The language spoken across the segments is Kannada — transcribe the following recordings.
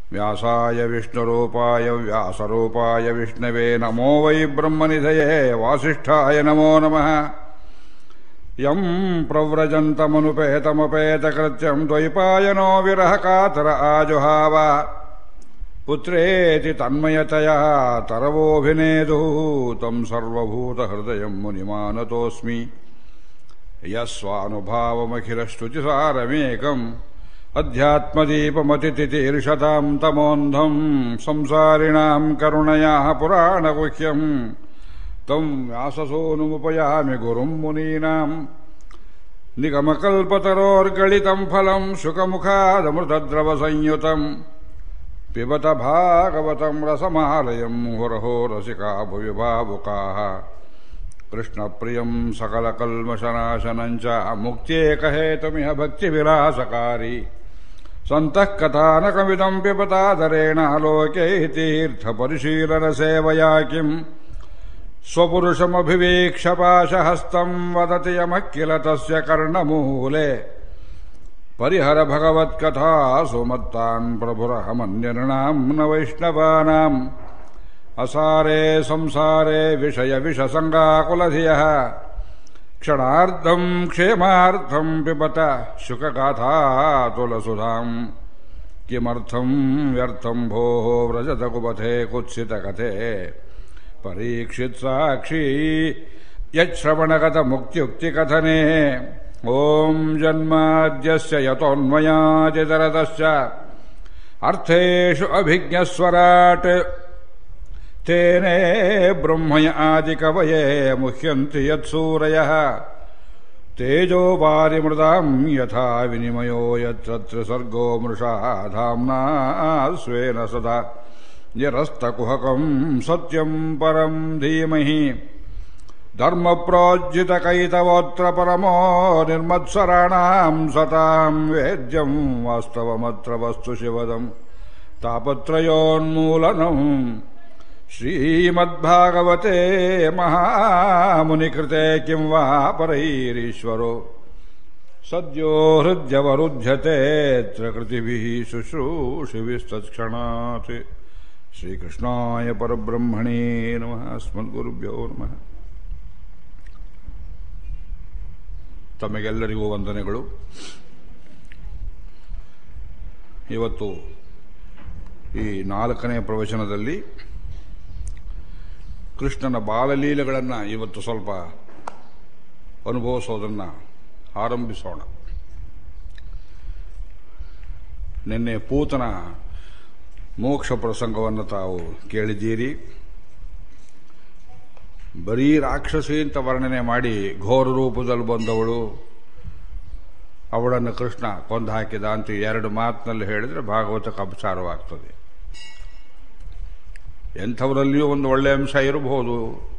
ವ್ಯಾಸಾಯ ವಿಷ್ಣುರೂಪಾಯ ವ್ಯಾಸರೂಪಾಯ ವಿಷ್ಣವೇ ನಮೋ ವೈ ಬ್ರಹ್ಮನಿಧಯೇ ವಾಸಿಷ್ಠಾಯ ನಮೋ ನಮಃ. ಯಂ ಪ್ರವ್ರಜಂತಮನುಪೇತಮಪೇತಕೃತ್ಯಂ ದ್ವೈಪಾಯನೋ ವಿರಹ ಕಾತರ ಆಜುಹಾವ ಪುತ್ರೇತಿ ತನ್ಮಯತಯಾ ತರವೋಭಿನೇದು ತಂ ಸರ್ವಭೂತಹೃದಯಂ ಮುನಿಮಾನತೋಸ್ಮಿ. ಯಸ್ವಾನುಭಾವಮಖಿಲಶ್ರುತಿಸಾರಮೇಕಂ ಅಧ್ಯಾತ್ಮದೀಪಮತಿತಿತೀರ್ಷತಾಂ ತಮೋಂಧಂ ಸಂಸಾರಿಣಾಂ ಕರುಣಯಾ ಪುರಾಣಗುಹ್ಯಂ ತಂ ವ್ಯಾಸಸೂನುಮುಪಯಾಮಿ ಗುರುಂ ಮುನೀನಾಂ. ನಿಗಮಕಲ್ಪತರೋರ್ಗಳಿತಂ ಫಲಂ ಶುಕಮುಖಾದಮೃತದ್ರವಸಂಯುತಂ ಪಿಬತ ಭಾಗವತಂ ರಸಮಾಲಯಂ ಮುಹುರಹೋ ರಸಿಕಾ ಭುವಿ ಭಾವುಕಾಃ. ಕೃಷ್ಣಪ್ರಿಯಂ ಸಕಲಕಲ್ಮಷನಾಶನಂಚ ಮುಕ್ತ್ಯೇಕಹೇತುಮಿಹ ಭಕ್ತಿವಿಲಾಸಕಾರಿ. ಸಂತಃ ಕಥಾನಕಮಿದಂ ಪಿಬತಾದರೇಣ ಲೋಕೆ ತೀರ್ಥಪರಿಶೀಲನ ಸೇವಯಾ ಕಿಂ ಸ್ವಪುರುಷಮಭಿವೀಕ್ಷ್ಯ ಪಾಶಹಸ್ತಂ ವದತಿ ಯಮಃ ಕಿಲ ತಸ್ಯ ಕರ್ಣಮೂಲೆ. ಪರಿಹರ ಭಗವತ್ಕಥಾಸು ಮತ್ತಾನ್ ಪ್ರಭುರಹಮನ್ಯನೃಣಾಂ ನ ವೈಷ್ಣವಾನಾಂ. ಅಸಾರೇ ಸಂಸಾರೇ ವಿಷಯ ವಿಷಸಂಗಾಕುಲಧಿಯಃ ಕ್ಷಣಾರ್ಧಂ ಕ್ಷೇಮಾರ್ಥಂ ಪಿಬತ ಶುಕಗಾಥಾತುಲಸುಧಾಂ. ಕಿಮರ್ಥಂ ವ್ಯರ್ಥಂ ಭೋಃ ವ್ರಜತ ಕುಪಥೇ ಕುತ್ಸಿತಕಥೆ ಪರೀಕ್ಷಿತ್ ಸಾಕ್ಷಿ ಯಚ್ಶ್ರವಣಗತ ಮುಕ್ತ್ಯುಕ್ತಿಕಥನೆ. ಓಂ ಜನ್ಮಾದ್ಯಸ್ಯ ಯತೋನ್ಮಯಾದಿತರತಶ್ಚ ಅರ್ಥೇಷು ಅಭಿಜ್ಞಸ್ವರಾಟ್ ತೇನೇ ಬ್ರಹ್ಮಯ ಆದಿಕವಯೇ ಮುಹ್ಯಂತಿ ಯತ್ಸೂರಯಃ. ತೇಜೋ ವಾರಿಮೃದಾಂ ಯಥಾ ವಿನಿಮಯೋ ಯತ್ರ ತ್ರಿಸರ್ಗೋ ಮೃಷಾ ಧಾಮ್ನಾ ಸ್ವೇನ ಸದಾ ನಿರಸ್ತಕುಹಕಂ ಸತ್ಯಂ ಪರಂ ಧೀಮಹಿ. ಧರ್ಮಪ್ರೋಜ್ಜಿತಕೈತವೋತ್ರ ಪರಮೋ ನಿರ್ಮತ್ಸರಾಣಾಂ ಸತಾಂ ವೇದ್ಯಂ ವಾಸ್ತವಮತ್ರ ವಸ್ತು ಶಿವದಂ ತಾಪತ್ರಯೋನ್ಮೂಲನಂ. ಶ್ರೀಮದ್ಭಾಗವತೆ ಮಹಾಮುನಿಕೃತೆ ಕಿಂ ವಾ ಪರೈರೀಶ್ವರೋ ಸದ್ಯೋ ಹೃದ್ಯವರುಧ್ಯತೆ ತ್ರಕೃತಿಭಿಃ ಶುಶ್ರೂಷಿಭಿಸ್ತತ್ಕ್ಷಣಾತ್. ಶ್ರೀಕೃಷ್ಣಾಯ ಪರಬ್ರಹ್ಮಣೇ ನಮಃ. ಅಸ್ಮದ್ಗುರುಭ್ಯೋ ನಮಃ. ತಮಗೆಲ್ಲರಿಗೂ ವಂದನೆಗಳು. ಇವತ್ತು ಈ 4ನೇ ಪ್ರವಚನದಲ್ಲಿ ಕೃಷ್ಣನ ಬಾಲಲೀಲೆಗಳನ್ನು ಇವತ್ತು ಸ್ವಲ್ಪ ಅನುಭವಿಸೋದನ್ನು ಆರಂಭಿಸೋಣ. ನಿನ್ನೆ ಪೂತನ ಮೋಕ್ಷ ಪ್ರಸಂಗವನ್ನು ತಾವು ಕೇಳಿದ್ದೀರಿ. ಬರೀ ರಾಕ್ಷಸಿ ಅಂತ ವರ್ಣನೆ ಮಾಡಿ ಘೋರ ರೂಪದಲ್ಲಿ ಬಂದವಳು, ಅವಳನ್ನು ಕೃಷ್ಣ ಕೊಂದು ಹಾಕಿದ ಅಂತ 2 ಮಾತಿನಲ್ಲಿ ಹೇಳಿದರೆ ಭಾಗವತಕ್ಕೆ ಅಪಚಾರವಾಗ್ತದೆ. ಎಂಥವರಲ್ಲಿಯೂ ಒಂದು ಒಳ್ಳೆಯ ಅಂಶ ಇರಬಹುದು.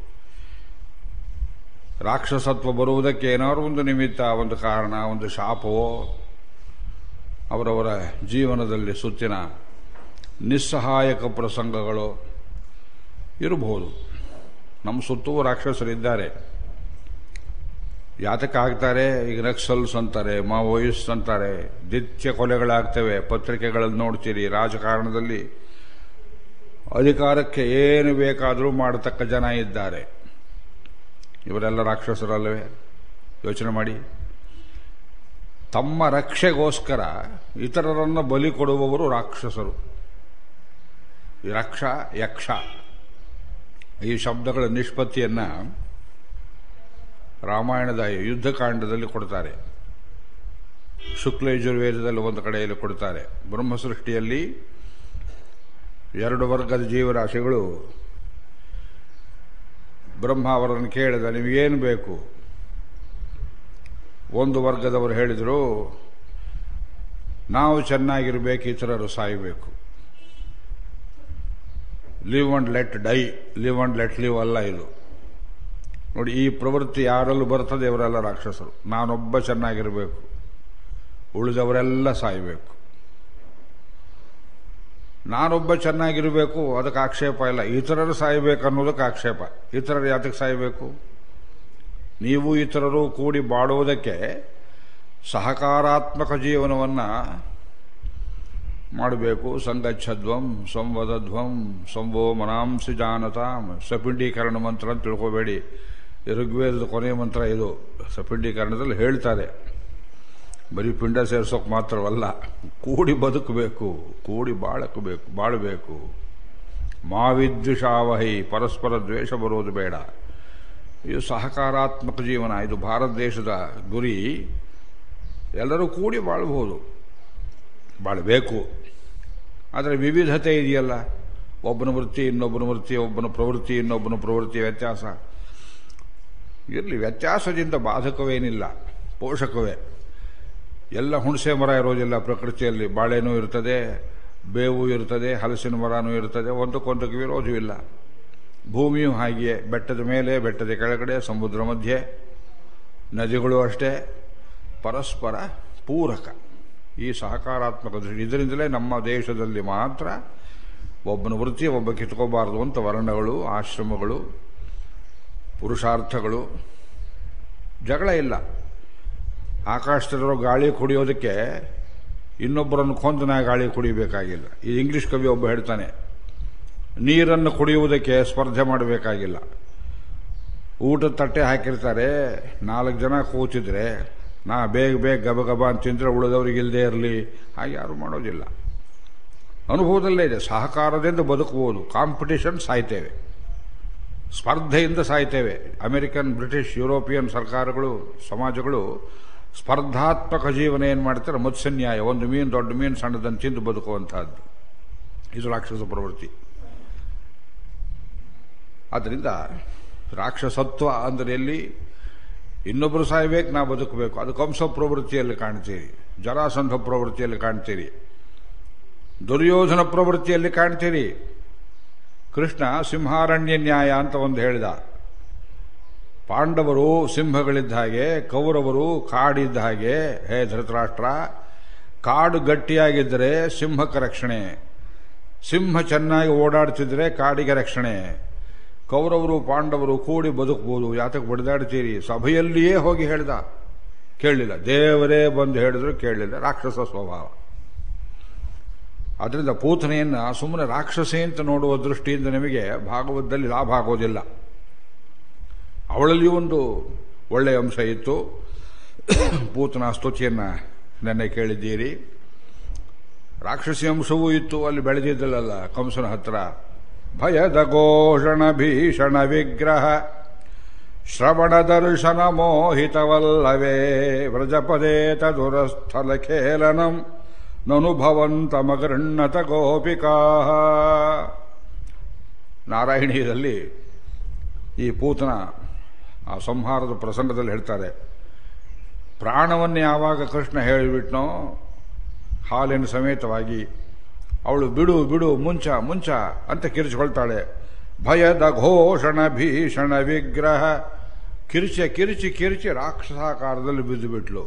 ರಾಕ್ಷಸತ್ವ ಬರುವುದಕ್ಕೆ ಏನಾದ್ರು ಒಂದು ನಿಮಿತ್ತ, ಒಂದು ಕಾರಣ, ಒಂದು ಶಾಪವೋ ಅವರವರ ಜೀವನದಲ್ಲಿ ಸುತ್ತಿನ ನಿಸ್ಸಹಾಯಕ ಪ್ರಸಂಗಗಳು ಇರಬಹುದು. ನಮ್ಮ ಸುತ್ತೂ ರಾಕ್ಷಸರಿದ್ದಾರೆ. ಯಾತಕ್ಕಾಗ್ತಾರೆ? ಈಗ ನಕ್ಸಲ್ಸ್ ಅಂತಾರೆ, ಮಾವೋಯಿಸ್ಟ್ ಅಂತಾರೆ, ನಿತ್ಯ ಕೊಲೆಗಳಾಗ್ತವೆ. ಪತ್ರಿಕೆಗಳಲ್ಲಿ ನೋಡ್ತೀರಿ, ರಾಜಕಾರಣದಲ್ಲಿ ಅಧಿಕಾರಕ್ಕೆ ಏನು ಬೇಕಾದರೂ ಮಾಡತಕ್ಕ ಜನ ಇದ್ದಾರೆ. ಇವರೆಲ್ಲ ರಾಕ್ಷಸರಲ್ಲವೇ? ಯೋಚನೆ ಮಾಡಿ. ತಮ್ಮ ರಕ್ಷೆಗೋಸ್ಕರ ಇತರರನ್ನು ಬಲಿ ಕೊಡುವವರು ರಾಕ್ಷಸರು. ರಕ್ಷ ಯಕ್ಷ ಈ ಶಬ್ದಗಳ ನಿಷ್ಪತ್ತಿಯನ್ನು ರಾಮಾಯಣದ ಯುದ್ಧಕಾಂಡದಲ್ಲಿ ಕೊಡ್ತಾರೆ. ಶುಕ್ಲಯಜುರ್ವೇದದಲ್ಲಿ ಒಂದು ಕಡೆಯಲ್ಲಿ ಕೊಡ್ತಾರೆ. ಬ್ರಹ್ಮಸೃಷ್ಟಿಯಲ್ಲಿ 2 ವರ್ಗದ ಜೀವರಾಶಿಗಳು. ಬ್ರಹ್ಮ ಅವರನ್ನು ಕೇಳಿದ, ನಿಮಗೇನು ಬೇಕು? ಒಂದು ವರ್ಗದವರು ಹೇಳಿದರು, ನಾವು ಚೆನ್ನಾಗಿರಬೇಕು, ಇತರರು ಸಾಯಬೇಕು. Live and let die, live and let live ಅಲ್ಲ ಇದು. ನೋಡಿ, ಈ ಪ್ರವೃತ್ತಿ ಯಾರಲ್ಲೂ ಬರ್ತದೆ, ಇವರೆಲ್ಲ ರಾಕ್ಷಸರು. ನಾನೊಬ್ಬ ಚೆನ್ನಾಗಿರಬೇಕು, ಉಳಿದವರೆಲ್ಲ ಸಾಯಬೇಕು. ನಾನೊಬ್ಬ ಚೆನ್ನಾಗಿರಬೇಕು, ಅದಕ್ಕೆ ಆಕ್ಷೇಪ ಇಲ್ಲ. ಇತರರು ಸಾಯಬೇಕು ಅನ್ನೋದಕ್ಕೆ ಆಕ್ಷೇಪ. ಇತರರು ಯಾತಕ್ಕೆ ಸಾಯಬೇಕು? ನೀವು ಇತರರು ಕೂಡಿ ಬಾಳುವುದಕ್ಕೆ ಸಹಕಾರಾತ್ಮಕ ಜೀವನವನ್ನು ಮಾಡಬೇಕು. ಸಂಗಚ್ಛಧ್ವಂ ಸಂವದಧ್ವಂ ಸಂವೋ ಮನಾಂಸಿ ಜಾನತಾಂ. ಸಪಿಂಡೀಕರಣ ಮಂತ್ರ ಅಂತ ತಿಳ್ಕೋಬೇಡಿ, ಋಗ್ವೇದದ ಕೊನೆಯ ಮಂತ್ರ ಇದು. ಸಪಿಂಡೀಕರಣದಲ್ಲಿ ಹೇಳ್ತಾರೆ, ಬರೀ ಪಿಂಡ ಸೇರಿಸೋಕೆ ಮಾತ್ರವಲ್ಲ, ಕೂಡಿ ಬದುಕಬೇಕು, ಕೂಡಿ ಬಾಳಬೇಕು. ಮಾವಿದ್ವಿಷಾವಹಿ, ಪರಸ್ಪರ ದ್ವೇಷ ಬರೋದು ಬೇಡ. ಇದು ಸಹಕಾರಾತ್ಮಕ ಜೀವನ. ಇದು ಭಾರತ ದೇಶದ ಗುರಿ. ಎಲ್ಲರೂ ಕೂಡಿ ಬಾಳಬೇಕು. ಆದರೆ ವಿವಿಧತೆ ಇದೆಯಲ್ಲ, ಒಬ್ಬನ ವೃತ್ತಿ ಇನ್ನೊಬ್ಬನ ವೃತ್ತಿ, ಒಬ್ಬನ ಪ್ರವೃತ್ತಿ ಇನ್ನೊಬ್ಬನ ಪ್ರವೃತ್ತಿ, ವ್ಯತ್ಯಾಸ ಇರಲಿ. ವ್ಯತ್ಯಾಸದಿಂದ ಬಾಧಕವೇನಿಲ್ಲ, ಪೋಷಕವೇ. ಎಲ್ಲ ಹುಣಸೆ ಮರ ಇರೋದಿಲ್ಲ ಪ್ರಕೃತಿಯಲ್ಲಿ. ಬಾಳೆನೂ ಇರ್ತದೆ, ಬೇವು ಇರ್ತದೆ, ಹಲಸಿನ ಮರನೂ ಇರ್ತದೆ, ಒಂದಕ್ಕೊಂದಕ್ಕೆ ವಿರೋಧವಿಲ್ಲ. ಭೂಮಿಯೂ ಹಾಗೆಯೇ, ಬೆಟ್ಟದ ಮೇಲೆ, ಬೆಟ್ಟದ ಕೆಳಗಡೆ, ಸಮುದ್ರ ಮಧ್ಯೆ, ನದಿಗಳು ಅಷ್ಟೇ, ಪರಸ್ಪರ ಪೂರಕ. ಈ ಸಹಕಾರಾತ್ಮಕ ದೃಷ್ಟಿ. ಇದರಿಂದಲೇ ನಮ್ಮ ದೇಶದಲ್ಲಿ ಮಾತ್ರ ಒಬ್ಬನ ವೃತ್ತಿ ಒಬ್ಬ ಕಿತ್ಕೋಬಾರದು ಅಂತ ವರ್ಣಗಳು, ಆಶ್ರಮಗಳು, ಪುರುಷಾರ್ಥಗಳು. ಜಗಳ ಇಲ್ಲ. ಆಕಾಶದಲ್ಲಿರೋ ಗಾಳಿ ಕುಡಿಯೋದಕ್ಕೆ ಇನ್ನೊಬ್ಬರನ್ನು ಕೊಂದನ ಗಾಳಿ ಕುಡಿಯಬೇಕಾಗಿಲ್ಲ. ಈ ಇಂಗ್ಲಿಷ್ ಕವಿ ಒಬ್ಬ ಹೇಳ್ತಾನೆ, ನೀರನ್ನು ಕುಡಿಯುವುದಕ್ಕೆ ಸ್ಪರ್ಧೆ ಮಾಡಬೇಕಾಗಿಲ್ಲ. ಊಟದ ತಟ್ಟೆ ಹಾಕಿರ್ತಾರೆ, 4 ಜನ ಕೂತಿದ್ರೆ ನಾ ಬೇಗ ಗಬಗಬ ಅಂತ ತಿಂದರೆ ಉಳಿದವ್ರಿಗೆ ಇಲ್ಲದೆ ಇರಲಿ, ಹಾಗೆ ಯಾರು ಮಾಡೋದಿಲ್ಲ. ಅನುಭವದಲ್ಲೇ ಇದೆ. ಸಹಕಾರದಿಂದ ಬದುಕಬಹುದು. ಕಾಂಪಿಟಿಷನ್ ಸಾಯ್ತೇವೆ, ಸ್ಪರ್ಧೆಯಿಂದ ಸಾಯ್ತೇವೆ. ಅಮೆರಿಕನ್, ಬ್ರಿಟಿಷ್, ಯುರೋಪಿಯನ್ ಸರ್ಕಾರಗಳು, ಸಮಾಜಗಳು ಸ್ಪರ್ಧಾತ್ಮಕ ಜೀವನ ಏನು ಮಾಡ್ತಾರೆ? ಮತ್ಸ್ಯನ್ಯಾಯ. ಒಂದು ಮೀನು, ದೊಡ್ಡ ಮೀನು ಸಣ್ಣದನ್ನು ತಿಂದು ಬದುಕುವಂತಹದ್ದು. ಇದು ರಾಕ್ಷಸ ಪ್ರವೃತ್ತಿ. ಆದ್ದರಿಂದ ರಾಕ್ಷಸತ್ವ ಅಂದರೆ ಎಲ್ಲಿ? ಇನ್ನೊಬ್ಬರು ಸಾಯ್ಬೇಕು, ನಾ ಬದುಕಬೇಕು. ಅದು ಕಂಸ ಪ್ರವೃತ್ತಿಯಲ್ಲಿ ಕಾಣ್ತೀರಿ, ಜರಾಸಂಧ ಪ್ರವೃತ್ತಿಯಲ್ಲಿ ಕಾಣ್ತೀರಿ, ದುರ್ಯೋಧನ ಪ್ರವೃತ್ತಿಯಲ್ಲಿ ಕಾಣ್ತೀರಿ. ಕೃಷ್ಣ ಸಿಂಹಾರಣ್ಯ ನ್ಯಾಯ ಅಂತ ಒಂದು ಹೇಳಿದ. ಪಾಂಡವರು ಸಿಂಹಗಳಿದ್ದ ಹಾಗೆ, ಕೌರವರು ಕಾಡಿದ್ದ ಹಾಗೆ. ಹೇ ಧೃತರಾಷ್ಟ್ರ, ಕಾಡು ಗಟ್ಟಿಯಾಗಿದ್ದರೆ ಸಿಂಹಕ್ಕೆ ರಕ್ಷಣೆ, ಸಿಂಹ ಚೆನ್ನಾಗಿ ಓಡಾಡ್ತಿದ್ರೆ ಕಾಡಿಗೆ ರಕ್ಷಣೆ. ಕೌರವರು ಪಾಂಡವರು ಕೂಡಿ ಬದುಕಬಹುದು, ಯಾತಕ್ಕೆ ಬಡಿದಾಡ್ತೀರಿ? ಸಭೆಯಲ್ಲಿಯೇ ಹೋಗಿ ಹೇಳ್ದ, ಕೇಳಲಿಲ್ಲ. ದೇವರೇ ಬಂದು ಹೇಳಿದ್ರು ಕೇಳಲಿಲ್ಲ. ರಾಕ್ಷಸ ಸ್ವಭಾವ. ಅದರಿಂದ ಪೂತನೆಯನ್ನು ಸುಮ್ಮನೆ ರಾಕ್ಷಸಿ ಅಂತ ನೋಡುವ ದೃಷ್ಟಿಯಿಂದ ನಿಮಗೆ ಭಾಗವತದಲ್ಲಿ ಲಾಭ ಆಗೋದಿಲ್ಲ. ಅವಳಲ್ಲಿ ಒಂದು ಒಳ್ಳೆಯ ಅಂಶ ಇತ್ತು. ಪೂತನ ಸ್ತುತಿಯನ್ನು ನೆನ್ನೆ ಕೇಳಿದ್ದೀರಿ. ರಾಕ್ಷಸಿ ಅಂಶವೂ ಇತ್ತು, ಅಲ್ಲಿ ಬೆಳೆದಿದ್ದಲ್ಲ ಕಂಸನ ಹತ್ರ. ಭಯದ ಘೋಷಣ ಭೀಷಣ ವಿಗ್ರಹ ಶ್ರವಣ ದರ್ಶನ ಮೋಹಿತವಲ್ಲವೇ ವ್ರಜಪದೇ ತದುರಸ್ಥಲ ಖೇಲನಂ ನನುಭವಂತಮಗೃಣ್ಣತ ಗೋಪಿಕಾ. ನಾರಾಯಣೀಯದಲ್ಲಿ ಈ ಪೂತನ ಆ ಸಂಹಾರದ ಪ್ರಸಂಗದಲ್ಲಿ ಹೇಳ್ತಾರೆ, ಪ್ರಾಣವನ್ನು ಯಾವಾಗ ಕೃಷ್ಣ ಹೇಳಿಬಿಟ್ನೋ ಹಾಲಿನ ಸಮೇತವಾಗಿ, ಅವಳು ಬಿಡು ಬಿಡು ಮುಂಚ ಮುಂಚ ಅಂತ ಕಿರಿಚಿಕೊಳ್ತಾಳೆ. ಭಯದ ಘೋಷಣ ಭೀಷಣ ವಿಗ್ರಹ, ಕಿರಿಚಿ ಕಿರಿಚಿ ಕಿರಿಚಿ ರಾಕ್ಷಸಾಕಾರದಲ್ಲಿ ಬಿದ್ದು ಬಿಟ್ಲು.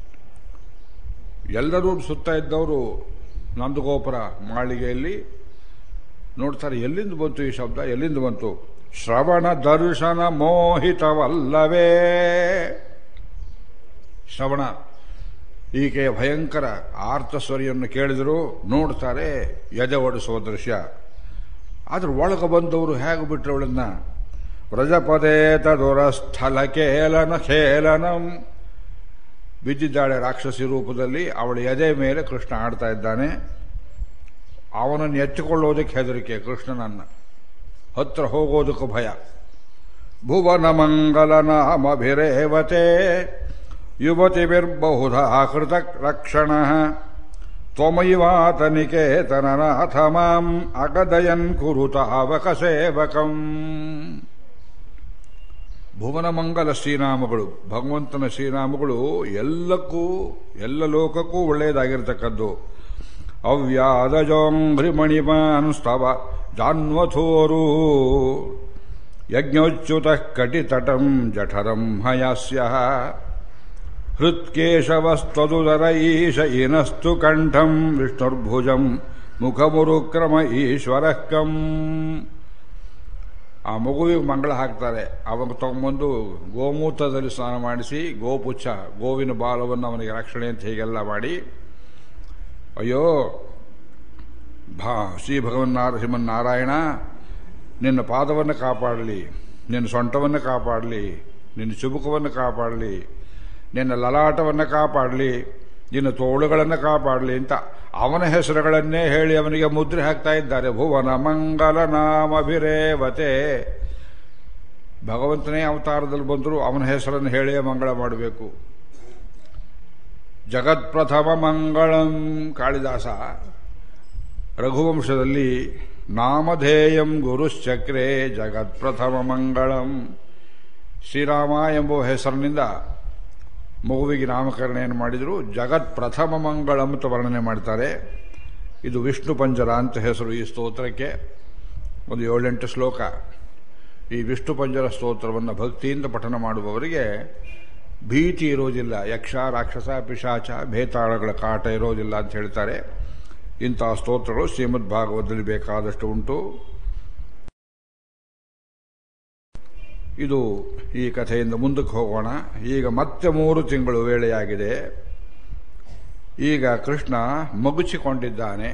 ಎಲ್ಲರೂ ಸುತ್ತ ಇದ್ದವರು ನಂದಗೋಪುರ ಮಾಳಿಗೆಯಲ್ಲಿ ನೋಡ್ತಾರೆ, ಎಲ್ಲಿಂದ ಬಂತು ಈ ಶಬ್ದ, ಎಲ್ಲಿಂದ ಬಂತು? ಶ್ರವಣ ದರ್ಶನ ಮೋಹಿತವಲ್ಲವೇ. ಶ್ರವಣ, ಈಕೆಯ ಭಯಂಕರ ಆರ್ತಸ್ವರಿಯನ್ನು ಕೇಳಿದರೂ ನೋಡ್ತಾರೆ, ಎದೆ ಒಡಿಸುವ ದೃಶ್ಯ. ಆದ್ರೆ ಒಳಗೆ ಬಂದವರು ಹೇಗೆ ಬಿಟ್ರು ಅವಳನ್ನ? ವ್ರಜಪದೇ ತದುರಸ್ಥಲ ಖೇಲನ ಖೇಲನಂ. ಬಿದ್ದಿದ್ದಾಳೆ ರಾಕ್ಷಸಿ ರೂಪದಲ್ಲಿ. ಅವಳ ಎದೆ ಮೇಲೆ ಕೃಷ್ಣ ಆಡ್ತಾ ಇದ್ದಾನೆ. ಅವನನ್ನು ಎತ್ತಿಕೊಳ್ಳೋದಕ್ಕೆ ಹೆದರಿಕೆ, ಕೃಷ್ಣನನ್ನ ಹತ್ರ ಹೋಗೋದಕ್ಕೂ ಭಯ. ಭುವನ ಮಂಗಲ ನಾಮಭಿರೇವತೆ ಯುವತಿಭಿರ್ಬಹುಧಾ ಕೃತ ರಕ್ಷಣ ತ್ವಮೈವಾತ ನಿಕೇತನನಾಥ ಮಾಂ ಅಗದಯನ್ ಕುರುತಾವಕ ಸೇವಕಂ. ಭುವನ ಮಂಗಲ ಶ್ರೀನಾಮಗಳು, ಭಗವಂತನ ಶ್ರೀನಾಮಗಳು ಎಲ್ಲಕ್ಕೂ, ಎಲ್ಲ ಲೋಕಕ್ಕೂ ಒಳ್ಳೆಯದಾಗಿರ್ತಕ್ಕದ್ದು. ಅವ್ಯಾದಜೋಂಘ್ರಿಮಣಿಮಾನ್ ಸ್ತವ ಜಾನ್ವಥೋರು ಯಜ್ಞೋಚ್ಯುತ ಕಟಿತಟಂ ಜಠರಂ ಹಯಾಸ್ಯ ಹೃತ್ಕೇಶವಸ್ತದುದರ ಈಶ ಇನಸ್ತು ಕಂಠಂ ವಿಷ್ಣುರ್ಭುಜಂ ಮುಖಮುರುಕ್ರಮ ಈಶ್ವರಃ ಕಂ. ಆ ಮಗುವಿಗೆ ಮಂಗಳ ಹಾಕ್ತಾರೆ. ಅವಾಗ ತಗೊಂಬಂದು ಗೋಮೂತ್ರದಲ್ಲಿ ಸ್ನಾನ ಮಾಡಿಸಿ, ಗೋಪುಚ್ಛ, ಗೋವಿನ ಬಾಲವನ್ನು ಅವನಿಗೆ ರಕ್ಷಣೆ ಅಂತ ಹೀಗೆಲ್ಲ ಮಾಡಿ, ಅಯ್ಯೋ ಶ್ರೀ ಶ್ರೀಮನ್ನಾರಾಯಣ ನಿನ್ನ ಪಾದವನ್ನು ಕಾಪಾಡಲಿ, ನಿನ್ನ ಸೊಂಟವನ್ನು ಕಾಪಾಡಲಿ, ನಿನ್ನ ಚುಬುಕವನ್ನು ಕಾಪಾಡಲಿ, ನಿನ್ನ ಲಲಾಟವನ್ನು ಕಾಪಾಡಲಿ, ನಿನ್ನ ತೋಳುಗಳನ್ನು ಕಾಪಾಡಲಿ ಅಂತ ಅವನ ಹೆಸರುಗಳನ್ನೇ ಹೇಳಿ ಅವನಿಗೆ ಮುದ್ರೆ ಹಾಕ್ತಾ ಇದ್ದಾರೆ. ಭುವನ ಮಂಗಲ ನಾಮಭಿರೇವತೆ. ಭಗವಂತನೇ ಅವತಾರದಲ್ಲಿ ಬಂದರೂ ಅವನ ಹೆಸರನ್ನು ಹೇಳಿಯೇ ಮಂಗಳ ಮಾಡಬೇಕು. ಜಗತ್ಪ್ರಥಮ ಮಂಗಳಂ. ಕಾಳಿದಾಸ ರಘುವಂಶದಲ್ಲಿ ನಾಮಧೇಯಂ ಗುರುಶ್ಚಕ್ರೆ ಜಗತ್ಪ್ರಥಮ ಮಂಗಳಂ. ಶ್ರೀರಾಮ ಎಂಬ ಹೆಸರಿನಿಂದ ಮಗುವಿಗೆ ನಾಮಕರಣೆಯನ್ನು ಮಾಡಿದರು. ಜಗತ್ ಪ್ರಥಮ ಮಂಗಳಂ ಅಂತ ವರ್ಣನೆ ಮಾಡ್ತಾರೆ. ಇದು ವಿಷ್ಣು ಪಂಜರ ಅಂತ ಹೆಸರು ಈ ಸ್ತೋತ್ರಕ್ಕೆ. ಒಂದು 7-8 ಶ್ಲೋಕ. ಈ ವಿಷ್ಣು ಪಂಜರ ಸ್ತೋತ್ರವನ್ನು ಭಕ್ತಿಯಿಂದ ಪಠನ ಮಾಡುವವರಿಗೆ ಭೀತಿ ಇರೋದಿಲ್ಲ. ಯಕ್ಷ, ರಾಕ್ಷಸ, ಪಿಶಾಚ, ಭೇತಾಳಗಳ ಕಾಟ ಇರೋದಿಲ್ಲ ಅಂತ ಹೇಳ್ತಾರೆ. ಇಂತಹ ಸ್ತೋತ್ರಗಳು ಶ್ರೀಮದ್ ಭಾಗವತದಲ್ಲಿ ಬೇಕಾದಷ್ಟು ಉಂಟು. ಇದು ಈ ಕಥೆಯಿಂದ ಮುಂದಕ್ಕೆ ಹೋಗೋಣ. ಈಗ ಮತ್ತೆ 3 ತಿಂಗಳು ವೇಳೆಯಾಗಿದೆ. ಈಗ ಕೃಷ್ಣ ಮಗುಚಿಕೊಂಡಿದ್ದಾನೆ.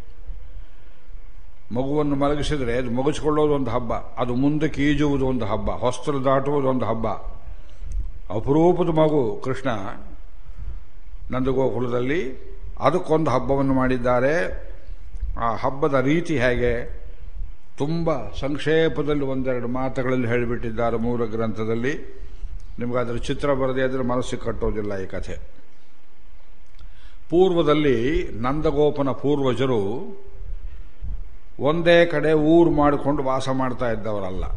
ಮಗುವನ್ನು ಮಲಗಿಸಿದರೆ ಅದು ಮಗುಚಿಕೊಳ್ಳೋದು ಒಂದು ಹಬ್ಬ, ಅದು ಮುಂದಕ್ಕೆ ಈಜುವುದು ಒಂದು ಹಬ್ಬ, ಹೊಸ್ತಲು ದಾಟುವುದು ಒಂದು ಹಬ್ಬ. ಅಪರೂಪದ ಮಗು ಕೃಷ್ಣ ನಂದಗೋಕುಲದಲ್ಲಿ. ಅದಕ್ಕೊಂದು ಹಬ್ಬವನ್ನು ಮಾಡಿದ್ದಾರೆ. ಆ ಹಬ್ಬದ ರೀತಿ ಹೇಗೆ ತುಂಬ ಸಂಕ್ಷೇಪದಲ್ಲಿ 1-2 ಮಾತುಗಳಲ್ಲಿ ಹೇಳಿಬಿಟ್ಟಿದ್ದಾರೆ ಮೂಲ ಗ್ರಂಥದಲ್ಲಿ. ನಿಮಗಾದ್ರೆ ಚಿತ್ರ ಬರದೇ ಆದರೆ ಮನಸ್ಸಿಗೆ ಕಟ್ಟೋದಿಲ್ಲ ಈ ಕಥೆ. ಪೂರ್ವದಲ್ಲಿ ನಂದಗೋಪನ ಪೂರ್ವಜರು ಒಂದೇ ಕಡೆ ಊರು ಮಾಡಿಕೊಂಡು ವಾಸ ಮಾಡ್ತಾ ಇದ್ದವರಲ್ಲ.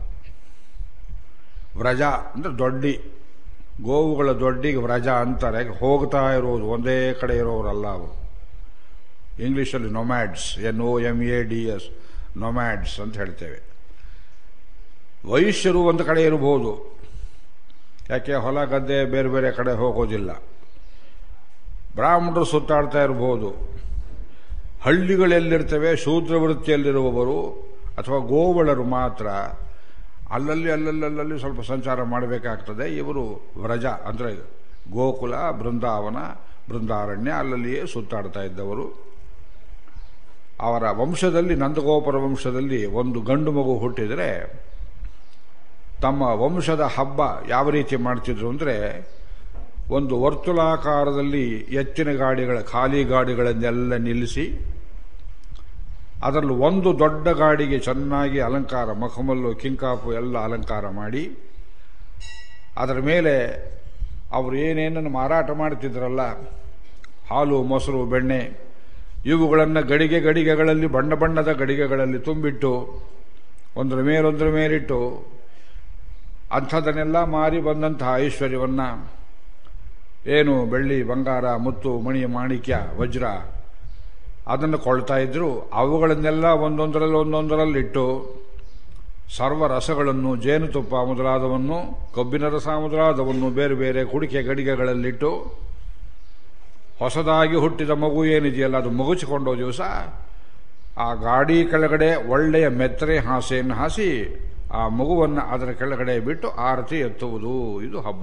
ವ್ರಜ ಅಂದರೆ ದೊಡ್ಡಿ, ಗೋವುಗಳ ದೊಡ್ಡಿಗೆ ವ್ರಜ ಅಂತಾರೆ. ಹೋಗ್ತಾ ಇರೋದು ಒಂದೇ ಕಡೆ ಇರೋರಲ್ಲ ಅವರು. ಇಂಗ್ಲಿಷಲ್ಲಿ ನೊಮ್ಯಾಡ್ಸ್, NOMADS, ನೊಮ್ಯಾಡ್ಸ್ ಅಂತ ಹೇಳ್ತೇವೆ. ವೈಶ್ಯರು ಒಂದು ಕಡೆ ಇರಬಹುದು, ಯಾಕೆ ಹೊಲ ಗದ್ದೆ ಬೇರೆ ಬೇರೆ ಕಡೆ ಹೋಗೋದಿಲ್ಲ. ಬ್ರಾಹ್ಮಣರು ಸುತ್ತಾಡ್ತಾ ಇರಬಹುದು. ಹಳ್ಳಿಗಳೆಲ್ಲಿರ್ತವೆ ಶೂದ್ರ ವೃತ್ತಿಯಲ್ಲಿರುವವರು ಅಥವಾ ಗೋವಳರು ಮಾತ್ರ ಅಲ್ಲಲ್ಲಿ ಸ್ವಲ್ಪ ಸಂಚಾರ ಮಾಡಬೇಕಾಗ್ತದೆ. ಇವರು ವ್ರಜ ಅಂದರೆ ಗೋಕುಲ, ಬೃಂದಾವನ, ಬೃಂದಾರಣ್ಯ ಅಲ್ಲಲ್ಲಿಯೇ ಸುತ್ತಾಡ್ತಾ ಇದ್ದವರು. ಅವರ ವಂಶದಲ್ಲಿ, ನಂದಗೋಪರ ವಂಶದಲ್ಲಿ ಒಂದು ಗಂಡು ಮಗು ಹುಟ್ಟಿದರೆ ತಮ್ಮ ವಂಶದ ಹಬ್ಬ ಯಾವ ರೀತಿ ಮಾಡ್ತಿದ್ರು ಅಂದರೆ, ಒಂದು ವರ್ತುಲಾಕಾರದಲ್ಲಿ ಎತ್ತಿನ ಗಾಡಿಗಳ, ಖಾಲಿ ಗಾಡಿಗಳನ್ನೆಲ್ಲ ನಿಲ್ಲಿಸಿ ಅದರಲ್ಲಿ ಒಂದು ದೊಡ್ಡ ಗಾಡಿಗೆ ಚೆನ್ನಾಗಿ ಅಲಂಕಾರ, ಮಖಮಲ್ಲು, ಕಿಂಕಾಪು ಎಲ್ಲ ಅಲಂಕಾರ ಮಾಡಿ ಅದರ ಮೇಲೆ ಅವರು ಏನೇನನ್ನು ಮಾರಾಟ ಮಾಡ್ತಿದ್ರಲ್ಲ, ಹಾಲು, ಮೊಸರು, ಬೆಣ್ಣೆ, ಇವುಗಳನ್ನು ಗಡಿಗೆಗಳಲ್ಲಿ ಬಣ್ಣ ಬಣ್ಣದ ಗಡಿಗೆಗಳಲ್ಲಿ ತುಂಬಿಟ್ಟು ಒಂದರ ಮೇಲಿಟ್ಟು ಅಂಥದನ್ನೆಲ್ಲ ಮಾರಿ ಬಂದಂತಹ ಐಶ್ವರ್ಯವನ್ನು, ಏನು ಬೆಳ್ಳಿ, ಬಂಗಾರ, ಮುತ್ತು, ಮಣಿ, ಮಾಣಿಕ್ಯ, ವಜ್ರ ಅದನ್ನು ಕೊಳ್ತಾ ಇದ್ರು. ಅವುಗಳನ್ನೆಲ್ಲ ಒಂದೊಂದರಲ್ಲಿಟ್ಟು ಸರ್ವ ರಸಗಳನ್ನು, ಜೇನುತುಪ್ಪ ಮೊದಲಾದವನ್ನು, ಕಬ್ಬಿನ ರಸ ಮೊದಲಾದವನ್ನು ಬೇರೆ ಬೇರೆ ಕುಡಿಕೆ ಗಡಿಗೆಗಳಲ್ಲಿಟ್ಟು ಹೊಸದಾಗಿ ಹುಟ್ಟಿದ ಮಗು ಏನಿದೆಯಲ್ಲ ಅದು ಮಗುಚಿಕೊಂಡೋ ದಿವಸ ಆ ಗಾಡಿ ಕೆಳಗಡೆ ಒಳ್ಳೆಯ ಮೆತ್ತರೆ ಹಾಸೆಯನ್ನು ಹಾಸಿ ಆ ಮಗುವನ್ನು ಅದರ ಕೆಳಗಡೆ ಬಿಟ್ಟು ಆರತಿ ಎತ್ತುವುದು. ಇದು ಹಬ್ಬ.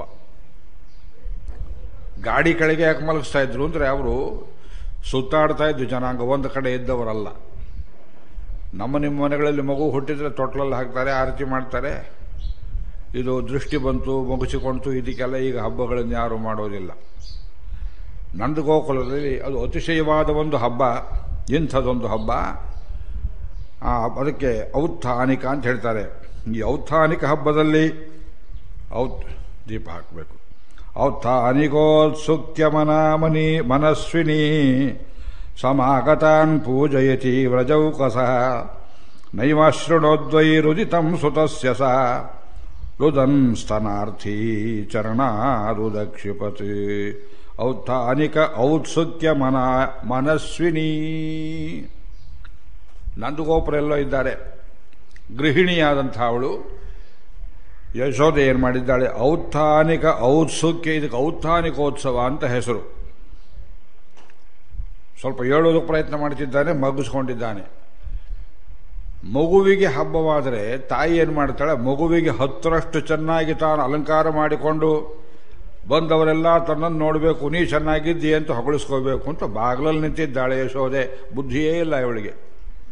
ಗಾಡಿ ಕೆಳಗೆ ಯಾಕೆ ಮಲಗಿಸ್ತಾ ಇದ್ರು ಅಂದರೆ ಅವರು ಸುತ್ತಾಡ್ತಾ ಇದ್ದು ಜನಾಂಗ, ಒಂದು ಕಡೆ ಇದ್ದವರಲ್ಲ. ನಿಮ್ಮ ಮನೆಗಳಲ್ಲಿ ಮಗು ಹುಟ್ಟಿದ್ರೆ ತೊಟ್ಲಲ್ಲಿ ಹಾಕ್ತಾರೆ, ಆರತಿ ಮಾಡ್ತಾರೆ. ಇದು ದೃಷ್ಟಿ ಬಂತು, ಮಗುಚಿಕೊಂತು, ಇದಕ್ಕೆಲ್ಲ ಈಗ ಹಬ್ಬಗಳನ್ನು ಯಾರು ಮಾಡೋದಿಲ್ಲ. ನಂದಗೋಕುಲದಲ್ಲಿ ಅದು ಅತಿಶಯವಾದ ಒಂದು ಹಬ್ಬ. ಇಂಥದೊಂದು ಹಬ್ಬ. ಅದಕ್ಕೆ ಔತ್ಥಾನಿಕ ಅಂತ ಹೇಳ್ತಾರೆ. ಈ ಔತ್ಥಾನಿಕ ಹಬ್ಬದಲ್ಲಿ ದೀಪ ಹಾಕಬೇಕು. ಔತ್ಥಾನಿಕೋತ್ಸುಕ್ಯ ಮನಸ್ವಿನಿ ಸಮಾಗತಾನ್ ಪೂಜಯತಿ ವ್ರಜೌಕಸ ನೈವಾಶೃಣೋದ್ವೈರುದಿತಂ ಸುತಸ್ಯ ಸ ರುದನ್ ಸ್ತನಾರ್ಥಿ ಚರಣಾರುದಕ್ಷಿಪತಿ. ಔತ್ಥಾನಿಕ ಔತ್ಸುಕ್ಯ ಮನಸ್ವಿನಿ. ನಂದಗೋಪುರೆಲ್ಲೋ ಇದ್ದಾರೆ. ಗೃಹಿಣಿಯಾದಂಥ ಅವಳು ಯಶೋದೆ ಏನು ಮಾಡಿದ್ದಾಳೆ, ಔತ್ಥಾನಿಕ ಔತ್ಸುಕ್ಯ, ಇದಕ್ಕೆ ಔತ್ಥಾನಿಕೋತ್ಸವ ಅಂತ ಹೆಸರು. ಸ್ವಲ್ಪ ಹೇಳೋದಕ್ಕೆ ಪ್ರಯತ್ನ ಮಾಡ್ತಿದ್ದಾನೆ, ಮಗ್ಗಿಸ್ಕೊಂಡಿದ್ದಾನೆ. ಮಗುವಿಗೆ ಹಬ್ಬವಾದರೆ ತಾಯಿ ಏನು ಮಾಡ್ತಾಳೆ, ಮಗುವಿಗೆ 10ರಷ್ಟು ಚೆನ್ನಾಗಿ ತಾನು ಅಲಂಕಾರ ಮಾಡಿಕೊಂಡು ಬಂದವರೆಲ್ಲ ತನ್ನನ್ನು ನೋಡಬೇಕು, ನೀ ಚೆನ್ನಾಗಿದ್ದೀಯ ಅಂತ ಹೊಗಳಿಸ್ಕೋಬೇಕು ಅಂತ ಬಾಗಿಲಲ್ಲಿ ನಿಂತಿದ್ದಾಳೆ ಯಶೋದೆ. ಬುದ್ಧಿಯೇ ಇಲ್ಲ ಇವಳಿಗೆ.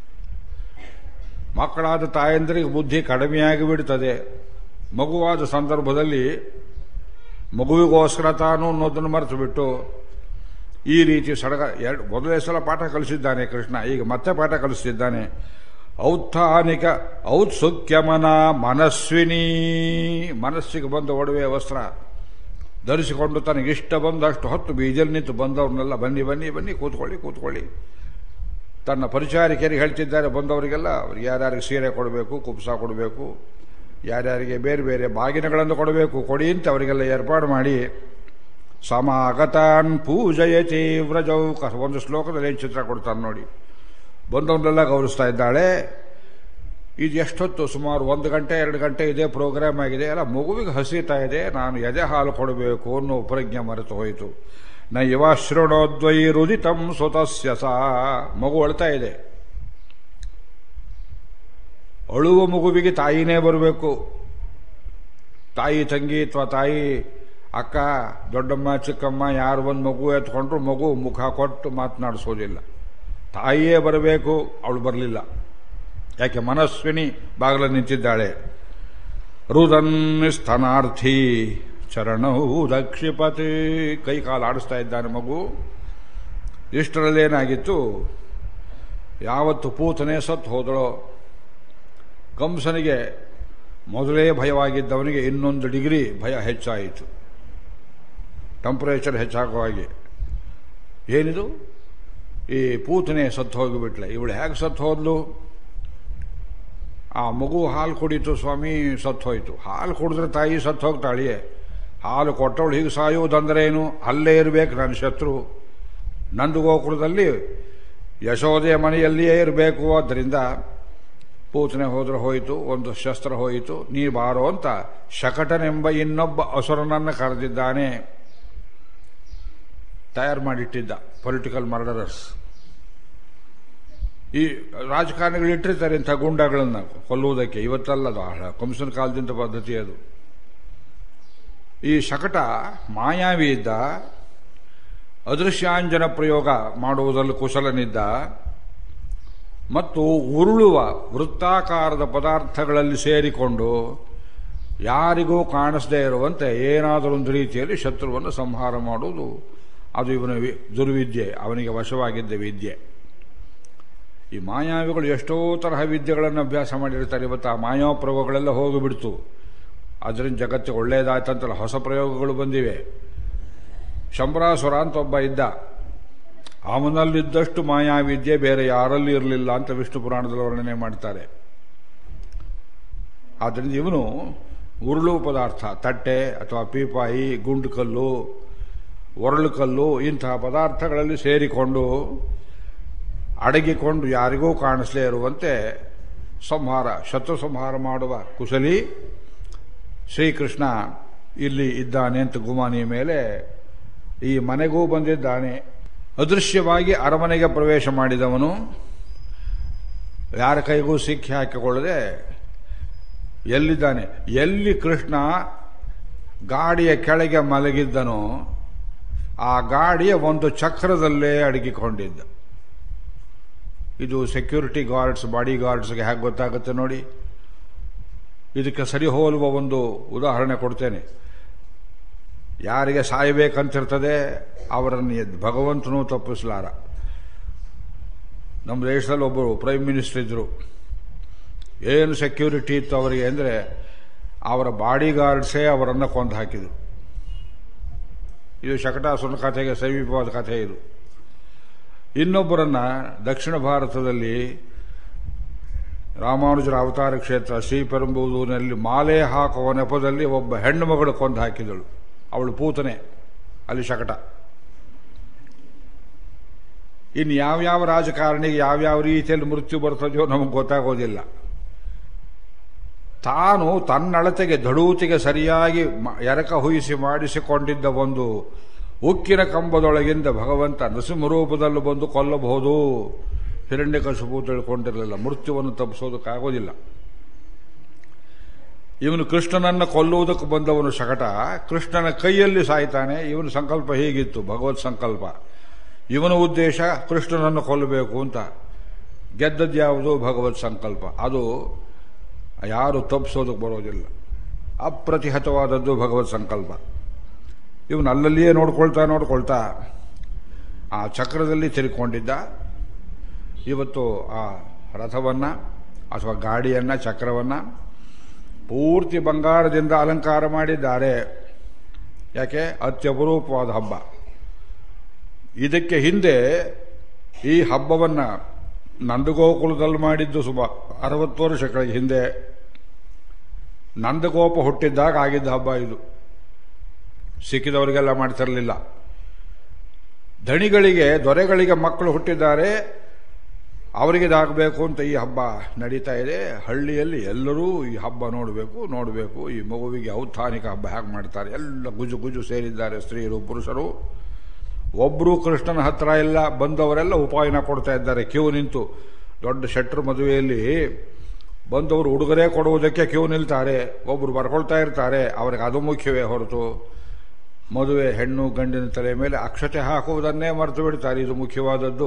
ಮಕ್ಕಳಾದ ತಾಯಂದರಿಗೆ ಬುದ್ಧಿ ಕಡಿಮೆಯಾಗಿ ಬಿಡ್ತದೆ. ಮಗುವಾದ ಸಂದರ್ಭದಲ್ಲಿ ಮಗುವಿಗೋಸ್ಕರ ತಾನು ಅನ್ನೋದನ್ನು ಮರೆತು ಬಿಟ್ಟು ಈ ರೀತಿ ಮೊದಲೇ ಸಲ ಪಾಠ ಕಲಿಸಿದ್ದಾನೆ ಕೃಷ್ಣ, ಈಗ ಮತ್ತೆ ಪಾಠ ಕಲಿಸ್ತಿದ್ದಾನೆ. ಔತ್ಥಾನಿಕ ಔತ್ಸುಕ್ಯಮನ ಮನಸ್ವಿನಿ, ಮನಸ್ಸಿಗೆ ಬಂದ ಒಡವೆ ವಸ್ತ್ರ ಧರಿಸಿಕೊಂಡು ತನಗಿಷ್ಟ ಬಂದಷ್ಟು ಹೊತ್ತು ಬೀಜಲ್ಲಿ ನಿಂತು ಬಂದವ್ರನ್ನೆಲ್ಲ ಬನ್ನಿ ಬನ್ನಿ ಬನ್ನಿ ಕೂತ್ಕೊಳ್ಳಿ ಕೂತ್ಕೊಳ್ಳಿ. ತನ್ನ ಪರಿಚಾರಿಕೆಯರಿಗೆ ಹೇಳ್ತಿದ್ದಾರೆ ಬಂದವರಿಗೆಲ್ಲ, ಅವ್ರಿಗೆ ಯಾರ್ಯಾರಿಗೆ ಸೀರೆ ಕೊಡಬೇಕು, ಕುಪ್ಸ ಕೊಡಬೇಕು, ಯಾರ್ಯಾರಿಗೆ ಬೇರೆ ಬೇರೆ ಬಾಗಿನಗಳನ್ನು ಕೊಡಬೇಕು, ಕೊಡಿ ಅಂತ ಅವರಿಗೆಲ್ಲ ಏರ್ಪಾಡು ಮಾಡಿ ಸಮಾಗತಾನ್ ಪೂಜಯತಿ ವ್ರಜೌ, ಒಂದು ಶ್ಲೋಕದಲ್ಲಿ ಏನು ಚಿತ್ರ ಕೊಡ್ತಾನೆ ನೋಡಿ. ಬಂದವನ್ನೆಲ್ಲ ಗೌರವಿಸ್ತಾ ಇದ್ದಾಳೆ. ಇದು ಎಷ್ಟೊತ್ತು, ಸುಮಾರು 1 ಗಂಟೆ 2 ಗಂಟೆ ಇದೇ ಪ್ರೋಗ್ರಾಮ್ ಆಗಿದೆ. ಅಲ್ಲ, ಮಗುವಿಗೆ ಹಸಿತಾ ಇದೆ, ನಾನು ಎದೆ ಹಾಲು ಕೊಡಬೇಕು ಅನ್ನೋ ಪ್ರಜ್ಞೆ ಮರೆತು ಹೋಯಿತು. ನೈವ ಶೃಣೋದ್ವೈ ರುದಿತಂ ಸ್ವತಸ್ಯ ಸಾ, ಮಗು ಅಳ್ತಾ ಇದೆ. ಅಳುವ ಮಗುವಿಗೆ ತಾಯಿನೇ ಬರಬೇಕು. ತಾಯಿ ತಂಗಿ ಅಥವಾ ತಾಯಿ ಅಕ್ಕ ದೊಡ್ಡಮ್ಮ ಚಿಕ್ಕಮ್ಮ ಯಾರು ಒಂದು ಮಗು ಎತ್ಕೊಂಡ್ರು ಮಗು ಮುಖ ಕೊಟ್ಟು ಮಾತನಾಡಿಸೋದಿಲ್ಲ, ತಾಯಿಯೇ ಬರಬೇಕು. ಅವಳು ಬರಲಿಲ್ಲ. ಯಾಕೆ? ಮನಸ್ವಿನಿ ಬಾಗಿಲ ನಿಂತಿದ್ದಾಳೆ. ರುದನ್ ಸ್ತನಾರ್ಥಿ ಚರಣವು ದಕ್ಷಿಪತಿ, ಕೈ ಕಾಲು ಆಡಿಸ್ತಾ ಇದ್ದಾನೆ ಮಗು. ಇಷ್ಟರಲ್ಲೇನಾಗಿತ್ತು, ಯಾವತ್ತು ಪೂತನೆ ಸತ್ತು ಹೋದಳೋ ಕಂಸನಿಗೆ ಮೊದಲೇ ಭಯವಾಗಿದ್ದವನಿಗೆ ಇನ್ನೊಂದು ಡಿಗ್ರಿ ಭಯ ಹೆಚ್ಚಾಯಿತು, ಟೆಂಪರೇಚರ್ ಹೆಚ್ಚಾಗುವ ಹಾಗೆ. ಏನಿದು, ಈ ಪೂತನೆ ಸತ್ತು ಹೋಗಿಬಿಟ್ಲೆ, ಇವಳು ಹೇಗೆ ಸತ್ತು ಹೋದ್ಲು? ಆ ಮಗು ಹಾಲು ಕುಡಿತು ಸ್ವಾಮಿ, ಸತ್ತು ಹೋಯಿತು. ಹಾಲು ಕುಡಿದ್ರೆ ತಾಯಿ ಸತ್ತು ಹೋಗ್ತಾಳಿಯೇ, ಹಾಲು ಕೊಟ್ಟವಳು ಹೀಗೆ ಸಾಯುವುದಂದ್ರೆ ಏನು? ಅಲ್ಲೇ ಇರಬೇಕು ನನ್ನ ಶತ್ರು. ನಂದು ಗೋಕುಲದಲ್ಲಿ ಯಶೋದೆಯ ಮನೆಯಲ್ಲಿಯೇ ಇರಬೇಕು. ಆದ್ದರಿಂದ ಪೂತನೆ ಹೋದ್ರೆ ಹೋಯಿತು, ಒಂದು ಶಸ್ತ್ರ ಹೋಯಿತು, ನೀ ಬಾರೋ ಅಂತ ಶಕಟನೆಂಬ ಇನ್ನೊಬ್ಬ ಅಸುರನನ್ನು ಕರೆದಿದ್ದಾನೆ. ತಯಾರು ಮಾಡಿಟ್ಟಿದ್ದ ಪೊಲಿಟಿಕಲ್ ಮರ್ಡರರ್ಸ್. ಈ ರಾಜಕಾರಣಿಗಳು ಇಟ್ಟಿರ್ತಾರೆ ಇಂಥ ಗುಂಡಗಳನ್ನು ಕೊಲ್ಲುವುದಕ್ಕೆ. ಇವತ್ತಲ್ಲದು, ಕಂಸನ ಕಾಲದಿಂದ ಪದ್ಧತಿ ಅದು. ಈ ಶಕಟ ಮಾಯಾವಿ ಇದ್ದ, ಅದೃಶ್ಯಾಂಜನ ಪ್ರಯೋಗ ಮಾಡುವುದರಲ್ಲಿ ಕುಶಲನಿದ್ದ, ಮತ್ತು ಉರುಳುವ ವೃತ್ತಾಕಾರದ ಪದಾರ್ಥಗಳಲ್ಲಿ ಸೇರಿಕೊಂಡು ಯಾರಿಗೂ ಕಾಣಿಸದೇ ಇರುವಂತೆ ಏನಾದರೊಂದು ರೀತಿಯಲ್ಲಿ ಶತ್ರುವನ್ನು ಸಂಹಾರ ಮಾಡುವುದು ಅದು ಇವನ ದುರ್ವಿದ್ಯೆ, ಅವನಿಗೆ ವಶವಾಗಿದ್ದ ವಿದ್ಯೆ. ಈ ಮಾಯಾವಿಗಳು ಎಷ್ಟೋ ತರಹ ವಿದ್ಯೆಗಳನ್ನು ಅಭ್ಯಾಸ ಮಾಡಿರ್ತಾರೆ. ಇವತ್ತು ಆ ಮಾಯಾ ಪ್ರಯೋಗಗಳೆಲ್ಲ ಹೋಗಿಬಿಡ್ತು. ಅದರಿಂದ ಜಗತ್ತಿಗೆ ಒಳ್ಳೆಯದಾಯ್ತಂತಲ್ಲ ಹೊಸ ಪ್ರಯೋಗಗಳು ಬಂದಿವೆ. ಶಂಬರಾಸುರ ಅಂತ ಒಬ್ಬ ಇದ್ದ, ಅವನಲ್ಲಿದ್ದಷ್ಟು ಮಾಯಾವಿದ್ಯೆ ಬೇರೆ ಯಾರಲ್ಲಿ ಇರಲಿಲ್ಲ ಅಂತ ವಿಷ್ಣು ಪುರಾಣದಲ್ಲಿ ವರ್ಣನೆ ಮಾಡ್ತಾರೆ. ಆದ್ದರಿಂದ ಇವನು ಉರುಳು ಪದಾರ್ಥ, ತಟ್ಟೆ ಅಥವಾ ಪೀಪಾಯಿ, ಗುಂಡು ಕಲ್ಲು, ಒರಳು ಕಲ್ಲು, ಇಂತಹ ಪದಾರ್ಥಗಳಲ್ಲಿ ಸೇರಿಕೊಂಡು ಅಡಗಿಕೊಂಡು ಯಾರಿಗೂ ಕಾಣಿಸಲೇ ಇರುವಂತೆ ಶತ್ರು ಸಂಹಾರ ಮಾಡುವ ಕುಶಲಿ ಶ್ರೀಕೃಷ್ಣ ಇಲ್ಲಿ ಇದ್ದಾನೆ ಅಂತ ಗುಮಾನಿಯ ಮೇಲೆ ಈ ಮನೆಗೂ ಬಂದಿದ್ದಾನೆ. ಅದೃಶ್ಯವಾಗಿ ಅರಮನೆಗೆ ಪ್ರವೇಶ ಮಾಡಿದವನು ಯಾರ ಕೈಗೂ ಸಿಕ್ಕಿ ಹಾಕಿಕೊಳ್ಳದೆ ಎಲ್ಲಿದ್ದಾನೆ. ಎಲ್ಲಿ ಕೃಷ್ಣ ಗಾಡಿಯ ಕೆಳಗೆ ಮಲಗಿದ್ದನೋ ಆ ಗಾಡಿಯ ಒಂದು ಚಕ್ರದಲ್ಲೇ ಅಡಗಿಕೊಂಡಿದ್ದ. ಇದು ಸೆಕ್ಯೂರಿಟಿ ಗಾರ್ಡ್ಸ್, ಬಾಡಿ ಗಾರ್ಡ್ಸ್ಗೆ ಹೇಗೆ ಗೊತ್ತಾಗುತ್ತೆ ನೋಡಿ. ಇದಕ್ಕೆ ಸರಿ ಹೋಲುವ ಒಂದು ಉದಾಹರಣೆ ಕೊಡ್ತೇನೆ. ಯಾರಿಗೆ ಸಾಯಬೇಕಂತಿರ್ತದೆ ಅವರನ್ನು ಭಗವಂತನೂ ತಪ್ಪಿಸಲಾರ. ನಮ್ಮ ದೇಶದಲ್ಲಿ ಒಬ್ಬರು ಪ್ರೈಮ್ ಮಿನಿಸ್ಟರ್ ಇದ್ರು. ಏನು ಸೆಕ್ಯೂರಿಟಿ ಇತ್ತು ಅವರಿಗೆ ಅಂದರೆ ಅವರ ಬಾಡಿ ಗಾರ್ಡ್ಸೇ ಅವರನ್ನು ಕೊಂದು ಹಾಕಿದರು. ಇದು ಶಕಟಾಸುರನ ಕಥೆಗೆ ಸಮೀಪವಾದ ಕಥೆ ಇದು. ಇನ್ನೊಬ್ಬರನ್ನ ದಕ್ಷಿಣ ಭಾರತದಲ್ಲಿ ರಾಮಾನುಜರ ಅವತಾರ ಕ್ಷೇತ್ರ ಶ್ರೀಪೆರಂಬೂರಿನಲ್ಲಿ ಮಾಲೆ ಹಾಕುವ ನೆಪದಲ್ಲಿ ಒಬ್ಬ ಹೆಣ್ಣು ಮಗಳು ಕೊಂದು ಹಾಕಿದಳು. ಅವಳು ಪೂತನೆ, ಅಲ್ಲಿ ಶಕಟ. ಇನ್ನು ಯಾವ್ಯಾವ ರಾಜಕಾರಣಿಗೆ ಯಾವ್ಯಾವ ರೀತಿಯಲ್ಲಿ ಮೃತ್ಯು ಬರ್ತದೆಯೋ ನಮಗೆ ಗೊತ್ತಾಗೋದಿಲ್ಲ. ತಾನು ತನ್ನಳತೆಗೆ ದಡೂತಿಗೆ ಸರಿಯಾಗಿ ಎರಕ ಹುಯಿಸಿ ಮಾಡಿಸಿಕೊಂಡಿದ್ದ ಒಂದು ಉಕ್ಕಿನ ಕಂಬದೊಳಗಿಂದ ಭಗವಂತ ನೃಸಿಂಹರೂಪದಲ್ಲೂ ಬಂದು ಕೊಲ್ಲಬಹುದು. ಹಿರಣ್ಯಕಶಿಪು ತಿಳ್ಕೊಂಡಿರಲಿಲ್ಲ, ಮೃತ್ಯುವನ್ನು ತಪ್ಪಿಸೋದಕ್ಕಾಗೋದಿಲ್ಲ. ಇವನು ಕೃಷ್ಣನನ್ನು ಕೊಲ್ಲುವುದಕ್ಕೆ ಬಂದವನು ಶಕಟ, ಕೃಷ್ಣನ ಕೈಯಲ್ಲಿ ಸಾಯ್ತಾನೆ. ಇವನ ಸಂಕಲ್ಪ ಹೀಗಿತ್ತು, ಭಗವತ್ ಸಂಕಲ್ಪ. ಇವನ ಉದ್ದೇಶ ಕೃಷ್ಣನನ್ನು ಕೊಲ್ಲಬೇಕು ಅಂತ. ಗೆದ್ದದ್ದು ಯಾವುದು? ಭಗವತ್ ಸಂಕಲ್ಪ. ಅದು ಯಾರು ತಪ್ಪಿಸೋದಕ್ಕೆ ಬರೋದಿಲ್ಲ. ಅಪ್ರತಿಹತವಾದದ್ದು ಭಗವತ್ ಸಂಕಲ್ಪ. ಇವನು ಅಲ್ಲಲ್ಲಿಯೇ ನೋಡ್ಕೊಳ್ತಾ ಆ ಚಕ್ರದಲ್ಲಿ ತಿರುಗಿಕೊಂಡಿದ್ದ. ಇವತ್ತು ಆ ರಥವನ್ನು ಅಥವಾ ಗಾಡಿಯನ್ನು, ಚಕ್ರವನ್ನು ಪೂರ್ತಿ ಬಂಗಾರದಿಂದ ಅಲಂಕಾರ ಮಾಡಿದ್ದಾರೆ. ಯಾಕೆ? ಅತ್ಯಪರೂಪವಾದ ಹಬ್ಬ. ಇದಕ್ಕೆ ಹಿಂದೆ ಈ ಹಬ್ಬವನ್ನು ನಂದಗೋಕುಲದಲ್ಲಿ ಮಾಡಿದ್ದು ಸುಮಾರು 60 ವರ್ಷಗಳ ಹಿಂದೆ. ನಂದಗೋಪ ಹುಟ್ಟಿದ್ದಾಗ ಆಗಿದ್ದ ಹಬ್ಬ ಇದು. ಸಿಕ್ಕಿದವರಿಗೆಲ್ಲ ಮಾಡ್ತಿರಲಿಲ್ಲ. ಧಣಿಗಳಿಗೆ, ದೊರೆಗಳಿಗೆ ಮಕ್ಕಳು ಹುಟ್ಟಿದ್ದಾರೆ, ಅವರಿಗಿದಾಗಬೇಕು ಅಂತ ಈ ಹಬ್ಬ ನಡೀತಾ ಇದೆ. ಹಳ್ಳಿಯಲ್ಲಿ ಎಲ್ಲರೂ ಈ ಹಬ್ಬ ನೋಡಬೇಕು. ಈ ಮಗುವಿಗೆ ಔತ್ಥಾನಿಕ ಹಬ್ಬ ಹೇಗೆ ಮಾಡ್ತಾರೆ, ಎಲ್ಲ ಗುಜು ಸೇರಿದ್ದಾರೆ, ಸ್ತ್ರೀಯರು ಪುರುಷರು. ಒಬ್ಬರು ಕೃಷ್ಣನ ಹತ್ರ ಇಲ್ಲ. ಬಂದವರೆಲ್ಲ ಉಪಾಯನ ಕೊಡ್ತಾ ಇದ್ದಾರೆ ಕ್ಯೂ ನಿಂತು. ದೊಡ್ಡ ಶೆಟ್ರ್ ಮದುವೆಯಲ್ಲಿ ಬಂದವರು ಉಡುಗೊರೆ ಕೊಡುವುದಕ್ಕೆ ಕ್ಯೂ ನಿಲ್ತಾರೆ. ಒಬ್ಬರು ಬರ್ಕೊಳ್ತಾ ಇರ್ತಾರೆ. ಅವರಿಗೆ ಅದು ಮುಖ್ಯವೇ ಹೊರತು ಮದುವೆ ಹೆಣ್ಣು ಗಂಡಿನ ತಲೆ ಮೇಲೆ ಅಕ್ಷತೆ ಹಾಕುವುದನ್ನೇ ಮರೆತು ಬಿಡ್ತಾರೆ. ಇದು ಮುಖ್ಯವಾದದ್ದು.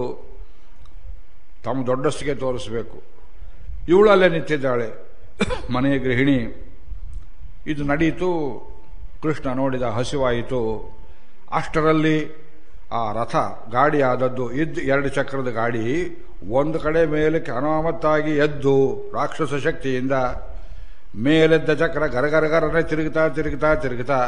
ತಮ್ಮ ದೊಡ್ಡಸ್ತಿಗೆ ತೋರಿಸಬೇಕು. ಇವಳು ಅಲ್ಲೇ ನಿಂತಿದ್ದಾಳೆ, ಮನೆಯ ಗೃಹಿಣಿ. ಇದು ನಡೀತು. ಕೃಷ್ಣ ನೋಡಿದ, ಹಸಿವಾಯಿತು. ಅಷ್ಟರಲ್ಲಿ ಆ ರಥ ಗಾಡಿ ಆದದ್ದು, 2 ಚಕ್ರದ ಗಾಡಿ ಒಂದು ಕಡೆ ಮೇಲಕ್ಕೆ ಅನಾಮತ್ತಾಗಿ ಎದ್ದು ರಾಕ್ಷಸ ಶಕ್ತಿಯಿಂದ ಮೇಲೆದ್ದ ಚಕ್ರ ಗರಗರಗರನೆ ತಿರುಗುತ್ತಾ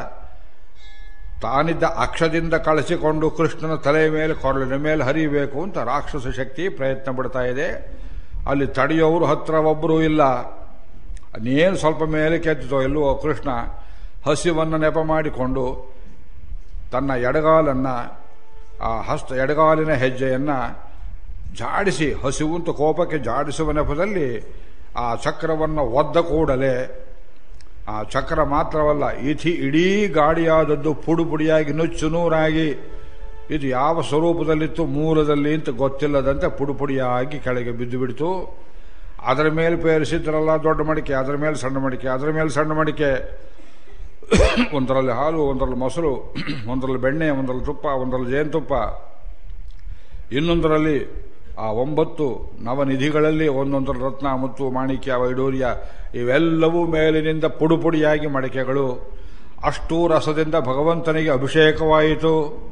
ತಾನಿದ್ದ ಅಕ್ಷದಿಂದ ಕಳಿಸಿಕೊಂಡು ಕೃಷ್ಣನ ತಲೆಯ ಮೇಲೆ, ಕೊರಳಿನ ಮೇಲೆ ಹರಿಯಬೇಕು ಅಂತ ರಾಕ್ಷಸ ಶಕ್ತಿ ಪ್ರಯತ್ನ ಪಡ್ತಾ ಇದೆ. ಅಲ್ಲಿ ತಡೆಯೋರು ಹತ್ರ ಒಬ್ಬರೂ ಇಲ್ಲ. ಇನ್ನೇನು ಸ್ವಲ್ಪ ಮೇಲೆ ಕೆತ್ತಿತೋ ಇಲ್ಲವೋ, ಕೃಷ್ಣ ಹಸಿವನ್ನು ನೆಪ ಮಾಡಿಕೊಂಡು ತನ್ನ ಎಡಗಾಲನ್ನು, ಆ ಎಡಗಾಲಿನ ಹೆಜ್ಜೆಯನ್ನು ಜಾಡಿಸಿ, ಹಸಿವಂತ ಕೋಪಕ್ಕೆ ಜಾಡಿಸುವ ನೆಪದಲ್ಲಿ ಆ ಚಕ್ರವನ್ನು ಒದ್ದ ಕೂಡಲೇ, ಆ ಚಕ್ರ ಮಾತ್ರವಲ್ಲ, ಇಡೀ ಗಾಡಿಯಾದದ್ದು ಪುಡಿಯಾಗಿ ನುಚ್ಚು ನೂರಾಗಿ, ಇದು ಯಾವ ಸ್ವರೂಪದಲ್ಲಿತ್ತು ಮೂಲದಲ್ಲಿ ಅಂತ ಗೊತ್ತಿಲ್ಲದಂತೆ ಪುಡಿಯಾಗಿ ಕೆಳಗೆ ಬಿದ್ದು ಬಿಡ್ತು. ಅದರ ಮೇಲೆ ಪೇರಿಸಿದ್ರಲ್ಲ ದೊಡ್ಡ ಮಡಿಕೆ, ಅದರ ಮೇಲೆ ಸಣ್ಣ ಮಡಿಕೆ, ಅದರ ಮೇಲೆ ಸಣ್ಣ ಮಡಿಕೆ, ಒಂದರಲ್ಲಿ ಹಾಲು, ಒಂದರಲ್ಲಿ ಮೊಸರು, ಒಂದರಲ್ಲಿ ಬೆಣ್ಣೆ, ಒಂದರಲ್ಲಿ ತುಪ್ಪ, ಒಂದರಲ್ಲಿ ಜೇನುತುಪ್ಪ, ಇನ್ನೊಂದರಲ್ಲಿ ಆ 9 ನವನಿಧಿಗಳಲ್ಲಿ ಒಂದೊಂದರ ರತ್ನ, ಮುತ್ತು, ಮಾಣಿಕ್ಯ, ವೈಡೂರ್ಯ, ಇವೆಲ್ಲವೂ ಮೇಲಿನಿಂದ ಪುಡಿಯಾಗಿ ಮಡಿಕೆಗಳು. ಅಷ್ಟೂ ರಸದಿಂದ ಭಗವಂತನಿಗೆ ಅಭಿಷೇಕವಾಯಿತು.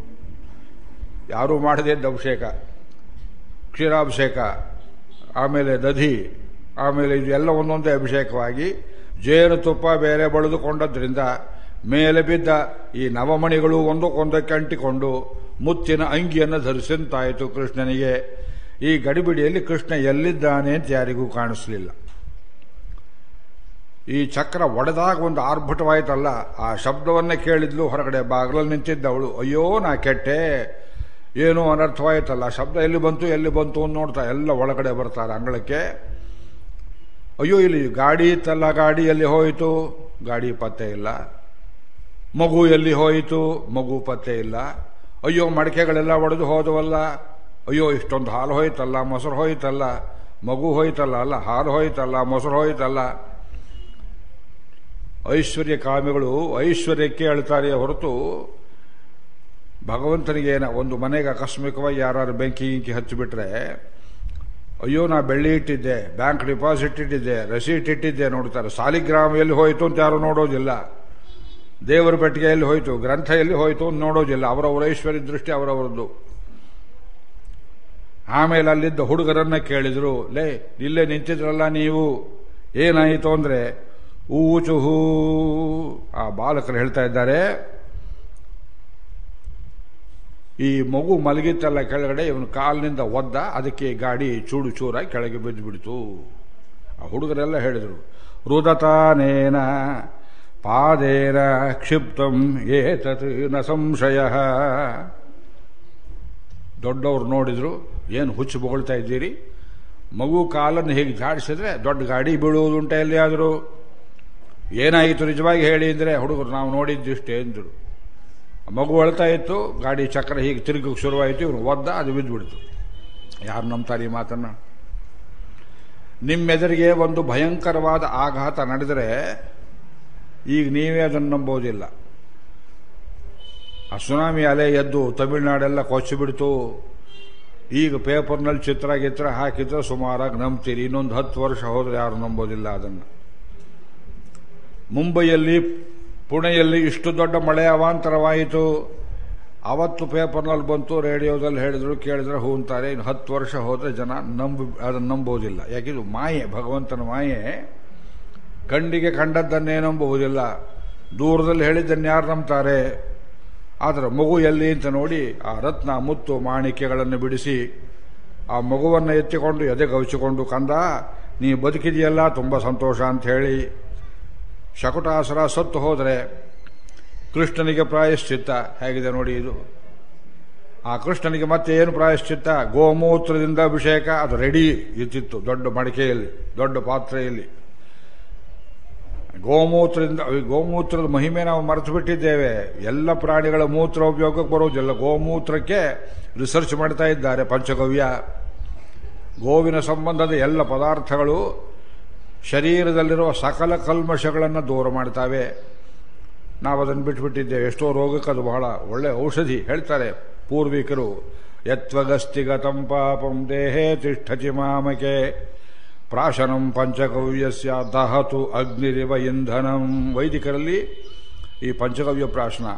ಯಾರೂ ಮಾಡದೇ ಇದ್ದ ಅಭಿಷೇಕ, ಕ್ಷೀರಾಭಿಷೇಕ, ಆಮೇಲೆ ದಧಿ, ಆಮೇಲೆ ಇದು ಎಲ್ಲ ಒಂದೊಂದೇ ಅಭಿಷೇಕವಾಗಿ ಜೇನುತುಪ್ಪ ಬೇರೆ ಬಳಿದುಕೊಂಡದ್ರಿಂದ ಮೇಲೆ ಬಿದ್ದ ಈ ನವಮಣಿಗಳು ಒಂದಕ್ಕೊಂದಕ್ಕೆ ಅಂಟಿಕೊಂಡು ಮುತ್ತಿನ ಅಂಗಿಯನ್ನು ಧರಿಸಂತಾಯಿತು ಕೃಷ್ಣನಿಗೆ. ಈ ಗಡಿಬಿಡಿಯಲ್ಲಿ ಕೃಷ್ಣ ಎಲ್ಲಿದ್ದಾನೆ ಅಂತ ಯಾರಿಗೂ ಕಾಣಿಸಲಿಲ್ಲ. ಈ ಚಕ್ರ ಒಡೆದಾಗ ಒಂದು ಆರ್ಭಟವಾಯ್ತಲ್ಲ, ಆ ಶಬ್ದವನ್ನೇ ಕೇಳಿದ್ಲು ಹೊರಗಡೆ ಬಾಗಿಲಲ್ಲಿ ನಿಂತಿದ್ದವಳು. ಅಯ್ಯೋ ನಾ ಕೆಟ್ಟೆ, ಏನೋ ಅನರ್ಥವಾಯ್ತಲ್ಲ, ಶಬ್ದ ಎಲ್ಲಿ ಬಂತು ಅಂತ ನೋಡ್ತಾ ಎಲ್ಲ ಒಳಗಡೆ ಬರ್ತಾರೆ ಅಂಗಳಕ್ಕೆ. ಅಯ್ಯೋ ಇಲ್ಲಿ ಗಾಡಿ ಇತ್ತಲ್ಲ, ಗಾಡಿ ಎಲ್ಲಿ ಹೋಯಿತು? ಗಾಡಿ ಪತ್ತೆ ಇಲ್ಲ. ಮಗು ಎಲ್ಲಿ ಹೋಯಿತು? ಮಗು ಪತ್ತೆ ಇಲ್ಲ. ಅಯ್ಯೋ ಮಡಿಕೆಗಳೆಲ್ಲ ಒಡೆದು ಹೋದವಲ್ಲ. ಅಯ್ಯೋ ಇಷ್ಟೊಂದು ಹಾಲು ಹೋಯ್ತಲ್ಲ, ಮೊಸರು ಹೋಯ್ತಲ್ಲ, ಮಗು ಹೋಯ್ತಲ್ಲ, ಅಲ್ಲ ಹಾಲು ಹೋಯ್ತಲ್ಲ, ಮೊಸರು ಹೋಯ್ತಲ್ಲ. ಐಶ್ವರ್ಯ ಕಾಮಿಗಳು ಐಶ್ವರ್ಯಕ್ಕೆ ಹೇಳ್ತಾರೆ ಹೊರತು ಭಗವಂತನಿಗೇನ. ಒಂದು ಮನೆಗೆ ಆಕಸ್ಮಿಕವಾಗಿ ಯಾರು ಬೆಂಕಿ ಹಚ್ಚಿಬಿಟ್ರೆ, ಅಯ್ಯೋ ನಾ ಬೆಳ್ಳಿ ಇಟ್ಟಿದ್ದೆ, ಬ್ಯಾಂಕ್ ಡಿಪಾಸಿಟ್ ಇಟ್ಟಿದ್ದೆ, ರಸೀಟ್ ಇಟ್ಟಿದ್ದೆ ನೋಡ್ತಾರೆ. ಸಾಲಿಗ್ರಾಮ ಎಲ್ಲಿ ಹೋಯಿತು ಅಂತ ಯಾರು ನೋಡೋದಿಲ್ಲ. ದೇವರ ಪೆಟ್ಟಿಗೆ ಎಲ್ಲಿ ಹೋಯಿತು, ಗ್ರಂಥ ಎಲ್ಲಿ ಹೋಯಿತು ಅಂತ ನೋಡೋದಿಲ್ಲ. ಅವರವರ ಐಶ್ವರ್ಯ ದೃಷ್ಟಿ ಅವರವರದ್ದು. ಆಮೇಲೆ ಅಲ್ಲಿದ್ದ ಹುಡುಗರನ್ನ ಕೇಳಿದ್ರು, ಲೇ ಇಲ್ಲೇ ನಿಂತಿದ್ರಲ್ಲ ನೀವು, ಏನಾಯಿತು ಅಂದ್ರೆ ಊಚುಹೂ. ಆ ಬಾಲಕರು ಹೇಳ್ತಾ ಇದ್ದಾರೆ, ಈ ಮಗು ಮಲಗಿತ್ತಲ್ಲ ಕೆಳಗಡೆ, ಇವನು ಕಾಲಿನಿಂದ ಒದ್ದ, ಅದಕ್ಕೆ ಗಾಡಿ ಚೂಡು ಚೂರಾಗಿ ಕೆಳಗೆ ಬಿದ್ದು ಬಿಡ್ತು. ಆ ಹುಡುಗರೆಲ್ಲ ಹೇಳಿದರು, ರುದತಾನೇನ ಪಾದೇನ ಕ್ಷಿಪ್ತಂ ಏತತ್ ನ ಸಂಶಯ. ದೊಡ್ಡವರು ನೋಡಿದ್ರು, ಏನು ಹುಚ್ಚು ಬೊಗಳ್ತಾ ಇದ್ದೀರಿ, ಮಗು ಕಾಲನ್ನು ಹೇಗೆ ಜಾಡಿಸಿದ್ರೆ ದೊಡ್ಡ ಗಾಡಿ ಬೀಳುವುದುಂಟ ಎಲ್ಲಿಯಾದರೂ? ಏನಾಯಿತು ನಿಜವಾಗಿ ಹೇಳಿ ಅಂದರೆ, ಹುಡುಗರು ನಾವು ನೋಡಿದ್ದಿಷ್ಟೇ ಎಂದರು. ಮಗು ಅಳ್ತಾ ಇತ್ತು, ಗಾಡಿ ಚಕ್ರ ಹೀಗೆ ತಿರುಗಕ್ಕೆ ಶುರುವಾಯಿತು, ಇವನು ಒದ್ದ, ಅದು ಬಿದ್ದುಬಿಡ್ತು. ಯಾರು ನಂಬ್ತಾರೆ ಈ ಮಾತನ್ನು? ನಿಮ್ಮೆದುರಿಗೆ ಒಂದು ಭಯಂಕರವಾದ ಆಘಾತ ನಡೆದರೆ ಈಗ ನೀವೇ ಅದನ್ನು ನಂಬೋದಿಲ್ಲ. ಆ ಸುನಾಮಿ ಅಲೆ ಎದ್ದು ತಮಿಳುನಾಡೆಲ್ಲ ಕೊಚ್ಚಿಬಿಡ್ತು, ಈಗ ಪೇಪರ್ನಲ್ಲಿ ಚಿತ್ರ ಹಾಕಿದ್ರೆ ಸುಮಾರಾಗಿ ನಂಬ್ತೀರಿ. ಇನ್ನೊಂದು 10 ವರ್ಷ ಹೋದರೆ ಯಾರು ನಂಬೋದಿಲ್ಲ ಅದನ್ನು. ಮುಂಬೈಯಲ್ಲಿ, ಪುಣೆಯಲ್ಲಿ ಇಷ್ಟು ದೊಡ್ಡ ಮಳೆ ಅವಾಂತರವಾಯಿತು. ಅವತ್ತು ಪೇಪರ್ನಲ್ಲಿ ಬಂತು, ರೇಡಿಯೋದಲ್ಲಿ ಹೇಳಿದ್ರು, ಕೇಳಿದ್ರೆ ಹೂ ಅಂತಾರೆ. ಇನ್ನು 10 ವರ್ಷ ಹೋದರೆ ಜನ ಅದನ್ನು ನಂಬೋದಿಲ್ಲ. ಯಾಕಿದು ಮಾಯೆ, ಭಗವಂತನ ಮಾಯೆ. ಕಣ್ಣಿಗೆ ಕಂಡದ್ದನ್ನೇ ನಂಬುವುದಿಲ್ಲ, ದೂರದಲ್ಲಿ ಹೇಳಿದ್ದನ್ನು ಯಾರು ನಂಬ್ತಾರೆ? ಆದರೆ ಮಗು ಎಲ್ಲಿ ಅಂತ ನೋಡಿ ಆ ರತ್ನ ಮುತ್ತು ಮಾಣಿಕ್ಯಗಳನ್ನು ಬಿಡಿಸಿ ಆ ಮಗುವನ್ನು ಎತ್ತಿಕೊಂಡು ಎದೆಗವಿಸಿಕೊಂಡು, ಕಂದ ನೀ ಬದುಕಿದೆಯಲ್ಲ, ತುಂಬ ಸಂತೋಷ ಅಂತ ಹೇಳಿ ಶಕುಟಾಸುರ ಸತ್ತು ಹೋದರೆ ಕೃಷ್ಣನಿಗೆ ಪ್ರಾಯಶ್ಚಿತ್ತ ಹೇಗಿದೆ ನೋಡಿ ಇದು. ಆ ಕೃಷ್ಣನಿಗೆ ಮತ್ತೆ ಏನು ಪ್ರಾಯಶ್ಚಿತ್ತ? ಗೋಮೂತ್ರದಿಂದ ಅಭಿಷೇಕ. ಅದು ರೆಡಿ ಇತ್ತಿತ್ತು ದೊಡ್ಡ ಮಡಿಕೆಯಲ್ಲಿ, ದೊಡ್ಡ ಪಾತ್ರೆಯಲ್ಲಿ. ಗೋಮೂತ್ರದ ಮಹಿಮೆ ನಾವು ಮರೆತು ಬಿಟ್ಟಿದ್ದೇವೆ. ಎಲ್ಲ ಪ್ರಾಣಿಗಳ ಮೂತ್ರ ಉಪಯೋಗಕ್ಕೆ ಬರುವುದಿಲ್ಲ, ಗೋಮೂತ್ರಕ್ಕೆ ರಿಸರ್ಚ್ ಮಾಡ್ತಾ ಇದ್ದಾರೆ ಪಂಚಗವ್ಯ. ಗೋವಿನ ಸಂಬಂಧದ ಎಲ್ಲ ಪದಾರ್ಥಗಳು ಶರೀರದಲ್ಲಿರುವ ಸಕಲ ಕಲ್ಮಶಗಳನ್ನು ದೂರ ಮಾಡ್ತಾವೆ. ನಾವು ಅದನ್ನು ಬಿಟ್ಟುಬಿಟ್ಟಿದ್ದೇವೆ. ಎಷ್ಟೋ ರೋಗಕ್ಕೆ ಅದು ಬಹಳ ಒಳ್ಳೆ ಔಷಧಿ. ಹೇಳ್ತಾರೆ ಪೂರ್ವಿಕರು, ಯತ್ವಗಸ್ತಿಗತಂ ಪಾಪಂ ದೇಹೇ ತಿಷ್ಠತಿ ಮಾಮಕೆ ಪ್ರಾಶನಂ ಪಂಚಗವ್ಯಸ್ಯ ದಹತು ಅಗ್ನಿರಿವ ಇಂಧನಂ. ವೈದಿಕರಲ್ಲಿ ಈ ಪಂಚಗವ್ಯ ಪ್ರಾಶನ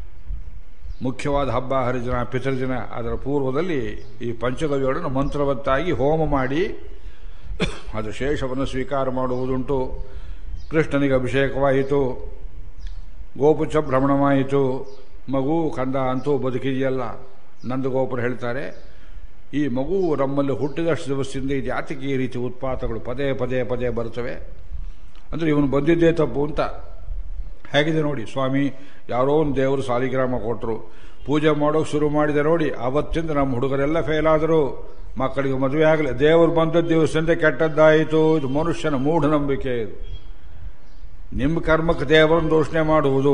ಮುಖ್ಯವಾದ ಹಬ್ಬ, ಹರಿದಿನ, ಪಿತೃದಿನ. ಅದರ ಪೂರ್ವದಲ್ಲಿ ಈ ಪಂಚಗವ್ಯಗಳನ್ನು ಮಂತ್ರವತ್ತಾಗಿ ಹೋಮ ಮಾಡಿ ಅದು ಶೇಷವನ್ನು ಸ್ವೀಕಾರ ಮಾಡುವುದುಂಟು. ಕೃಷ್ಣನಿಗೆ ಅಭಿಷೇಕವಾಯಿತು, ಗೋಪುಚ್ಚ ಭ್ರಮಣವಾಯಿತು, ಮಗು ಕಂದ ಅಂತೂ ಬದುಕಿದೆಯಲ್ಲ. ನಂದಗೋಪುರ ಹೇಳ್ತಾರೆ, ಈ ಮಗು ನಮ್ಮಲ್ಲಿ ಹುಟ್ಟಿದಷ್ಟು ದಿವಸದಿಂದ ಇದು ಯಾತಕ್ಕೆ ಈ ರೀತಿ ಉತ್ಪಾತಗಳು ಪದೇ ಪದೇ ಪದೇ ಬರ್ತವೆ ಅಂದರೆ ಇವನು ಬಂದಿದ್ದೇ ತಪ್ಪು ಅಂತ. ಹೇಗಿದೆ ನೋಡಿ ಸ್ವಾಮಿ, ಯಾರೋ ಒಂದು ದೇವರು ಸಾಲಿಗ್ರಾಮ ಕೊಟ್ಟರು, ಪೂಜೆ ಮಾಡೋಕೆ ಶುರು ಮಾಡಿದೆ ನೋಡಿ, ಆವತ್ತಿಂದ ನಮ್ಮ ಹುಡುಗರೆಲ್ಲ ಫೇಲ್ ಆದರು, ಮಕ್ಕಳಿಗೆ ಮದುವೆ ಆಗಲಿ. ದೇವರು ಬಂದದ್ದು ದಿವಸದಿಂದ ಕೆಟ್ಟದ್ದಾಯಿತು. ಇದು ಮನುಷ್ಯನ ಮೂಢನಂಬಿಕೆ. ಇದು ನಿಮ್ಮ ಕರ್ಮಕ್ಕೆ ದೇವರನ್ನು ದೂಷಣೆ ಮಾಡುವುದು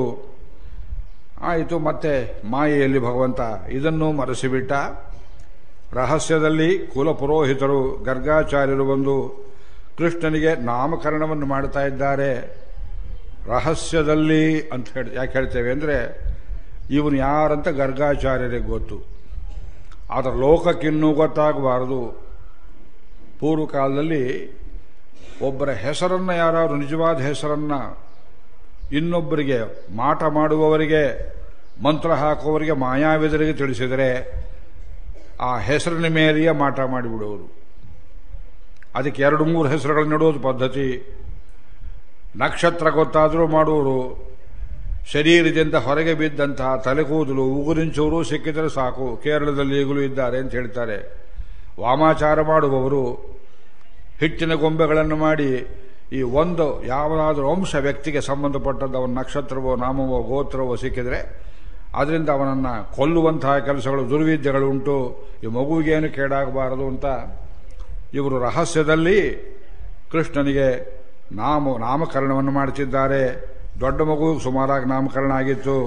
ಆಯಿತು. ಮತ್ತೆ ಮಾಯೆಯಲ್ಲಿ ಭಗವಂತ ಇದನ್ನು ಮರೆಸಿಬಿಟ್ಟ. ರಹಸ್ಯದಲ್ಲಿ ಕುಲಪುರೋಹಿತರು ಗರ್ಗಾಚಾರ್ಯರು ಬಂದು ಕೃಷ್ಣನಿಗೆ ನಾಮಕರಣವನ್ನು ಮಾಡ್ತಾ ಇದ್ದಾರೆ. ರಹಸ್ಯದಲ್ಲಿ ಅಂತ ಯಾಕೆ ಹೇಳ್ತೇವೆ ಅಂದರೆ ಇವನು ಯಾರಂತ ಗರ್ಗಾಚಾರ್ಯರಿಗೆ ಗೊತ್ತು, ಆದರೆ ಲೋಕಕ್ಕಿನ್ನೂ ಗೊತ್ತಾಗಬಾರದು. ಪೂರ್ವಕಾಲದಲ್ಲಿ ಒಬ್ಬರ ಹೆಸರನ್ನು, ಯಾರಾದರೂ ನಿಜವಾದ ಹೆಸರನ್ನು ಇನ್ನೊಬ್ಬರಿಗೆ ಮಾಟ ಮಾಡುವವರಿಗೆ, ಮಂತ್ರ ಹಾಕುವವರಿಗೆ, ಮಾಯಾವಿದರಿಗೆ ತಿಳಿಸಿದರೆ ಆ ಹೆಸರಿನ ಮೇಲೆಯೇ ಮಾಟ ಮಾಡಿಬಿಡುವರು. ಅದಕ್ಕೆ 2-3 ಹೆಸರುಗಳನ್ನು ನೆಡುವುದು ಪದ್ಧತಿ. ನಕ್ಷತ್ರ ಗೊತ್ತಾದರೂ ಮಾಡುವರು. ಶರೀರದಿಂದ ಹೊರಗೆ ಬಿದ್ದಂತಹ ತಲೆಕೂದಲು, ಉಗುರಿಂಚೂರು ಸಿಕ್ಕಿದರೆ ಸಾಕು. ಕೇರಳದಲ್ಲಿ ಈಗಲೂ ಇದ್ದಾರೆ ಅಂತ ಹೇಳ್ತಾರೆ. ವಾಮಾಚಾರ ಮಾಡುವವರು ಹಿಟ್ಟಿನ ಗೊಂಬೆಗಳನ್ನು ಮಾಡಿ ಈ ಒಂದು ಯಾವುದಾದ್ರೂ ವಂಶ ವ್ಯಕ್ತಿಗೆ ಸಂಬಂಧಪಟ್ಟದ್ದು ಅವನ ನಕ್ಷತ್ರವೋ ನಾಮವೋ ಗೋತ್ರವೋ ಸಿಕ್ಕಿದರೆ ಅದರಿಂದ ಅವನನ್ನು ಕೊಲ್ಲುವಂತಹ ಕೆಲಸಗಳು, ದುರ್ವಿದ್ಯೆಗಳು ಉಂಟು. ಈ ಮಗುವಿಗೇನು ಕೇಡಾಗಬಾರದು ಅಂತ ಇವರು ರಹಸ್ಯದಲ್ಲಿ ಕೃಷ್ಣನಿಗೆ ನಾಮಕರಣವನ್ನು ಮಾಡುತ್ತಿದ್ದಾರೆ. ದೊಡ್ಡ ಮಗುವಿಗೆ ಸುಮಾರಾಗಿ ನಾಮಕರಣ ಆಗಿತ್ತು.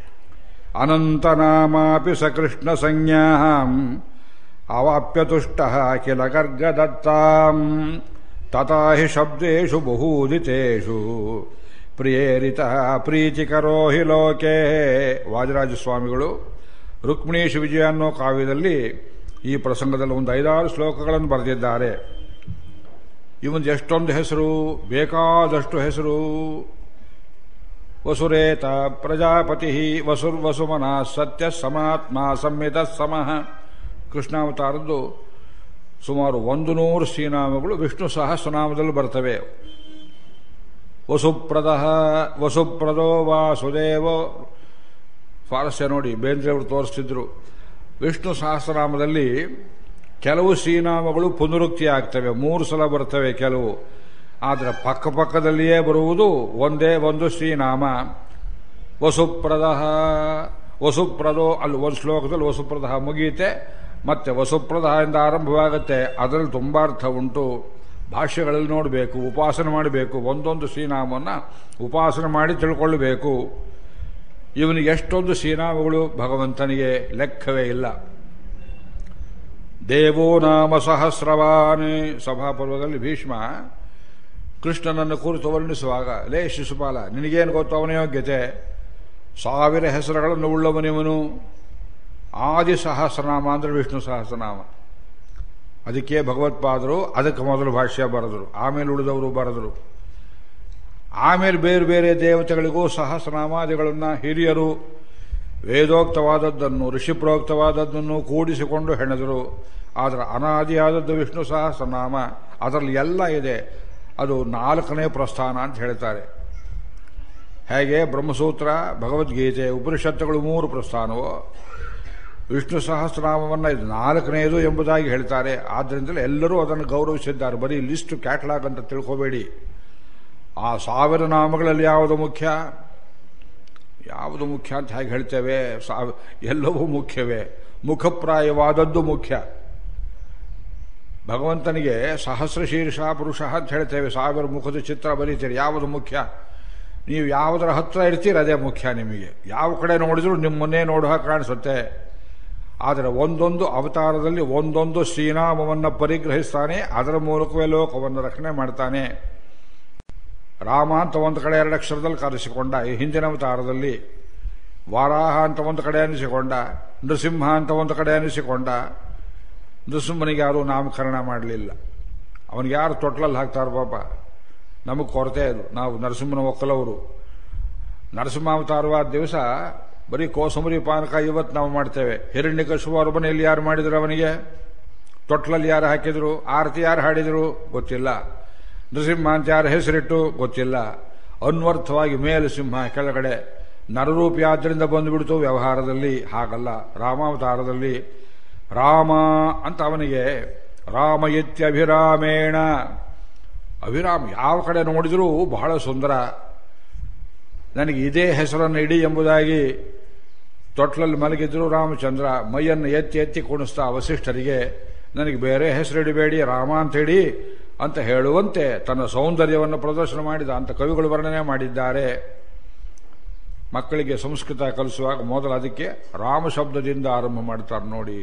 ಅನಂತನಾಮಾಪಿ ಸಕೃಷ್ಣ ಸಂಜ್ಞಾಂ ಅವಾಪ್ಯತುಷ್ಟ ಕಿಲ ಗರ್ಗದತ್ತಾಂ ತಥಾ ಹಿ ಶಬ್ದೇಷು ಬಹುದಿತೇಷು ಪ್ರಿಯೇರಿತ ಪ್ರೀತಿಕರೋ ಹಿ ಲೋಕೆ. ವಾದಿರಾಜ ಸ್ವಾಮಿಗಳು ರುಕ್ಮಿಣೀಶ ವಿಜಯ ಅನ್ನೋ ಕಾವ್ಯದಲ್ಲಿ ಈ ಪ್ರಸಂಗದಲ್ಲಿ ಒಂದು 5-6 ಶ್ಲೋಕಗಳನ್ನು ಬರೆದಿದ್ದಾರೆ. ಇವನ್ ಎಷ್ಟೊಂದು ಹೆಸರು, ಬೇಕಾದಷ್ಟು ಹೆಸರು. ವಸುರೇತ ಪ್ರಜಾಪತಿ ವಸುರ್ವಸುಮನ ಸತ್ಯ ಸಮಾತ್ಮ ಸಂಹಿತ ಸಮಃ. ಕೃಷ್ಣಾವತಾರದ್ದು ಸುಮಾರು 100 ಶ್ರೀನಾಮಗಳು ವಿಷ್ಣು ಸಹಸ್ರನಾಮದಲ್ಲಿ ಬರ್ತವೆ. ವಸುಪ್ರದೋ ವಾಸುದೇವೋ. ಸ್ವಾರಸ್ಯ ನೋಡಿ, ಬೇಂದ್ರೆಯವರು ತೋರಿಸ್ತಿದ್ರು. ವಿಷ್ಣು ಸಹಸ್ರನಾಮದಲ್ಲಿ ಕೆಲವು ಶ್ರೀನಾಮಗಳು ಪುನರುಕ್ತಿ ಆಗ್ತವೆ, 3 ಸಲ ಬರ್ತವೆ ಕೆಲವು. ಆದರೆ ಪಕ್ಕದಲ್ಲಿಯೇ ಬರುವುದು ಒಂದೇ ಒಂದು ಶ್ರೀನಾಮ. ವಸುಪ್ರದೋ ಅಲ್ಲಿ ಒಂದು ಶ್ಲೋಕದಲ್ಲಿ ವಸುಪ್ರದ ಮುಗಿಯುತ್ತೆ, ಮತ್ತೆ ವಸುಪ್ರದ ಇಂದ ಆರಂಭವಾಗುತ್ತೆ. ಅದರಲ್ಲಿ ತುಂಬ ಅರ್ಥ ಉಂಟು. ಭಾಷ್ಯಗಳಲ್ಲಿ ನೋಡಬೇಕು, ಉಪಾಸನೆ ಮಾಡಬೇಕು. ಒಂದೊಂದು ಶ್ರೀನಾಮವನ್ನು ಉಪಾಸನೆ ಮಾಡಿ ತಿಳ್ಕೊಳ್ಳಬೇಕು. ಇವನಿಗೆ ಎಷ್ಟೊಂದು ಶ್ರೀನಾಮಗಳು ಭಗವಂತನಿಗೆ ಲೆಕ್ಕವೇ ಇಲ್ಲ. ದೇವೋ ನಾಮ ಸಹಸ್ರವಾನ್. ಸಭಾಪರ್ವದಲ್ಲಿ ಭೀಷ್ಮ ಕೃಷ್ಣನನ್ನು ಕುರಿತು ವರ್ಣಿಸುವಾಗ, ಲೇ ಶಿಶುಪಾಲ, ನಿನಗೇನು ಗೊತ್ತು ಅವನ ಯೋಗ್ಯತೆ? 1000 ಹೆಸರುಗಳನ್ನು ಉಳ್ಳವನಿವನು. ಆದಿ ಸಹಸ್ರನಾಮ ಅಂದರೆ ವಿಷ್ಣು ಸಹಸ್ರನಾಮ. ಅದಕ್ಕೆ ಭಗವತ್ಪಾದರು ಅದಕ್ಕೆ ಮೊದಲು ಭಾಷ್ಯ ಬರೆದರು, ಆಮೇಲೆ ಉಳಿದವರು ಬರೆದರು. ಆಮೇಲೆ ಬೇರೆ ಬೇರೆ ದೇವತೆಗಳಿಗೂ ಸಹಸ್ರನಾಮಾದಿಗಳನ್ನು ಹಿರಿಯರು ವೇದೋಕ್ತವಾದದ್ದನ್ನು ಋಷಿಪ್ರೋಕ್ತವಾದದ್ದನ್ನು ಕೂಡಿಸಿಕೊಂಡು ಹೆಣೆದರು. ಆದರೆ ಅನಾದಿಯಾದದ್ದು ವಿಷ್ಣು ಸಹಸ್ರನಾಮ, ಅದರಲ್ಲಿ ಎಲ್ಲ ಇದೆ. ಅದು 4ನೇ ಪ್ರಸ್ಥಾನ ಅಂತ ಹೇಳ್ತಾರೆ. ಹೇಗೆ ಬ್ರಹ್ಮಸೂತ್ರ, ಭಗವದ್ಗೀತೆ, ಉಪನಿಷತ್ತುಗಳು 3 ಪ್ರಸ್ಥಾನವೋ, ವಿಷ್ಣು ಸಹಸ್ರನಾಮವನ್ನು ಇದು 4ನೇದು ಎಂಬುದಾಗಿ ಹೇಳ್ತಾರೆ. ಆದ್ದರಿಂದಲೇ ಎಲ್ಲರೂ ಅದನ್ನು ಗೌರವಿಸಿದ್ದಾರೆ. ಬರೀ ಲಿಸ್ಟ್ ಕ್ಯಾಟ್ಲಾಗ್ ಅಂತ ತಿಳ್ಕೋಬೇಡಿ. ಆ 1000 ನಾಮಗಳಲ್ಲಿ ಯಾವುದು ಮುಖ್ಯ, ಯಾವುದು ಮುಖ್ಯ ಅಂತ ಹೇಗೆ ಹೇಳ್ತೇವೆ? ಎಲ್ಲವೂ ಮುಖ್ಯವೇ. ಮುಖಪ್ರಾಯವಾದದ್ದು ಮುಖ್ಯ. ಭಗವಂತನಿಗೆ ಸಹಸ್ರ ಶೀರ್ಷ ಪುರುಷ ಅಂತ ಹೇಳ್ತೇವೆ. 1000 ಮುಖದ ಚಿತ್ರ ಬರೀತೀರಿ. ಯಾವುದು ಮುಖ್ಯ? ನೀವು ಯಾವುದರ ಹತ್ರ ಇರ್ತೀರ ಅದೇ ಮುಖ್ಯ. ನಿಮಗೆ ಯಾವ ಕಡೆ ನೋಡಿದ್ರೂ ನಿಮ್ಮನ್ನೇ ನೋಡುವ ಕಾಣಿಸುತ್ತೆ. ಆದರೆ ಒಂದೊಂದು ಅವತಾರದಲ್ಲಿ ಒಂದೊಂದು ಶ್ರೀನಾಮವನ್ನು ಪರಿಗ್ರಹಿಸ್ತಾನೆ. ಅದರ ಮೂಲಕವೇ ಲೋಕವನ್ನು ರಕ್ಷಣೆ ಮಾಡ್ತಾನೆ. ರಾಮ ಅಂತ ಒಂದು ಕಡೆ 2 ಅಕ್ಷರದಲ್ಲಿ ಕರೆಸಿಕೊಂಡ. ಈ ಹಿಂದಿನ ಅವತಾರದಲ್ಲಿ ವಾರಾಹ ಅಂತ ಒಂದು ಕಡೆ ಅನಿಸಿಕೊಂಡ, ನೃಸಿಂಹ ಅಂತ ಒಂದು ಕಡೆ ಅನಿಸಿಕೊಂಡ. ನೃಸಿಂಹನಿಗೆ ಯಾರೂ ನಾಮಕರಣ ಮಾಡಲಿಲ್ಲ. ಅವನಿಗೆ ಯಾರು ತೊಟ್ಲಲ್ಲಿ ಹಾಕ್ತಾರೆ ಪಾಪ. ನಮಗೆ ಕೊರತೆ ಅದು. ನಾವು ನರಸಿಂಹನ ಒಕ್ಕಲವರು. ನರಸಿಂಹಾವತಾರವಾದ ದಿವಸ ಬರೀ ಕೋಸಂಬರಿ ಪಾನಕ ಇವತ್ತು ನಾವು ಮಾಡ್ತೇವೆ. ಹಿರಣ್ಯಕಶಿಪು ಅವ್ರ ಮನೆಯಲ್ಲಿ ಯಾರು ಮಾಡಿದ್ರು? ಅವನಿಗೆ ತೊಟ್ಲಲ್ಲಿ ಯಾರು ಹಾಕಿದ್ರು? ಆರತಿ ಯಾರು ಹಾಡಿದ್ರು? ಗೊತ್ತಿಲ್ಲ. ನೃಸಿಂಹ ಅಂತ ಯಾರು ಹೆಸರಿಟ್ಟು? ಗೊತ್ತಿಲ್ಲ. ಅನ್ವರ್ಥವಾಗಿ ಮೇಲೆ ಸಿಂಹ, ಕೆಳಗಡೆ ನರರೂಪಿ ಆದ್ದರಿಂದ ಬಂದುಬಿಡ್ತು. ವ್ಯವಹಾರದಲ್ಲಿ ಹಾಗಲ್ಲ. ರಾಮಾವತಾರದಲ್ಲಿ ರಾಮ ಅಂತ ಅವನಿಗೆ ರಾಮ ಇತ್ಯಭಿರಾಮೇಣ, ಅಭಿರಾಮ ಯಾವ ಕಡೆ ನೋಡಿದರೂ ಬಹಳ ಸುಂದರ, ನನಗೆ ಇದೇ ಹೆಸರನ್ನು ಇಡಿ ಎಂಬುದಾಗಿ ತೊಟ್ಲಲ್ಲಿ ಮಲಗಿದ್ರು ರಾಮಚಂದ್ರ. ಮೈಯನ್ನು ಎತ್ತಿ ಎತ್ತಿ ಕುಣಿಸ್ತಾ ವಸಿಷ್ಠರಿಗೆ ನನಗೆ ಬೇರೆ ಹೆಸರಿಡಬೇಡಿ, ರಾಮ ಅಂತೇಳಿ ಅಂತ ಹೇಳುವಂತೆ ತನ್ನ ಸೌಂದರ್ಯವನ್ನು ಪ್ರದರ್ಶನ ಮಾಡಿದ ಅಂತ ಕವಿಗಳು ವರ್ಣನೆ ಮಾಡಿದ್ದಾರೆ. ಮಕ್ಕಳಿಗೆ ಸಂಸ್ಕೃತ ಕಲಿಸುವಾಗ ಮೊದಲು ಅದಕ್ಕೆ ರಾಮ ಶಬ್ದದಿಂದ ಆರಂಭ ಮಾಡ್ತಾರೆ ನೋಡಿ.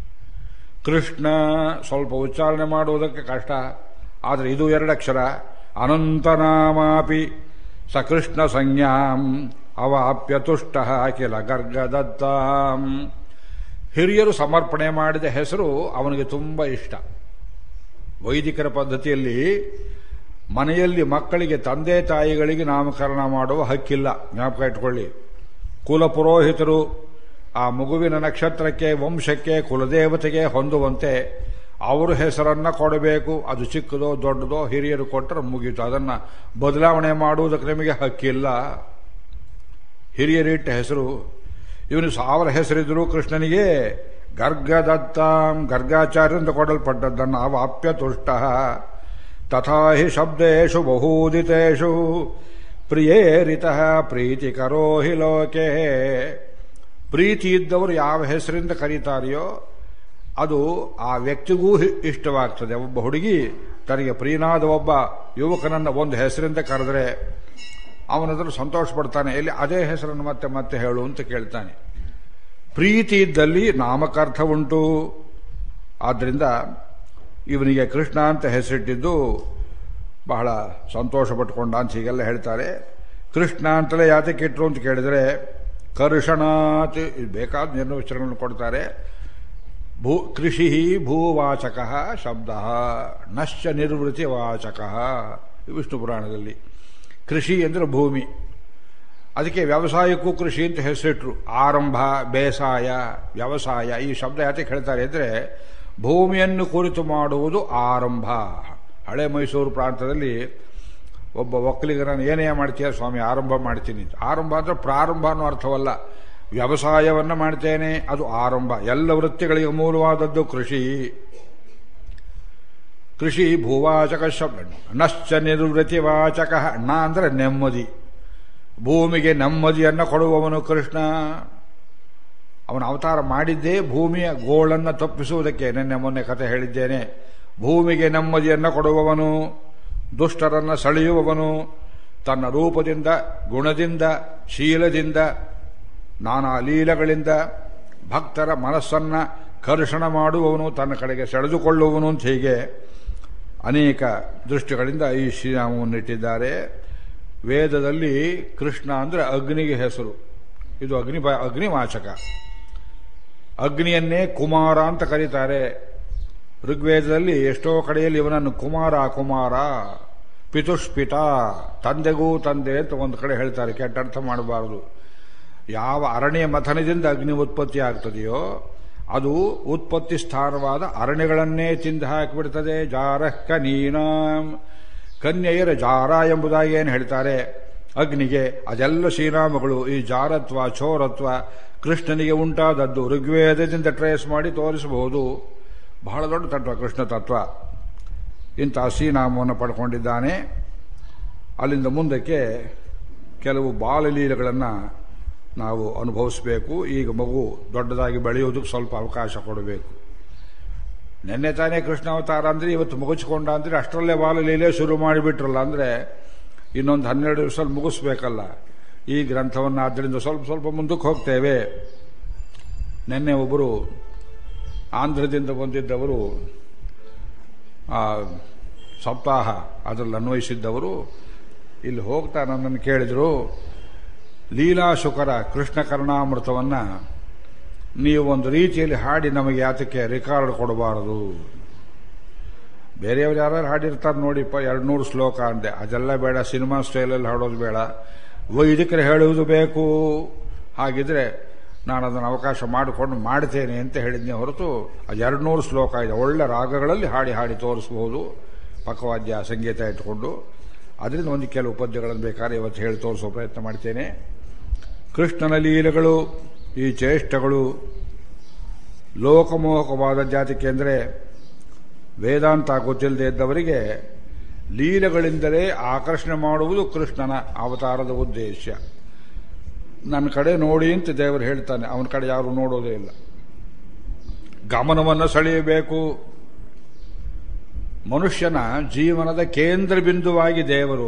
ಕೃಷ್ಣ ಸ್ವಲ್ಪ ಉಚ್ಚಾರಣೆ ಮಾಡುವುದಕ್ಕೆ ಕಷ್ಟ, ಆದರೆ ಇದು 2 ಅಕ್ಷರ. ಅನಂತನಾಮಾಪಿ ಸಕೃಷ್ಣ ಸಂಜ್ಞಾಂ ಅವಾಪ್ಯ ತುಷ್ಟ ಕಿಲ ಗರ್ಗದತ್ತಾಂ. ಹಿರಿಯರು ಸಮರ್ಪಣೆ ಮಾಡಿದ ಹೆಸರು ಅವನಿಗೆ ತುಂಬ ಇಷ್ಟ. ವೈದಿಕರ ಪದ್ಧತಿಯಲ್ಲಿ ಮನೆಯಲ್ಲಿ ಮಕ್ಕಳಿಗೆ ತಂದೆ ತಾಯಿಗಳಿಗೆ ನಾಮಕರಣ ಮಾಡುವ ಹಕ್ಕಿಲ್ಲ. ಜ್ಞಾಪಕ ಇಟ್ಕೊಳ್ಳಿ. ಕುಲಪುರೋಹಿತರು ಆ ಮಗುವಿನ ನಕ್ಷತ್ರಕ್ಕೆ, ವಂಶಕ್ಕೆ, ಕುಲದೇವತೆಗೆ ಹೊಂದುವಂತೆ ಅವರು ಹೆಸರನ್ನ ಕೊಡಬೇಕು. ಅದು ಚಿಕ್ಕದೋ ದೊಡ್ಡದೋ ಹಿರಿಯರು ಕೊಟ್ಟರೆ ಮುಗೀತು. ಅದನ್ನ ಬದಲಾವಣೆ ಮಾಡುವುದಕ್ಕೆ ನಿಮಗೆ ಹಕ್ಕಿಲ್ಲ. ಹಿರಿಯರಿಟ್ಟ ಹೆಸರು. ಇವನು 1000 ಹೆಸರಿದ್ರು ಕೃಷ್ಣನಿಗೆ ಗರ್ಗದತ್ತಾಂ, ಗರ್ಗಾಚಾರ್ಯರಿಂದ ಕೊಡಲ್ಪಟ್ಟದ್ದನ್ನು ಅವಾಪ್ಯ ತುಷ್ಟ. ತಥಾ ಹಿ ಶಬ್ದೇಶು ಬಹೂದಿತೇಶು ಪ್ರಿಯೇರಿತಃ ಪ್ರೀತಿಕರೋ ಹಿ ಲೋಕೆ. ಪ್ರೀತಿ ಇದ್ದವರು ಯಾವ ಹೆಸರಿಂದ ಕರೀತಾರೆಯೋ ಅದು ಆ ವ್ಯಕ್ತಿಗೂ ಇಷ್ಟವಾಗ್ತದೆ. ಒಬ್ಬ ಹುಡುಗಿ ತನಗೆ ಪ್ರಿಯನಾದ ಒಬ್ಬ ಯುವಕನನ್ನ ಒಂದು ಹೆಸರಿಂದ ಕರೆದ್ರೆ ಅವನದ್ರ ಸಂತೋಷ ಪಡ್ತಾನೆ. ಇಲ್ಲಿ ಅದೇ ಹೆಸರನ್ನು ಮತ್ತೆ ಮತ್ತೆ ಹೇಳು ಅಂತ ಕೇಳ್ತಾನೆ. ಪ್ರೀತಿ ಇದ್ದಲ್ಲಿ ನಾಮಕಾರ್ಥ ಉಂಟು. ಆದ್ದರಿಂದ ಇವನಿಗೆ ಕೃಷ್ಣ ಅಂತ ಹೆಸರಿಟ್ಟಿದ್ದು ಬಹಳ ಸಂತೋಷ ಪಟ್ಟುಕೊಂಡ ಅಂತ ಹೀಗೆಲ್ಲ ಹೇಳ್ತಾರೆ. ಕೃಷ್ಣ ಅಂತಲೇ ಯಾತಕ್ಕೆ ಇಟ್ರು ಅಂತ ಕೇಳಿದರೆ ಕರ್ಷಣಾತ್, ಬೇಕಾದ ನಿರ್ವಚನಗಳನ್ನು ಕೊಡ್ತಾರೆ. ಕೃಷಿ ಭೂವಾಚಕ ಶಬ್ದ ನಶ್ಚ ನಿರ್ವೃತಿವಾಚಕ. ವಿಷ್ಣು ಪುರಾಣದಲ್ಲಿ ಕೃಷಿ ಅಂದರೆ ಭೂಮಿ. ಅದಕ್ಕೆ ವ್ಯವಸಾಯಕ್ಕೂ ಕೃಷಿ ಅಂತ ಹೆಸರಿಟ್ರು. ಆರಂಭ, ಬೇಸಾಯ, ವ್ಯವಸಾಯ ಈ ಶಬ್ದ ಯಾತಕ್ಕೆ ಹೇಳ್ತಾರೆ ಅಂದರೆ ಭೂಮಿಯನ್ನು ಕುರಿತು ಮಾಡುವುದು ಆರಂಭ. ಹಳೆ ಮೈಸೂರು ಪ್ರಾಂತದಲ್ಲಿ ಒಬ್ಬ ಒಕ್ಕಲಿಗರನ್ನು ಏನೇ ಮಾಡ್ತೀಯ ಸ್ವಾಮಿ? ಆರಂಭ ಮಾಡ್ತೀನಿ. ಆರಂಭ ಅಂದರೆ ಪ್ರಾರಂಭ ಅನ್ನೋ ಅರ್ಥವಲ್ಲ. ವ್ಯವಸಾಯವನ್ನು ಮಾಡ್ತೇನೆ, ಅದು ಆರಂಭ. ಎಲ್ಲ ವೃತ್ತಿಗಳಿಗೆ ಮೂಲವಾದದ್ದು ಕೃಷಿ. ಕೃಷಿ ಭೂವಾಚಕ ಶಬ್ದ. ನಶ್ಚ ನಿರ್ವೃತಿವಾಚಕ. ನ ಅಂದರೆ ನೆಮ್ಮದಿ. ಭೂಮಿಗೆ ನೆಮ್ಮದಿಯನ್ನು ಕೊಡುವವನು ಕೃಷ್ಣ. ಅವನ ಅವತಾರ ಮಾಡಿದ್ದೇ ಭೂಮಿಯ ಗೋಳನ್ನು ತಪ್ಪಿಸುವುದಕ್ಕೆ. ಮೊನ್ನೆ ಕತೆ ಹೇಳಿದ್ದೇನೆ. ಭೂಮಿಗೆ ನೆಮ್ಮದಿಯನ್ನು ಕೊಡುವವನು, ದುಷ್ಟರನ್ನು ಸೆಳೆಯುವವನು, ತನ್ನ ರೂಪದಿಂದ, ಗುಣದಿಂದ, ಶೀಲದಿಂದ, ನಾನಾ ಲೀಲೆಗಳಿಂದ ಭಕ್ತರ ಮನಸ್ಸನ್ನ ಕರ್ಷಣ ಮಾಡುವವನು, ತನ್ನ ಕಡೆಗೆ ಸೆಳೆದುಕೊಳ್ಳುವವನು ಅಂತ ಹೀಗೆ ಅನೇಕ ದೃಷ್ಟಿಗಳಿಂದ ಈ ಶ್ರೀನಾಮವನ್ನಿಟ್ಟಿದ್ದಾರೆ. ವೇದದಲ್ಲಿ ಕೃಷ್ಣ ಅಂದರೆ ಅಗ್ನಿಗೆ ಹೆಸರು. ಇದು ಅಗ್ನಿವಾಚಕ. ಅಗ್ನಿಯನ್ನೇ ಕುಮಾರ ಅಂತ ಕರೀತಾರೆ. ಋಗ್ವೇದದಲ್ಲಿ ಎಷ್ಟೋ ಕಡೆಯಲ್ಲಿ ಇವನನ್ನು ಕುಮಾರ ಕುಮಾರ, ಪಿತುಷ್ಪಿತ, ತಂದೆಗೂ ತಂದೆ ಅಂತ ಒಂದು ಕಡೆ ಹೇಳ್ತಾರೆ. ಕೆಟ್ಟ ಅರ್ಥ ಮಾಡಬಾರದು. ಯಾವ ಅರಣ್ಯ ಮಥನದಿಂದ ಅಗ್ನಿ ಉತ್ಪತ್ತಿ ಆಗ್ತದೆಯೋ ಅದು ಉತ್ಪತ್ತಿ ಸ್ಥಾನವಾದ ಅರಣ್ಯಗಳನ್ನೇ ತಿಂದು ಹಾಕಿಬಿಡ್ತದೆ. ಜಾರಃ ಕನೀನಾಂ, ಕನ್ಯೆಯರ ಜಾರ ಎಂಬುದಾಗಿ ಏನು ಹೇಳ್ತಾರೆ ಅಗ್ನಿಗೆ, ಅದೆಲ್ಲ ಶ್ರೀನಾಮಗಳು. ಈ ಜಾರತ್ವ ಚೋರತ್ವ ಕೃಷ್ಣನಿಗೆ ಉಂಟಾದದ್ದು ಋಗ್ವೇದದಿಂದ ಟ್ರೇಸ್ ಮಾಡಿ ತೋರಿಸಬಹುದು. ಬಹಳ ದೊಡ್ಡ ತತ್ವ ಕೃಷ್ಣ ತತ್ವ. ಇಂಥ ಶ್ರೀನಾಮವನ್ನು ಪಡ್ಕೊಂಡಿದ್ದಾನೆ. ಅಲ್ಲಿಂದ ಮುಂದಕ್ಕೆ ಕೆಲವು ಬಾಲಲೀಲೆಗಳನ್ನು ನಾವು ಅನುಭವಿಸಬೇಕು. ಈಗ ಮಗು ದೊಡ್ಡದಾಗಿ ಬೆಳೆಯೋದಕ್ಕೆ ಸ್ವಲ್ಪ ಅವಕಾಶ ಕೊಡಬೇಕು. ನಿನ್ನೆ ತಾನೇ ಕೃಷ್ಣ ಅವತಾರ ಅಂದರೆ ಇವತ್ತು ಮುಗಿಸ್ಕೊಂಡ ಅಂದರೆ ಅಷ್ಟರಲ್ಲೇ ಬಾಲಲೀಲೆ ಶುರು ಮಾಡಿಬಿಟ್ರಲ್ಲ, ಅಂದರೆ ಇನ್ನೊಂದು 12 ದಿವಸದಲ್ಲಿ ಮುಗಿಸ್ಬೇಕಲ್ಲ ಈ ಗ್ರಂಥವನ್ನು. ಆದ್ದರಿಂದ ಸ್ವಲ್ಪ ಸ್ವಲ್ಪ ಮುಂದಕ್ಕೆ ಹೋಗ್ತೇವೆ. ನಿನ್ನೆ ಒಬ್ಬರು ಆಂಧ್ರದಿಂದ ಬಂದಿದ್ದವರು, ಸಪ್ತಾಹ ಅದರಲ್ಲಿ ಅನ್ವಯಿಸಿದ್ದವರು ಇಲ್ಲಿ ಹೋಗ್ತಾ ನನ್ನನ್ನು ಕೇಳಿದರು, ಲೀಲಾಶುಕರ ಕೃಷ್ಣ ಕರ್ಣಾಮೃತವನ್ನು ನೀವು ಒಂದು ರೀತಿಯಲ್ಲಿ ಹಾಡಿ ನಮಗೆ ಯಾತಕ್ಕೆ ರೆಕಾರ್ಡ್ ಕೊಡಬಾರದು? ಬೇರೆಯವರು ಯಾರು ಹಾಡಿರ್ತಾರೆ ನೋಡಿಪ್ಪ 200 ಶ್ಲೋಕ ಅಂದೆ. ಅದೆಲ್ಲ ಬೇಡ, ಸಿನಿಮಾ ಸ್ಟೈಲಲ್ಲಿ ಹಾಡೋದು ಬೇಡ, ವೈದಿಕರು ಹೇಳುವುದು ಬೇಕು. ಹಾಗಿದ್ರೆ ನಾನು ಅದನ್ನು ಅವಕಾಶ ಮಾಡಿಕೊಂಡು ಮಾಡ್ತೇನೆ ಅಂತ ಹೇಳಿದ್ನೆ ಹೊರತು ಅದು 200 ಶ್ಲೋಕ ಇದೆ. ಒಳ್ಳೆ ರಾಗಗಳಲ್ಲಿ ಹಾಡಿ ಹಾಡಿ ತೋರಿಸಬಹುದು, ಪಕ್ಕವಾದ್ಯ ಸಂಗೀತ ಇಟ್ಕೊಂಡು. ಅದರಿಂದ ಒಂದು ಕೆಲವು ಪದ್ಯಗಳನ್ನು ಬೇಕಾದ್ರೆ ಇವತ್ತು ಹೇಳಿ ತೋರಿಸೋ ಪ್ರಯತ್ನ ಮಾಡ್ತೇನೆ. ಕೃಷ್ಣನ ಲೀಲೆಗಳು, ಈ ಚೇಷ್ಟಗಳು ಲೋಕಮೋಹಕವಾದ ಜಾತಿಗೆ ಅಂದರೆ ವೇದಾಂತ ಗೊತ್ತಿಲ್ಲದೆ ಇದ್ದವರಿಗೆ ಲೀಲೆಗಳಿಂದಲೇ ಆಕರ್ಷಣೆ ಮಾಡುವುದು ಕೃಷ್ಣನ ಅವತಾರದ ಉದ್ದೇಶ. ನನ್ನ ಕಡೆ ನೋಡಿ ಅಂತ ದೇವರು ಹೇಳ್ತಾನೆ, ಅವನ ಕಡೆ ಯಾರು ನೋಡೋದೇ ಇಲ್ಲ. ಗಮನವನ್ನು ಸೆಳೆಯಬೇಕು. ಮನುಷ್ಯನ ಜೀವನದ ಕೇಂದ್ರ ಬಿಂದುವಾಗಿ ದೇವರು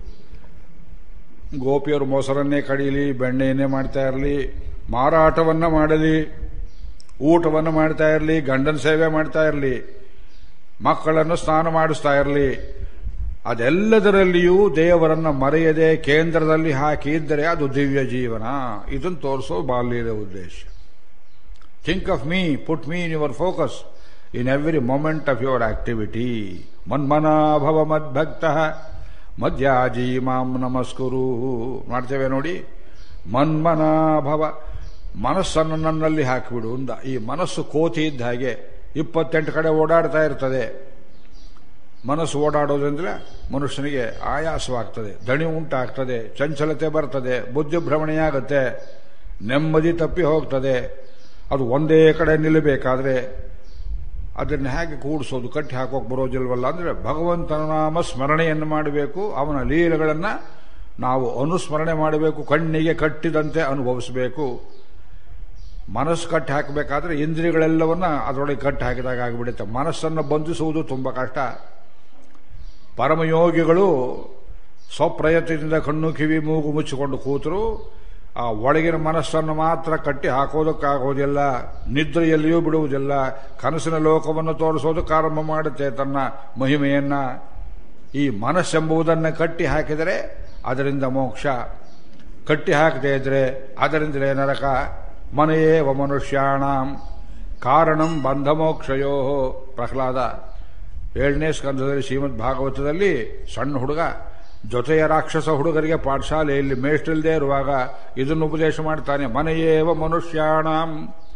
ಗೋಪಿಯರು ಮೊಸರನ್ನೇ ಕಡೀಲಿ, ಬೆಣ್ಣೆಯನ್ನೇ ಮಾಡ್ತಾ ಇರಲಿ, ಮಾರಾಟವನ್ನ ಮಾಡಲಿ, ಊಟವನ್ನು ಮಾಡ್ತಾ ಇರಲಿ, ಗಂಡನ ಸೇವೆ ಮಾಡ್ತಾ ಇರಲಿ, ಮಕ್ಕಳನ್ನು ಸ್ನಾನ ಮಾಡಿಸ್ತಾ ಇರಲಿ, ಅದೆಲ್ಲದರಲ್ಲಿಯೂ ದೇವರನ್ನ ಮರೆಯದೆ ಕೇಂದ್ರದಲ್ಲಿ ಹಾಕಿದ್ದರೆ ಅದು ದಿವ್ಯ ಜೀವನ. ಇದನ್ನು ತೋರಿಸೋ ಬಾಲ್ಯದ ಉದ್ದೇಶ. Think of me, put me in your focus in every moment of your activity. ಮನ್ಮನಾಭವ ಮದ್ಭಕ್ತಃ ಮಧ್ಯಾಜೀ ಮಾಂ ನಮಸ್ಕುರು ಮಾಡ್ತೇವೆ ನೋಡಿ. ಮನ್ಮನಾಭವ, ಮನಸ್ಸನ್ನು ನನ್ನಲ್ಲಿ ಹಾಕಿಬಿಡು ಅಂದ. ಈ ಮನಸ್ಸು ಕೋತಿ ಇದ್ದ ಹಾಗೆ 28 ಕಡೆ ಓಡಾಡ್ತಾ ಇರ್ತದೆ. ಮನಸ್ಸು ಓಡಾಡೋದ್ರಿಂದ ಮನುಷ್ಯನಿಗೆ ಆಯಾಸವಾಗ್ತದೆ, ದಣಿ ಉಂಟಾಗ್ತದೆ, ಚಂಚಲತೆ ಬರ್ತದೆ, ಬುದ್ಧಿಭ್ರಮಣೆಯಾಗುತ್ತೆ, ನೆಮ್ಮದಿ ತಪ್ಪಿ ಹೋಗ್ತದೆ. ಅದು ಒಂದೇ ಕಡೆ ನಿಲ್ಲಬೇಕಾದ್ರೆ ಅದನ್ನು ಹೇಗೆ ಕೂಡಿಸೋದು? ಕಟ್ಟಿ ಹಾಕೋಕೆ ಬರೋದಿಲ್ವಲ್ಲ. ಅಂದರೆ ಭಗವಂತನ ನಾಮ ಸ್ಮರಣೆಯನ್ನು ಮಾಡಬೇಕು, ಅವನ ಲೀಲೆಗಳನ್ನು ನಾವು ಅನುಸ್ಮರಣೆ ಮಾಡಬೇಕು, ಕಣ್ಣಿಗೆ ಕಟ್ಟಿದಂತೆ ಅನುಭವಿಸಬೇಕು. ಮನಸ್ಸು ಕಟ್ಟಿ ಹಾಕಬೇಕಾದ್ರೆ ಇಂದ್ರಿಯಗಳೆಲ್ಲವನ್ನ ಅದರೊಳಗೆ ಕಟ್ಟಿ ಹಾಕಿದಾಗ ಆಗಿಬಿಡುತ್ತೆ. ಮನಸ್ಸನ್ನು ಬಂಧಿಸುವುದು ತುಂಬ ಕಷ್ಟ. ಪರಮಯೋಗಿಗಳು ಸ್ವಪ್ರಯತ್ನದಿಂದ ಕಣ್ಣು ಕಿವಿ ಮೂಗು ಮುಚ್ಚಿಕೊಂಡು ಕೂತರು, ಆ ಒಳಗಿನ ಮನಸ್ಸನ್ನು ಮಾತ್ರ ಕಟ್ಟಿ ಹಾಕೋದಕ್ಕಾಗೋದಿಲ್ಲ, ನಿದ್ರೆಯಲ್ಲಿಯೂ ಬಿಡುವುದಿಲ್ಲ. ಕನಸಿನ ಲೋಕವನ್ನು ತೋರಿಸೋದಕ್ಕೆ ಆರಂಭ ಮಾಡುತ್ತೆ ತನ್ನ ಮಹಿಮೆಯನ್ನ. ಈ ಮನಸ್ಸೆಂಬುದನ್ನು ಕಟ್ಟಿ ಹಾಕಿದರೆ ಅದರಿಂದ ಮೋಕ್ಷ, ಕಟ್ಟಿ ಹಾಕದೇ ಇದ್ರೆ ಅದರಿಂದಲೇ ನರಕ. ಮನೆಯೇವ ಮನುಷ್ಯಾಣಂ ಕಾರಣಂ ಬಂಧ ಮೋಕ್ಷಯೋ. ಪ್ರಹ್ಲಾದ 7ನೇ ಸ್ಕಂಧದಲ್ಲಿ ಶ್ರೀಮದ್ ಭಾಗವತದಲ್ಲಿ ಸಣ್ಣ ಹುಡುಗ ಜೊತೆಯ ರಾಕ್ಷಸ ಹುಡುಗರಿಗೆ ಪಾಠಶಾಲೆಯಲ್ಲಿ ಮೇಷ್ಟ್ರಿಲ್ಲದೆ ಇರುವಾಗ ಇದನ್ನು ಉಪದೇಶ ಮಾಡ್ತಾನೆ. ಮನೆಯೇವ ಮನುಷ್ಯಾಣಂ.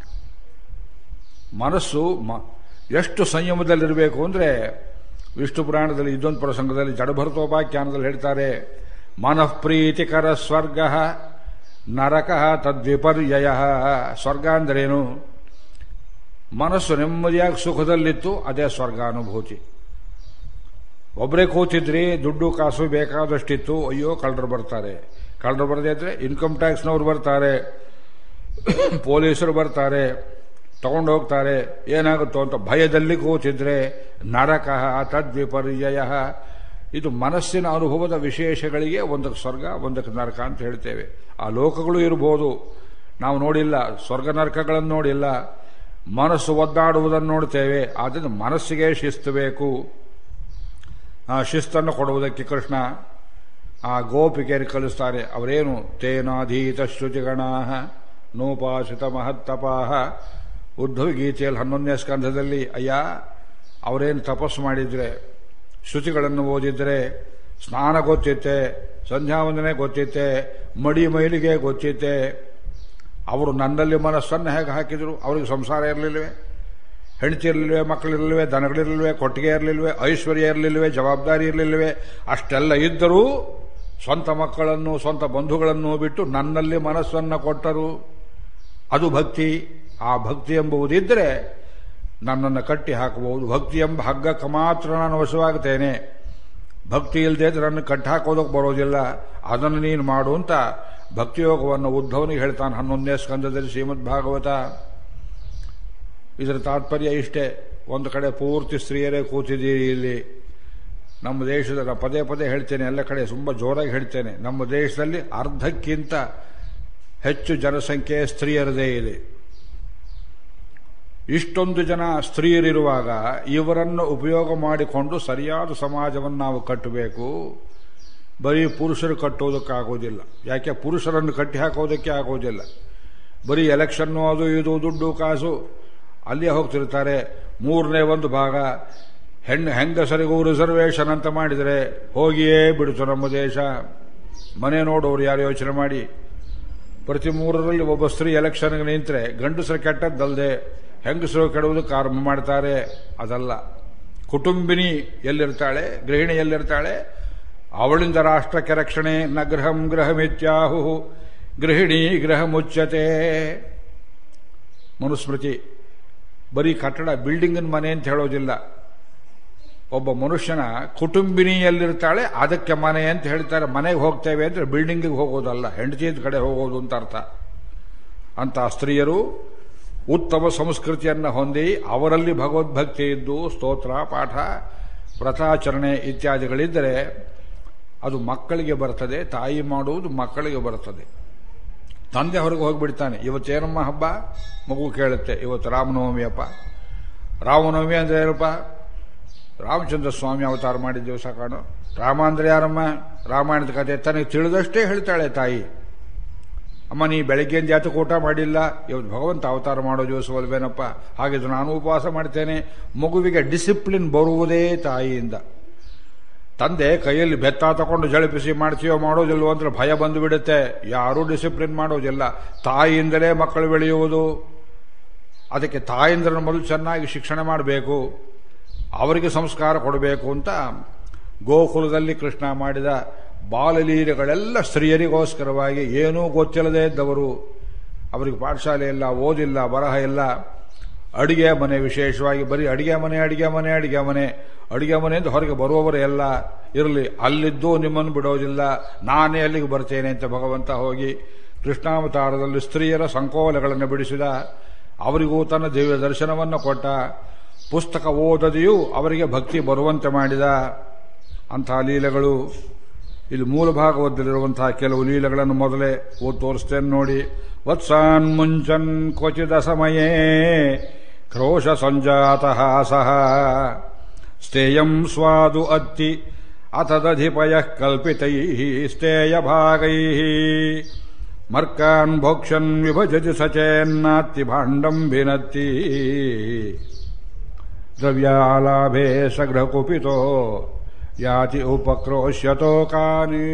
ಮನಸ್ಸು ಎಷ್ಟು ಸಂಯಮದಲ್ಲಿರಬೇಕು ಅಂದರೆ ವಿಷ್ಣು ಪುರಾಣದಲ್ಲಿ ಇದೊಂದು ಪ್ರಸಂಗದಲ್ಲಿ ಜಡಭರತೋಪಾಖ್ಯಾನದಲ್ಲಿ ಹೇಳ್ತಾರೆ, ಮನಃಪ್ರೀತಿಕರ ಸ್ವರ್ಗ ನರಕ ತದ್ವಿಪರ್ಯಯ. ಸ್ವರ್ಗ ಅಂದ್ರೇನು? ಮನಸ್ಸು ನೆಮ್ಮದಿಯಾಗಿ ಸುಖದಲ್ಲಿತ್ತು, ಅದೇ ಸ್ವರ್ಗಾನುಭೂತಿ. ಒಬ್ಬರೇ ಕೂತಿದ್ರಿ, ದುಡ್ಡು ಕಾಸು ಬೇಕಾದಷ್ಟಿತ್ತು, ಅಯ್ಯೋ ಕಳ್ಳರು ಬರ್ತಾರೆ, ಕಳ್ಳರು ಬರದೇ ಇದ್ರೆ ಇನ್ಕಮ್ ಟ್ಯಾಕ್ಸ್ನವ್ರು ಬರ್ತಾರೆ, ಪೊಲೀಸರು ಬರ್ತಾರೆ, ತಗೊಂಡು ಹೋಗ್ತಾರೆ, ಏನಾಗುತ್ತೋ ಅಂತ ಭಯದಲ್ಲಿ ಕೂತಿದ್ರೆ ನರಕ ತದ್ವಿಪರ್ಯಯ. ಇದು ಮನಸ್ಸಿನ ಅನುಭವದ ವಿಶೇಷಗಳಿಗೆ ಒಂದಕ್ಕೆ ಸ್ವರ್ಗ ಒಂದಕ್ಕೆ ನರಕ ಅಂತ ಹೇಳ್ತೇವೆ. ಆ ಲೋಕಗಳು ಇರಬಹುದು, ನಾವು ನೋಡಿಲ್ಲ, ಸ್ವರ್ಗ ನರಕಗಳನ್ನು ನೋಡಿಲ್ಲ, ಮನಸ್ಸು ಒದ್ದಾಡುವುದನ್ನು ನೋಡ್ತೇವೆ. ಆದ್ದರಿಂದ ಮನಸ್ಸಿಗೆ ಶಿಸ್ತು ಬೇಕು. ಆ ಶಿಸ್ತನ್ನು ಕೊಡುವುದಕ್ಕೆ ಕೃಷ್ಣ ಆ ಗೋಪಿಕೆಯರಿಗೆ ಕಲಿಸ್ತಾರೆ. ಅವರೇನು ತೇನಾಧೀತ ಶ್ರುತಿಗಣಾ ನೋಪಾಸಿತ ಮಹತ್ತಪಾಹ. ಉದ್ಧವ ಗೀತೆಯಲ್ಲಿ 11ನೇ ಸ್ಕಂಧದಲ್ಲಿ, ಅಯ್ಯ ಅವರೇನು ತಪಸ್ಸು ಮಾಡಿದ್ರೆ, ಶ್ರುತಿಗಳನ್ನು ಓದಿದ್ರೆ, ಸ್ನಾನ ಗೊತ್ತಿತ್ತೆ, ಸಂಧ್ಯಾವಂದನೆ ಗೊತ್ತಿತ್ತೆ, ಮಡಿ ಮೈಲಿಗೆ ಗೊತ್ತಿತ್ತೆ. ಅವರು ನನ್ನಲ್ಲಿ ಮನಸ್ಸನ್ನು ಹೇಗೆ ಹಾಕಿದ್ರು? ಅವರಿಗೆ ಸಂಸಾರ ಇರಲಿಲ್ವೇ? ಹೆಂಡತಿ ಇರಲಿಲ್ವೇ? ಮಕ್ಕಳಿರಲಿಲ್ವೇ? ದನಗಳಿರಲಿಲ್ವೇ? ಕೊಟ್ಟಿಗೆ ಇರಲಿಲ್ವೇ? ಐಶ್ವರ್ಯ ಇರಲಿಲ್ವೇ? ಜವಾಬ್ದಾರಿ ಇರಲಿಲ್ವೇ? ಅಷ್ಟೆಲ್ಲ ಇದ್ದರೂ ಸ್ವಂತ ಮಕ್ಕಳನ್ನು ಸ್ವಂತ ಬಂಧುಗಳನ್ನು ಬಿಟ್ಟು ನನ್ನಲ್ಲಿ ಮನಸ್ಸನ್ನು ಕೊಟ್ಟರು. ಅದು ಭಕ್ತಿ. ಆ ಭಕ್ತಿ ಎಂಬುವುದಿದ್ದರೆ ನನ್ನನ್ನು ಕಟ್ಟಿ ಹಾಕಬಹುದು. ಭಕ್ತಿ ಎಂಬ ಹಗ್ಗಕ್ಕೆ ಮಾತ್ರ ನಾನು ವಶವಾಗುತ್ತೇನೆ. ಭಕ್ತಿ ಇಲ್ಲದೆ ಇದ್ರೆ ನನ್ನ ಕಟ್ಟಿ ಹಾಕೋದಕ್ಕೆ ಬರೋದಿಲ್ಲ. ಅದನ್ನು ನೀನು ಮಾಡು ಅಂತ ಭಕ್ತಿಯೋಗವನ್ನು ಉದ್ಧವನಿಗೆ ಹೇಳ್ತಾನೆ 11ನೇ ಸ್ಕಂದದಲ್ಲಿ ಶ್ರೀಮದ್ ಭಾಗವತ. ಇದರ ತಾತ್ಪರ್ಯ ಇಷ್ಟೇ. ಒಂದು ಕಡೆ ಪೂರ್ತಿ ಸ್ತ್ರೀಯರೇ ಕೂತಿದ್ದೀರಿ ಇಲ್ಲಿ. ನಮ್ಮ ದೇಶದ ಪದೇ ಪದೇ ಹೇಳ್ತೇನೆ, ಎಲ್ಲ ಕಡೆ ತುಂಬ ಜೋರಾಗಿ ಹೇಳ್ತೇನೆ, ನಮ್ಮ ದೇಶದಲ್ಲಿ ಅರ್ಧಕ್ಕಿಂತ ಹೆಚ್ಚು ಜನಸಂಖ್ಯೆ ಸ್ತ್ರೀಯರದೇ ಇದೆ. ಇಷ್ಟೊಂದು ಜನ ಸ್ತ್ರೀಯರಿರುವಾಗ ಇವರನ್ನು ಉಪಯೋಗ ಮಾಡಿಕೊಂಡು ಸರಿಯಾದ ಸಮಾಜವನ್ನು ನಾವು ಕಟ್ಟಬೇಕು. ಬರೀ ಪುರುಷರು ಕಟ್ಟೋದಕ್ಕಾಗೋದಿಲ್ಲ. ಯಾಕೆ? ಪುರುಷರನ್ನು ಕಟ್ಟಿ ಹಾಕೋದಕ್ಕೆ ಆಗೋದಿಲ್ಲ. ಬರೀ ಎಲೆಕ್ಷನ್ನು ಅದು ಇದು ದುಡ್ಡು ಕಾಸು ಅಲ್ಲೇ ಹೋಗ್ತಿರ್ತಾರೆ. 1/3 ಭಾಗ ಹೆಂಗಸರಿಗೂ ರಿಸರ್ವೇಷನ್ ಅಂತ ಮಾಡಿದರೆ ಹೋಗಿಯೇ ಬಿಡ್ತು ನಮ್ಮ ದೇಶ. ಮನೆ ನೋಡೋರು ಯಾರು ಯೋಚನೆ ಮಾಡಿ. ಪ್ರತಿ 3ರಲ್ಲಿ ಒಬ್ಬ ಸ್ತ್ರೀ ಎಲೆಕ್ಷನ್ಗೆ ನಿಂತರೆ ಗಂಡಸರು ಕೆಟ್ಟದ್ದಲ್ಲದೆ ಹೆಂಗಸರು ಕೆಡುವುದಕ್ಕೆ ಆರಂಭ ಮಾಡ್ತಾರೆ. ಅದಲ್ಲ. ಕುಟುಂಬಿನಿ ಎಲ್ಲಿರ್ತಾಳೆ, ಗೃಹಿಣಿ ಎಲ್ಲಿರ್ತಾಳೆ, ಅವಳಿಂದ ರಾಷ್ಟ್ರಕ್ಕೆ ರಕ್ಷಣೆ. ನ ಗೃಹಂ ಗೃಹಮಿತ್ಯಾಹು ಗೃಹಿಣಿ ಗೃಹ ಮುಚ್ಚತೆ. ಮನುಸ್ಮೃತಿ. ಬರೀ ಕಟ್ಟಡ ಬಿಲ್ಡಿಂಗಿನ ಮನೆ ಅಂತ ಹೇಳೋದಿಲ್ಲ. ಒಬ್ಬ ಮನುಷ್ಯನ ಕುಟುಂಬಿನಿ ಎಲ್ಲಿರ್ತಾಳೆ ಅದಕ್ಕೆ ಮನೆ ಅಂತ ಹೇಳ್ತಾರೆ. ಮನೆಗೆ ಹೋಗ್ತೇವೆ ಅಂದರೆ ಬಿಲ್ಡಿಂಗಿಗೆ ಹೋಗೋದಲ್ಲ, ಹೆಂಡತಿಯ ಕಡೆ ಹೋಗೋದು ಅಂತ ಅರ್ಥ. ಅಂತ ಸ್ತ್ರೀಯರು ಉತ್ತಮ ಸಂಸ್ಕೃತಿಯನ್ನು ಹೊಂದಿ ಅವರಲ್ಲಿ ಭಗವದ್ಭಕ್ತಿ ಇದ್ದು ಸ್ತೋತ್ರ ಪಾಠ ವ್ರತಾಚರಣೆ ಇತ್ಯಾದಿಗಳಿದ್ದರೆ ಅದು ಮಕ್ಕಳಿಗೆ ಬರ್ತದೆ. ತಾಯಿ ಮಾಡುವುದು ಮಕ್ಕಳಿಗೆ ಬರ್ತದೆ. ತಂದೆ ಹೊರಗೆ ಹೋಗಿಬಿಡ್ತಾನೆ. ಇವತ್ತೇನಮ್ಮ ಹಬ್ಬ? ಮಗು ಕೇಳುತ್ತೆ. ಇವತ್ತು ರಾಮನವಮಿ ಅಪ್ಪ. ರಾಮನವಮಿ ಅಂದ್ರೆ ಏನಪ್ಪ? ರಾಮಚಂದ್ರ ಸ್ವಾಮಿ ಅವತಾರ ಮಾಡಿದ ದಿವಸ ಕಾಣು. ರಾಮ ಅಂದ್ರೆ ಯಾರಮ್ಮ? ರಾಮಾಯಣದ ಕಥೆ ತನಗೆ ತಿಳಿದಷ್ಟೇ ಹೇಳ್ತಾಳೆ ತಾಯಿ. ಅಮ್ಮ ನೀ ಬೆಳಗ್ಗೆಯಿಂದ ಯಾತಕ್ಕೆ ಊಟ ಮಾಡಿಲ್ಲ? ಇವತ್ತು ಭಗವಂತ ಅವತಾರ ಮಾಡೋ ದಿವಸವಲ್ವೇನಪ್ಪ? ಹಾಗಿದ್ದು ನಾನು ಉಪವಾಸ ಮಾಡ್ತೇನೆ. ಮಗುವಿಗೆ ಡಿಸಿಪ್ಲಿನ್ ಬರುವುದೇ ತಾಯಿಯಿಂದ. ತಂದೆ ಕೈಯಲ್ಲಿ ಬೆತ್ತ ತಗೊಂಡು ಜಳಿಪಿಸಿ ಮಾಡ್ತೀಯೋ ಮಾಡೋದಿಲ್ವೋ ಅಂದ್ರೆ ಭಯ ಬಂದು ಬಿಡುತ್ತೆ. ಯಾರೂ ಡಿಸಿಪ್ಲಿನ್ ಮಾಡೋದಿಲ್ಲ. ತಾಯಿಯಿಂದಲೇ ಮಕ್ಕಳು ಬೆಳೆಯುವುದು. ಅದಕ್ಕೆ ತಾಯಿಂದ್ರನ್ನು ಮೊದಲು ಚೆನ್ನಾಗಿ ಶಿಕ್ಷಣ ಮಾಡಬೇಕು, ಅವರಿಗೆ ಸಂಸ್ಕಾರ ಕೊಡಬೇಕು ಅಂತ ಗೋಕುಲದಲ್ಲಿ ಕೃಷ್ಣ ಮಾಡಿದ ಬಾಲಲೀಲೆಗಳೆಲ್ಲ ಸ್ತ್ರೀಯರಿಗೋಸ್ಕರವಾಗಿ. ಏನೂ ಗೊತ್ತಿಲ್ಲದೆ ಇದ್ದವರು, ಅವರಿಗೆ ಪಾಠಶಾಲೆ ಇಲ್ಲ, ಓದಿಲ್ಲ, ಬರಹ ಇಲ್ಲ. ಅಡಿಗೆ ಮನೆ ವಿಶೇಷವಾಗಿ ಬರೀ ಅಡಿಗೆ ಮನೆ ಅಡಿಗೆ ಮನೆ ಅಡಿಗೆ ಮನೆ ಅಡಿಗೆ ಮನೆಯಿಂದ ಹೊರಗೆ ಬರುವವರು ಎಲ್ಲ ಇರಲಿ, ಅಲ್ಲಿದ್ದು ನಿಮ್ಮನ್ನು ಬಿಡೋದಿಲ್ಲ, ನಾನೇ ಅಲ್ಲಿಗೆ ಬರ್ತೇನೆ ಅಂತ ಭಗವಂತ ಹೋಗಿ ಕೃಷ್ಣಾವತಾರದಲ್ಲಿ ಸ್ತ್ರೀಯರ ಸಂಕೋಲೆಗಳನ್ನು ಬಿಡಿಸಿದ. ಅವರಿಗೂ ತನ್ನ ದಿವ್ಯ ದರ್ಶನವನ್ನು ಕೊಟ್ಟ. ಪುಸ್ತಕ ಓದದೆಯೂ ಅವರಿಗೆ ಭಕ್ತಿ ಬರುವಂತೆ ಮಾಡಿದ ಅಂಥ ಲೀಲೆಗಳು. ಇಲ್ಲಿ ಮೂಲ ಭಾಗವತದಲ್ಲಿರುವಂತಹ ಕೆಲವು ಲೀಲೆಗಳನ್ನು ಮೊದಲೇ ಓದಿ ತೋರಿಸ್ತೇನೆ ನೋಡಿ. ವತ್ಸಾನ್ ಮುಂಚನ್ ಕ್ವಚಿದ ಸಮಯೇ ಕ್ರೋಶ ಸಂಜಾತ ಸಹ ಸ್ಥೇಯಂ ಸ್ವಾದು ಅತ್ತಿ ಅಥದಧಿಪಯ ಕಲ್ಪಿತೈ ಸ್ಥೇಯ ಭಾಗೈ ಮರ್ಕಾನ್ ಭೋಕ್ಷನ್ ವಿಭಜತಿ ಸಚೇನ್ನಾತ್ತಿ ಭಾಂಡಂ ಭಿನತ್ತಿ ದ್ರವ್ಯಾಲಾಭೇ ಸಗೃಹ ಕುಪಿತೋ ಯಾತಿ ಉಪಕ್ರೋಶ್ಯತೋ ಕಾನಿ.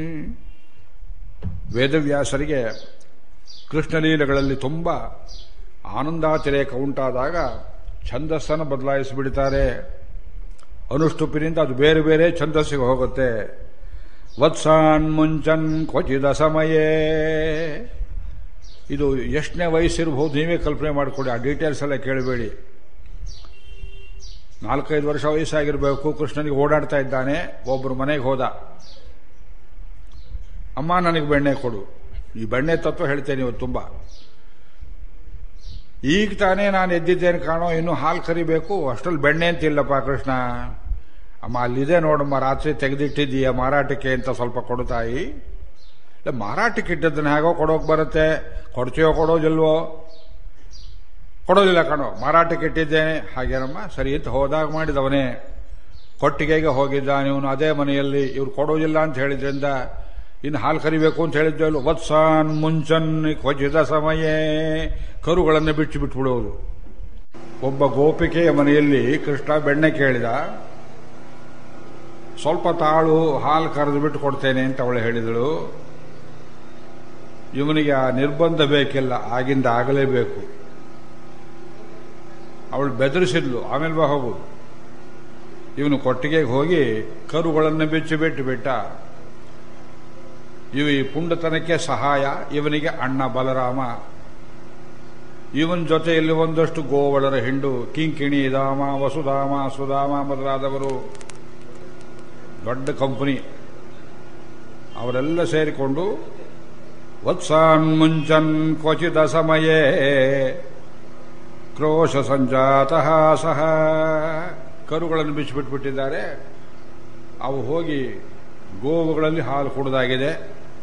ವೇದವ್ಯಾಸರಿಗೆ ಕೃಷ್ಣಲೀಲೆಗಳಲ್ಲಿ ತುಂಬ ಆನಂದಾತಿರೇಕ ಉಂಟಾದಾಗ ಛಂದಸ್ಸನ್ನು ಬದಲಾಯಿಸಿಬಿಡ್ತಾರೆ. ಅನುಷ್ಟುಪಿನಿಂದ ಅದು ಬೇರೆ ಬೇರೆ ಛಂದಸ್ಸಿಗೆ ಹೋಗುತ್ತೆ. ವತ್ಸಾನ್ ಮುಂಚನ್ ಕ್ವಚಿದ ಸಮಯೇ. ಇದು ಎಷ್ಟನೇ ವಯಸ್ಸಿರಬಹುದು ನೀವೇ ಕಲ್ಪನೆ ಮಾಡಿಕೊಡಿ. ಆ ಡೀಟೇಲ್ಸ್ ಎಲ್ಲ ಕೇಳಬೇಡಿ. 4-5 ವರ್ಷ ವಯಸ್ಸಾಗಿರಬೇಕು. ಕೃಷ್ಣನಿಗೆ ಓಡಾಡ್ತಾ ಇದ್ದಾನೆ. ಒಬ್ಬರು ಮನೆಗೆ ಹೋದ. ಅಮ್ಮ ನನಗೆ ಬೆಣ್ಣೆ ಕೊಡು. ಈ ಬೆಣ್ಣೆ ತತ್ವ ಹೇಳ್ತೇನೆ ಇವತ್ತು ತುಂಬ. ಈಗ ತಾನೇ ನಾನು ಎದ್ದಿದ್ದೇನೆ ಕಾಣೋ, ಇನ್ನು ಹಾಲು ಕರಿಬೇಕು, ಅಷ್ಟರಲ್ಲಿ ಬೆಣ್ಣೆ ಅಂತ ಇಲ್ಲಪ್ಪ ಕೃಷ್ಣ. ಅಮ್ಮ ಅಲ್ಲಿದೆ ನೋಡಮ್ಮ, ರಾತ್ರಿ ತೆಗೆದಿಟ್ಟಿದ್ದೀಯ ಮಾರಾಟಕ್ಕೆ ಅಂತ ಸ್ವಲ್ಪ ಕೊಡುತ್ತಾಯಿ. ಇಲ್ಲ ಮಾರಾಟಕ್ಕೆ ಇಟ್ಟದ್ದನ್ನು ಹೇಗೋ ಕೊಡೋಕೆ ಬರುತ್ತೆ. ಕೊಡ್ತೀಯೋ ಕೊಡೋದಿಲ್ವೋ? ಕೊಡೋದಿಲ್ಲ ಕಣೋ, ಮಾರಾಟಕ್ಕೆ ಇಟ್ಟಿದ್ದೇನೆ. ಹಾಗೇನಮ್ಮ, ಸರಿ ಅಂತ ಹೋದಾಗ ಮಾಡಿದವನೇ. ಕೊಟ್ಟಿಗೆಗೆ ಹೋಗಿದ್ದಾನೆ ಇವನು ಅದೇ ಮನೆಯಲ್ಲಿ. ಇವ್ರು ಕೊಡೋದಿಲ್ಲ ಅಂತ ಹೇಳಿದ್ರಿಂದ ಇನ್ನು ಹಾಲು ಕರಿಬೇಕು ಅಂತ ಹೇಳಿದ್ವಲ್ಲ. ವತ್ಸಾನ್ ಮುಂಚನ್ ಕ್ವಚಿದ ಸಮಯೇ. ಕರುಗಳನ್ನು ಬಿಟ್ಟು ಬಿಟ್ಬಿಡೋದು. ಒಬ್ಬ ಗೋಪಿಕೆಯ ಮನೆಯಲ್ಲಿ ಕೃಷ್ಣ ಬೆಣ್ಣೆ ಕೇಳಿದ. ಸ್ವಲ್ಪ ತಾಳು, ಹಾಲು ಕರೆದು ಬಿಟ್ಟು ಕೊಡ್ತೇನೆ ಅಂತ ಅವಳು ಹೇಳಿದಳು. ಇವನಿಗೆ ಆ ನಿರ್ಬಂಧ ಬೇಕಿಲ್ಲ, ಆಗಿಂದ ಆಗಲೇಬೇಕು. ಅವಳು ಬೆದರಿಸಿದ್ಲು, ಆಮೇಲೆ ಬಾ ಹೋಗು. ಇವನು ಕೊಟ್ಟಿಗೆಗೆ ಹೋಗಿ ಕರುಗಳನ್ನು ಬಿಟ್ಟು ಬಿಟ್ಟ. ಇವು ಈ ಪುಂಡತನಕ್ಕೆ ಸಹಾಯ, ಇವನಿಗೆ ಅಣ್ಣ ಬಲರಾಮ. ಇವನ ಜೊತೆಯಲ್ಲಿ ಒಂದಷ್ಟು ಗೋವಳರ ಹಿಂಡು, ಕಿಂಕಿಣಿ ಧಾಮ, ವಸುಧಾಮ, ಸುಧಾಮ ಮೊದಲಾದವರು, ದೊಡ್ಡ ಕಂಪನಿ. ಅವರೆಲ್ಲ ಸೇರಿಕೊಂಡು ವತ್ಸಾನ್ ಮುಂಚನ್ ಕ್ವಚಿದ ಸಮಯೇ ಕ್ರೋಶ ಸಂಜಾತಃ ಸಹ, ಕರುಗಳನ್ನು ಬಿಚ್ಚಿಬಿಟ್ಬಿಟ್ಟಿದ್ದಾರೆ. ಅವು ಹೋಗಿ ಗೋವುಗಳಲ್ಲಿ ಹಾಲು ಕುಡಿದಾಗಿದೆ.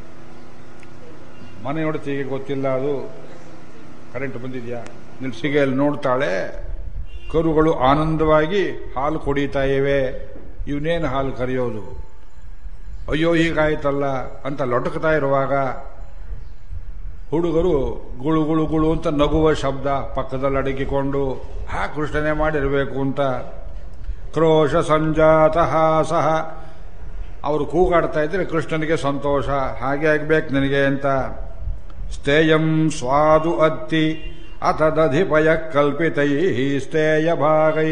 ಮನೆಯೊಡತಿಗೆ ಗೊತ್ತಿಲ್ಲ, ಅದು ಕರೆಂಟ್ ಬಂದಿದೆಯಾ ನಿಲ್ಸಿಗೆಯಲ್ಲಿ ನೋಡ್ತಾಳೆ. ಕರುಗಳು ಆನಂದವಾಗಿ ಹಾಲು ಕುಡಿತಾ ಇವೆ. ಇವನೇನು ಹಾಲು ಕರೆಯೋದು, ಅಯ್ಯೋ ಹೀಗಾಯ್ತಲ್ಲ ಅಂತ ಲೊಟಕ್ತಾ ಇರುವಾಗ ಹುಡುಗರು ಗುಳು ಗುಳು ಗುಳು ಅಂತ ನಗುವ ಶಬ್ದ ಪಕ್ಕದಲ್ಲಿ ಅಡಗಿಕೊಂಡು, ಕೃಷ್ಣನೇ ಮಾಡಿರಬೇಕು ಅಂತ. ಕ್ರೋಶ ಸಂಜಾತಃ ಸಹ, ಅವರು ಕೂಗಾಡ್ತಾ ಇದ್ರೆ ಕೃಷ್ಣನಿಗೆ ಸಂತೋಷ, ಹಾಗೆ ಆಗ್ಬೇಕು ನನಗೆ ಅಂತ. ಸ್ಥೇಯಂ ಸ್ವಾದು ಅತ್ತಿ ಅಥದಧಿಪಯ ಕಲ್ಪಿತೈ ಸ್ಥೇಯ ಭಾಗೈ.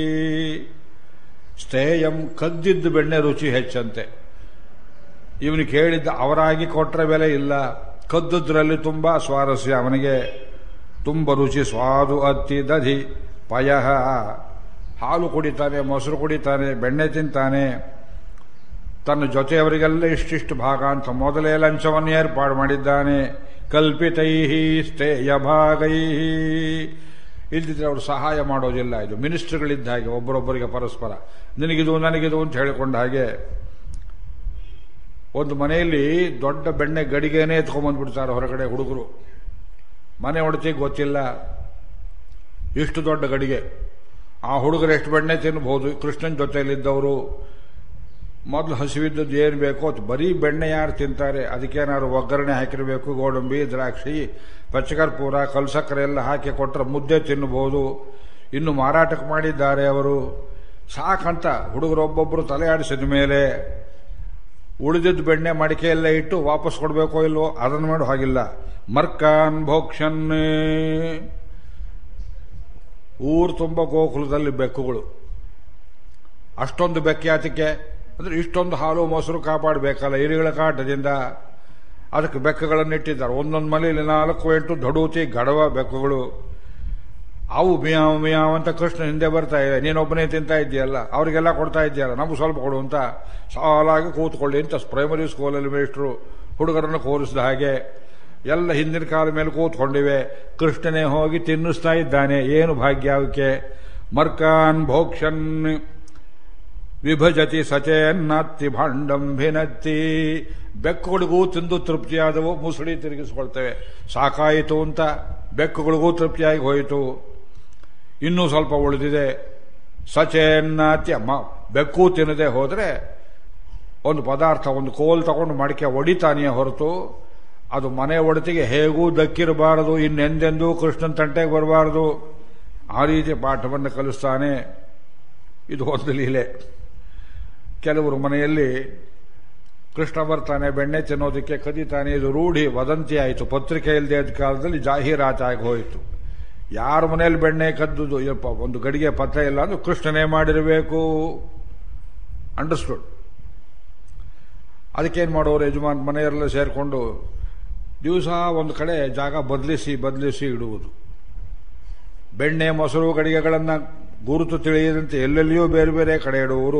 ಸ್ಥೇಯಂ ಕದ್ದಿದ್ದು ಬೆಣ್ಣೆ ರುಚಿ ಹೆಚ್ಚಂತೆ. ಇವನು ಕೇಳಿದ್ದ ಅವರಾಗಿ ಕೊಟ್ರೆ ಬೆಲೆ ಇಲ್ಲ, ಕದ್ದುದ್ರಲ್ಲಿ ತುಂಬಾ ಸ್ವಾರಸ್ಯ, ಅವನಿಗೆ ತುಂಬ ರುಚಿ. ಸ್ವಾದು ಅತ್ತಿ ದಧಿ ಪಯ, ಹಾಲು ಕುಡಿತಾನೆ, ಮೊಸರು ಕುಡಿತಾನೆ, ಬೆಣ್ಣೆ ತಿಂತಾನೆ. ತನ್ನ ಜೊತೆಯವರಿಗೆಲ್ಲ ಇಷ್ಟಿಷ್ಟು ಭಾಗ ಅಂತ ಮೊದಲೇ ಲಂಚವನ್ನು ಏರ್ಪಾಡು ಮಾಡಿದ್ದಾನೆ. ಕಲ್ಪಿತೈ ಸ್ಥೇಯ ಭಾಗೈ. ಇಲ್ದಿದ್ರೆ ಅವರು ಸಹಾಯ ಮಾಡೋದಿಲ್ಲ. ಇದು ಮಿನಿಸ್ಟರ್ಗಳಿದ್ದ ಹಾಗೆ, ಒಬ್ಬರೊಬ್ಬರಿಗೆ ಪರಸ್ಪರ ನಿನಗಿದು ನನಗಿದು ಅಂತ ಹೇಳಿಕೊಂಡ ಹಾಗೆ. ಒಂದು ಮನೆಯಲ್ಲಿ ದೊಡ್ಡ ಬೆಣ್ಣೆ ಗಡಿಗೆನೇ ಎತ್ಕೊಂಡ್ಬಂದ್ಬಿಡ್ತಾರೆ ಹೊರಗಡೆ ಹುಡುಗರು. ಮನೆ ಒಡತಿಗೆ ಗೊತ್ತಿಲ್ಲ ಇಷ್ಟು ದೊಡ್ಡ ಗಡಿಗೆ. ಆ ಹುಡುಗರು ಎಷ್ಟು ಬೆಣ್ಣೆ ತಿನ್ನಬಹುದು. ಕೃಷ್ಣನ ಜೊತೆಯಲ್ಲಿದ್ದವರು ಮೊದಲು ಹಸಿವಿದ್ದದ್ದು ಏನು ಬೇಕೋ ಅದು, ಬರೀ ಬೆಣ್ಣೆ ಯಾರು ತಿಂತಾರೆ, ಅದಕ್ಕೇನಾದ್ರು ಒಗ್ಗರಣೆ ಹಾಕಿರಬೇಕು. ಗೋಡಂಬಿ, ದ್ರಾಕ್ಷಿ, ಪಚ್ಚಕರ್ಪೂರ, ಕಲ್ಸಕ್ಕರೆ ಎಲ್ಲ ಹಾಕಿ ಕೊಟ್ಟರೆ ಮುದ್ದೆ ತಿನ್ನಬಹುದು. ಇನ್ನು ಮಾರಾಟಕ್ಕೆ ಮಾಡಿದ್ದಾರೆ ಅವರು. ಸಾಕಂತ ಹುಡುಗರೊಬ್ಬೊಬ್ಬರು ತಲೆ ಆಡಿಸಿದ ಮೇಲೆ ಉಳಿದಿದ್ದು ಬೆಣ್ಣೆ ಮಡಿಕೆಯಲ್ಲೇ ಇಟ್ಟು ವಾಪಸ್ ಕೊಡಬೇಕೋ ಇಲ್ವೋ ಅದನ್ನು ಮಾಡೋ ಹಾಗಿಲ್ಲ. ಮರ್ಕಾನ್ ಭೋಕ್ಷನ್. ಊರು ತುಂಬ ಗೋಕುಲದಲ್ಲಿ ಬೆಕ್ಕುಗಳು. ಅಷ್ಟೊಂದು ಬೆಕ್ಕ್ಯಾತಿಕೆ ಅಂದ್ರೆ ಇಷ್ಟೊಂದು ಹಾಲು ಮೊಸರು ಕಾಪಾಡಬೇಕಲ್ಲ ಇಲಿಗಳ ಕಾಟದಿಂದ. ಅದಕ್ಕೆ ಬೆಕ್ಕುಗಳನ್ನಿಟ್ಟಿದ್ದಾರೆ. ಒಂದೊಂದು ಮನೆಯಲ್ಲಿ 4-8 ದೊಡೂತಿ ಗಡವ ಬೆಕ್ಕುಗಳು. ಅವು ಮಿಯಾವ್ ಮಿಯಾವ್ ಅಂತ ಕೃಷ್ಣ ಹಿಂದೆ ಬರ್ತಾ ಇವೆ. ನೀನೊಬ್ಬನೇ ತಿಂತಾ ಇದ್ದೀಯಲ್ಲ, ಅವರಿಗೆಲ್ಲ ಕೊಡ್ತಾ ಇದ್ದೀಯಲ್ಲ, ನಮ್ಗೆ ಸ್ವಲ್ಪ ಕೊಡು ಅಂತ ಸಾಲಾಗಿ ಕೂತ್ಕೊಳ್ಳಿ ಅಂತ ಪ್ರೈಮರಿ ಸ್ಕೂಲಲ್ಲಿ ಮೇಷ್ಟ್ರು ಹುಡುಗರನ್ನು ಕೋರಿಸಿದ ಹಾಗೆ ಎಲ್ಲ ಹಿಂದಿನ ಕಾಲ ಮೇಲೆ ಕೂತ್ಕೊಂಡಿವೆ. ಕೃಷ್ಣನೇ ಹೋಗಿ ತಿನ್ನಿಸ್ತಾ ಇದ್ದಾನೆ. ಏನು ಭಾಗ್ಯಾವಕ್ಕೆ. ಮರ್ಕಾನ್ ಭೋಕ್ಷನ್ ವಿಭಜತಿ ಸಚೇನ್ನತ್ತಿ ಭಾಂಡಂ ಭಿನತ್ತಿ. ಬೆಕ್ಕುಗಳಿಗೂ ತಿಂದು ತೃಪ್ತಿಯಾದವು, ಮುಸುಳಿ ತಿರುಗಿಸ್ಕೊಳ್ತೇವೆ. ಸಾಕಾಯಿತು ಅಂತ ಬೆಕ್ಕುಗಳಿಗೂ ತೃಪ್ತಿಯಾಗಿ ಹೋಯಿತು. ಇನ್ನೂ ಸ್ವಲ್ಪ ಉಳಿದಿದೆ. ಸಚೇನ್ನತ್ಯ, ಬೆಕ್ಕು ತಿನ್ನದೆ ಹೋದ್ರೆ ಒಂದು ಪದಾರ್ಥ, ಒಂದು ಕೋಲ್ ತಗೊಂಡು ಮಡಿಕೆ ಒಡಿತಾನೆಯೇ ಹೊರತು ಅದು ಮನೆ ಒಡತಿಗೆ ಹೇಗೂ ದಕ್ಕಿರಬಾರದು, ಇನ್ನೆಂದೆಂದೂ ಕೃಷ್ಣನ ತಂಟೆಗೆ ಬರಬಾರದು. ಆ ರೀತಿ ಪಾಠವನ್ನು ಕಲಿಸ್ತಾನೆ. ಇದು ಒಂದು ಲೀಲೆ. ಕೆಲವರು ಮನೆಯಲ್ಲಿ ಕೃಷ್ಣ ಬರ್ತಾನೆ, ಬೆಣ್ಣೆ ತಿನ್ನೋದಕ್ಕೆ ಕದೀತಾನೆ, ಇದು ರೂಢಿ, ವದಂತಿ ಆಯಿತು. ಪತ್ರಿಕೆ ಇಲ್ಲದೆ ಆದ ಕಾಲದಲ್ಲಿ ಜಾಹೀರಾತಾಗಿ ಹೋಯಿತು. ಯಾರ ಮನೆಯಲ್ಲಿ ಬೆಣ್ಣೆ ಕದ್ದುದು, ಒಂದು ಗಡಿಗೆ ಪತ್ರ ಇಲ್ಲ ಅಂದ್ರೆ ಕೃಷ್ಣನೇ ಮಾಡಿರಬೇಕು. ಅಂಡರ್ಸ್ಟುಡ್. ಅದಕ್ಕೇನು ಮಾಡೋರು, ಯಜಮಾನ್ ಮನೆಯವರೆಲ್ಲ ಸೇರಿಕೊಂಡು ದಿವಸ ಒಂದು ಕಡೆ ಜಾಗ ಬದಲಿಸಿ ಇಡುವುದು. ಬೆಣ್ಣೆ ಮೊಸರು ಗಡಿಗೆಗಳನ್ನು ಗುರುತು ತಿಳಿಯದಂತೆ ಎಲ್ಲೆಲ್ಲಿಯೂ ಬೇರೆ ಬೇರೆ ಕಡೆ ಇಡುವರು.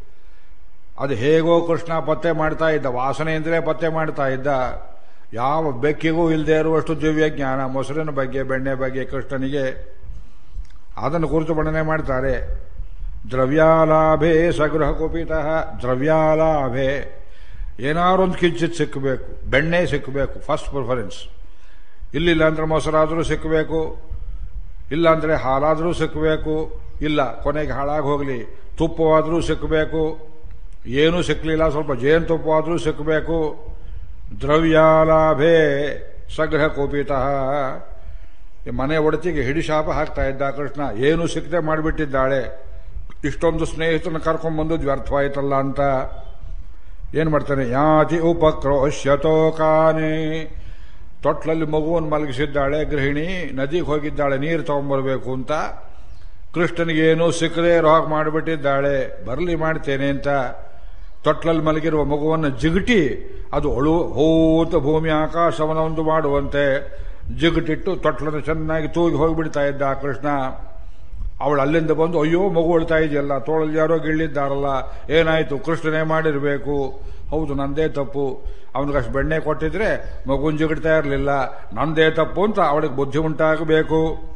ಅದು ಹೇಗೋ ಕೃಷ್ಣ ಪತ್ತೆ ಮಾಡ್ತಾ ಇದ್ದ, ವಾಸನೆಯಿಂದಲೇ ಪತ್ತೆ ಮಾಡ್ತಾ ಇದ್ದ. ಯಾವ ಬೆಕ್ಕಿಗೂ ಇಲ್ಲದೆ ಇರುವಷ್ಟು ದಿವ್ಯ ಜ್ಞಾನ ಮೊಸರಿನ ಬಗ್ಗೆ, ಬೆಣ್ಣೆ ಬಗ್ಗೆ ಕೃಷ್ಣನಿಗೆ. ಅದನ್ನು ಕುರಿತು ವರ್ಣನೆ ಮಾಡ್ತಾರೆ. ದ್ರವ್ಯಾಲಾಭೆ ಸಗೃಹ ಕುಪಿತ. ದ್ರವ್ಯಾಲಾಭೆ, ಏನಾರೊಂದು ಕಿಂಚಿತ್ ಸಿಕ್ಕಬೇಕು. ಬೆಣ್ಣೆ ಸಿಕ್ಕಬೇಕು, ಫಸ್ಟ್ ಪ್ರಿಫರೆನ್ಸ್. ಇಲ್ಲಿಲ್ಲ ಅಂದ್ರೆ ಮೊಸರಾದರೂ ಸಿಕ್ಕಬೇಕು, ಇಲ್ಲಾಂದ್ರೆ ಹಾಲಾದರೂ ಸಿಕ್ಕಬೇಕು, ಇಲ್ಲ ಕೊನೆಗೆ ಹಾಳಾಗಿ ಹೋಗಲಿ ತುಪ್ಪವಾದರೂ ಸಿಕ್ಕಬೇಕು. ಏನೂ ಸಿಕ್ಕಲಿಲ್ಲ, ಸ್ವಲ್ಪ ಜೇನುತುಪ್ಪವಾದರೂ ಸಿಕ್ಕಬೇಕು. ದ್ರವ್ಯಾಲಾಭೆ ಸಗೃಹ ಕುಪಿತ. ಈ ಮನೆ ಒಡತಿಗೆ ಹಿಡಿಶಾಪ ಹಾಕ್ತಾ ಇದ್ದ ಕೃಷ್ಣ. ಏನು ಸಿಕ್ಕದೆ ಮಾಡಿಬಿಟ್ಟಿದ್ದಾಳೆ, ಇಷ್ಟೊಂದು ಸ್ನೇಹಿತರನ್ನ ಕರ್ಕೊಂಡ್ಬಂದು ವ್ಯರ್ಥವಾಯ್ತಲ್ಲ ಅಂತ ಏನ್ ಮಾಡ್ತಾನೆ, ಯಾತಿ ಉಪಕ್ರೋಶ್ಯತೋಕಾನೆ. ತೊಟ್ಲಲ್ಲಿ ಮಗುವನ್ನು ಮಲಗಿಸಿದ್ದಾಳೆ ಗೃಹಿಣಿ, ನದಿಗೆ ಹೋಗಿದ್ದಾಳೆ ನೀರು ತಗೊಂಡ್ಬರ್ಬೇಕು ಅಂತ. ಕೃಷ್ಣನಿಗೇನು ಸಿಕ್ಕದೆ ರೋಗ ಮಾಡಿಬಿಟ್ಟಿದ್ದಾಳೆ. ಬರಲಿ ಮಾಡ್ತೇನೆ ಅಂತ ತೊಟ್ಲಲ್ಲಿ ಮಲಗಿರುವ ಮಗುವನ್ನು ಜಿಗಟಿ, ಅದು ಹೋತ ಭೂಮಿ ಆಕಾಶವನ್ನೊಂದು ಮಾಡುವಂತೆ ಜಿಗಟಿಟ್ಟು ತೊಟ್ಲನ್ನು ಚೆನ್ನಾಗಿ ತೂಗಿ ಹೋಗಿಬಿಡ್ತಾ ಇದ್ದ ಕೃಷ್ಣ. ಅವಳು ಅಲ್ಲಿಂದ ಬಂದು, ಅಯ್ಯೋ ಮಗು ಅಳ್ತಾ ಇದೆಯಲ್ಲ, ತೋಳಲ್ಲಿ ಯಾರೋ ಗಿಳ್ಳಿದ್ದಾರಲ್ಲ, ಏನಾಯ್ತು, ಕೃಷ್ಣನೇ ಮಾಡಿರಬೇಕು. ಹೌದು, ನಂದೇ ತಪ್ಪು. ಅವನಿಗಷ್ಟು ಬೆಣ್ಣೆ ಕೊಟ್ಟಿದ್ರೆ ಮಗುನ್ ಜಿಗಿಡ್ತಾ ಇರಲಿಲ್ಲ, ನಂದೇ ತಪ್ಪು ಅಂತ ಅವಳಿಗೆ ಬುದ್ಧಿ ಉಂಟಾಗಬೇಕು.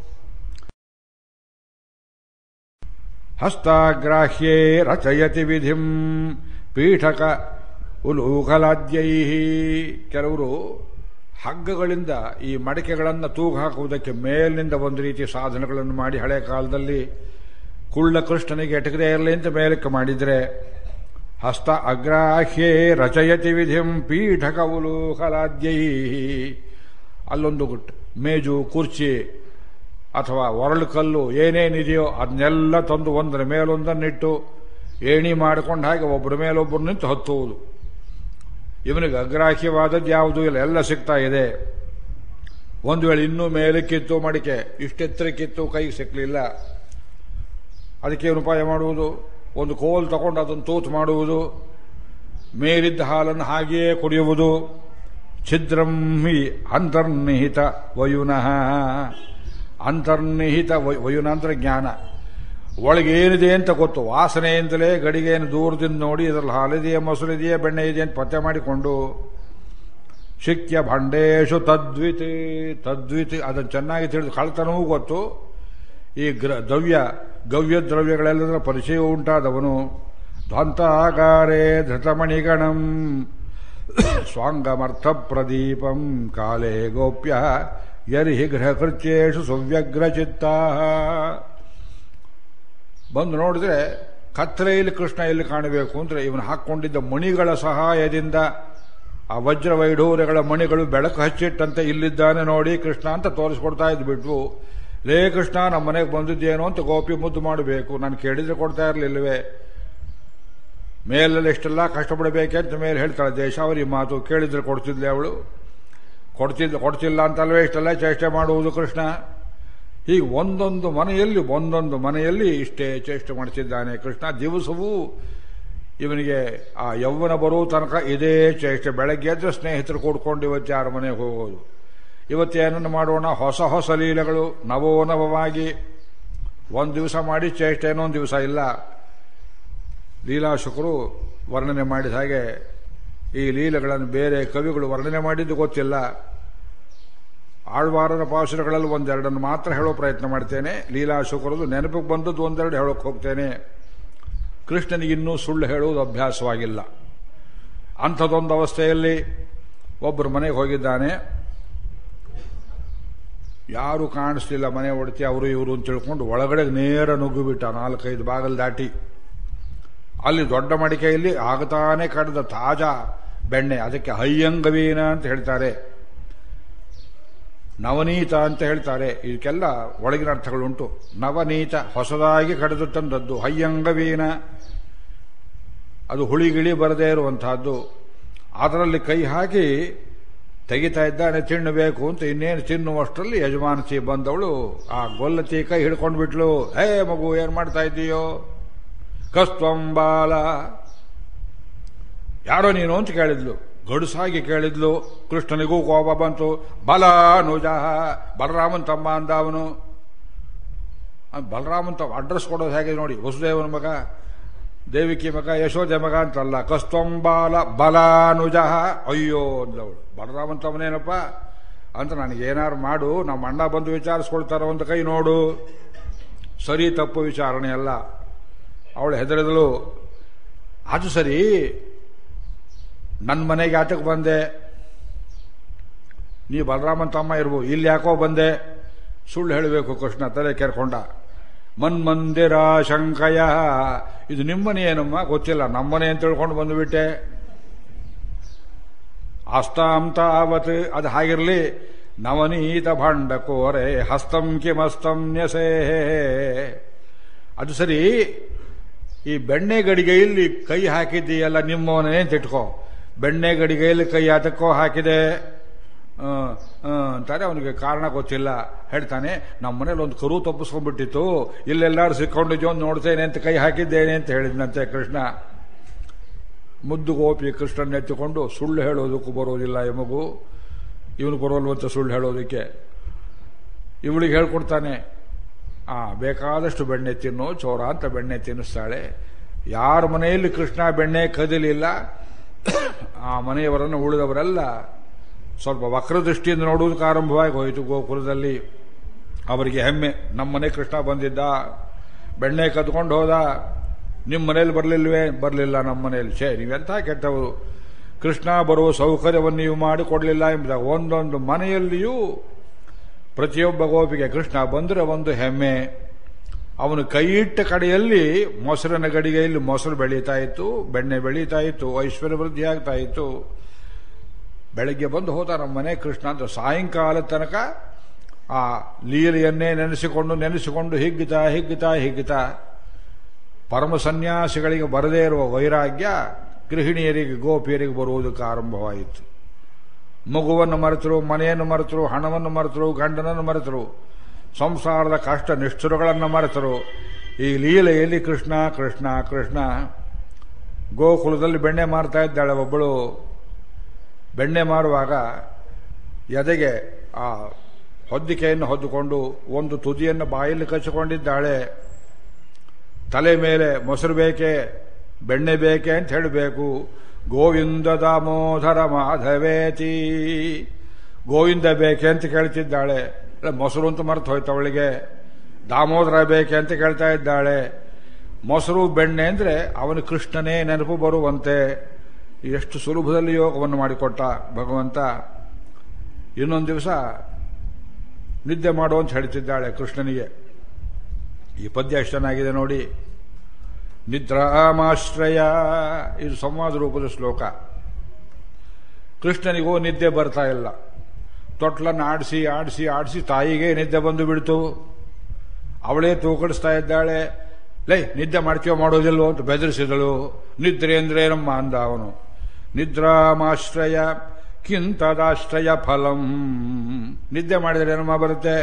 ಹಸ್ತಾಗ್ರಾಹ್ಯೇ ರಚಯತಿ ವಿಧಿಂ ಪೀಠಕ ಉಲೂಕಲಾದ್ಯೈ. ಕೆಲವರು ಹಗ್ಗಗಳಿಂದ ಈ ಮಡಿಕೆಗಳನ್ನು ತೂಗು ಹಾಕುವುದಕ್ಕೆ ಮೇಲಿನಿಂದ ಒಂದು ರೀತಿ ಸಾಧನಗಳನ್ನು ಮಾಡಿ ಹಳೆ ಕಾಲದಲ್ಲಿ ಕುಳ್ಳ ಕೃಷ್ಣನಿಗೆ ಎಟಕದೇ ಇರಲಿ ಅಂತ ಮೇಲಕ್ಕೆ ಮಾಡಿದ್ರೆ, ಹಸ್ತ ಅಗ್ರಾಹ್ಯೇ ರಚಯತಿ ವಿಧಿಂ ಪೀಠಕ ಉಲೂಕಲಾದ್ಯೈ. ಅಲ್ಲೊಂದು ಮೇಜು, ಕುರ್ಚಿ ಅಥವಾ ಒರಳು ಕಲ್ಲು ಏನೇನಿದೆಯೋ ಅದನ್ನೆಲ್ಲ ತಂದು ಒಂದರ ಮೇಲೊಂದನ್ನಿಟ್ಟು ಏಣಿ ಮಾಡಿಕೊಂಡು ಹಾಗೆ ಒಬ್ಬರ ಮೇಲೊಬ್ಬರು ನಿಂತು ಹತ್ತುವುದು. ಇವನಿಗೆ ಅಗ್ರಾಹ್ಯವಾದದ್ದು ಯಾವುದೂ ಇಲ್ಲ, ಎಲ್ಲ ಸಿಗ್ತಾ ಇದೆ. ಒಂದು ವೇಳೆ ಇನ್ನೂ ಮೇಲಕ್ಕಿತ್ತು ಮಡಿಕೆ, ಇಷ್ಟೆತ್ತರಕ್ಕಿತ್ತು, ಕೈಗೆ ಸಿಕ್ಕಲಿಲ್ಲ. ಅದಕ್ಕೆ ಏನು ಉಪಾಯ ಮಾಡುವುದು, ಒಂದು ಕೋಲ್ ತಗೊಂಡು ಅದನ್ನು ತೂತು ಮಾಡುವುದು, ಮೇಲಿದ್ದ ಹಾಲನ್ನು ಹಾಗೆಯೇ ಕುಡಿಯುವುದು. ಛಿದ್ರಂ ಹಿ ಅಂತರ್ನಿಹಿತ ವಯುನಃ. ಅಂತರ್ನಿಹಿತ ವಯುನ ಅಂದ್ರೆ ಜ್ಞಾನ. ಒಳಗೇನಿದೆ ಅಂತ ಗೊತ್ತು, ವಾಸನೆಯಿಂದಲೇ ಗಡಿಗೆಯನ್ನು ದೂರದಿಂದ ನೋಡಿ ಇದರಲ್ಲಿ ಹಾಲಿದೆಯೇ, ಮೊಸರಿದೆಯೇ, ಬೆಣ್ಣೆ ಇದೆ ಅಂತ ಪತ್ತೆ ಮಾಡಿಕೊಂಡು ಶಿಕ್ಯ ಭಾಂಡೇಶು ತದ್ವಿತಿ ತದ್ವಿತಿ ಅದನ್ನು ಚೆನ್ನಾಗಿ ತಿಳಿದು, ಕಳ್ತನವೂ ಗೊತ್ತು, ಈ ಗವ್ಯ ದ್ರವ್ಯಗಳೆಲ್ಲದರ ಪರಿಚಯ ಉಂಟಾದವನು. ಧ್ವಂತಾಗಾರೇ ಧೃತಮಣಿಗಣಂ ಸ್ವಾಂಗಮರ್ಥ ಪ್ರದೀಪಂ ಕಾಲೇ ಗೋಪ್ಯ ಯರ್ಹಿ ಗೃಹಕೃತ್ಯೇಷು ಸುವ್ಯಗ್ರಚಿತ್ತಾ. ಬಂದು ನೋಡಿದ್ರೆ ಕತ್ತಲೆಯಲ್ಲಿ ಕೃಷ್ಣ ಎಲ್ಲಿ ಕಾಣಬೇಕು ಅಂದ್ರೆ ಇವನು ಹಾಕ್ಕೊಂಡಿದ್ದ ಮಣಿಗಳ ಸಹಾಯದಿಂದ ಆ ವಜ್ರ ವೈಢೂರ್ಯಗಳ ಮಣಿಗಳು ಬೆಳಕು ಹಚ್ಚಿಟ್ಟಂತೆ ಇಲ್ಲಿದ್ದಾನೆ ನೋಡಿ ಕೃಷ್ಣ ಅಂತ ತೋರಿಸ್ಕೊಡ್ತಾ ಇದ್ಬಿಟ್ವು. ಲೇ ಕೃಷ್ಣ, ನಮ್ಮ ಮನೆಗೆ ಬಂದಿದ್ದೇನೋ ಅಂತ ಗೋಪಿ ಮುದ್ದು ಮಾಡಬೇಕು, ನಾನು ಕೇಳಿದ್ರೆ ಕೊಡ್ತಾ ಇರಲಿಲ್ಲವೇ, ಮೇಲೆಲ್ಲ ಇಷ್ಟೆಲ್ಲ ಕಷ್ಟಪಡಬೇಕೆ ಅಂತ ಮೇಲೆ ಹೇಳ್ತಾಳೆ ದೇಶಾವರಿ ಮಾತು. ಕೇಳಿದ್ರೆ ಕೊಡ್ತಿದ್ಲೆ ಅವಳು, ಕೊಡ್ತಿಲ್ಲ ಅಂತಲ್ವೇ ಇಷ್ಟೆಲ್ಲ ಚೇಷ್ಟೆ ಮಾಡುವುದು ಕೃಷ್ಣ. ಹೀಗೆ ಒಂದೊಂದು ಮನೆಯಲ್ಲಿ ಇಷ್ಟೇ ಚೇಷ್ಟೆ ಮಾಡ್ತಿದ್ದಾನೆ ಕೃಷ್ಣ. ದಿವಸವೂ ಇವನಿಗೆ ಆ ಯೌವನ ಬರೋ ತನಕ ಇದೇ ಚೇಷ್ಟೆ. ಬೆಳಗ್ಗೆ ಎದ್ರೆ ಸ್ನೇಹಿತರು ಕೂಡ್ಕೊಂಡು ಇವತ್ತು ಯಾರ ಮನೆಗೆ ಹೋಗೋದು, ಇವತ್ತೇನನ್ನು ಮಾಡೋಣ, ಹೊಸ ಹೊಸ ಲೀಲೆಗಳು ನವೋನವವಾಗಿ. ಒಂದು ದಿವಸ ಮಾಡಿ ಚೇಷ್ಟೆ, ಇನ್ನೊಂದು ದಿವಸ ಇಲ್ಲ. ಲೀಲಾಶುಕರು ವರ್ಣನೆ ಮಾಡಿದ ಹಾಗೆ ಈ ಲೀಲೆಗಳನ್ನು ಬೇರೆ ಕವಿಗಳು ವರ್ಣನೆ ಮಾಡಿದ್ದು ಗೊತ್ತಿಲ್ಲ. ಆಳ್ವಾರನ ಪಾಸುರಗಳಲ್ಲಿ ಒಂದೆರಡನ್ನು ಮಾತ್ರ ಹೇಳೋ ಪ್ರಯತ್ನ ಮಾಡ್ತೇನೆ. ಲೀಲಾಶುಕರದು ನೆನಪಿಗೆ ಬಂದದ್ದು ಒಂದೆರಡು ಹೇಳೋಕೆ ಹೋಗ್ತೇನೆ. ಕೃಷ್ಣನಿಗಿನ್ನೂ ಸುಳ್ಳು ಹೇಳುವುದು ಅಭ್ಯಾಸವಾಗಿಲ್ಲ. ಅಂಥದ್ದೊಂದು ಅವಸ್ಥೆಯಲ್ಲಿ ಒಬ್ಬರು ಮನೆಗೆ ಹೋಗಿದ್ದಾನೆ. ಯಾರು ಕಾಣಿಸ್ಲಿಲ್ಲ, ಮನೆ ಒಡತಿ ಅವರು ಇವರು ಅಂತ ತಿಳ್ಕೊಂಡು ಒಳಗಡೆ ನೇರ ನುಗ್ಗಿಬಿಟ್ಟ. 4-5 ಬಾಗಲು ದಾಟಿ ಅಲ್ಲಿ ದೊಡ್ಡ ಮಡಿಕೆಯಲ್ಲಿ ಆಗತಾನೆ ಕಡ್ದ ತಾಜಾ ಬೆಣ್ಣೆ, ಅದಕ್ಕೆ ಹಯ್ಯಂಗವೀನ ಅಂತ ಹೇಳ್ತಾರೆ, ನವನೀತ ಅಂತ ಹೇಳ್ತಾರೆ. ಇದಕ್ಕೆಲ್ಲ ಒಳಗಿನ ಅರ್ಥಗಳುಂಟು. ನವನೀತ ಹೊಸದಾಗಿ ಕಡಿದು ತಂದದ್ದು, ಹಯ್ಯಂಗವೀನ ಅದು ಹುಳಿಗಿಳಿ ಬರದೇ ಇರುವಂತಹದ್ದು. ಅದರಲ್ಲಿ ಕೈ ಹಾಕಿ ತೆಗಿತಾ ಇದ್ದಾನೆ ತಿನ್ನಬೇಕು ಅಂತ. ಇನ್ನೇನು ತಿನ್ನುವಷ್ಟರಲ್ಲಿ ಯಜಮಾನತಿ ಬಂದವಳು ಆ ಗೊಲ್ಲತಿ ಕೈ ಹಿಡ್ಕೊಂಡು ಬಿಟ್ಲು. ಹೇ ಮಗು, ಏನ್ ಮಾಡ್ತಾ ಇದ್ದೀಯೋ? ಕಸ್ತ್ವಂಬಾಲ, ಯಾರೋ ನೀನು ಅಂತ ಕೇಳಿದ್ಲು, ಗಡುಸಾಗಿ ಕೇಳಿದ್ಲು. ಕೃಷ್ಣನಿಗೂ ಕೋಪ ಬಂತು. ಬಲಾನುಜ, ಬಲರಾಮನ್ ತಮ್ಮ ಅಂದ ಅವನು. ಬಲರಾಮನ್ ತಮ್ಮ ಅಡ್ರೆಸ್ ಕೊಡೋದು ಹೇಗೆ ನೋಡಿ, ವಸುದೇವನ ಮಗ, ದೇವಿಕಿ ಮಗ, ಯಶೋದೆ ಮಗ ಅಂತಲ್ಲ. ಕಸ್ತ್ವಂಬಾಲ ಬಲಾನುಜ. ಅಯ್ಯೋ ಅಂದವಳು. ಬಲರಾಮನ್ ತಮ್ಮನೇನಪ್ಪ ಅಂತ ನನಗೇನಾರು ಮಾಡು, ನಮ್ಮ ಅಣ್ಣ ಬಂದು ವಿಚಾರಿಸ್ಕೊಳ್ತಾರ ಒಂದು ಕೈ ನೋಡು. ಸರಿ ತಪ್ಪು ವಿಚಾರಣೆ ಅಲ್ಲ. ಅವಳು ಹೆದರಿದಳು. ಅದು ಸರಿ, ನನ್ನ ಮನೆಗೆ ಆಟಕ್ಕೆ ಬಂದೆ, ನೀ ಬಲರಾಮನ್ ತಮ್ಮ ಇರ್ಬೋದು, ಇಲ್ಲಿ ಯಾಕೋ ಬಂದೆ? ಸುಳ್ಳು ಹೇಳಬೇಕು ಕೃಷ್ಣ ತಲೆ ಕೆರ್ಕೊಂಡ. ಮನ್ಮಂದಿರ ಶಂಕಯ, ಇದು ನಿಮ್ಮನೆ ಏನಮ್ಮ? ಗೊತ್ತಿಲ್ಲ, ನಮ್ಮನೆ ಅಂತ ತಿಳ್ಕೊಂಡು ಬಂದುಬಿಟ್ಟೆ. ಅಸ್ತಾಂ ತಾವತ್, ಅದು ಹಾಗಿರ್ಲಿ, ನವನೀತ ಭಾಂಡಕೋರೆ ಹಸ್ತಂ ಕಿಮಸ್ತಂ ನ್ಯಸೇ. ಅದು ಸರಿ, ಈ ಬೆಣ್ಣೆ ಗಡಿಗೆಯಲ್ಲಿ ಕೈ ಹಾಕಿದ್ದೀಯಲ್ಲ ನಿಮ್ಮವನೇ ಅಂತ ಇಟ್ಕೋ. ಬೆಣ್ಣೆ ಗಡಿಗೆಯಲ್ಲಿ ಕೈ ಯಾತಕ್ಕೋ ಹಾಕಿದೆ ಅಂತಾರೆ. ಅವನಿಗೆ ಕಾರಣ ಗೊತ್ತಿಲ್ಲ. ಹೇಳ್ತಾನೆ, ನಮ್ಮ ಮನೇಲಿ ಒಂದು ಕರು ತಪ್ಪಿಸ್ಕೊಂಡ್ಬಿಟ್ಟಿತ್ತು, ಇಲ್ಲೆಲ್ಲಾರು ಸಿಕ್ಕೊಂಡಿದ್ಯೋ ನೋಡ್ತೇನೆ ಅಂತ ಕೈ ಹಾಕಿದ್ದೇನೆ ಅಂತ ಹೇಳಿದ್ನಂತೆ ಕೃಷ್ಣ. ಮುದ್ದು ಗೋಪಿ ಕೃಷ್ಣನ್ ಎತ್ತಿಕೊಂಡು ಸುಳ್ಳು ಹೇಳೋದಕ್ಕೂ ಬರೋದಿಲ್ಲ ಈ ಮಗು, ಇವನು ಬರೋಲ್ವಂತ ಸುಳ್ಳು ಹೇಳೋದಕ್ಕೆ. ಇವಳಿಗೆ ಹೇಳ್ಕೊಡ್ತಾನೆ, ಬೇಕಾದಷ್ಟು ಬೆಣ್ಣೆ ತಿನ್ನು ಚೋರ ಅಂತ ಬೆಣ್ಣೆ ತಿನ್ನಿಸ್ತಾಳೆ. ಯಾರ ಮನೆಯಲ್ಲಿ ಕೃಷ್ಣ ಬೆಣ್ಣೆ ಕದಿಲಿಲ್ಲ ಆ ಮನೆಯವರನ್ನು ಉಳಿದವರೆಲ್ಲ ಸ್ವಲ್ಪ ವಕ್ರದೃಷ್ಟಿಯಿಂದ ನೋಡುವುದಕ್ಕೆ ಆರಂಭವಾಗಿ ಹೋಯಿತು. ಗೋಕುಲದಲ್ಲಿ ಅವರಿಗೆ ಹೆಮ್ಮೆ, ನಮ್ಮನೆ ಕೃಷ್ಣ ಬಂದಿದ್ದ, ಬೆಣ್ಣೆ ಕದ್ಕೊಂಡು ಹೋದ, ನಿಮ್ಮ ಮನೇಲಿ ಬರಲಿಲ್ವೇ? ಬರಲಿಲ್ಲ ನಮ್ಮ ಮನೆಯಲ್ಲಿ. ನೀವೆಂಥ ಕೆಟ್ಟವರು, ಕೃಷ್ಣ ಬರುವ ಸೌಕರ್ಯವನ್ನು ನೀವು ಮಾಡಿಕೊಡಲಿಲ್ಲ ಎಂಬುದಾಗ ಒಂದೊಂದು ಮನೆಯಲ್ಲಿಯೂ ಪ್ರತಿಯೊಬ್ಬ ಗೋಪಿಗೆ ಕೃಷ್ಣ ಬಂದರೆ ಒಂದು ಹೆಮ್ಮೆ. ಅವನು ಕೈಯಿಟ್ಟ ಕಡೆಯಲ್ಲಿ ಮೊಸರಿನ ಗಡಿಗೆಯಲ್ಲಿ ಮೊಸರು ಬೆಳೀತಾ ಇತ್ತು, ಬೆಣ್ಣೆ ಬೆಳೀತಾ ಇತ್ತು, ಐಶ್ವರ್ಯ ವೃದ್ಧಿ ಆಗ್ತಾ ಇತ್ತು. ಬೆಳಗ್ಗೆ ಬಂದು ಹೋದ ನಮ್ಮ ಮನೆ ಕೃಷ್ಣ ಅಂತ ಸಾಯಂಕಾಲ ತನಕ ಆ ಲೀಲೆಯನ್ನೇ ನೆನೆಸಿಕೊಂಡು ಹಿಗ್ಗುತ್ತಾ ಪರಮ ಸನ್ಯಾಸಿಗಳಿಗೆ ಬರದೇ ಇರುವ ವೈರಾಗ್ಯ ಗೃಹಿಣಿಯರಿಗೆ ಗೋಪಿಯರಿಗೆ ಬರುವುದಕ್ಕೆ ಆರಂಭವಾಯಿತು. ಮಗುವನ್ನು ಮರೆತರು, ಮನೆಯನ್ನು ಮರೆತರು, ಹಣವನ್ನು ಮರೆತರು, ಗಂಡನನ್ನು ಮರೆತರು, ಸಂಸಾರದ ಕಷ್ಟ ನಿಷ್ಠುರಗಳನ್ನು ಮರೆತರು. ಈ ಲೀಲೆಯಲ್ಲಿ ಕೃಷ್ಣ ಕೃಷ್ಣ ಕೃಷ್ಣ. ಗೋಕುಲದಲ್ಲಿ ಬೆಣ್ಣೆ ಮಾರ್ತಾ ಇದ್ದಾಳೆ ಒಬ್ಬಳು. ಬೆಣ್ಣೆ ಮಾರುವಾಗ ಎದೆಗೆ ಆ ಹೊದ್ದಿಕೆಯನ್ನು ಹೊದ್ದುಕೊಂಡು ಒಂದು ತುದಿಯನ್ನು ಬಾಯಲ್ಲಿ ಕಚ್ಚಿಕೊಂಡಿದ್ದಾಳೆ. ತಲೆ ಮೇಲೆ ಮೊಸರು ಬೇಕೆ, ಬೆಣ್ಣೆ ಬೇಕೆ ಅಂತ ಹೇಳಬೇಕು. ಗೋವಿಂದ ದಾಮೋದರ ಮಾಧವೇತಿ, ಗೋವಿಂದ ಬೇಕೆ ಅಂತ ಕೇಳ್ತಿದ್ದಾಳೆ. ಮೊಸರು ಅಂತ ಮರೆತು ಹೋಯ್ತು ಅವಳಿಗೆ. ದಾಮೋದರ ಬೇಕೆ ಅಂತ ಕೇಳ್ತಾ ಇದ್ದಾಳೆ. ಮೊಸರು ಬೆಣ್ಣೆ ಅಂದ್ರೆ ಅವನು ಕೃಷ್ಣನೇ ನೆನಪು ಬರುವಂತೆ ಎಷ್ಟು ಸುಲಭದಲ್ಲಿ ಯೋಗವನ್ನು ಮಾಡಿಕೊಟ್ಟ ಭಗವಂತ. ಇನ್ನೊಂದು ದಿವಸ ನಿದ್ದೆ ಮಾಡು ಅಂತ ಹೇಳ್ತಿದ್ದಾಳೆ ಕೃಷ್ಣನಿಗೆ. ಈ ಪದ್ಯ ಎಷ್ಟು ಚೆನ್ನಾಗಿದೆ ನೋಡಿ. ನಿದ್ರಾಮಾಶ್ರಯ, ಇದು ಸಂವಾದ ರೂಪದ ಶ್ಲೋಕ. ಕೃಷ್ಣನಿಗೂ ನಿದ್ದೆ ಬರ್ತಾ ಇಲ್ಲ. ತೊಟ್ಲನ್ನು ಆಡಿಸಿ ಆಡಿಸಿ ಆಡಿಸಿ ತಾಯಿಗೆ ನಿದ್ದೆ ಬಂದು ಬಿಡ್ತು. ಅವಳೇ ತೂಕಡಿಸ್ತಾ ಇದ್ದಾಳೆ. ನಿದ್ದೆ ಮಾಡ್ತೀವೋ ಮಾಡೋದಿಲ್ವೋ ಅಂತ ಬೆದರಿಸಿದಳು. ನಿದ್ರೆ ಅಂದ್ರೆ ನಮ್ಮ ಅಂದ ಅವನು. ನಿದ್ರಾಮಾಶ್ರಯ ಕಿಂತದಾಶ್ರಯ ಫಲಂ, ನಿದ್ದೆ ಮಾಡಿದರೆ ಏನಮ್ಮ ಬರುತ್ತೆ?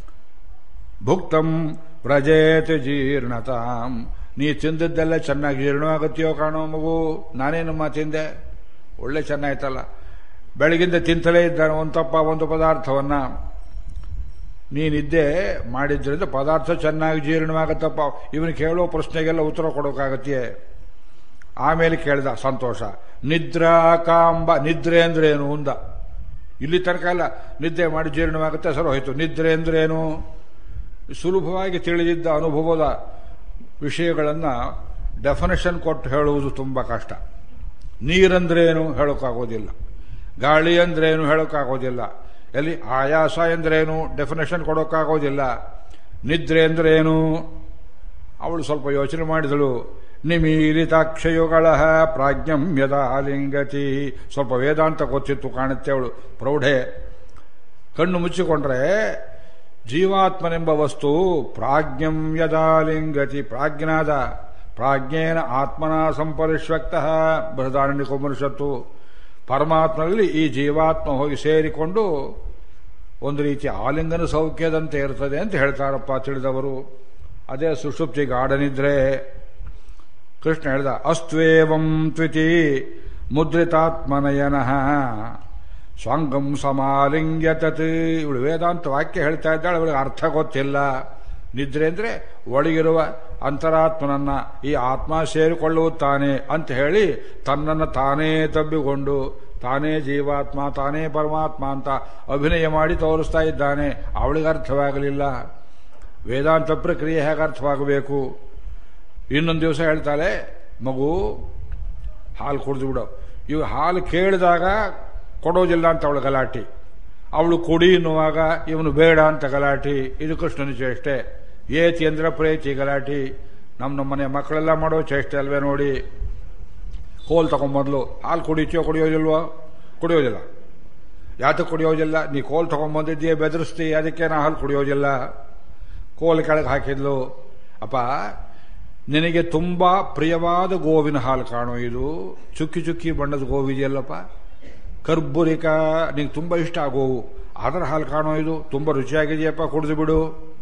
ಭುಕ್ತಂ ವ್ರಜೇತ್ ಜೀರ್ಣತಾಂ, ನೀ ತಿಂದದ್ದೆಲ್ಲ ಚೆನ್ನಾಗಿ ಜೀರ್ಣವಾಗುತ್ತೆಯೋ ಕಾಣೋ ಮಗು. ನಾನೇನಮ್ಮ ತಿಂದೆ? ಒಳ್ಳೆ ಚೆನ್ನಾಯ್ತಲ್ಲ. ಬೆಳಗಿಂದ ತಿಂತಲೇ ಇದ್ದಾನೆ ಒಂದು ತಪ್ಪ ಒಂದು ಪದಾರ್ಥವನ್ನ. ನೀನಿದ್ದೆ ಮಾಡಿದ್ರಿಂದ ಪದಾರ್ಥ ಚೆನ್ನಾಗಿ ಜೀರ್ಣವಾಗತ್ತಪ್ಪ. ಇವನು ಕೇಳೋ ಪ್ರಶ್ನೆಗೆಲ್ಲ ಉತ್ತರ ಕೊಡೋಕ್ಕಾಗತ್ತೆ. ಆಮೇಲೆ ಕೇಳಿದ ಸಂತೋಷ. ನಿದ್ರಾ ಕಾಂಬ, ನಿದ್ರೆ ಅಂದ್ರೇನು ಅಂದ. ಇಲ್ಲಿ ತನಕ ಎಲ್ಲ ನಿದ್ದೆ ಮಾಡಿ ಜೀರ್ಣವಾಗುತ್ತೆ, ಸರಿ ಹೋಯ್ತು. ನಿದ್ರೆ ಅಂದ್ರೇನು? ಸುಲಭವಾಗಿ ತಿಳಿದಿದ್ದ ಅನುಭವದ ವಿಷಯಗಳನ್ನು ಡೆಫಿನೇಷನ್ ಕೊಟ್ಟು ಹೇಳುವುದು ತುಂಬ ಕಷ್ಟ. ನೀರಂದ್ರೇನು ಹೇಳೋಕ್ಕಾಗೋದಿಲ್ಲ, ಗಾಳಿ ಅಂದ್ರೇನು ಹೇಳೋಕ್ಕಾಗೋದಿಲ್ಲ, ಎಲ್ಲಿ ಆಯಾಸ ಎಂದ್ರೇನು ಡೆಫಿನೇಷನ್ ಕೊಡೋಕ್ಕಾಗೋದಿಲ್ಲ. ನಿದ್ರೆ ಅಂದ್ರೇನು? ಅವಳು ಸ್ವಲ್ಪ ಯೋಚನೆ ಮಾಡಿದಳು. ನಿಮೀಲಿತಾಕ್ಷಯುಗಳ ಪ್ರಾಜ್ಞಂ ಯದಾಲಿಂಗತಿ, ಸ್ವಲ್ಪ ವೇದಾಂತ ಗೊತ್ತಿತ್ತು ಕಾಣುತ್ತೆ ಅವಳು, ಪ್ರೌಢೆ. ಕಣ್ಣು ಮುಚ್ಚಿಕೊಂಡ್ರೆ ಜೀವಾತ್ಮನೆಂಬ ವಸ್ತು ಪ್ರಾಜ್ಞಂ ಯದಾಲಿಂಗತಿ, ಪ್ರಾಜ್ಞಾದ ಪ್ರಾಜ್ಞೇನ ಆತ್ಮನ ಸಂಪರಿಶ್ವಕ್ತಃ ಬೃಹದಾರಣ್ಯಕೋಪನಿಷತ್ತು. ಪರಮಾತ್ಮನಲ್ಲಿ ಈ ಜೀವಾತ್ಮ ಹೋಗಿ ಸೇರಿಕೊಂಡು ಒಂದು ರೀತಿ ಆಲಿಂಗನ ಸೌಖ್ಯದಂತೆ ಇರ್ತದೆ ಅಂತ ಹೇಳ್ತಾರಪ್ಪ ತಿಳಿದವರು. ಅದೇ ಸುಷುಪ್ತಿ ಗಾಢನಿದ್ರೆ. ಕೃಷ್ಣ ಹೇಳ್ದ, ಅಸ್ತ್ವೇವಂ ತ್ವಿತಿ ಮುದ್ರಿತಾತ್ಮನಯನಃ ಸ್ವಾಂಗಂ ಸಮಾಲಿಂಗ್ಯತತ್. ಇವಳು ವೇದಾಂತ ವಾಕ್ಯ ಹೇಳ್ತಾ ಇದ್ದಾಳೆ, ಅವಳಿಗೆ ಅರ್ಥ ಗೊತ್ತಿಲ್ಲ. ನಿದ್ರೆ ಅಂದ್ರೆ ಒಳಗಿರುವ ಅಂತರಾತ್ಮನನ್ನ ಈ ಆತ್ಮ ಸೇರಿಕೊಳ್ಳುತ್ತಾನೆ ಅಂತ ಹೇಳಿ ತನ್ನನ್ನು ತಾನೇ ತಬ್ಬಿಕೊಂಡು ತಾನೇ ಜೀವಾತ್ಮ ತಾನೇ ಪರಮಾತ್ಮ ಅಂತ ಅಭಿನಯ ಮಾಡಿ ತೋರಿಸ್ತಾ ಇದ್ದಾನೆ. ಅವಳಿಗೆ ಅರ್ಥವಾಗಲಿಲ್ಲ. ವೇದಾಂತ ಪ್ರಕ್ರಿಯೆ ಹೇಗೆ ಅರ್ಥವಾಗಬೇಕು? ಇನ್ನೊಂದು ದಿವಸ ಹೇಳ್ತಾಳೆ, ಮಗು ಹಾಲು ಕುಡಿದು ಬಿಡು. ಇವು ಹಾಲು ಕೇಳಿದಾಗ ಕೊಡೋದಿಲ್ಲ ಅಂತ ಅವಳು ಗಲಾಟಿ, ಅವಳು ಕುಡಿ ಎನ್ನುವಾಗ ಇವನು ಬೇಡ ಅಂತ ಗಲಾಟಿ. ಇದು ಕೃಷ್ಣನ ಚೇಷ್ಟೆ. ಏತಿ ಅಂದ್ರೆ ಪ್ರೇತಿ ಗಲಾಟಿ. ನಮ್ಮ ಮನೆ ಮಕ್ಕಳೆಲ್ಲ ಮಾಡೋ ಚೇಷ್ಟೆ ಅಲ್ವೇ ನೋಡಿ. ಕೋಲ್ ತಗೊಂಬಂದ್ಲು, ಹಾಲು ಕುಡಿತೀಯೋ ಕುಡಿಯೋದಿಲ್ವೋ? ಕುಡಿಯೋದಿಲ್ಲ. ಯಾತಕ್ಕೆ ಕುಡಿಯೋದಿಲ್ಲ? ನೀ ಕೋಲ್ ತಗೊಂಡ್ಬಂದಿದ್ದೀಯ, ಬೆದರಿಸ್ತಿ, ಅದಕ್ಕೆ ನಾ ಹಾಲು ಕುಡಿಯೋದಿಲ್ಲ. ಕೋಲ್ ಕೆಳಗೆ ಹಾಕಿದ್ಲು. ಅಪ್ಪ, ನಿನಗೆ ತುಂಬಾ ಪ್ರಿಯವಾದ ಗೋವಿನ ಹಾಲು ಕಾಣೋ ಇದು. ಚುಕ್ಕಿ ಚುಕ್ಕಿ ಬಣ್ಣದ ಗೋವಿದೆಯಲ್ಲಪ್ಪ, ಕರ್ಬೂರಿಕ, ನಿಂಗೆ ತುಂಬಾ ಇಷ್ಟ ಆ ಗೋವು. ಅದರ ಹಾಲು ಕಾಣೋ ಇದು, ತುಂಬಾ ರುಚಿಯಾಗಿದೆಯಪ್ಪ, ಕುಡಿದು ಬಿಡು.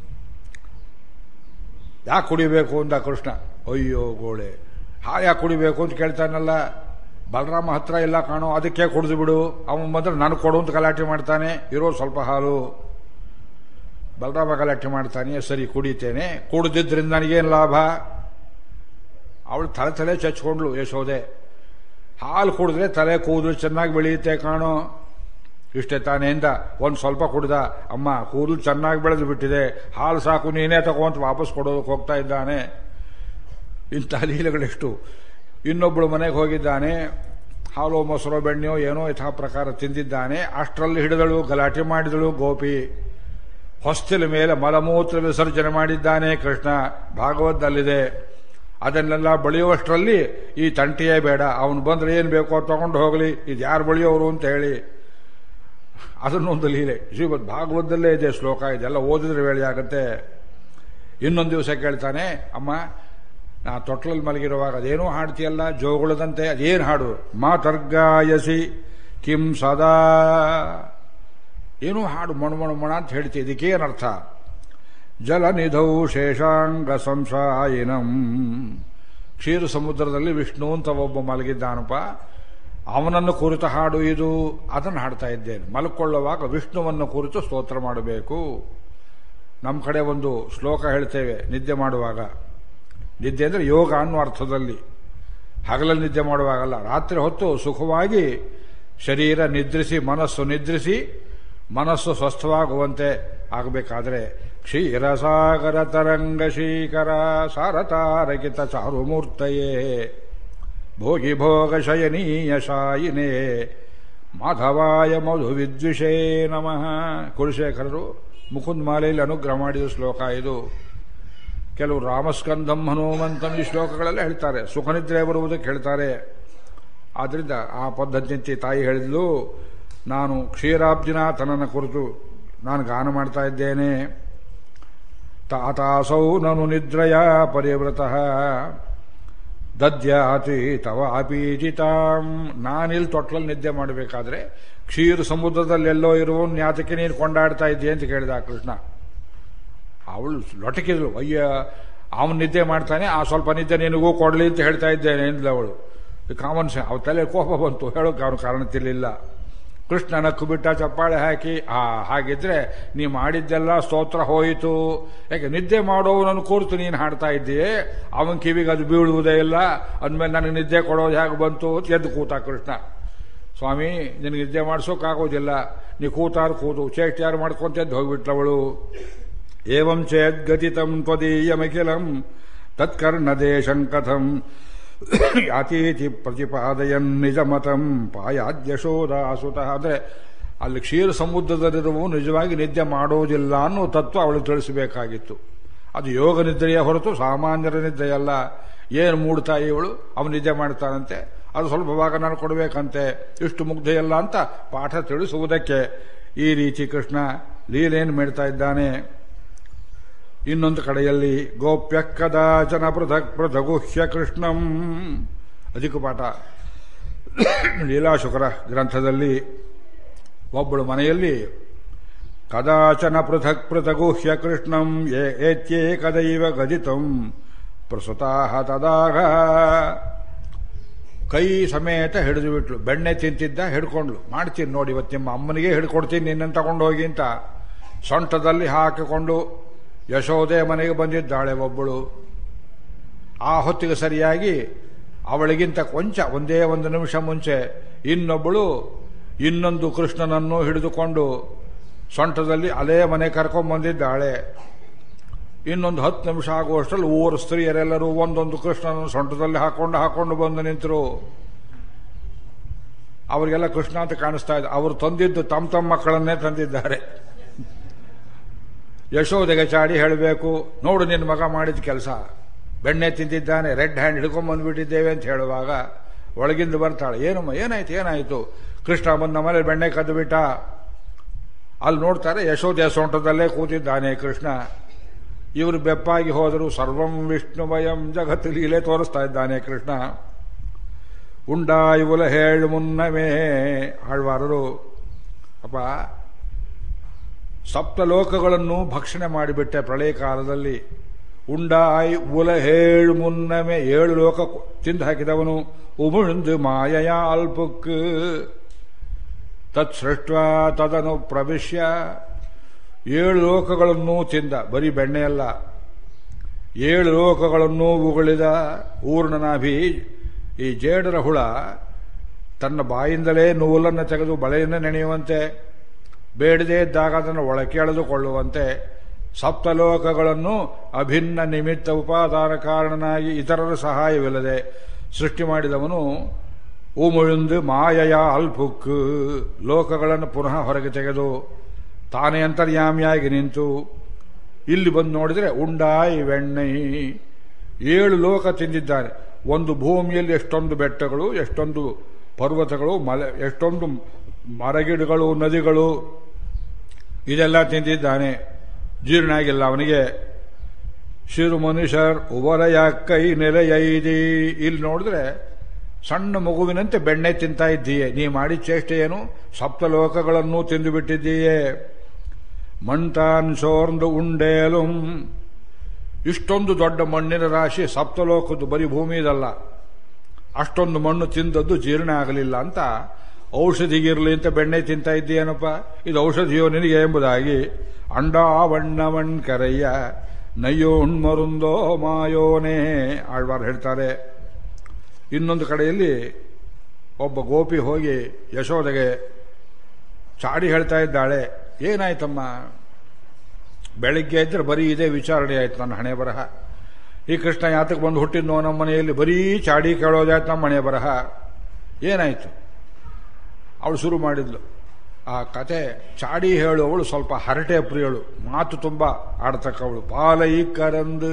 ಯಾಕೆ ಕುಡಿಬೇಕು ಅಂತ ಕೃಷ್ಣ. ಅಯ್ಯೋ ಗೋಳೆ, ಹಾಲು ಯಾಕೆ ಕುಡಿಬೇಕು ಅಂತ ಕೇಳ್ತಾನಲ್ಲ. ಬಲರಾಮ ಹತ್ರ ಇಲ್ಲ ಕಾಣೋ, ಅದಕ್ಕೆ ಕುಡಿದು ಬಿಡು. ಅವನು ಬಂದ್ರೆ ನನಗೆ ಕೊಡು ಅಂತ ಗಲಾಟೆ ಮಾಡ್ತಾನೆ. ಇರೋ ಸ್ವಲ್ಪ ಹಾಲು. ಬಲರಾಮ ಗಲಾಟೆ ಮಾಡ್ತಾನೆ. ಸರಿ ಕುಡಿತೇನೆ, ಕುಡಿದಿದ್ರಿಂದ ನನಗೇನು ಲಾಭ? ಅವಳು ತಲೆ ಚಚ್ಕೊಂಡ್ಲು ಯಶೋದೆ. ಹಾಲು ಕುಡಿದ್ರೆ ತಲೆ ಕೂದಲು ಚೆನ್ನಾಗಿ ಬೆಳೆಯುತ್ತೆ ಕಾಣೋ. ಇಷ್ಟೇ ತಾನೆಯಿಂದ ಒಂದು ಸ್ವಲ್ಪ ಕುಡ್ದ. ಅಮ್ಮ, ಕೂದಲು ಚೆನ್ನಾಗಿ ಬೆಳೆದು ಬಿಟ್ಟಿದೆ, ಹಾಲು ಸಾಕು, ನೀನೇ ತಗೊಂತ ವಾಪಸ್ ಕೊಡೋದಕ್ಕೆ ಹೋಗ್ತಾ ಇದ್ದಾನೆ. ಇಂಥ ಲೀಲೆಗಳೆಷ್ಟು. ಇನ್ನೊಬ್ಬಳು ಮನೆಗೆ ಹೋಗಿದ್ದಾನೆ, ಹಾಲು ಮೊಸರು ಬೆಣ್ಣೆಯೋ ಏನೋ ಯಥಾ ಪ್ರಕಾರ ತಿಂದಿದ್ದಾನೆ. ಅಷ್ಟರಲ್ಲಿ ಹಿಡಿದಳು, ಗಲಾಟೆ ಮಾಡಿದಳು ಗೋಪಿ. ಹೊಸ್ತಿಲ ಮೇಲೆ ಮಲಮೂತ್ರ ವಿಸರ್ಜನೆ ಮಾಡಿದ್ದಾನೆ ಕೃಷ್ಣ. ಭಾಗವತದಲ್ಲಿದೆ. ಅದನ್ನೆಲ್ಲ ಬಳಿಯುವಷ್ಟರಲ್ಲಿ ಈ ತಂಟೆಯೇ ಬೇಡ, ಅವನು ಬಂದ್ರೆ ಏನು ಬೇಕೋ ತಗೊಂಡು ಹೋಗಲಿ, ಇದು ಯಾರು ಬಳಿಯೋರು ಅಂತ ಹೇಳಿ. ಅದನ್ನೊಂದು ಲೀಲೆ ಶ್ರೀಮದ್ ಭಾಗವತದಲ್ಲೇ ಇದೆ ಶ್ಲೋಕ. ಇದೆಲ್ಲ ಓದಿದ್ರೆ ವೇಳೆ ಆಗುತ್ತೆ. ಇನ್ನೊಂದು ದಿವಸ ಕೇಳ್ತಾನೆ, ಅಮ್ಮ, ನಾ ತೊಟ್ಲಲ್ಲಿ ಮಲಗಿರುವಾಗ ಅದೇನೋ ಹಾಡ್ತೀಯಲ್ಲ ಜೋಗುಳದಂತೆ, ಅದೇನು ಹಾಡು? ಮಾತರ್ಗಾಯಸಿ ಕಿಂ ಸದಾ, ಏನೋ ಹಾಡು ಮಣ ಅಂತ ಹೇಳ್ತೀಯ, ಇದಕ್ಕೇನರ್ಥ? ಜಲನಿಧೌ ಶೇಷಾಂಗ ಸಂಶಾಯಿನಂ, ಕ್ಷೀರ ಸಮುದ್ರದಲ್ಲಿ ವಿಷ್ಣು ಅಂತ ಒಬ್ಬ ಮಲಗಿದ್ದಾನಪ್ಪ, ಅವನನ್ನು ಕುರಿತು ಹಾಡು ಇದು. ಅದನ್ನು ಹಾಡ್ತಾ ಇದ್ದೇನೆ. ಮಲ್ಕೊಳ್ಳುವಾಗ ವಿಷ್ಣುವನ್ನು ಕುರಿತು ಸ್ತೋತ್ರ ಮಾಡಬೇಕು. ನಮ್ಮ ಕಡೆ ಒಂದು ಶ್ಲೋಕ ಹೇಳ್ತೇವೆ ನಿದ್ದೆ ಮಾಡುವಾಗ. ನಿದ್ದೆ ಅಂದರೆ ಯೋಗ ಅನ್ನೋ ಅರ್ಥದಲ್ಲಿ. ಹಗಲಲ್ಲಿ ನಿದ್ದೆ ಮಾಡುವಾಗಲ್ಲ, ರಾತ್ರಿ ಹೊತ್ತು ಸುಖವಾಗಿ ಶರೀರ ನಿದ್ರಿಸಿ ಮನಸ್ಸು ನಿದ್ರಿಸಿ ಮನಸ್ಸು ಸ್ವಸ್ಥವಾಗುವಂತೆ ಆಗಬೇಕಾದ್ರೆ ಕ್ಷೀರಸಾಗರ ತರಂಗ ಶೀಕರ ಸಾರತಾರಕಿತ ಚಾರುಮೂರ್ತಯೇ ಭೋಗಿ ಭೋಗ ಶಯನೀಯ ಶಾಯಿನೇ ಮಾಧವಾಯ ಮಧು ವಿದ್ವಿಷೇ ನಮಃ. ಕುಲಶೇಖರರು ಮುಕುಂದ್ ಮಾಲೆಯಲ್ಲಿ ಅನುಗ್ರಹ ಮಾಡಿದ ಶ್ಲೋಕ ಇದು. ಕೆಲವು ರಾಮಸ್ಕಂದಂ ಹನುಮಂತಂ ಈ ಶ್ಲೋಕಗಳೆಲ್ಲ ಹೇಳ್ತಾರೆ, ಸುಖನಿದ್ರೆ ಬರುವುದಕ್ಕೆ ಹೇಳ್ತಾರೆ. ಆದ್ರಿಂದ ಆ ಪದ್ಧತಿ ತಾಯಿ ಹೇಳಿದ್ಲು, ನಾನು ಕ್ಷೀರಾಬ್ಜಿನಾಥನನ್ನ ಕುರಿತು ನಾನು ಗಾನ ಮಾಡ್ತಾ ಇದ್ದೇನೆ. ತಾತಾಸೌ ನನು ನಿದ್ರಯ ಪರಿವೃತಃ ದದ್ಯಾತಿ ತವ ಅಪೀಜಿತಾಂ. ನಾನಿಲ್ಲಿ ತೊಟ್ಲಲ್ಲಿ ನಿದ್ದೆ ಮಾಡಬೇಕಾದ್ರೆ ಕ್ಷೀರ ಸಮುದ್ರದಲ್ಲೆಲ್ಲೋ ಇರುವವನು ನ್ಯಾತಕ್ಕೆ ನೀನು ಕೊಂಡಾಡ್ತಾ ಇದ್ದೆ ಅಂತ ಕೇಳಿದ ಕೃಷ್ಣ. ಅವಳು ಲೊಟಕಿದ್ಲು, ಅಯ್ಯ ಅವನು ನಿದ್ದೆ ಮಾಡ್ತಾನೆ, ಆ ಸ್ವಲ್ಪ ನಿದ್ದೆ ನಿನಗೂ ಕೊಡಲಿ ಅಂತ ಹೇಳ್ತಾ ಇದ್ದೇನೆ ಎಂದ್ಲು ಅವಳು. Common sense. ಅವ್ರ ತಲೆ ಕೋಪ ಬಂತು, ಹೇಳೋಕೆ ಅವನು ಕಾರಣ ತಿರ್ಲಿಲ್ಲ. ಕೃಷ್ಣ ನಕ್ಕು ಬಿಟ್ಟ, ಚಪ್ಪಾಳೆ ಹಾಕಿ, ಹಾಗಿದ್ರೆ ನೀ ಮಾಡಿದ್ದೆಲ್ಲ ಸ್ತೋತ್ರ ಹೋಯಿತು. ಯಾಕೆ ನಿದ್ದೆ ಮಾಡೋವನನ್ನು ಕೂರ್ತು ನೀನು ಹಾಡ್ತಾ ಇದ್ದೀಯೇ, ಅವನ ಕಿವಿಗೆ ಅದು ಬೀಳುವುದೇ ಇಲ್ಲ, ಅಂದಮೇಲೆ ನನಗೆ ನಿದ್ದೆ ಕೊಡೋದು ಹೇಗೆ ಬಂತು? ಎದ್ದು ಕೂತ ಕೃಷ್ಣ. ಸ್ವಾಮಿ, ನಿನಗೆ ನಿದ್ದೆ ಮಾಡಿಸೋಕ್ಕಾಗೋದಿಲ್ಲ, ನೀ ಕೂತಾರು ಕೂತು, ಚೇಷ್ಟ್ ಯಾರು ಮಾಡ್ಕೊಂತ ಎದ್ದು ಹೋಗ್ಬಿಟ್ಲವಳು. ಏವಂ ಚೇದ್ಗತಿತಂ ತ್ವದೀಯಮಖಿಲಂ ತತ್ಕರ್ಣದೇಶಂ ಕಥಂ ಯಾತೀತಿ ಪ್ರತಿಪಾದಯನ್ ನಿಜ ಮತಂ ಪಾಯಾದ್ಯಶೋದಾಸುತಃ. ಅಂದರೆ ಅಲ್ಲಿ ಕ್ಷೀರ ಸಮುದ್ರದಲ್ಲಿರುವವು ನಿಜವಾಗಿ ನಿದ್ದೆ ಮಾಡೋದಿಲ್ಲ ಅನ್ನೋ ತತ್ವ ಅವಳು ತಿಳಿಸಬೇಕಾಗಿತ್ತು. ಅದು ಯೋಗ ನಿದ್ರೆಯ ಹೊರತು ಸಾಮಾನ್ಯರ ನಿದ್ರೆಯಲ್ಲ. ಏನು ಮೂಡ್ತಾಯಿ ಇವಳು, ಅವನು ನಿದ್ದೆ ಮಾಡ್ತಾನಂತೆ, ಅದು ಸ್ವಲ್ಪ ಭಾಗ ನಾನು ಕೊಡಬೇಕಂತೆ, ಇಷ್ಟು ಮುಗ್ಧೆಯಲ್ಲ ಅಂತ ಪಾಠ ತಿಳಿಸುವುದಕ್ಕೆ ಈ ರೀತಿ ಕೃಷ್ಣ ಲೀಲೆಯನ್ನು ಮಾಡ್ತಾ ಇದ್ದಾನೆ. ಇನ್ನೊಂದು ಕಡೆಯಲ್ಲಿ ಗೋಪ್ಯ ಕದಾಚನ ಪೃಥಕ್ ಪೃಥಗುಹ್ಯ ಕೃಷ್ಣಂ, ಅಧಿಕ ಪಾಠ ಲೀಲಾಶುಕರ ಗ್ರಂಥದಲ್ಲಿ ಒಬ್ಬಳು ಮನೆಯಲ್ಲಿ ಕದಾಚನ ಪೃಥಕ್ ಪೃಥಗುಹ್ಯ ಕೃಷ್ಣಂ ಏತ್ಯೇಕದೈವ ಗದಿತಂ ಪ್ರಸುತಾಹ ತದಾಗ. ಕೈ ಸಮೇತ ಹಿಡಿದು ಬಿಟ್ಲು. ಬೆಣ್ಣೆ ತಿಂತಿದ್ದ, ಹಿಡ್ಕೊಂಡ್ಲು. ಮಾಡ್ತೀನಿ ನೋಡಿ, ಇವತ್ತು ನಿಮ್ಮ ಅಮ್ಮನಿಗೆ ಹಿಡ್ಕೊಡ್ತೀನಿ ನಿನ್ನನ್ನು ತಗೊಂಡೋಗಿ ಅಂತ ಸೊಂಟದಲ್ಲಿ ಹಾಕಿಕೊಂಡು ಯಶೋದೆ ಮನೆಗೆ ಬಂದಿದ್ದಾಳೆ ಒಬ್ಬಳು. ಆ ಹೊತ್ತಿಗೆ ಸರಿಯಾಗಿ ಅವಳಿಗಿಂತ ಕೊಂಚ ಒಂದೇ ಒಂದು ನಿಮಿಷ ಮುಂಚೆ ಇನ್ನೊಬ್ಬಳು ಇನ್ನೊಂದು ಕೃಷ್ಣನನ್ನು ಹಿಡಿದುಕೊಂಡು ಸೊಂಟದಲ್ಲಿ ಅದೇ ಮನೆ ಕರ್ಕೊಂಡು ಬಂದಿದ್ದಾಳೆ. ಇನ್ನೊಂದು 10 ನಿಮಿಷ ಆಗುವಷ್ಟರಲ್ಲಿ ಊರ ಸ್ತ್ರೀಯರೆಲ್ಲರೂ ಒಂದೊಂದು ಕೃಷ್ಣನನ್ನು ಸೊಂಟದಲ್ಲಿ ಹಾಕೊಂಡು ಬಂದು ನಿಂತರು. ಅವರಿಗೆಲ್ಲ ಕೃಷ್ಣ ಅಂತ ಕಾಣಿಸ್ತಾ ಇದೆ. ಅವರು ತಂದಿದ್ದು ತಮ್ಮ ಮಕ್ಕಳನ್ನೇ ತಂದಿದ್ದಾರೆ. ಯಶೋದೆಗೆ ಚಾಡಿ ಹೇಳಬೇಕು, ನೋಡು ನಿನ್ನ ಮಗ ಮಾಡಿದ ಕೆಲಸ, ಬೆಣ್ಣೆ ತಿಂದಿದ್ದಾನೆ, ರೆಡ್ ಹ್ಯಾಂಡ್ ಹಿಡ್ಕೊಂಡ್ ಬಂದ್ಬಿಟ್ಟಿದ್ದೇವೆ ಅಂತ ಹೇಳುವಾಗ ಒಳಗಿಂದ ಬರ್ತಾಳೆ. ಏನಮ್ಮ, ಏನಾಯ್ತು? ಕೃಷ್ಣ ಬಂದ ಮೇಲೆ ಬೆಣ್ಣೆ ಕದ್ದು ಬಿಟ್ಟ. ಅಲ್ಲಿ ನೋಡ್ತಾರೆ ಯಶೋದೆ ಸೊಂಟದಲ್ಲೇ ಕೂತಿದ್ದಾನೆ ಕೃಷ್ಣ. ಇವರು ಬೆಪ್ಪಾಗಿ ಹೋದರು. ಸರ್ವಂ ವಿಷ್ಣುಮಯಂ ಜಗತ್ ಲೀಲೆ ತೋರಿಸ್ತಾ ಇದ್ದಾನೆ ಕೃಷ್ಣ. ಉಂಡಾಯಿ ಉಲ ಹೇಳು ಮುನ್ನವೇ ಆಳ್ವಾರರು, ಅಪ್ಪ ಸಪ್ತಲೋಕಗಳನ್ನು ಭಕ್ಷಣೆ ಮಾಡಿಬಿಟ್ಟೆ ಪ್ರಳಯ ಕಾಲದಲ್ಲಿ. ಉಂಡಾಯಿ ಉಲ ಹೇಳು ಮುನ್ನವೇ 7 ಲೋಕ ತಿಂದು ಹಾಕಿದವನು. ಉಮುಂದು ಮಾಯಯ ಅಲ್ಪುಕ್ ತತ್ ಸೃಷ್ಟ ತದನು ಪ್ರವಿಶ್ಯ. 7 ಲೋಕಗಳನ್ನು ತಿಂದ, ಬರೀ ಬೆಣ್ಣೆಯಲ್ಲ, 7 ಲೋಕಗಳನ್ನು ಉಗುಳಿದ. ಊರ್ಣನಾಭಿ, ಈ ಜೇಡರ ಹುಳ ತನ್ನ ಬಾಯಿಂದಲೇ ನೂಲನ್ನು ತೆಗೆದು ಬಳೆಯನ್ನು ನೆನೆಯುವಂತೆ, ಬೇಡದೇ ಇದ್ದಾಗ ಅದನ್ನು ಒಳಕ್ಕೆ ಎಳೆದುಕೊಳ್ಳುವಂತೆ, ಸಪ್ತಲೋಕಗಳನ್ನು ಅಭಿನ್ನ ನಿಮಿತ್ತ ಉಪಾದಾನ ಕಾರಣನಾಗಿ ಇತರರ ಸಹಾಯವಿಲ್ಲದೆ ಸೃಷ್ಟಿ ಮಾಡಿದವನು. ಉಮುಳುಂದು ಮಾಯಯ ಅಲ್ಪುಕ್, ಲೋಕಗಳನ್ನು ಪುನಃ ಹೊರಗೆ ತೆಗೆದು ತಾನೇ ಅಂತರ್ಯಾಮಿಯಾಗಿ ನಿಂತು ಇಲ್ಲಿ ಬಂದು ನೋಡಿದರೆ ಉಂಡಾಯಿ ವೆಣ್ಣೈ 7 ಲೋಕ ತಿಂದಿದ್ದಾನೆ. ಒಂದು ಭೂಮಿಯಲ್ಲಿ ಎಷ್ಟೊಂದು ಬೆಟ್ಟಗಳು, ಎಷ್ಟೊಂದು ಪರ್ವತಗಳು, ಮಲೆ, ಎಷ್ಟೊಂದು ಮರಗಿಡಗಳು, ನದಿಗಳು, ಇದೆಲ್ಲ ತಿಂದಿದ್ದಾನೆ. ಜೀರ್ಣ ಆಗಿಲ್ಲ ಅವನಿಗೆ. ಶಿರು ಮನುಷ್ಯರ್ ಉವಲಯ ಕೈ ನೆಲೆಯೈದಿ. ಇಲ್ಲಿ ನೋಡಿದ್ರೆ ಸಣ್ಣ ಮಗುವಿನಂತೆ ಬೆಣ್ಣೆ ತಿಂತಾ ಇದ್ದೀಯೆ. ನೀ ಮಾಡಿ ಚೇಷ್ಟೆ ಏನು? ಸಪ್ತಲೋಕಗಳನ್ನು ತಿಂದು ಬಿಟ್ಟಿದ್ದೀಯೆ. ಮಣ್ತಾನ್ ಸೋರ್ಂದು ಉಂಡೇಲುಂ, ಇಷ್ಟೊಂದು ದೊಡ್ಡ ಮಣ್ಣಿನ ರಾಶಿ, ಸಪ್ತಲೋಕದ್ದು, ಬರೀ ಭೂಮಿ ಇದಲ್ಲ, ಅಷ್ಟೊಂದು ಮಣ್ಣು ತಿಂದದ್ದು ಜೀರ್ಣ ಆಗಲಿಲ್ಲ ಅಂತ ಔಷಧಿಗಿರಲಿ ಅಂತ ಬೆಣ್ಣೆ ತಿಂತಾ ಇದ್ದೀಯೇನಪ್ಪ, ಇದು ಔಷಧಿಯೋ ನಿನಗೆ ಎಂಬುದಾಗಿ. ಅಂಡಾವಣ್ಣವಣ್ ಕರಯ್ಯ ನಯ್ಯೋಣ್ಮರುಂದೋ ಮಾಯೋನೇ ಆಳ್ವಾರ್ ಹೇಳ್ತಾರೆ. ಇನ್ನೊಂದು ಕಡೆಯಲ್ಲಿ ಒಬ್ಬ ಗೋಪಿ ಹೋಗಿ ಯಶೋದೆಗೆ ಚಾಡಿ ಹೇಳ್ತಾ ಇದ್ದಾಳೆ, ಏನಾಯ್ತಮ್ಮ? ಬೆಳಿಗ್ಗೆ ಇದ್ರೆ ಬರೀ ಇದೇ ವಿಚಾರಣೆ ಆಯ್ತು ನನ್ನ ಹಣೆ ಬರಹ. ಈ ಕೃಷ್ಣ ಯಾತಕ್ಕೆ ಬಂದು ಹುಟ್ಟಿದ್ನೋ ನಮ್ಮ ಮನೆಯಲ್ಲಿ, ಬರೀ ಚಾಡಿ ಕೇಳೋದಾಯ್ತು ನಮ್ಮ ಹಣೆ ಬರಹ, ಏನಾಯ್ತು? ಅವಳು ಶುರು ಮಾಡಿದ್ಲು ಆ ಕತೆ. ಚಾಡಿ ಹೇಳುವವಳು ಸ್ವಲ್ಪ ಹರಟೆ ಪ್ರಿಯಳು, ಮಾತು ತುಂಬ ಆಡ್ತಕ್ಕವಳು. ಪಾಲೈ ಕರಂದು,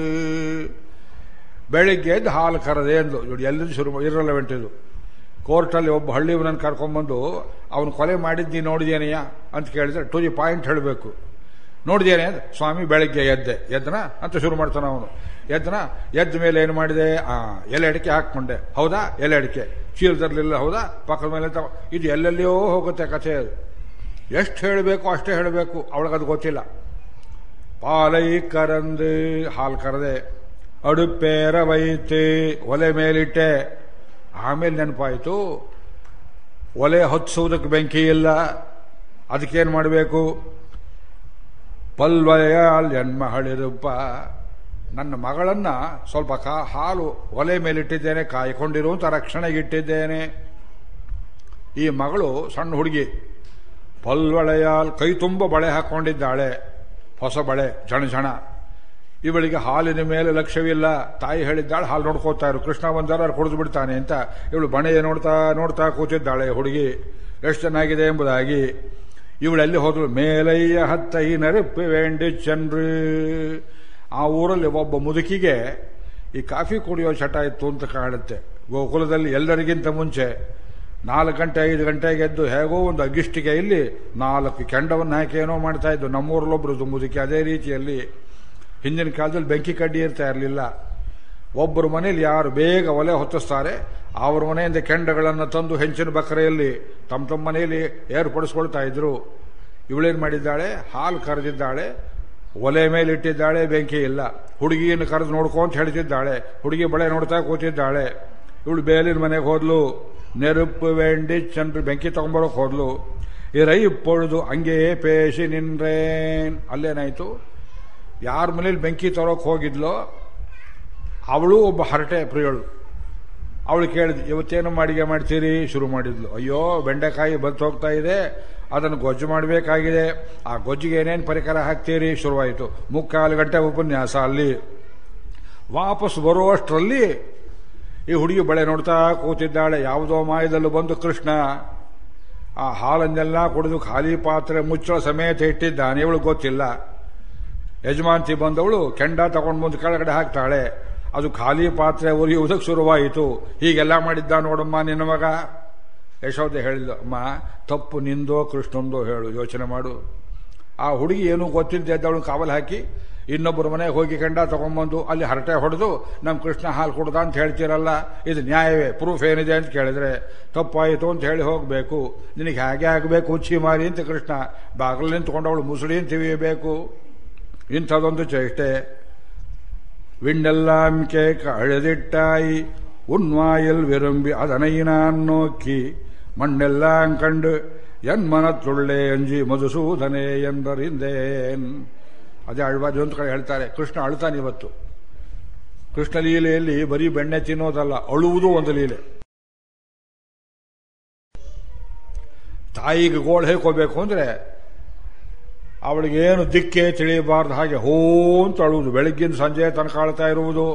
ಬೆಳಿಗ್ಗೆ ಎದ್ದು ಹಾಲು ಕರದೆ ಅಂದ್ಲು. ನೋಡಿ ಎಲ್ಲಿಂದ ಶುರು, ಇರಲೆವೆಂಟ್ ಇದು. ಕೋರ್ಟಲ್ಲಿ ಒಬ್ಬ ಹಳ್ಳಿಯವನನ್ನು ಕರ್ಕೊಂಡ್ಬಂದು ಅವನು ಕೊಲೆ ಮಾಡಿದ್ದು ನೀನು ನೋಡಿದೇನೆಯಾ ಅಂತ ಕೇಳಿದ್ರೆ ಟು ದಿ ಪಾಯಿಂಟ್ ಹೇಳಬೇಕು. ನೋಡಿದೇನೆ? ಸ್ವಾಮಿ ಬೆಳಗ್ಗೆ ಎದ್ದನ ಅಂತ ಶುರು ಮಾಡ್ತಾನೆ ಅವನು. ಎದ್ದ ಮೇಲೆ ಏನು ಮಾಡಿದೆ? ಎಲೆ ಅಡಿಕೆ ಹಾಕ್ಕೊಂಡೆ. ಹೌದಾ? ಎಲೆ ಅಡಿಕೆ ಚೀಲದಲ್ಲಿಲ್ಲ. ಹೌದಾ? ಪಕ್ಕದ ಮೇಲೆ ಇದು ಎಲ್ಲೆಲ್ಲಿಯೋ ಹೋಗುತ್ತೆ ಕಥೆ. ಅದು ಎಷ್ಟು ಹೇಳಬೇಕು ಅಷ್ಟೇ ಹೇಳಬೇಕು, ಅವಳಿಗದು ಗೊತ್ತಿಲ್ಲ. ಪಾಲೈ ಕರಂದು, ಹಾಲು ಕರದೆ. ಅಡುಪೇರ ವೈತೆ, ಒಲೆ ಮೇಲಿಟ್ಟೆ. ಆಮೇಲೆ ನೆನಪಾಯಿತು, ಒಲೆ ಹೊತ್ಸುವುದಕ್ಕೆ ಬೆಂಕಿ ಇಲ್ಲ, ಅದಕ್ಕೇನು ಮಾಡಬೇಕು? ಪಲ್ವಯ ಎನ್ಮಹಳಿರುಪ್ಪ, ನನ್ನ ಮಗಳನ್ನ ಸ್ವಲ್ಪ ಹಾಲು ಒಲೆ ಮೇಲಿಟ್ಟಿದ್ದೇನೆ, ಕಾಯ್ಕೊಂಡಿರುವಂತ ರಕ್ಷಣೆಗಿಟ್ಟಿದ್ದೇನೆ. ಈ ಮಗಳು ಸಣ್ಣ ಹುಡುಗಿ, ಪಲ್ವಳೆಯಾಲ್ ಕೈ ತುಂಬ ಬಳೆ ಹಾಕೊಂಡಿದ್ದಾಳೆ, ಹೊಸ ಬಳೆ, ಜಣ. ಇವಳಿಗೆ ಹಾಲಿನ ಮೇಲೆ ಲಕ್ಷ್ಯವಿಲ್ಲ. ತಾಯಿ ಹೇಳಿದ್ದಾಳೆ ಹಾಲು ನೋಡ್ಕೋತಾ ಇರು, ಕೃಷ್ಣ ಬಂದಾರ ಕುಡಿದು ಬಿಡ್ತಾನೆ ಅಂತ. ಇವಳು ಬಣೆಯ ನೋಡ್ತಾ ಕೂತಿದ್ದಾಳೆ ಹುಡುಗಿ, ಎಷ್ಟು ಚೆನ್ನಾಗಿದೆ ಎಂಬುದಾಗಿ. ಇವಳೆಲ್ಲಿ ಹೋದಳು? ಮೇಲಯ್ಯ ಹತ್ತೈ ನೆರಪ್ಪು ವೇಂಡಿ ಚಂದ್ರ. ಆ ಊರಲ್ಲಿ ಒಬ್ಬ ಮುದುಕಿಗೆ ಈ ಕಾಫಿ ಕುಡಿಯೋ ಚಟ ಇತ್ತು ಅಂತ ಕಾಣುತ್ತೆ. ಗೋಕುಲದಲ್ಲಿ ಎಲ್ಲರಿಗಿಂತ ಮುಂಚೆ 4 ಗಂಟೆ 5 ಗಂಟೆಗೆ ಎದ್ದು ಹೇಗೋ ಒಂದು ಅಗಿಷ್ಟಿಗೆ ಇಲ್ಲಿ 4 ಕೆಂಡವನ್ನು ಹಾಕಿ ಏನೋ ಮಾಡ್ತಾ ಇದ್ದು. ನಮ್ಮೂರಲ್ಲೊಬ್ರದ್ದು ಮುದುಕಿ ಅದೇ ರೀತಿಯಲ್ಲಿ. ಹಿಂದಿನ ಕಾಲದಲ್ಲಿ ಬೆಂಕಿ ಕಡ್ಡಿ ಇರ್ತಾ ಇರಲಿಲ್ಲ. ಒಬ್ಬರು ಮನೆಯಲ್ಲಿ ಯಾರು ಬೇಗ ಒಲೆ ಹೊತ್ತಿಸ್ತಾರೆ ಅವ್ರ ಮನೆಯಿಂದ ಕೆಂಡಗಳನ್ನು ತಂದು ಹೆಂಚಿನ ಬಕರೆಯಲ್ಲಿ ತಮ್ಮ ಮನೆಯಲ್ಲಿ ಏರ್ಪಡಿಸ್ಕೊಳ್ತಾ ಇದ್ರು. ಇವಳೇನು ಮಾಡಿದ್ದಾಳೆ? ಹಾಲು ಕರೆದಿದ್ದಾಳೆ, ಒಲೆ ಮೇಲೆ ಇಟ್ಟಿದ್ದಾಳೆ, ಬೆಂಕಿ ಇಲ್ಲ. ಹುಡುಗಿಯನ್ನು ಕರೆದು ನೋಡ್ಕೊಂತ ಹೇಳ್ತಿದ್ದಾಳೆ. ಹುಡುಗಿ ಬಳೆ ನೋಡ್ತಾ ಕೂತಿದ್ದಾಳೆ. ಇವಳು ಬೇಲಿನ ಮನೆಗೆ ಹೋದ್ಲು. ನೆರುಪ್ಪು ವೇಂಡಿ ಚಂದ್ರ, ಬೆಂಕಿ ತಗೊಂಬರೋಕೆ ಹೋದ್ಲು. ಇರೈ ಇಪ್ಪೊಳ್ದು ಹಂಗೇ ಪೇಶಿ ನಿನ್ರೇನ್. ಅಲ್ಲೇನಾಯ್ತು? ಯಾರ ಮನೇಲಿ ಬೆಂಕಿ ತರೋಕೆ ಹೋಗಿದ್ಲೋ ಅವಳು ಒಬ್ಬ ಹರಟೆ ಪ್ರಿಯಳು. ಅವಳು ಕೇಳಿದ್ಲು, ಇವತ್ತೇನು ಅಡಿಗೆ ಮಾಡ್ತೀರಿ? ಶುರು ಮಾಡಿದ್ಲು. ಅಯ್ಯೋ ಬೆಂಡೆಕಾಯಿ ಬಂತು ಹೋಗ್ತಾ ಇದೆ, ಅದನ್ನು ಗೊಜ್ಜು ಮಾಡಬೇಕಾಗಿದೆ. ಆ ಗೊಜ್ಜಿಗೆ ಏನೇನು ಪರಿಕರ ಹಾಕ್ತೀರಿ? ಶುರುವಾಯಿತು. 3/4 ಗಂಟೆ ಉಪನ್ಯಾಸ. ಅಲ್ಲಿ ವಾಪಸ್ ಬರುವಷ್ಟರಲ್ಲಿ ಈ ಹುಡುಗಿ ಬಳೆ ನೋಡ್ತಾ ಕೂತಿದ್ದಾಳೆ. ಯಾವುದೋ ಮಾಯದಲ್ಲೂ ಬಂದು ಕೃಷ್ಣ ಆ ಹಾಲನ್ನೆಲ್ಲ ಕುಡಿದು ಖಾಲಿ ಪಾತ್ರೆ ಮುಚ್ಚಳ ಸಮೇತ ಇಟ್ಟಿದ್ದಾನೆ. ಇವಳು ಗೊತ್ತಿಲ್ಲ. ಯಜಮಾಂತಿ ಬಂದವಳು ಕೆಂಡ ತಗೊಂಡು ಮುಂದೆ ಕೆಳಗಡೆ ಹಾಕ್ತಾಳೆ. ಅದು ಖಾಲಿ ಪಾತ್ರೆ ಉರಿಯುವುದಕ್ಕೆ ಶುರುವಾಯಿತು. ಹೀಗೆಲ್ಲ ಮಾಡಿದ್ದ ನೋಡಮ್ಮ ನಿನ್ನ ಮಗ ಯಶೋದೆ ಹೇಳಿದ್ಲು, ಅಮ್ಮ ತಪ್ಪು ನಿಂದೋ ಕೃಷ್ಣಂದೋ ಹೇಳು, ಯೋಚನೆ ಮಾಡು. ಆ ಹುಡುಗಿ ಏನೂ ಗೊತ್ತಿಲ್ಲದೆ ಇದ್ದವಳು ಕಾವಲು ಹಾಕಿ ಇನ್ನೊಬ್ಬರ ಮನೆಗೆ ಹೋಗಿ ಕಂಡ ತಗೊಂಡ್ಬಂದು ಅಲ್ಲಿ ಹರಟೆ ಹೊಡೆದು ನಮ್ಮ ಕೃಷ್ಣ ಹಾಲು ಕೊಡ್ದ ಅಂತ ಹೇಳ್ತೀರಲ್ಲ, ಇದು ನ್ಯಾಯವೇ? ಪ್ರೂಫ್ ಏನಿದೆ ಅಂತ ಕೇಳಿದ್ರೆ ತಪ್ಪಾಯಿತು ಅಂತ ಹೇಳಿ ಹೋಗಬೇಕು. ನಿನಗೆ ಹಾಗೆ ಆಗಬೇಕು ಹುಚ್ಚಿ ಮಾರಿ ಅಂತ ಕೃಷ್ಣ ಬಾಗಿಲು ನಿಂತ್ಕೊಂಡವಳು ಮುಸುಳಿ ತಿವಿಯಬೇಕು. ಇಂಥದೊಂದು ಚೇಷ್ಟೆ. விண்ணெல்லாம்கே அழுதிட்டாய் உன்வாயில் விரும்பி அதனை நான் நோக்கி மண்ணெல்லாம் கண்டு என் ಮನತ್ತುಳ್ಳೆ ಅಂಜಿ ಮಧುಸೂದನೆ ಎಂದರಿಂದೇನ್. ಅದೇ ಅಳ್ವಾದಿ ಒಂದು ಕಡೆ ಹೇಳ್ತಾರೆ, ಕೃಷ್ಣ ಅಳ್ತಾನೆ ಇವತ್ತು. ಕೃಷ್ಣ ಲೀಲೆಯಲ್ಲಿ ಬರೀ ಬೆಣ್ಣೆ ತಿನ್ನೋದಲ್ಲ, ಅಳುವುದು ಒಂದು ಲೀಲೆ. ತಾಯಿಗೆ ಗೋಳು ಹೇಕೋಬೇಕು ಅಂದ್ರೆ ಅವಳಿಗೇನು ದಿಕ್ಕೇ ತಿಳಿಯಬಾರ್ದು ಹಾಗೆ ಹೋ ಅಂತ ಅಳುವುದು, ಬೆಳಗ್ಗಿನ ಸಂಜೆ ತನಕ ಅಳ್ತಾ ಇರುವುದು.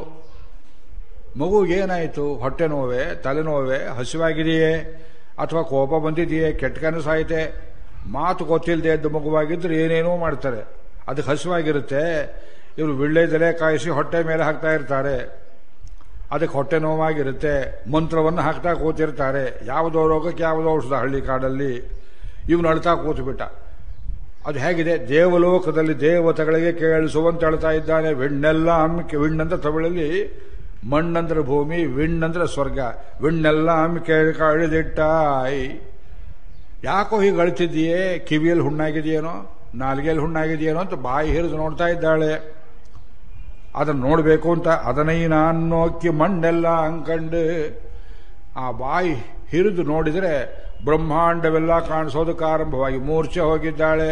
ಮಗುಗೇನಾಯಿತು? ಹೊಟ್ಟೆ ನೋವೇ, ತಲೆನೋವೇ, ಹಸಿವಾಗಿದೆಯೇ, ಅಥವಾ ಕೋಪ ಬಂದಿದೆಯೇ, ಕೆಟ್ಟ ಕನಸಾಯಿತೆ? ಮಾತು ಗೊತ್ತಿಲ್ಲದೆ ಇದ್ದ ಮಗುವಾಗಿದ್ದರೆ ಏನೇನೋ ಮಾಡ್ತಾರೆ. ಅದಕ್ಕೆ ಹಸಿವಾಗಿರುತ್ತೆ. ಇವರು ವಿಳ್ಳೆದೆಲೆ ಕಾಯಿಸಿ ಹೊಟ್ಟೆ ಮೇಲೆ ಹಾಕ್ತಾ ಇರ್ತಾರೆ, ಅದಕ್ಕೆ ಹೊಟ್ಟೆ ನೋವಾಗಿರುತ್ತೆ. ಮಂತ್ರವನ್ನು ಹಾಕ್ತಾ ಕೂತಿರ್ತಾರೆ. ಯಾವುದೋ ರೋಗಕ್ಕೆ ಯಾವುದೋ ಔಷಧ ಹಳ್ಳಿ ಕಾಡಲ್ಲಿ. ಇವನು ಅಳ್ತಾ ಕೂತುಬಿಟ್ಟ. ಅದು ಹೇಗಿದೆ? ದೇವಲೋಕದಲ್ಲಿ ದೇವತೆಗಳಿಗೆ ಕೇಳಿಸುವಂತೆ ಅಳ್ತಾ ಇದ್ದಾನೆ. ವಿಣ್ಣೆಲ್ಲ ಅಮ್ಮಿಕೆ, ವಿಣ್ಣಂದ್ರೆ ತಮಿಳಲ್ಲಿ ಮಣ್ಣಂದ್ರೆ ಭೂಮಿ, ವಿಣ್ಣಂದ್ರೆ ಸ್ವರ್ಗ. ವಿಣ್ಣೆಲ್ಲ ಅಮ್ಮಿಕೆ ಅಳಿದಿಟ್ಟಾಯಿ. ಯಾಕೋ ಹೀಗೆ ಅಳ್ತಿದ್ದೀಯೇ? ಕಿವಿಯಲ್ಲಿ ಹುಣ್ಣಾಗಿದೆಯೇನೋ, ನಾಲ್ಗೆಯಲ್ಲಿ ಹುಣ್ಣಾಗಿದೆಯೇನೋ ಅಂತ ಬಾಯಿ ಹಿರಿದು ನೋಡ್ತಾ ಇದ್ದಾಳೆ. ಅದನ್ನು ನೋಡಬೇಕು ಅಂತ ಅದನ್ನೈ ನಾನು ನೋಕ್ಕಿ ಮಣ್ಣೆಲ್ಲ ಅಂಕಂಡು ಆ ಬಾಯಿ ಹಿರಿದು ನೋಡಿದರೆ ಬ್ರಹ್ಮಾಂಡವೆಲ್ಲ ಕಾಣಿಸೋದಕ್ಕೆ ಆರಂಭವಾಗಿ ಮೂರ್ಛೆ ಹೋಗಿದ್ದಾಳೆ.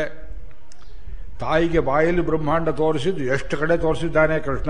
ತಾಯಿಗೆ ಬಾಯಲ್ಲಿ ಬ್ರಹ್ಮಾಂಡ ತೋರಿಸಿದ್ದು ಎಷ್ಟು ಕಡೆ ತೋರಿಸಿದ್ದಾನೆ ಕೃಷ್ಣ.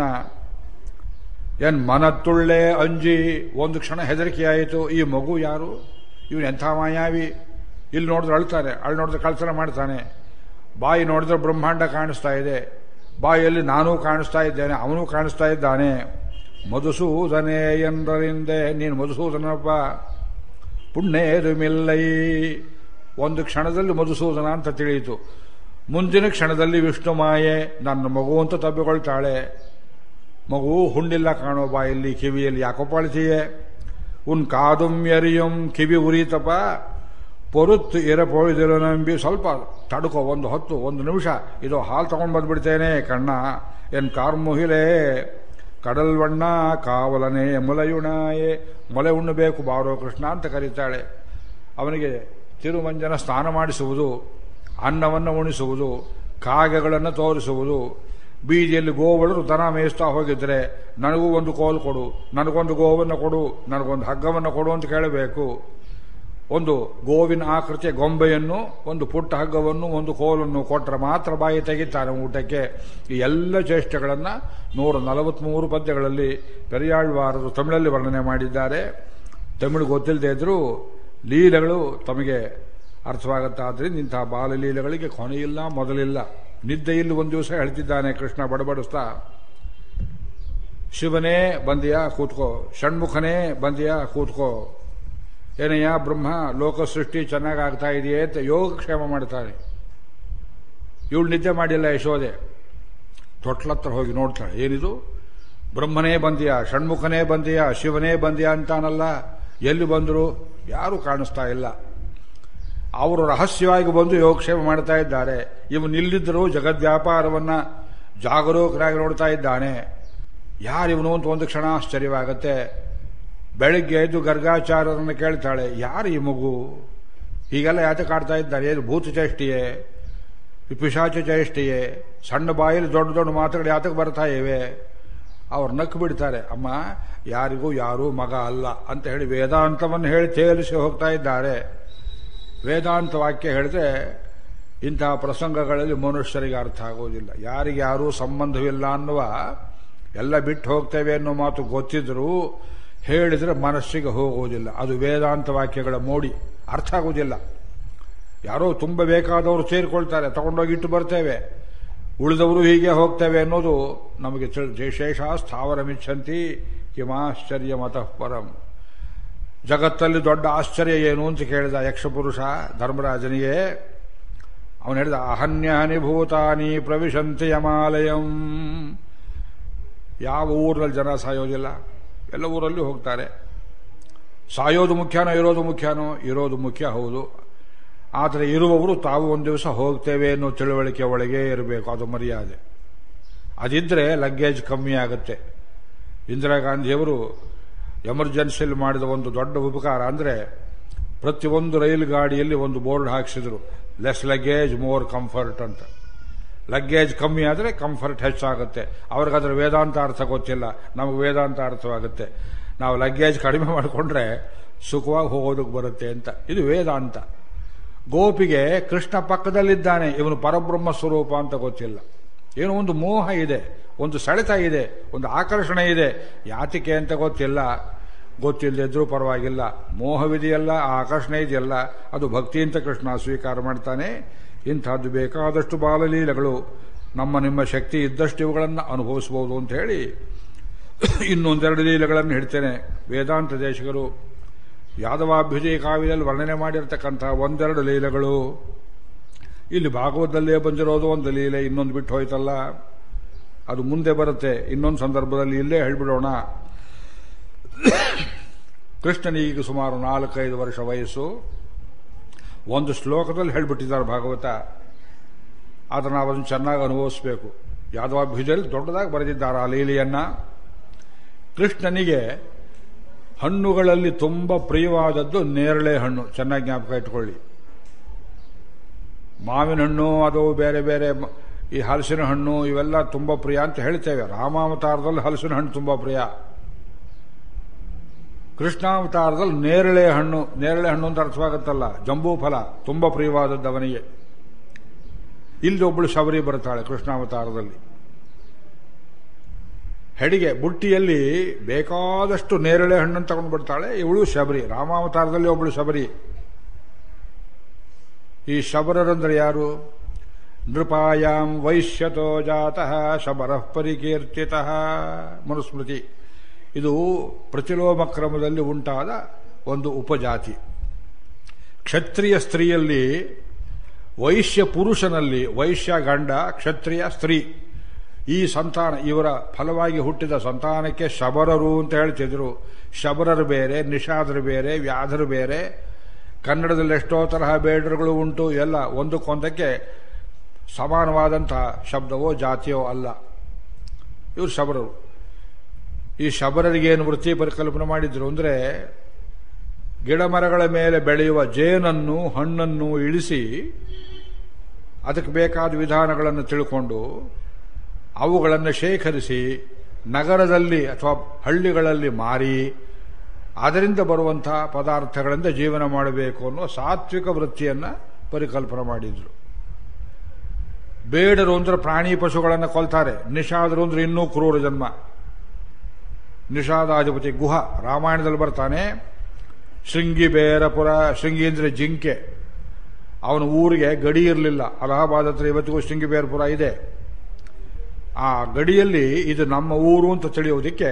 ಎನ್ ಮನತ್ತುಳ್ಳೆ ಅಂಜಿ, ಒಂದು ಕ್ಷಣ ಹೆದರಿಕೆಯಾಯಿತು. ಈ ಮಗು ಯಾರು? ಇವನು ಎಂಥ ಮಾಯಾವಿ. ಇಲ್ಲಿ ನೋಡಿದ್ರೆ ಅಳ್ತಾನೆ, ಅಲ್ಲಿ ನೋಡಿದ್ರೆ ಕಳ್ತನ ಮಾಡ್ತಾನೆ. ಬಾಯಿ ನೋಡಿದ್ರೆ ಬ್ರಹ್ಮಾಂಡ ಕಾಣಿಸ್ತಾ ಇದೆ, ಬಾಯಲ್ಲಿ ನಾನೂ ಕಾಣಿಸ್ತಾ ಇದ್ದೇನೆ, ಅವನೂ ಕಾಣಿಸ್ತಾ ಇದ್ದಾನೆ. ಮಧುಸೂದನೆ ಎಂದರಿಂದೆ, ನೀನು ಮಧುಸೂದನಪ್ಪ. ಪುಣ್ಯೇದು ಮಿಲ್ಲೈ. ಒಂದು ಕ್ಷಣದಲ್ಲಿ ಮಧುಸೂದನ ಅಂತ ತಿಳಿಯಿತು. ಮುಂದಿನ ಕ್ಷಣದಲ್ಲಿ ವಿಷ್ಣು ಮಾಯೆ, ನನ್ನ ಮಗು ಅಂತ ತಬ್ಬಿಕೊಳ್ತಾಳೆ. ಮಗು ಹುಣ್ಣಿಲ್ಲ ಕಾಣೋ ಬಾಯಲ್ಲಿ, ಕಿವಿಯಲ್ಲಿ ಯಾಕೋ ಅಳ್ತೀಯೇ? ಉನ್ ಕಾದುಂ ಎರಿಯಂ, ಕಿವಿ ಉರಿತಪ್ಪ. ಪೊರುತ್ತು ಇರಪೋಯ್ದಿರೋ ನಂಬಿ, ಸ್ವಲ್ಪ ತಡ್ಕೋ, ಒಂದು ಹೊತ್ತು, ಒಂದು ನಿಮಿಷ, ಇದು ಹಾಲು ತಗೊಂಡು ಬಂದ್ಬಿಡ್ತೇನೆ ಕಣ್ಣ. ಎನ್ ಕಾರ್ಮುಹಿಲೇ ಕಡಲ್ವಣ್ಣ ಕಾವಲನೆ ಮುಲೆಯುಣಾಯೆ. ಮೊಲೆ ಉಣ್ಣಬೇಕು ಬಾರೋ ಕೃಷ್ಣ ಅಂತ ಕರೀತಾಳೆ. ಅವನಿಗೆ ತಿರುಮಂಜನ ಸ್ನಾನ ಮಾಡಿಸುವುದು, ಅನ್ನವನ್ನು ಉಣಿಸುವುದು, ಕಾಗೆಗಳನ್ನು ತೋರಿಸುವುದು. ಬೀದಿಯಲ್ಲಿ ಗೋವುಗಳು ದನ ಮೇಯಿಸ್ತಾ ಹೋಗಿದ್ರೆ ನನಗೂ ಒಂದು ಕೋಲು ಕೊಡು, ನನಗೊಂದು ಗೋವನ್ನು ಕೊಡು, ನನಗೊಂದು ಹಗ್ಗವನ್ನು ಕೊಡು ಅಂತ ಕೇಳಬೇಕು. ಒಂದು ಗೋವಿನ ಆಕೃತಿಯ ಗೊಂಬೆಯನ್ನು, ಒಂದು ಪುಟ್ಟ ಹಗ್ಗವನ್ನು, ಒಂದು ಕೋಲನ್ನು ಕೊಟ್ಟರೆ ಮಾತ್ರ ಬಾಯಿ ತೆಗಿತಾನೆ ಊಟಕ್ಕೆ. ಈ ಎಲ್ಲ ಚೇಷ್ಟೆಗಳನ್ನು 143 ಪದ್ಯಗಳಲ್ಲಿ ಪೆರಿಯಾಳ್ವಾರರು ತಮಿಳಲ್ಲಿ ವರ್ಣನೆ ಮಾಡಿದ್ದಾರೆ. ತಮಿಳು ಗೊತ್ತಿಲ್ಲದೆ ಇದ್ರೂ ಲೀಲೆಗಳು ತಮಗೆ ಅರ್ಥವಾಗುತ್ತಾದ್ರಿಂದ ಇಂತಹ ಬಾಲಲೀಲೆಗಳಿಗೆ ಕೊನೆಯಿಲ್ಲ, ಮೊದಲಿಲ್ಲ. ನಿದ್ದೆಯಲ್ಲಿ ಒಂದು ದಿವಸ ಹೇಳ್ತಿದ್ದಾನೆ ಕೃಷ್ಣ ಬಡಬಡಿಸ್ತಾ, ಶಿವನೇ ಬಂದಿಯಾ ಕೂತ್ಕೋ, ಷಣ್ಮುಖನೇ ಬಂದಿಯಾ ಕೂತ್ಕೋ, ಏನಯ್ಯ ಬ್ರಹ್ಮ ಲೋಕ ಸೃಷ್ಟಿ ಚೆನ್ನಾಗಿ ಆಗ್ತಾ ಇದೆಯೇ ಅಂತ ಯೋಗಕ್ಷೇಮ ಮಾಡ್ತಾನೆ. ಇವಳು ನಿದ್ದೆ ಮಾಡಿಲ್ಲ ಯಶೋದೆ. ತೊಟ್ಲತ್ರ ಹೋಗಿ ನೋಡ್ತಾಳೆ, ಏನಿದು? ಬ್ರಹ್ಮನೇ ಬಂದಿಯಾ, ಷಣ್ಮುಖನೇ ಬಂದಿಯಾ, ಶಿವನೇ ಬಂದಿಯಾ ಅಂತಾನಲ್ಲ, ಎಲ್ಲಿ ಬಂದರು? ಯಾರೂ ಕಾಣಿಸ್ತಾ ಇಲ್ಲ. ಅವರು ರಹಸ್ಯವಾಗಿ ಬಂದು ಯೋಗಕ್ಷೇಮ ಮಾಡ್ತಾ ಇದ್ದಾರೆ. ಇವನಿಲ್ಲಿದ್ದರೂ ಜಗದ್ವ್ಯಾಪಾರವನ್ನ ಜಾಗರೂಕರಾಗಿ ನೋಡ್ತಾ ಇದ್ದಾನೆ. ಯಾರಿವನು ಅಂತ ಒಂದು ಕ್ಷಣ ಆಶ್ಚರ್ಯವಾಗತ್ತೆ. ಬೆಳಿಗ್ಗೆ ಎದ್ದು ಗರ್ಗಾಚಾರ್ಯರನ್ನು ಕೇಳ್ತಾಳೆ, ಯಾರು ಈ ಮಗು? ಹೀಗೆಲ್ಲ ಯಾತಕ್ಕೆ ಆಡ್ತಾ ಇದ್ದಾರೆ? ಏನು ಭೂತ ಚೇಷ್ಟೆಯೇ, ಪಿಶಾಚ ಚೇಷ್ಟೆಯೇ? ಸಣ್ಣ ಬಾಯಲ್ಲಿ ದೊಡ್ಡ ದೊಡ್ಡ ಮಾತುಗಳು ಯಾತಕ್ಕೆ ಬರ್ತಾ ಇವೆ? ಅವ್ರು ನಕ್ಕು ಬಿಡ್ತಾರೆ. ಅಮ್ಮ, ಯಾರಿಗೂ ಯಾರೂ ಮಗ ಅಲ್ಲ ಅಂತ ಹೇಳಿ ವೇದಾಂತವನ್ನು ಹೇಳಿ ತೇಲಿಸಿ ಹೋಗ್ತಾ ಇದ್ದಾರೆ. ವೇದಾಂತ ವಾಕ್ಯ ಹೇಳಿದ್ರೆ ಇಂತಹ ಪ್ರಸಂಗಗಳಲ್ಲಿ ಮನುಷ್ಯರಿಗೆ ಅರ್ಥ ಆಗೋದಿಲ್ಲ. ಯಾರಿಗೆ ಯಾರೂ ಸಂಬಂಧವಿಲ್ಲ ಅನ್ನುವ, ಎಲ್ಲ ಬಿಟ್ಟು ಹೋಗ್ತೇವೆ ಅನ್ನೋ ಮಾತು ಗೊತ್ತಿದ್ರೂ ಹೇಳಿದ್ರೆ ಮನಸ್ಸಿಗೆ ಹೋಗುವುದಿಲ್ಲ. ಅದು ವೇದಾಂತ ವಾಕ್ಯಗಳ ಮೋಡಿ, ಅರ್ಥ ಆಗುವುದಿಲ್ಲ. ಯಾರೋ ತುಂಬ ಬೇಕಾದವರು ಸೇರಿಕೊಳ್ತಾರೆ, ತಗೊಂಡೋಗಿ ಇಟ್ಟು ಬರ್ತೇವೆ, ಉಳಿದವರು ಹೀಗೆ ಹೋಗ್ತೇವೆ ಅನ್ನೋದು ನಮಗೆ ಶೇಷ ಸ್ಥಾವರ ಮಿಚ್ಚಂತಿ ಕಿಮಾಶ್ಚರ್ಯ ಮತಃ ಪರಂ. ಜಗತ್ತಲ್ಲಿ ದೊಡ್ಡ ಆಶ್ಚರ್ಯ ಏನು ಅಂತ ಕೇಳಿದ ಯಕ್ಷಪುರುಷ ಧರ್ಮರಾಜನಿಗೆ. ಅವನು ಹೇಳಿದ, ಅಹನ್ಯಹನಿ ಭೂತಾನಿ ಪ್ರವಿಶಂತಿ ಯಮಾಲಯಂ. ಯಾವ ಊರಲ್ಲಿ ಜನ ಸಾಯೋದಿಲ್ಲ, ಎಲ್ಲ ಊರಲ್ಲಿ ಹೋಗ್ತಾರೆ. ಸಾಯೋದು ಮುಖ್ಯನೋ ಇರೋದು ಮುಖ್ಯನೋ? ಇರೋದು ಮುಖ್ಯ, ಹೌದು. ಆದರೆ ಇರುವವರು ತಾವು ಒಂದು ದಿವಸ ಹೋಗ್ತೇವೆ ಅನ್ನೋ ತಿಳುವಳಿಕೆ ಒಳಗೆ ಇರಬೇಕು, ಅದು ಮರ್ಯಾದೆ. ಅದಿದ್ರೆ ಲಗ್ಗೇಜ್ ಕಮ್ಮಿ ಆಗುತ್ತೆ. ಇಂದಿರಾ ಗಾಂಧಿಯವರು ಎಮರ್ಜೆನ್ಸಿಯಲ್ಲಿ ಮಾಡಿದ ಒಂದು ದೊಡ್ಡ ಉಪಕಾರ ಅಂದರೆ ಪ್ರತಿಯೊಂದು ರೈಲು ಗಾಡಿಯಲ್ಲಿ ಒಂದು ಬೋರ್ಡ್ ಹಾಕಿಸಿದ್ರು, ಲೆಸ್ ಲಗ್ಗೇಜ್ ಮೋರ್ ಕಂಫರ್ಟ್ ಅಂತ. ಲಗ್ಗೇಜ್ ಕಮ್ಮಿ ಆದರೆ ಕಂಫರ್ಟ್ ಹೆಚ್ಚಾಗುತ್ತೆ. ಅವ್ರಿಗದ್ರ ವೇದಾಂತ ಅರ್ಥ ಗೊತ್ತಿಲ್ಲ, ನಮಗೆ ವೇದಾಂತ ಅರ್ಥವಾಗುತ್ತೆ. ನಾವು ಲಗ್ಗೇಜ್ ಕಡಿಮೆ ಮಾಡಿಕೊಂಡ್ರೆ ಸುಖವಾಗಿ ಹೋಗೋದಕ್ಕೆ ಬರುತ್ತೆ ಅಂತ. ಇದು ವೇದಾಂತ. ಗೋಪಿಗೆ ಕೃಷ್ಣ ಪಕ್ಕದಲ್ಲಿದ್ದಾನೆ, ಇವನು ಪರಬ್ರಹ್ಮ ಸ್ವರೂಪ ಅಂತ ಗೊತ್ತಿಲ್ಲ. ಏನೋ ಒಂದು ಮೋಹ ಇದೆ, ಒಂದು ಸೆಳೆತ ಇದೆ, ಒಂದು ಆಕರ್ಷಣೆ ಇದೆ. ಯಾತಿಕೆ ಅಂತ ಗೊತ್ತಿಲ್ಲ. ಗೊತ್ತಿಲ್ಲದಿದ್ರೂ ಪರವಾಗಿಲ್ಲ, ಮೋಹವಿದೆಯಲ್ಲ, ಆ ಆಕರ್ಷಣೆ ಇದೆಯಲ್ಲ, ಅದು ಭಕ್ತಿ ಅಂತ ಕೃಷ್ಣ ಸ್ವೀಕಾರ ಮಾಡ್ತಾನೆ. ಇಂಥದ್ದು ಬೇಕಾದಷ್ಟು ಬಾಲಲೀಲೆಗಳು, ನಮ್ಮ ನಿಮ್ಮ ಶಕ್ತಿ ಇದ್ದಷ್ಟು ಇವುಗಳನ್ನು ಅನುಭವಿಸಬಹುದು ಅಂತ ಹೇಳಿ ಇನ್ನೊಂದೆರಡು ಲೀಲೆಗಳನ್ನು ಹೇಳ್ತೇನೆ. ವೇದಾಂತ ದೇಶಿಕರು ಯಾದವಾಭ್ಯುದಯ ಕಾವ್ಯದಲ್ಲಿ ವರ್ಣನೆ ಮಾಡಿರ್ತಕ್ಕಂಥ ಒಂದೆರಡು ಲೀಲೆಗಳು. ಇಲ್ಲಿ ಭಾಗವತದಲ್ಲೇ ಬಂದಿರೋದು ಒಂದು ಲೀಲೆ, ಇನ್ನೊಂದು ಬಿಟ್ಟು ಹೋಯ್ತಲ್ಲ, ಅದು ಮುಂದೆ ಬರುತ್ತೆ. ಇನ್ನೊಂದು ಸಂದರ್ಭದಲ್ಲಿ ಇಲ್ಲೇ ಹೇಳ್ಬಿಡೋಣ. ಕೃಷ್ಣನಿಗೆ ಸುಮಾರು 4-5 ವರ್ಷ ವಯಸ್ಸು. ಒಂದು ಶ್ಲೋಕದಲ್ಲಿ ಹೇಳ್ಬಿಟ್ಟಿದ್ದಾರೆ ಭಾಗವತ. ಆದರೆ ನಾವು ಅದನ್ನು ಚೆನ್ನಾಗಿ ಅನುಭವಿಸಬೇಕು. ಯಾದವಾಭ್ಯುದಯಲ್ಲಿ ದೊಡ್ಡದಾಗಿ ಬರೆದಿದ್ದಾರೆ ಆ ಲೀಲೆಯನ್ನ. ಕೃಷ್ಣನಿಗೆ ಹಣ್ಣುಗಳಲ್ಲಿ ತುಂಬ ಪ್ರಿಯವಾದದ್ದು ನೇರಳೆ ಹಣ್ಣು. ಚೆನ್ನಾಗಿ ಜ್ಞಾಪಕ ಇಟ್ಕೊಳ್ಳಿ. ಮಾವಿನ ಹಣ್ಣು ಅದು ಬೇರೆ ಬೇರೆ, ಈ ಹಲಸಿನ ಹಣ್ಣು ಇವೆಲ್ಲ ತುಂಬ ಪ್ರಿಯ ಅಂತ ಹೇಳ್ತೇವೆ. ರಾಮಾವತಾರದಲ್ಲಿ ಹಲಸಿನ ಹಣ್ಣು ತುಂಬ ಪ್ರಿಯ. ಕೃಷ್ಣಾವತಾರದಲ್ಲಿ ನೇರಳೆ ಹಣ್ಣು ಅಂತ ಅರ್ಥವಾಗುತ್ತಲ್ಲ, ಜಂಬೂ ಫಲ ತುಂಬ ಪ್ರಿಯವಾದದ್ದು ಅವನಿಗೆ. ಇಲ್ಲಿ ಒಬ್ಬಳು ಶಬರಿ ಬರ್ತಾಳೆ ಕೃಷ್ಣಾವತಾರದಲ್ಲಿ. ಹೆಡಿಗೆ ಬುಟ್ಟಿಯಲ್ಲಿ ಬೇಕಾದಷ್ಟು ನೇರಳೆ ಹಣ್ಣನ್ನು ತಗೊಂಡು ಬರ್ತಾಳೆ. ಇವಳು ಶಬರಿ. ರಾಮಾವತಾರದಲ್ಲಿ ಒಬ್ಬಳು ಶಬರಿ. ಈ ಶಬರರಂದ್ರೆ ಯಾರು? ನೃಪಾಯಾಂ ವೈಶ್ಯತೋ ಜಾತಃ ಶಬರಃ ಪರಿಕೀರ್ತಿತಃ. ಮನುಸ್ಮೃತಿ. ಇದು ಪ್ರತಿಲೋಮ ಕ್ರಮದಲ್ಲಿ ಉಂಟಾದ ಒಂದು ಉಪಜಾತಿ. ಕ್ಷತ್ರಿಯ ಸ್ತ್ರೀಯಲ್ಲಿ, ವೈಶ್ಯ ಪುರುಷನಲ್ಲಿ, ವೈಶ್ಯ ಗಂಡ, ಕ್ಷತ್ರಿಯ ಸ್ತ್ರೀ, ಈ ಸಂತಾನ ಇವರ ಫಲವಾಗಿ ಹುಟ್ಟಿದ ಸಂತಾನಕ್ಕೆ ಶಬರರು ಅಂತ ಹೇಳ್ತಿದ್ರು. ಶಬರರು ಬೇರೆ, ನಿಷಾದರು ಬೇರೆ, ವ್ಯಾಧರು ಬೇರೆ. ಕನ್ನಡದಲ್ಲಿ ಎಷ್ಟೋ ತರಹ ಬೇಡರುಗಳು ಉಂಟು. ಎಲ್ಲ ಒಂದಕ್ಕೊಂದಕ್ಕೆ ಸಮಾನವಾದಂತಹ ಶಬ್ದವೋ ಜಾತಿಯೋ ಅಲ್ಲ. ಇವರು ಶಬರರು. ಈ ಶಬರರಿಗೇನು ವೃತ್ತಿ ಪರಿಕಲ್ಪನೆ ಮಾಡಿದ್ರು ಅಂದರೆ, ಗಿಡಮರಗಳ ಮೇಲೆ ಬೆಳೆಯುವ ಜೇನನ್ನು ಹಣ್ಣನ್ನು ಇಳಿಸಿ ಅದಕ್ಕೆ ಬೇಕಾದ ವಿಧಾನಗಳನ್ನು ತಿಳ್ಕೊಂಡು ಅವುಗಳನ್ನು ಶೇಖರಿಸಿ ನಗರದಲ್ಲಿ ಅಥವಾ ಹಳ್ಳಿಗಳಲ್ಲಿ ಮಾರಿ ಅದರಿಂದ ಬರುವಂತಹ ಪದಾರ್ಥಗಳಿಂದ ಜೀವನ ಮಾಡಬೇಕು ಅನ್ನೋ ಸಾತ್ವಿಕ ವೃತ್ತಿಯನ್ನು ಪರಿಕಲ್ಪನೆ ಮಾಡಿದ್ರು. ಬೇಡರು ಅಂದ್ರೆ ಪ್ರಾಣಿ ಪಶುಗಳನ್ನು ಕೊಲ್ತಾರೆ. ನಿಷಾದರು ಅಂದ್ರೆ ಇನ್ನೂ ಕ್ರೂರ ಜನ್ಮ. ನಿಷಾದಾಧಿಪತಿ ಗುಹ ರಾಮಾಯಣದಲ್ಲಿ ಬರ್ತಾನೆ. ಶೃಂಗಿ ಬೇರಪುರ, ಶೃಂಗಿ ಅಂದ್ರೆ ಜಿಂಕೆ. ಅವನ ಊರಿಗೆ ಗಡಿ ಇರಲಿಲ್ಲ. ಅಲಹಾಬಾದ್ ಹತ್ರ ಇವತ್ತಿಗೂ ಶೃಂಗಿ ಬೇರಪುರ ಇದೆ. ಆ ಗಡಿಯಲ್ಲಿ ಇದು ನಮ್ಮ ಊರು ಅಂತ ತಿಳಿಯೋದಕ್ಕೆ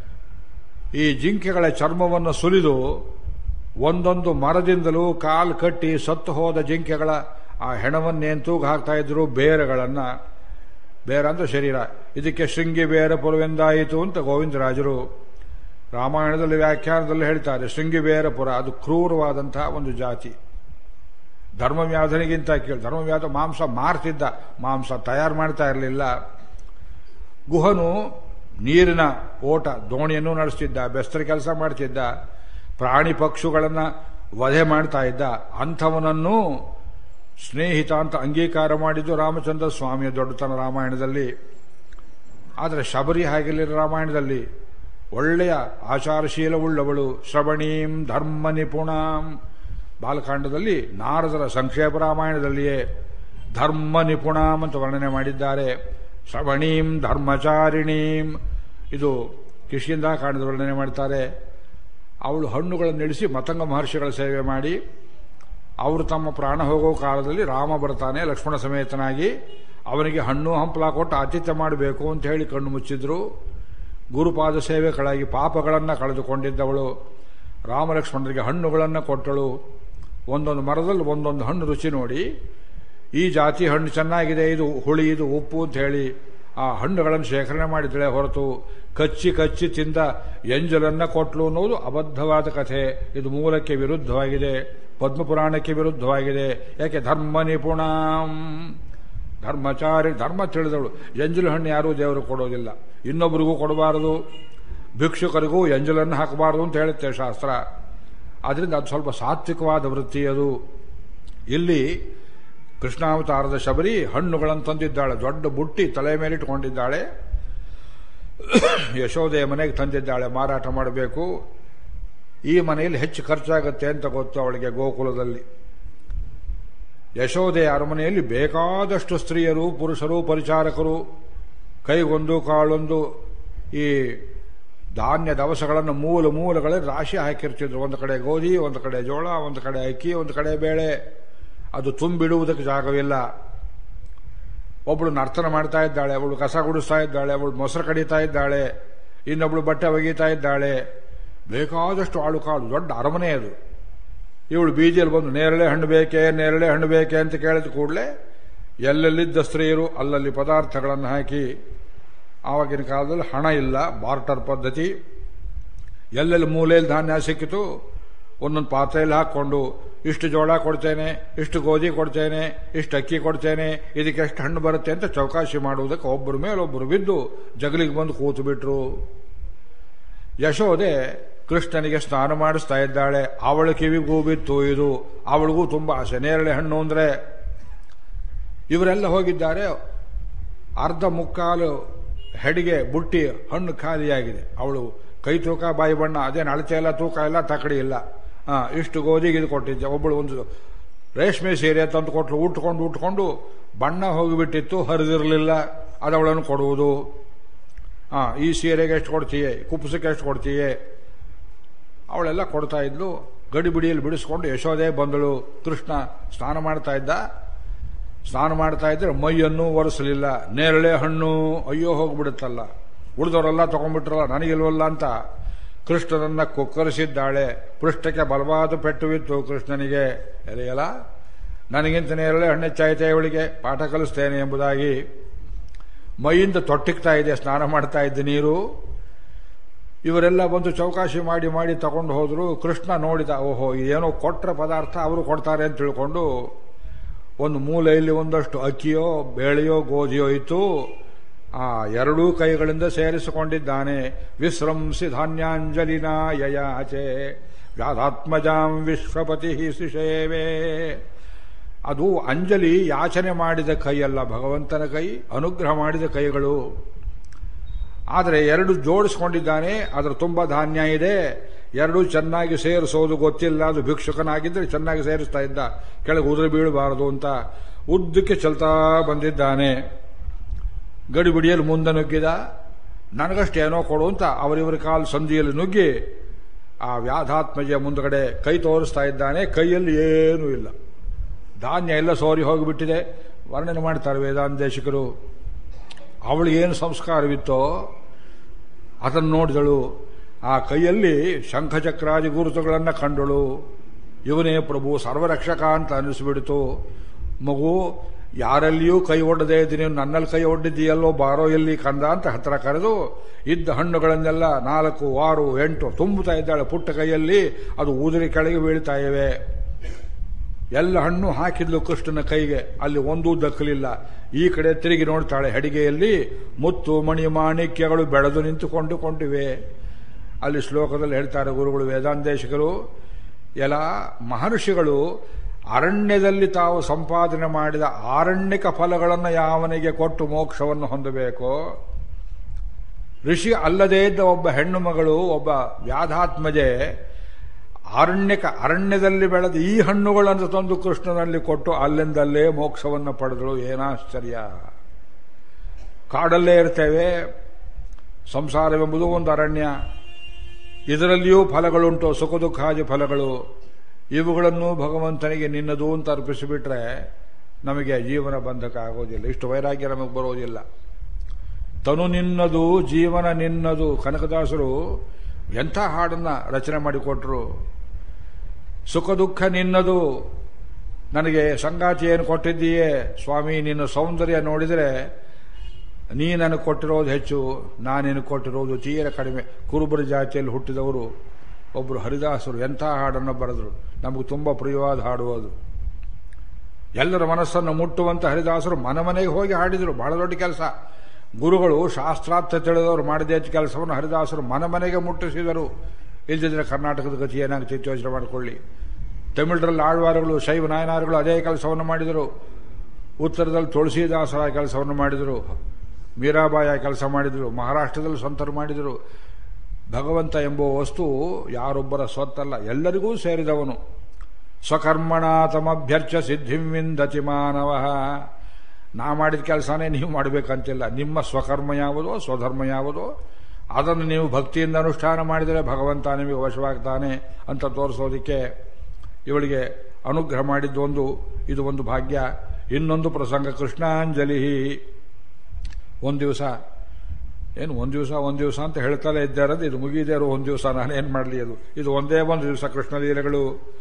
ಈ ಜಿಂಕೆಗಳ ಚರ್ಮವನ್ನು ಸುಲಿದು ಒಂದೊಂದು ಮರದಿಂದಲೂ ಕಾಲು ಕಟ್ಟಿ ಸತ್ತು ಹೋದ ಜಿಂಕೆಗಳ ಆ ಹೆಣವನ್ನೇನು ತೂಗ ಹಾಕ್ತಾ ಇದ್ರು, ಬೇರಗಳನ್ನ. ಬೇರ ಅಂದ್ರೆ ಶರೀರ. ಇದಕ್ಕೆ ಶೃಂಗಿ ಬೇರಪುರವೆಂದಾಯಿತು ಅಂತ ಗೋವಿಂದರಾಜರು ರಾಮಾಯಣದಲ್ಲಿ ವ್ಯಾಖ್ಯಾನದಲ್ಲಿ ಹೇಳ್ತಾರೆ. ಶೃಂಗಿ ಬೇರಪುರ ಅದು ಕ್ರೂರವಾದಂತಹ ಒಂದು ಜಾತಿ. ಧರ್ಮವ್ಯಾಧನಿಗಿಂತ ಧರ್ಮವ್ಯಾಧ ಮಾಂಸ ಮಾರ್ತಿದ್ದ, ಮಾಂಸ ತಯಾರು ಮಾಡ್ತಾ ಇರಲಿಲ್ಲ. ಗುಹನು ನೀರಿನ ಓಟ ದೋಣಿಯನ್ನು ನಡೆಸ್ತಿದ್ದ, ಬೆಸ್ತರಿ ಕೆಲಸ ಮಾಡ್ತಿದ್ದ, ಪ್ರಾಣಿ ಪಕ್ಷಿಗಳನ್ನು ವಧೆ ಮಾಡ್ತಾ ಇದ್ದ. ಅಂಥವನನ್ನು ಸ್ನೇಹಿತ ಅಂತ ಅಂಗೀಕಾರ ಮಾಡಿದ್ದು ರಾಮಚಂದ್ರ ಸ್ವಾಮಿಯ ದೊಡ್ಡತನ ರಾಮಾಯಣದಲ್ಲಿ. ಆದರೆ ಶಬರಿ ಹಾಗಿರಲಿಲ್ಲ. ರಾಮಾಯಣದಲ್ಲಿ ಒಳ್ಳೆಯ ಆಚಾರಶೀಲವುಳ್ಳವಳು. ಶ್ರವಣೀಂ ಧರ್ಮ ನಿಪುಣಾಂ. ಬಾಲಕಾಂಡದಲ್ಲಿ ನಾರದರ ಸಂಕ್ಷೇಪ ರಾಮಾಯಣದಲ್ಲಿಯೇ ಧರ್ಮ ನಿಪುಣಾಂ ಅಂತ ವರ್ಣನೆ ಮಾಡಿದ್ದಾರೆ. ಶ್ರವಣೀಂ ಧರ್ಮಚಾರಿಣೀಂ ಇದು ಕಿಷ್ಕಿಂಧಾಕಾಂಡದ ವರ್ಣನೆ ಮಾಡ್ತಾರೆ. ಅವಳು ಹಣ್ಣುಗಳನ್ನು ಇಳಿಸಿ ಮತಂಗ ಮಹರ್ಷಿಗಳ ಸೇವೆ ಮಾಡಿ ಅವರು ತಮ್ಮ ಪ್ರಾಣ ಹೋಗೋ ಕಾಲದಲ್ಲಿ ರಾಮ ಬರ್ತಾನೆ ಲಕ್ಷ್ಮಣ ಸಮೇತನಾಗಿ. ಅವನಿಗೆ ಹಣ್ಣು ಹಂಪಲ ಕೊಟ್ಟು ಆತಿಥ್ಯ ಮಾಡಬೇಕು ಅಂತ ಹೇಳಿ ಕಣ್ಣು ಮುಚ್ಚಿದ್ರು. ಗುರುಪಾದ ಸೇವೆಗಳಾಗಿ ಪಾಪಗಳನ್ನು ಕಳೆದುಕೊಂಡಿದ್ದವಳು ರಾಮಲಕ್ಷ್ಮಣರಿಗೆ ಹಣ್ಣುಗಳನ್ನು ಕೊಟ್ಟಳು. ಒಂದೊಂದು ಮರದಲ್ಲಿ ಒಂದೊಂದು ಹಣ್ಣು ರುಚಿ ನೋಡಿ ಈ ಜಾತಿ ಹಣ್ಣು ಚೆನ್ನಾಗಿದೆ, ಇದು ಹುಳಿ, ಇದು ಉಪ್ಪು ಅಂತ ಹೇಳಿ ಆ ಹಣ್ಣುಗಳನ್ನು ಶೇಖರಣೆ ಮಾಡಿದಳೆ ಹೊರತು ಕಚ್ಚಿ ಕಚ್ಚಿ ತಿಂದ ಎಂಜಲನ್ನ ಕೊಟ್ಲು ಅನ್ನೋದು ಅಬದ್ಧವಾದ ಕಥೆ. ಇದು ಮೂಲಕ್ಕೆ ವಿರುದ್ಧವಾಗಿದೆ, ಪದ್ಮಪುರಾಣಕ್ಕೆ ವಿರುದ್ಧವಾಗಿದೆ. ಯಾಕೆ? ಧರ್ಮ ನಿಪುಣ ಧರ್ಮಚಾರಿ, ಧರ್ಮ ತಿಳಿದವಳು. ಎಂಜಲು ಹಣ್ಣು ಯಾರೂ ದೇವರು ಕೊಡೋದಿಲ್ಲ, ಇನ್ನೊಬ್ಬರಿಗೂ ಕೊಡಬಾರದು, ಭಿಕ್ಷುಕರಿಗೂ ಎಂಜಲನ್ನು ಹಾಕಬಾರದು ಅಂತ ಹೇಳುತ್ತೆ ಶಾಸ್ತ್ರ. ಅದರಿಂದ ಅದು ಸ್ವಲ್ಪ ಸಾತ್ವಿಕವಾದ ವೃತ್ತಿ ಅದು. ಇಲ್ಲಿ ಕೃಷ್ಣಾವತಾರದ ಶಬರಿ ಹಣ್ಣುಗಳನ್ನು ತಂದಿದ್ದಾಳೆ, ದೊಡ್ಡ ಬುಟ್ಟಿ ತಲೆ ಮೇಲಿಟ್ಟುಕೊಂಡಿದ್ದಾಳೆ. ಯಶೋದೆಯ ಮನೆಗೆ ತಂದಿದ್ದಾಳೆ, ಮಾರಾಟ ಮಾಡಬೇಕು. ಈ ಮನೆಯಲ್ಲಿ ಹೆಚ್ಚು ಖರ್ಚಾಗುತ್ತೆ ಅಂತ ಗೊತ್ತು ಅವಳಿಗೆ. ಗೋಕುಲದಲ್ಲಿ ಯಶೋದೆಯ ಅರಮನೆಯಲ್ಲಿ ಬೇಕಾದಷ್ಟು ಸ್ತ್ರೀಯರು, ಪುರುಷರು, ಪರಿಚಾರಕರು, ಕೈಗೊಂದು ಕಾಳೊಂದು ಈ ಧಾನ್ಯ ದವಸಗಳನ್ನು ಮೂಲಗಳಲ್ಲಿ ರಾಶಿ ಹಾಕಿರ್ತಿದ್ರು. ಒಂದು ಕಡೆ ಗೋಧಿ, ಒಂದು ಕಡೆ ಜೋಳ, ಒಂದು ಕಡೆ ಅಕ್ಕಿ, ಒಂದು ಕಡೆ ಬೇಳೆ. ಅದು ತುಂಬಿಡುವುದಕ್ಕೆ ಜಾಗವಿಲ್ಲ. ಒಬ್ಬಳು ನರ್ತನ ಮಾಡ್ತಾ ಇದ್ದಾಳೆ, ಅವಳು ಕಸ ಗುಡಿಸ್ತಾ ಇದ್ದಾಳೆ, ಅವಳು ಮೊಸರು ಕಡಿತಾ ಇದ್ದಾಳೆ, ಇನ್ನೊಬ್ಳು ಬಟ್ಟೆ ಒಗೀತಾ ಇದ್ದಾಳೆ. ಬೇಕಾದಷ್ಟು ಆಳು ಕಾಳು, ದೊಡ್ಡ ಅರಮನೆ ಅದು. ಇವಳು ಬೀದಿಯಲ್ಲಿ ಬಂದು ನೇರಳೆ ಹಣ್ಣು ಬೇಕೇ, ನೇರಳೆ ಹಣ್ಣು ಬೇಕೇ ಅಂತ ಕೇಳಿದ ಕೂಡಲೇ ಎಲ್ಲೆಲ್ಲಿದ್ದ ಸ್ತ್ರೀಯರು ಅಲ್ಲಲ್ಲಿ ಪದಾರ್ಥಗಳನ್ನು ಹಾಕಿ, ಆವಾಗಿನ ಕಾಲದಲ್ಲಿ ಹಣ ಇಲ್ಲ, ಬಾರ್ಟರ್ ಪದ್ಧತಿ. ಎಲ್ಲೆಲ್ಲಿ ಮೂಲೆಯಲ್ಲಿ ಧಾನ್ಯ ಸಿಕ್ಕಿತು ಒಂದೊಂದು ಪಾತ್ರೆಯಲ್ಲಿ ಹಾಕ್ಕೊಂಡು ಇಷ್ಟು ಜೋಳ ಕೊಡ್ತೇನೆ, ಇಷ್ಟು ಗೋಧಿ ಕೊಡ್ತೇನೆ, ಇಷ್ಟು ಅಕ್ಕಿ ಕೊಡ್ತೇನೆ, ಇದಕ್ಕೆ ಎಷ್ಟು ಹಣ್ಣು ಬರುತ್ತೆ ಅಂತ ಚೌಕಾಶಿ ಮಾಡುವುದಕ್ಕೆ ಒಬ್ಬರ ಮೇಲೊಬ್ಬರು ಬಿದ್ದು ಜಗಲಿಗೆ ಬಂದು ಕೂತು ಬಿಟ್ರು. ಯಶೋದೆ ಕೃಷ್ಣನಿಗೆ ಸ್ನಾನ ಮಾಡಿಸ್ತಾ ಇದ್ದಾಳೆ. ಅವಳ ಕಿವಿಗೂ ಬಿತ್ತು ಇದು. ಅವಳಿಗೂ ತುಂಬ ಆಸೆ, ನೇರಳೆ ಹಣ್ಣು ಅಂದ್ರೆ. ಇವರೆಲ್ಲ ಹೋಗಿದ್ದಾರೆ. ಅರ್ಧ ಮುಕ್ಕಾಲು ಹೆಡಿಗೆ ಬುಟ್ಟಿ ಹಣ್ಣು ಖಾಲಿಯಾಗಿದೆ. ಅವಳು ಕೈ ತೂಕ, ಬಾಯಿ ಬಣ್ಣ, ಅದೇನು ಅಳತೆ ಇಲ್ಲ, ತೂಕ ಇಲ್ಲ, ತಕಡಿ ಇಲ್ಲ. ಇಷ್ಟು ಗೋಧಿಗೆ ಇದು ಕೊಟ್ಟಿದ್ದೆ. ಒಬ್ಬಳು ಒಂದು ರೇಷ್ಮೆ ಸೀರೆ ತಂದು ಕೊಟ್ಟಳು, ಉಟ್ಕೊಂಡು ಬಣ್ಣ ಹೋಗಿಬಿಟ್ಟಿತ್ತು, ಹರಿದಿರಲಿಲ್ಲ. ಅದವಳನ್ನು ಕೊಡುವುದು. ಈ ಸೀರೆಗೆ ಎಷ್ಟು ಕೊಡ್ತೀಯೇ, ಕುಪ್ಪಸಕ್ಕೆ ಎಷ್ಟು ಕೊಡ್ತೀಯೇ, ಅವಳೆಲ್ಲ ಕೊಡ್ತಾ ಇದ್ಲು. ಗಡಿಬಿಡಿಯಲ್ಲಿ ಬಿಡಿಸ್ಕೊಂಡು ಯಶೋದೆ ಬಂದಳು. ಕೃಷ್ಣ ಸ್ನಾನ ಮಾಡ್ತಾ ಇದ್ರೆ ಮೈಯನ್ನು ಒರೆಸಲಿಲ್ಲ. ನೇರಳೆ ಹಣ್ಣು, ಅಯ್ಯೋ ಹೋಗ್ಬಿಡುತ್ತಲ್ಲ, ಉಳಿದವರೆಲ್ಲ ತಗೊಂಡ್ಬಿಟ್ರಲ್ಲ, ನನಗಿಲ್ವಲ್ಲ ಅಂತ ಕೃಷ್ಣನನ್ನ ಕೊಕ್ಕರಿಸಿದ್ದಾಳೆ. ಪೃಷ್ಠಕ್ಕೆ ಬಲವಾದ ಪೆಟ್ಟುವಿತ್ತು ಕೃಷ್ಣನಿಗೆ. ಎಲೆಯಲ್ಲ, ನನಗಿಂತ ನೇರಳೆ ಹಣ್ಣು ಹೆಚ್ಚಾಯ್ತೆ, ಇವಳಿಗೆ ಪಾಠ ಕಲಿಸ್ತೇನೆ ಎಂಬುದಾಗಿ ಮೈಯಿಂದ ತೊಟ್ಟಿಕ್ತಾ ಇದೆ. ಸ್ನಾನ ಮಾಡ್ತಾ ಇದ್ದ ನೀರು. ಇವರೆಲ್ಲ ಬಂದು ಚೌಕಾಶಿ ಮಾಡಿ ತಗೊಂಡು ಹೋದ್ರು. ಕೃಷ್ಣ ನೋಡಿದ, ಓಹೋ ಇದೇನೋ ಕೊಟ್ರ ಪದಾರ್ಥ ಅವರು ಕೊಡ್ತಾರೆ ಅಂತ ತಿಳ್ಕೊಂಡು ಒಂದು ಮೂಲೆಯಲ್ಲಿ ಒಂದಷ್ಟು ಅಕ್ಕಿಯೋ ಬೇಳೆಯೋ ಗೋಧಿಯೋ ಇತ್ತು. ಆ ಎರಡೂ ಕೈಗಳಿಂದ ಸೇರಿಸಿಕೊಂಡಿದ್ದಾನೆ. ವಿಶ್ರಂಸಿ ಧಾನ್ಯಾಂಜಲಿನ ಯಯಾಚೆ ವ್ಯಾಧಾತ್ಮಜಾಂ ವಿಶ್ವಪತಿ ಸುಷೇವೆ. ಅದು ಅಂಜಲಿ ಯಾಚನೆ ಮಾಡಿದ ಕೈಯಲ್ಲ, ಭಗವಂತನ ಕೈ, ಅನುಗ್ರಹ ಮಾಡಿದ ಕೈಗಳು. ಆದರೆ ಎರಡು ಜೋಡಿಸ್ಕೊಂಡಿದ್ದಾನೆ. ಅದರ ತುಂಬ ಧಾನ್ಯ ಇದೆ. ಎರಡೂ ಚೆನ್ನಾಗಿ ಸೇರಿಸೋದು ಗೊತ್ತಿಲ್ಲ. ಅದು ಭಿಕ್ಷುಕನಾಗಿದ್ದರೆ ಚೆನ್ನಾಗಿ ಸೇರಿಸ್ತಾ ಇದ್ದ, ಕೆಳಗೆ ಉದುರು ಬೀಳಬಾರದು ಅಂತ ಉದ್ದಕ್ಕೆ ಚಲ್ತಾ ಬಂದಿದ್ದಾನೆ. ಗಡಿಬಿಡಿಯಲ್ಲಿ ಮುಂದೆ ನುಗ್ಗಿದ. ನನಗಷ್ಟೇನೋ ಕೊಡು ಅಂತ ಅವರಿವರ ಕಾಲು ಸಂಧಿಯಲ್ಲಿ ನುಗ್ಗಿ ಆ ವ್ಯಾಧಾತ್ಮಜ ಮುಂದಗಡೆ ಕೈ ತೋರಿಸ್ತಾ ಇದ್ದಾನೆ. ಕೈಯಲ್ಲಿ ಏನೂ ಇಲ್ಲ, ಧಾನ್ಯ ಎಲ್ಲ ಸೋರಿ ಹೋಗಿಬಿಟ್ಟಿದೆ. ವರ್ಣನೆ ಮಾಡ್ತಾರೆ ವೇದಾಂತೇಶಿಕರು. ಅವಳಿಗೇನು ಸಂಸ್ಕಾರವಿತ್ತೋ ಅದನ್ನು ನೋಡಿದಳು. ಆ ಕೈಯಲ್ಲಿ ಶಂಖಚಕ್ರಾದಿ ಗುರುತುಗಳನ್ನು ಕಂಡಳು. ಇವನೇ ಪ್ರಭು, ಸರ್ವರಕ್ಷಕ ಅಂತ ಅನ್ನಿಸ್ಬಿಡ್ತು. ಮಗು, ಯಾರಲ್ಲಿಯೂ ಕೈ ಒಡ್ಡದೇ ಇದ್ದೀನಿ, ನನ್ನಲ್ಲಿ ಕೈ ಒಡ್ಡಿದ್ದೀಯಲ್ಲೋ, ಬಾರೋ ಎಲ್ಲಿ ಕಂದ ಅಂತ ಹತ್ರ ಕರೆದು ಇದ್ದ ಹಣ್ಣುಗಳನ್ನೆಲ್ಲ 4, 6, 8 ತುಂಬುತ್ತಾ ಇದ್ದಾಳೆ ಪುಟ್ಟ ಕೈಯಲ್ಲಿ. ಅದು ಊದಿರಿ ಕೆಳಗೆ ಬೀಳ್ತಾ ಇವೆ. ಎಲ್ಲ ಹಣ್ಣು ಹಾಕಿದ್ಲು ಕೃಷ್ಣನ ಕೈಗೆ. ಅಲ್ಲಿ ಒಂದೂ ದಕ್ಕಲಿಲ್ಲ. ಈ ಕಡೆ ತಿರುಗಿ ನೋಡ್ತಾಳೆ, ಹೆಡಿಗೆಯಲ್ಲಿ ಮುತ್ತು ಮಣಿ ಮಾಣಿಕ್ಯಗಳು ಬೆಳೆದು ನಿಂತುಕೊಂಡಿವೆ. ಅಲ್ಲಿ ಶ್ಲೋಕದಲ್ಲಿ ಹೇಳ್ತಾರೆ ಗುರುಗಳು ವೇದಾಂತೇಶಿಕರು, ಎಲ್ಲ ಮಹರ್ಷಿಗಳು ಅರಣ್ಯದಲ್ಲಿ ತಾವು ಸಂಪಾದನೆ ಮಾಡಿದ ಆರಣ್ಯಕ ಫಲಗಳನ್ನು ಯಾವನಿಗೆ ಕೊಟ್ಟು ಮೋಕ್ಷವನ್ನು ಹೊಂದಬೇಕೋ, ಋಷಿ ಅಲ್ಲದೇ ಇದ್ದ ಒಬ್ಬ ಹೆಣ್ಣು ಮಗಳು, ಒಬ್ಬ ವ್ಯಾಧಾತ್ಮಜೆ ಅರಣ್ಯದಲ್ಲಿ ಬೆಳೆದ ಈ ಹಣ್ಣುಗಳನ್ನು ತಂದು ಕೃಷ್ಣನಲ್ಲಿ ಕೊಟ್ಟು ಅಲ್ಲಿಂದಲ್ಲೇ ಮೋಕ್ಷವನ್ನು ಪಡೆದಳು. ಏನಾಶ್ಚರ್ಯ! ಕಾಡಲ್ಲೇ ಇರ್ತೇವೆ. ಸಂಸಾರವೆಂಬುದು ಒಂದು ಅರಣ್ಯ. ಇದರಲ್ಲಿಯೂ ಫಲಗಳುಂಟು, ಸುಖ ದುಃಖಾದಿ ಫಲಗಳು. ಇವುಗಳನ್ನು ಭಗವಂತನಿಗೆ ನಿನ್ನದು ಅಂತ ಅರ್ಪಿಸಿಬಿಟ್ರೆ ನಮಗೆ ಜೀವನ ಬಂಧಕ ಆಗೋದಿಲ್ಲ. ಇಷ್ಟು ವೈರಾಗ್ಯ ನಮಗೆ ಬರೋದಿಲ್ಲ. ತನು ನಿನ್ನದು, ಜೀವನ ನಿನ್ನದು. ಕನಕದಾಸರು ಎಂಥ ಹಾಡನ್ನ ರಚನೆ ಮಾಡಿಕೊಟ್ರು. ಸುಖ ದುಃಖ ನಿನ್ನದು, ನನಗೆ ಸಂಗಾತಿಯನ್ನು ಕೊಟ್ಟಿದ್ದೀಯೇ ಸ್ವಾಮಿ, ನಿನ್ನ ಸೌಂದರ್ಯ ನೋಡಿದರೆ ನೀ ನನಗೆ ಕೊಟ್ಟಿರೋದು ಹೆಚ್ಚು, ನಾನೇನು ಕೊಟ್ಟಿರೋದು ತೀರ ಕಡಿಮೆ. ಕುರುಬರ ಜಾತಿಯಲ್ಲಿ ಹುಟ್ಟಿದವರು ಒಬ್ಬರು ಹರಿದಾಸರು ಎಂಥ ಹಾಡನ್ನು ಬರೆದರು, ನಮಗೆ ತುಂಬ ಪ್ರಿಯವಾದ ಹಾಡು ಅದು. ಎಲ್ಲರ ಮನಸ್ಸನ್ನು ಮುಟ್ಟುವಂಥ ಹರಿದಾಸರು ಮನೆಗೆ ಹೋಗಿ ಹಾಡಿದರು. ಬಹಳ ದೊಡ್ಡ ಕೆಲಸ. ಗುರುಗಳು ಶಾಸ್ತ್ರಾರ್ಥ ತಿಳಿದವರು ಮಾಡಿದ ಕೆಲಸವನ್ನು ಹರಿದಾಸರು ಮನೆಗೆ ಮುಟ್ಟಿಸಿದರು. ಇಲ್ಲದಿದ್ದರೆ ಕರ್ನಾಟಕದ ಗತಿ ಏನಾಗ್ತಿತ್ತು ಯೋಚನೆ ಮಾಡಿಕೊಳ್ಳಿ. ತಮಿಳರಲ್ಲಿ ಆಳ್ವಾರಗಳು, ಶೈವ ನಾಯನಾರುಗಳು ಅದೇ ಕೆಲಸವನ್ನು ಮಾಡಿದರು. ಉತ್ತರದಲ್ಲಿ ತುಳಸಿದಾಸರ ಕೆಲಸವನ್ನು ಮಾಡಿದರು, ಮೀರಾಬಾಯ ಕೆಲಸ ಮಾಡಿದರು, ಮಹಾರಾಷ್ಟ್ರದಲ್ಲಿ ಸಂತರು ಮಾಡಿದರು. ಭಗವಂತ ಎಂಬ ವಸ್ತು ಯಾರೊಬ್ಬರ ಸ್ವತ್ತಲ್ಲ, ಎಲ್ಲರಿಗೂ ಸೇರಿದವನು. ಸ್ವಕರ್ಮಣ ತಮಭ್ಯರ್ಚ ಸಿದ್ಧಿಂ ವಿಂದತಿ ಮಾನವ. ನಾ ಮಾಡಿದ ಕೆಲಸನೇ ನೀವು ಮಾಡಬೇಕಂತಿಲ್ಲ. ನಿಮ್ಮ ಸ್ವಕರ್ಮ ಯಾವುದೋ, ಸ್ವಧರ್ಮ ಯಾವುದೋ ಅದನ್ನು ನೀವು ಭಕ್ತಿಯಿಂದ ಅನುಷ್ಠಾನ ಮಾಡಿದರೆ ಭಗವಂತ ನಿಮಗೆ ವಶವಾಗ್ತಾನೆ ಅಂತ ತೋರಿಸೋದಕ್ಕೆ ಇವಳಿಗೆ ಅನುಗ್ರಹ ಮಾಡಿದ್ದೊಂದು ಇದು ಒಂದು ಭಾಗ್ಯ. ಇನ್ನೊಂದು ಪ್ರಸಂಗ ಕೃಷ್ಣಾಂಜಲಿ. ಒಂದು ದಿವಸ ಅಂತ ಹೇಳ್ತಲೇ ಇದ್ದಾರದು, ಇದು ಮುಗಿದೇ ಇರೋ ಒಂದು ದಿವಸ, ನಾನೇನು ಮಾಡಲಿ, ಇದು ಒಂದೇ ಒಂದು ದಿವಸ ಕೃಷ್ಣ ಲೀಲೆಗಳು.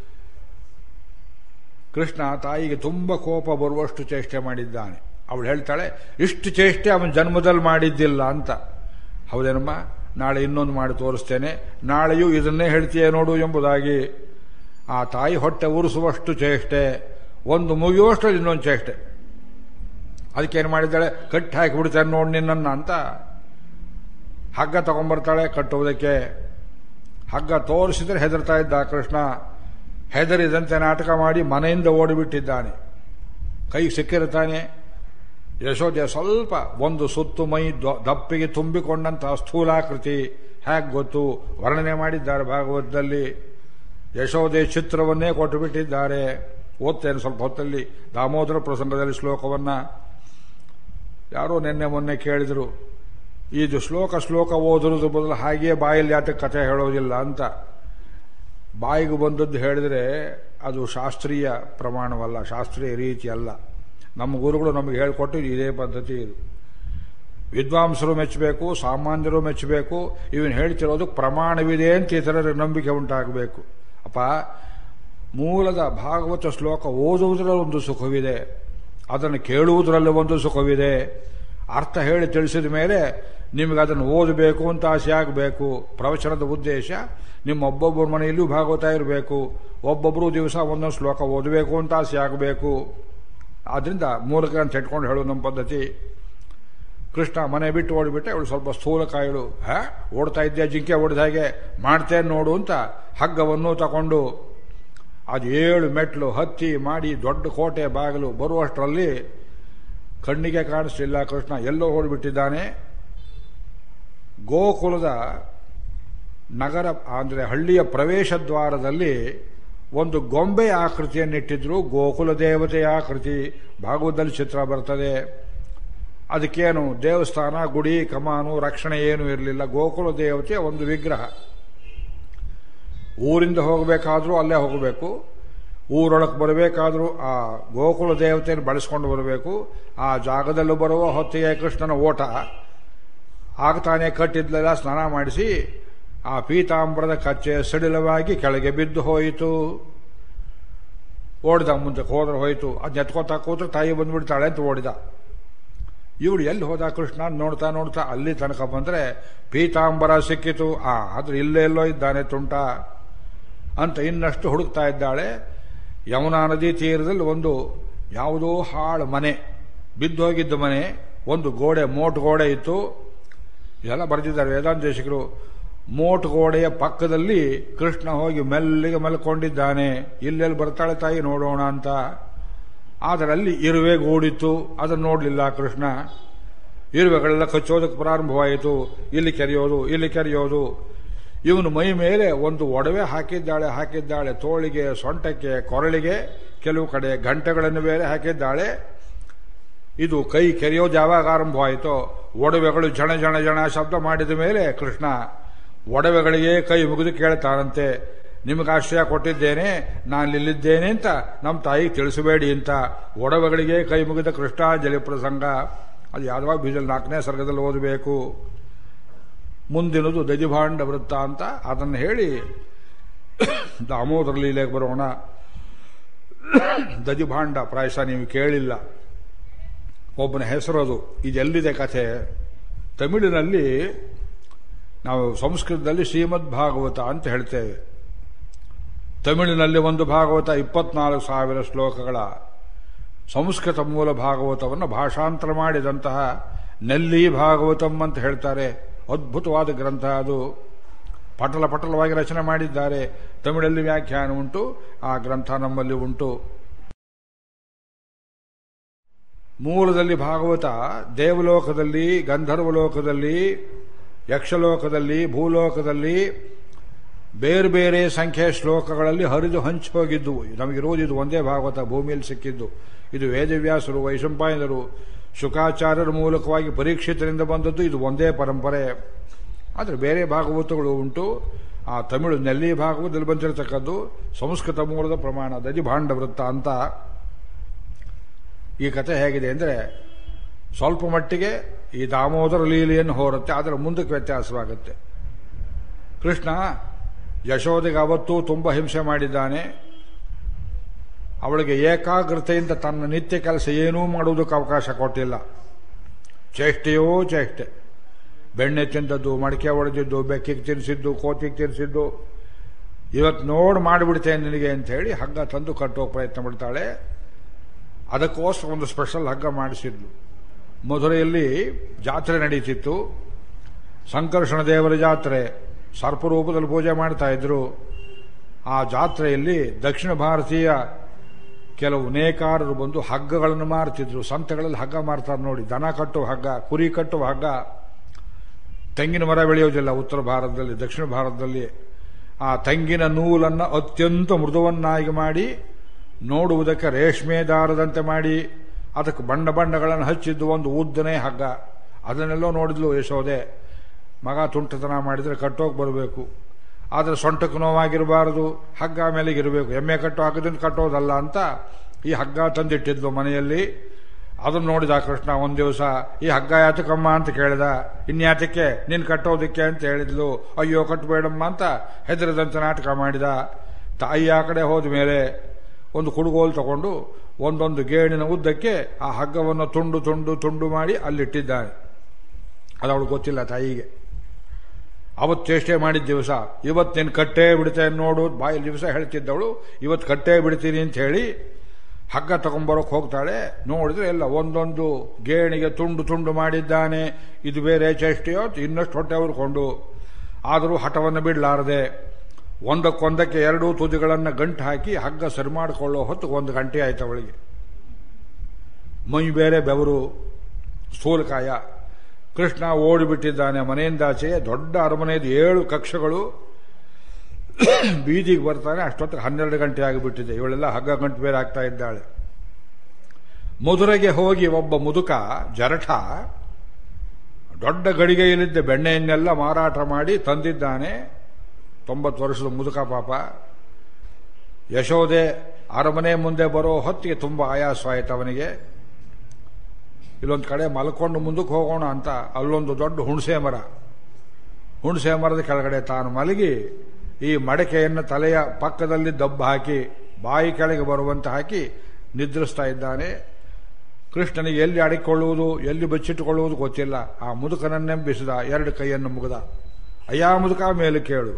ಕೃಷ್ಣ ತಾಯಿಗೆ ತುಂಬ ಕೋಪ ಬರುವಷ್ಟು ಚೇಷ್ಟೆ ಮಾಡಿದ್ದಾನೆ. ಅವಳು ಹೇಳ್ತಾಳೆ, ಇಷ್ಟು ಚೇಷ್ಟೆ ಅವನ ಜನ್ಮದಲ್ಲಿ ಮಾಡಿದ್ದಿಲ್ಲ ಅಂತ. ಹೌದೇನಮ್ಮ, ನಾಳೆ ಇನ್ನೊಂದು ಮಾಡಿ ತೋರಿಸ್ತೇನೆ, ನಾಳೆಯೂ ಇದನ್ನೇ ಹೇಳ್ತೀಯೇ ನೋಡು ಎಂಬುದಾಗಿ. ಆ ತಾಯಿ ಹೊಟ್ಟೆ ಉರಿಸುವಷ್ಟು ಚೇಷ್ಟೆ, ಒಂದು ಮುಗಿಯುವಷ್ಟು ಇನ್ನೊಂದು ಚೇಷ್ಟೆ. ಅದಕ್ಕೇನು ಮಾಡಿದ್ದಾಳೆ, ಕಟ್ಟಿ ಹಾಕಿಬಿಡ್ತೇನೆ ನೋಡಿ ನಿನ್ನನ್ನು ಅಂತ ಹಗ್ಗ ತಗೊಂಡ್ಬರ್ತಾಳೆ ಕಟ್ಟುವುದಕ್ಕೆ. ಹಗ್ಗ ತೋರಿಸಿದ್ರೆ ಹೆದರ್ತಾ ಇದ್ದ ಕೃಷ್ಣ. ಹೆದರಿದಂತೆ ನಾಟಕ ಮಾಡಿ ಮನೆಯಿಂದ ಓಡಿಬಿಟ್ಟಿದ್ದಾನೆ. ಕೈ ಸಿಕ್ಕಿರ್ತಾನೆ. ಯಶೋದೆ ಸ್ವಲ್ಪ ಒಂದು ಸುತ್ತು ಮೈ ದಪ್ಪಿಗೆ ತುಂಬಿಕೊಂಡಂತಹ ಸ್ಥೂಲಾಕೃತಿ. ಹೇಗೆ ಗೊತ್ತು, ವರ್ಣನೆ ಮಾಡಿದ್ದಾರೆ ಭಾಗವತದಲ್ಲಿ. ಯಶೋದೆ ಚಿತ್ರವನ್ನೇ ಕೊಟ್ಟು ಬಿಟ್ಟಿದ್ದಾರೆ. ಓದ್ತೇನೆ ಸ್ವಲ್ಪ ಹೊತ್ತಲ್ಲಿ ದಾಮೋದರ ಪ್ರಸಂಗದಲ್ಲಿ ಶ್ಲೋಕವನ್ನ. ಯಾರೋ ನಿನ್ನೆ ಮೊನ್ನೆ ಕೇಳಿದರು, ಇದು ಶ್ಲೋಕ ಓದುವುದು ಬದಲು ಹಾಗೆಯೇ ಬಾಯಲ್ಲಿ ಯಾತಕ್ಕೆ ಕಥೆ ಹೇಳೋದಿಲ್ಲ ಅಂತ. ಬಾಯಿಗೆ ಬಂದದ್ದು ಹೇಳಿದರೆ ಅದು ಶಾಸ್ತ್ರೀಯ ಪ್ರಮಾಣವಲ್ಲ, ಶಾಸ್ತ್ರೀಯ ರೀತಿ ಅಲ್ಲ. ನಮ್ಮ ಗುರುಗಳು ನಮಗೆ ಹೇಳಿಕೊಟ್ಟು ಇದೇ ಪದ್ಧತಿ. ಇದು ವಿದ್ವಾಂಸರು ಮೆಚ್ಚಬೇಕು, ಸಾಮಾನ್ಯರು ಮೆಚ್ಚಬೇಕು. ಇವನು ಹೇಳ್ತಿರೋದಕ್ಕೆ ಪ್ರಮಾಣವಿದೆ ಅಂತ ಇತರರಿಗೆ ನಂಬಿಕೆ ಉಂಟಾಗಬೇಕು. ಅಪ್ಪ, ಮೂಲದ ಭಾಗವತ ಶ್ಲೋಕ ಓದುವುದರಲ್ಲಿ ಒಂದು ಸುಖವಿದೆ, ಅದನ್ನು ಕೇಳುವುದರಲ್ಲಿ ಒಂದು ಸುಖವಿದೆ. ಅರ್ಥ ಹೇಳಿ ತಿಳಿಸಿದ ಮೇಲೆ ನಿಮಗೆ ಅದನ್ನು ಓದಬೇಕು ಅಂತ ಆಸೆ ಆಗಬೇಕು. ಪ್ರವಚನದ ಉದ್ದೇಶ ನಿಮ್ಮೊಬ್ಬೊಬ್ಬರ ಮನೆಯಲ್ಲೂ ಭಾಗವತ ಇರಬೇಕು, ಒಬ್ಬೊಬ್ಬರು ದಿವಸ ಒಂದೊಂದು ಶ್ಲೋಕ ಓದಬೇಕು ಅಂತ ಆಸೆ ಆಗಬೇಕು. ಆದ್ದರಿಂದ ಮೂಲಕ ಅಂತ ಇಟ್ಕೊಂಡು ಹೇಳು ನಮ್ಮ ಪದ್ಧತಿ. ಕೃಷ್ಣ ಮನೆ ಬಿಟ್ಟು ಓಡಿಬಿಟ್ಟೆ. ಅವಳು ಸ್ವಲ್ಪ ಸ್ಥೂಲಕಾಯಳು. ಓಡ್ತಾ ಇದ್ದೆ ಜಿಂಕೆ ಓಡಿದ ಹಾಗೆ, ಮಾಡ್ತೇನೆ ನೋಡು ಅಂತ ಹಗ್ಗವನ್ನು ತಗೊಂಡು ಅದು 7 ಮೆಟ್ಲು ಹತ್ತಿ ಮಾಡಿ ದೊಡ್ಡ ಕೋಟೆ ಬಾಗಿಲು ಬರುವಷ್ಟರಲ್ಲಿ ಕಣ್ಣಿಗೆ ಕಾಣಿಸಲಿಲ್ಲ. ಕೃಷ್ಣ ಎಲ್ಲೋ ಓಡಿಬಿಟ್ಟಿದ್ದಾನೆ. ಗೋಕುಲದ ನಗರ ಅಂದರೆ ಹಳ್ಳಿಯ ಪ್ರವೇಶ ದ್ವಾರದಲ್ಲಿ ಒಂದು ಗೊಂಬೆಯ ಆಕೃತಿಯನ್ನಿಟ್ಟಿದ್ರು. ಗೋಕುಲ ದೇವತೆಯ ಆಕೃತಿ. ಭಾಗವತದಲ್ಲಿ ಚಿತ್ರ ಬರ್ತದೆ. ಅದಕ್ಕೇನು ದೇವಸ್ಥಾನ, ಗುಡಿ, ಕಮಾನು, ರಕ್ಷಣೆ ಏನೂ ಇರಲಿಲ್ಲ. ಗೋಕುಲ ದೇವತೆಯ ಒಂದು ವಿಗ್ರಹ. ಊರಿಂದ ಹೋಗಬೇಕಾದ್ರೂ ಅಲ್ಲೇ ಹೋಗಬೇಕು, ಊರೊಳಗೆ ಬರಬೇಕಾದ್ರೂ ಆ ಗೋಕುಲ ದೇವತೆಯನ್ನು ಬಳಸ್ಕೊಂಡು ಬರಬೇಕು. ಆ ಜಾಗದಲ್ಲೂ ಬರುವ ಹೊತ್ತಿಗೆ ಕೃಷ್ಣನ ಓಟ. ಆಗ್ತಾನೆ ಕಟ್ಟಿದ್ಲೆಲ್ಲ ಸ್ನಾನ ಮಾಡಿಸಿ ಆ ಪೀತಾಂಬರದ ಕಚ್ಚೆ ಸಡಿಲವಾಗಿ ಕೆಳಗೆ ಬಿದ್ದು ಹೋಯಿತು. ಓಡಿದ, ಮುಂದಕ್ಕೆ ಹೋದ್ರೆ ಹೋಯಿತು. ಅದು ಎತ್ಕೋತಾ ಕೂತ್ರೆ ತಾಯಿ ಬಂದ್ಬಿಡ್ತಾಳೆ ಅಂತ ಓಡಿದ. ಇವಳು ಎಲ್ಲಿ ಹೋದ ಕೃಷ್ಣ ನೋಡ್ತಾ ನೋಡ್ತಾ ಅಲ್ಲಿ ತನಕ ಬಂದರೆ ಪೀತಾಂಬರ ಸಿಕ್ಕಿತು. ಆದ್ರೆ ಇಲ್ಲೆಲ್ಲೋ ಇದ್ದಾನೆ ತುಂಟ ಅಂತ ಇನ್ನಷ್ಟು ಹುಡುಕ್ತಾ ಇದ್ದಾಳೆ. ಯಮುನಾ ನದಿ ತೀರದಲ್ಲಿ ಒಂದು ಯಾವುದೋ ಹಾಳು ಮನೆ, ಬಿದ್ದೋಗಿದ್ದ ಮನೆ, ಒಂದು ಗೋಡೆ, ಮೋಟ್ ಗೋಡೆ ಇತ್ತು. ಇದೆಲ್ಲ ಬರೆದಿದ್ದಾರೆ ವೇದಾಂತ ದೇಶಿಕರು. ಮೋಟ್ ಗೋಡೆಯ ಪಕ್ಕದಲ್ಲಿ ಕೃಷ್ಣ ಹೋಗಿ ಮೆಲ್ಲಿಗೆ ಮಲ್ಕೊಂಡಿದ್ದಾನೆ. ಇಲ್ಲೆಲ್ಲಿ ಬರ್ತಾಳೆ ತಾಯಿ ನೋಡೋಣ ಅಂತ. ಆದರೆ ಅಲ್ಲಿ ಇರುವೆ ಗೂಡಿತ್ತು. ಅದನ್ನು ನೋಡಲಿಲ್ಲ ಕೃಷ್ಣ. ಇರುವೆಗಳೆಲ್ಲ ಕಚ್ಚೋದಕ್ಕೆ ಪ್ರಾರಂಭವಾಯಿತು. ಇಲ್ಲಿ ಕೆರೆಯೋದು. ಇವನು ಮೈ ಮೇಲೆ ಒಂದು ಒಡವೆ ಹಾಕಿದ್ದಾಳೆ. ತೋಳಿಗೆ, ಸೊಂಟಕ್ಕೆ, ಕೊರಳಿಗೆ, ಕೆಲವು ಕಡೆ ಗಂಟೆಗಳನ್ನು ಬೇರೆ ಹಾಕಿದ್ದಾಳೆ. ಇದು ಕೈ ಕೆರೆಯೋದು ಯಾವಾಗ ಆರಂಭವಾಯಿತೋ ಒಡವೆಗಳು ಜಣ ಜಣ ಜಣ ಶಬ್ದ ಮಾಡಿದ ಮೇಲೆ ಕೃಷ್ಣ ಒಡವೆಗಳಿಗೆ ಕೈ ಮುಗಿದು ಕೇಳ್ತಾನಂತೆ, ನಿಮಗೆ ಆಶ್ರಯ ಕೊಟ್ಟಿದ್ದೇನೆ, ನಾನು ಇಲ್ಲಿದ್ದೇನೆ ಅಂತ ನಮ್ಮ ತಾಯಿಗೆ ತಿಳಿಸಬೇಡಿ ಅಂತ. ಒಡವೆಗಳಿಗೆ ಕೈ ಮುಗಿದ ಕೃಷ್ಣಾಂಜಲಿ ಪ್ರಸಂಗ. ಅದು ಯಾವ್ದವಾಗ ಬೀಜಲ್ 4ನೇ ಸರ್ಗದಲ್ಲಿ ಓದಬೇಕು. ಮುಂದಿನದು ದಜಿಭಾಂಡ ವೃತ್ತ ಅಂತ. ಅದನ್ನು ಹೇಳಿ ದಾಮೋದರ ಲೀಲೆಗೆ ಬರೋಣ. ದಜಿಭಾಂಡ ಪ್ರಾಯಶಃ ನೀವು ಕೇಳಿಲ್ಲ. ಒಬ್ಬನ ಹೆಸರದು. ಇದೆಲ್ಲಿದೆ ಕಥೆ? ತಮಿಳಿನಲ್ಲಿ ನಾವು ಸಂಸ್ಕೃತದಲ್ಲಿ ಶ್ರೀಮದ್ ಭಾಗವತ ಅಂತ ಹೇಳ್ತೇವೆ. ತಮಿಳಿನಲ್ಲಿ ಒಂದು ಭಾಗವತ 24,000 ಶ್ಲೋಕಗಳ ಸಂಸ್ಕೃತ ಮೂಲ ಭಾಗವತವನ್ನು ಭಾಷಾಂತರ ಮಾಡಿದಂತಹ ನೆಲ್ಲಿ ಭಾಗವತಂ ಅಂತ ಹೇಳ್ತಾರೆ. ಅದ್ಭುತವಾದ ಗ್ರಂಥ ಅದು. ಪಟಲವಾಗಿ ರಚನೆ ಮಾಡಿದ್ದಾರೆ. ತಮಿಳಲ್ಲಿ ವ್ಯಾಖ್ಯಾನ ಉಂಟು, ಆ ಗ್ರಂಥ ನಮ್ಮಲ್ಲಿ ಉಂಟು. ಮೂಲದಲ್ಲಿ ಭಾಗವತ ದೇವಲೋಕದಲ್ಲಿ, ಗಂಧರ್ವಲೋಕದಲ್ಲಿ, ಯಕ್ಷಲೋಕದಲ್ಲಿ, ಭೂಲೋಕದಲ್ಲಿ ಬೇರೆ ಬೇರೆ ಸಂಖ್ಯೆಯ ಶ್ಲೋಕಗಳಲ್ಲಿ ಹರಿದು ಹಂಚಿ ಹೋಗಿದ್ದು. ನಮಗಿರೋದು ಇದು ಒಂದೇ ಭಾಗವತ ಭೂಮಿಯಲ್ಲಿ ಸಿಕ್ಕಿದ್ದು. ಇದು ವೇದವ್ಯಾಸರು, ವೈಶಂಪಾಯನರು, ಶುಕಾಚಾರ್ಯರ ಮೂಲಕವಾಗಿ ಪರೀಕ್ಷಿತರಿಂದ ಬಂದದ್ದು. ಇದು ಒಂದೇ ಪರಂಪರೆ. ಆದರೆ ಬೇರೆ ಭಾಗವತಗಳು ಉಂಟು. ಆ ತಮಿಳು ನೆಲ್ಲಿ ಭಾಗವತದಲ್ಲಿ ಬಂದಿರತಕ್ಕದ್ದು ಸಂಸ್ಕೃತ ಮೂಲದ ಪ್ರಮಾಣ, ದಜಿಭಾಂಡ ವೃತ್ತ ಅಂತ. ಈ ಕಥೆ ಹೇಗಿದೆ ಅಂದರೆ ಸ್ವಲ್ಪ ಮಟ್ಟಿಗೆ ಈ ದಾಮೋದರ ಲೀಲೆಯನ್ನು ಹೋರುತ್ತೆ, ಆದರೆ ಮುಂದಕ್ಕೆ ವ್ಯತ್ಯಾಸವಾಗುತ್ತೆ. ಕೃಷ್ಣ ಯಶೋದೆಗೆ ಅವತ್ತೂ ತುಂಬ ಹಿಂಸೆ ಮಾಡಿದ್ದಾನೆ. ಅವಳಿಗೆ ಏಕಾಗ್ರತೆಯಿಂದ ತನ್ನ ನಿತ್ಯ ಕೆಲಸ ಏನೂ ಮಾಡುವುದಕ್ಕೆ ಅವಕಾಶ ಕೊಟ್ಟಿಲ್ಲ. ಚೇಷ್ಟೆಯೋ ಚೇಷ್ಟೆ. ಬೆಣ್ಣೆ ತಿಂದದ್ದು, ಮಡಿಕೆ ಹೊಡೆದಿದ್ದು, ಬೆಕ್ಕಿಗೆ ತಿನ್ನಿಸಿದ್ದು, ಕೋತಿಗೆ ತಿನ್ನಿಸಿದ್ದು. ಇವತ್ತು ನೋಡಿ ಮಾಡಿಬಿಡ್ತೇನೆ ನಿನಗೆ ಅಂತ ಹೇಳಿ ಹಗ್ಗ ತಂದು ಕಟ್ಟೋಕೆ ಪ್ರಯತ್ನ ಪಡ್ತಾಳೆ. ಅದಕ್ಕೋಸ್ಕರ ಒಂದು ಸ್ಪೆಷಲ್ ಹಗ್ಗ ಮಾಡಿಸಿದ್ಲು. ಮಧುರೆಯಲ್ಲಿ ಜಾತ್ರೆ ನಡೀತಿತ್ತು. ಸಂಕರ್ಷಣ ದೇವರ ಜಾತ್ರೆ. ಸರ್ಪರೂಪದಲ್ಲಿ ಪೂಜೆ ಮಾಡ್ತಾ ಇದ್ರು. ಆ ಜಾತ್ರೆಯಲ್ಲಿ ದಕ್ಷಿಣ ಭಾರತೀಯ ಕೆಲವು ನೇಕಾರರು ಬಂದು ಹಗ್ಗಗಳನ್ನು ಮಾರ್ತಿದ್ರು. ಸಂತೆಗಳಲ್ಲಿ ಹಗ್ಗ ಮಾರ್ತಾರೆ ನೋಡಿ. ದನ ಕಟ್ಟುವ ಹಗ್ಗ, ಕುರಿ ಕಟ್ಟುವ ಹಗ್ಗ. ತೆಂಗಿನ ಮರ ಬೆಳೆಯೋದಿಲ್ಲ ಉತ್ತರ ಭಾರತದಲ್ಲಿ, ದಕ್ಷಿಣ ಭಾರತದಲ್ಲಿ. ಆ ತೆಂಗಿನ ನೂಲನ್ನು ಅತ್ಯಂತ ಮೃದುವನ್ನಾಗಿ ಮಾಡಿ, ನೋಡುವುದಕ್ಕೆ ರೇಷ್ಮೆ ದಾರದಂತೆ ಮಾಡಿ, ಅದಕ್ಕೆ ಬಣ್ಣಗಳನ್ನು ಹಚ್ಚಿದ್ದು ಒಂದು ಉದ್ದನೇ ಹಗ್ಗ. ಅದನ್ನೆಲ್ಲೋ ನೋಡಿದ್ಲು ಯಶೋದೆ. ಮಗ ತುಂಟತನ ಮಾಡಿದರೆ ಕಟ್ಟೋಕೆ ಬರಬೇಕು, ಆದರೆ ಸೊಂಟಕ್ಕೆ ನೋವಾಗಿರಬಾರದು, ಹಗ್ಗ ಮೇಲೆಗಿರಬೇಕು. ಎಮ್ಮೆ ಕಟ್ಟೋ ಹಗ್ಗದಿಂದ ಕಟ್ಟೋದಲ್ಲ ಅಂತ ಈ ಹಗ್ಗ ತಂದಿಟ್ಟಿದ್ಲು ಮನೆಯಲ್ಲಿ. ಅದನ್ನು ನೋಡಿದ ಕೃಷ್ಣ ಒಂದು ದಿವಸ, ಈ ಹಗ್ಗ ಯಾತಕಮ್ಮ ಅಂತ ಕೇಳಿದ. ಇನ್ಯಾತಕ್ಕೆ? ನೀನು ಕಟ್ಟೋದಕ್ಕೆ ಅಂತ ಹೇಳಿದ್ಲು. ಅಯ್ಯೋ ಕಟ್ಟಬೇಡಮ್ಮ ಅಂತ ಹೆದರದಂತೆ ನಾಟಕ ಮಾಡಿದ. ತಾಯಿ ಆ ಕಡೆ ಹೋದ ಮೇಲೆ ಒಂದು ಕುಡುಗೋಲು ತಗೊಂಡು ಒಂದೊಂದು ಗೇಣಿನ ಉದ್ದಕ್ಕೆ ಆ ಹಗ್ಗವನ್ನು ತುಂಡು ತುಂಡು ತುಂಡು ಮಾಡಿ ಅಲ್ಲಿಟ್ಟಿದ್ದಾನೆ. ಅದು ಅವಳು ಗೊತ್ತಿಲ್ಲ ತಾಯಿಗೆ. ಅವತ್ತು ಚೇಷ್ಟೆ ಮಾಡಿದ ದಿವಸ, ಇವತ್ತು ನೀನು ಕಟ್ಟೇ ಬಿಡ್ತೇನೆ ನೋಡು, ಬಾಯಿ ದಿವಸ ಹೇಳ್ತಿದ್ದವಳು. ಇವತ್ತು ಕಟ್ಟೇ ಬಿಡ್ತೀನಿ ಅಂತ ಹೇಳಿ ಹಗ್ಗ ತಗೊಂಬರೋಕೆ ಹೋಗ್ತಾಳೆ. ನೋಡಿದ್ರೆ ಎಲ್ಲ ಒಂದೊಂದು ಗೇಣಿಗೆ ತುಂಡು ತುಂಡು ಮಾಡಿದ್ದಾನೆ. ಇದು ಬೇರೆ ಚೇಷ್ಟೆಯೋ, ಇನ್ನಷ್ಟು ಹೊಟ್ಟೆ ಉರ್ಕೊಂಡು. ಆದರೂ ಹಠವನ್ನು ಬಿಡಲಾರದೆ ಒಂದಕ್ಕೊಂದಕ್ಕೆ ಎರಡೂ ತುದಿಗಳನ್ನು ಗಂಟು ಹಾಕಿ ಹಗ್ಗ ಸರಿ ಮಾಡಿಕೊಳ್ಳೋ ಹೊತ್ತು 1 ಗಂಟೆ ಆಯ್ತು ಅವಳಿಗೆ. ಮೈ ಬೇರೆ ಬೆವರು, ಸ್ಥೂಲಕಾಯ. ಕೃಷ್ಣ ಓಡಿಬಿಟ್ಟಿದ್ದಾನೆ ಮನೆಯಿಂದಾಚೆಗೆ. ದೊಡ್ಡ ಅರಮನೆಯದು 7 ಕಕ್ಷಗಳು. ಬೀದಿಗೆ ಬರ್ತಾನೆ. ಅಷ್ಟೊತ್ತಿಗೆ 12 ಗಂಟೆ ಆಗಿಬಿಟ್ಟಿದೆ. ಇವಳೆಲ್ಲ ಹಗ್ಗ ಗಂಟು ಬೇರೆ ಆಗ್ತಾ ಇದ್ದಾಳೆ. ಮಧುರೆಗೆ ಹೋಗಿ ಒಬ್ಬ ಮುದುಕ ಜರಠ ದೊಡ್ಡ ಗಡಿಗೆಯಲ್ಲಿದ್ದ ಬೆಣ್ಣೆಯನ್ನೆಲ್ಲ ಮಾರಾಟ ಮಾಡಿ ತಂದಿದ್ದಾನೆ. 90 ವರ್ಷದ ಮುದುಕ ಪಾಪ. ಯಶೋದೆ ಅರಮನೆ ಮುಂದೆ ಬರೋ ಹೊತ್ತಿಗೆ ತುಂಬ ಆಯಾಸವಾಯಿತು ಅವನಿಗೆ. ಇಲ್ಲೊಂದು ಕಡೆ ಮಲ್ಕೊಂಡು ಮುಂದಕ್ಕೆ ಹೋಗೋಣ ಅಂತ ಅಲ್ಲೊಂದು ದೊಡ್ಡ ಹುಣಸೆ ಮರದ ಕೆಳಗಡೆ ತಾನು ಮಲಗಿ ಈ ಮಡಕೆಯನ್ನು ತಲೆಯ ಪಕ್ಕದಲ್ಲಿ ದಬ್ಬ ಹಾಕಿ ಬಾಯಿ ಕೆಳಗೆ ಬರುವಂತೆ ಹಾಕಿ ನಿದ್ರಿಸ್ತಾ ಇದ್ದಾನೆ. ಕೃಷ್ಣನಿಗೆ ಎಲ್ಲಿ ಅಡಿಕೊಳ್ಳುವುದು, ಎಲ್ಲಿ ಬಚ್ಚಿಟ್ಟುಕೊಳ್ಳುವುದು ಗೊತ್ತಿಲ್ಲ. ಆ ಮುದುಕನನ್ನೆಂಬಿಸಿದ, 2 ಕೈಯನ್ನು ಮುಗಿದ. ಅಯ್ಯ ಮುದುಕ ಮೇಲೆ ಕೇಳು.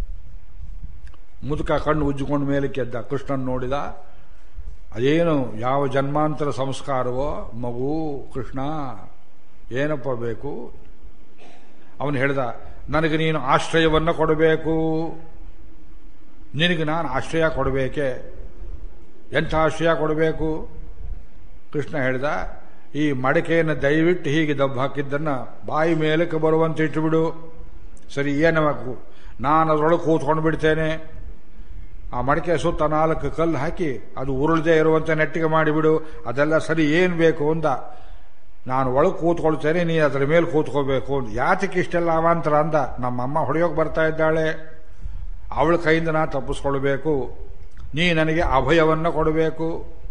ಮುದುಕ ಕಣ್ಣು ಉಜ್ಜಿಕೊಂಡು ಮೇಲಕ್ಕೆ ಎದ್ದ. ಕೃಷ್ಣನ್ ನೋಡಿದ. ಅದೇನು ಯಾವ ಜನ್ಮಾಂತರ ಸಂಸ್ಕಾರವೋ ಮಗು ಕೃಷ್ಣ, ಏನಪ್ಪ ಬೇಕು? ಅವನು ಹೇಳ್ದ, ನನಗೆ ನೀನು ಆಶ್ರಯವನ್ನು ಕೊಡಬೇಕು. ನಿನಗೆ ನಾನು ಆಶ್ರಯ ಕೊಡಬೇಕೆ? ಎಂಥ ಆಶ್ರಯ ಕೊಡಬೇಕು? ಕೃಷ್ಣ ಹೇಳ್ದ, ಈ ಮಡಕೆಯನ್ನು ದಯವಿಟ್ಟು ಹೀಗೆ ದಬ್ಬ ಹಾಕಿದ್ದನ್ನು ಬಾಯಿ ಮೇಲಕ್ಕೆ ಬರುವಂತೆ ಇಟ್ಟುಬಿಡು. ಸರಿ, ಏನಬೇಕು? ನಾನು ಅದರೊಳಗೆ ಕೂತ್ಕೊಂಡು ಬಿಡ್ತೇನೆ. ಆ ಮಡಕೆ ಸುತ್ತ 4 ಕಲ್ಲು ಹಾಕಿ ಅದು ಉರುಳದೆ ಇರುವಂತೆ ನೆಟ್ಟಿಗೆ ಮಾಡಿಬಿಡು. ಅದೆಲ್ಲ ಸರಿ, ಏನು ಬೇಕು ಅಂದ. ನಾನು ಒಳಗೆ ಕೂತ್ಕೊಳ್ತೇನೆ, ನೀ ಅದರ ಮೇಲೆ ಕೂತ್ಕೋಬೇಕು ಅಂದ. ಯಾತಕ್ಕೆ ಇಷ್ಟೆಲ್ಲ ಅವಾಂತರ ಅಂದ. ನಮ್ಮಮ್ಮ ಹೊಡೆಯೋಕೆ ಬರ್ತಾ ಇದ್ದಾಳೆ, ಅವಳ ಕೈಯಿಂದ ನಾ ತಪ್ಪಿಸ್ಕೊಳ್ಬೇಕು. ನೀ ನನಗೆ ಅಭಯವನ್ನು ಕೊಡಬೇಕು.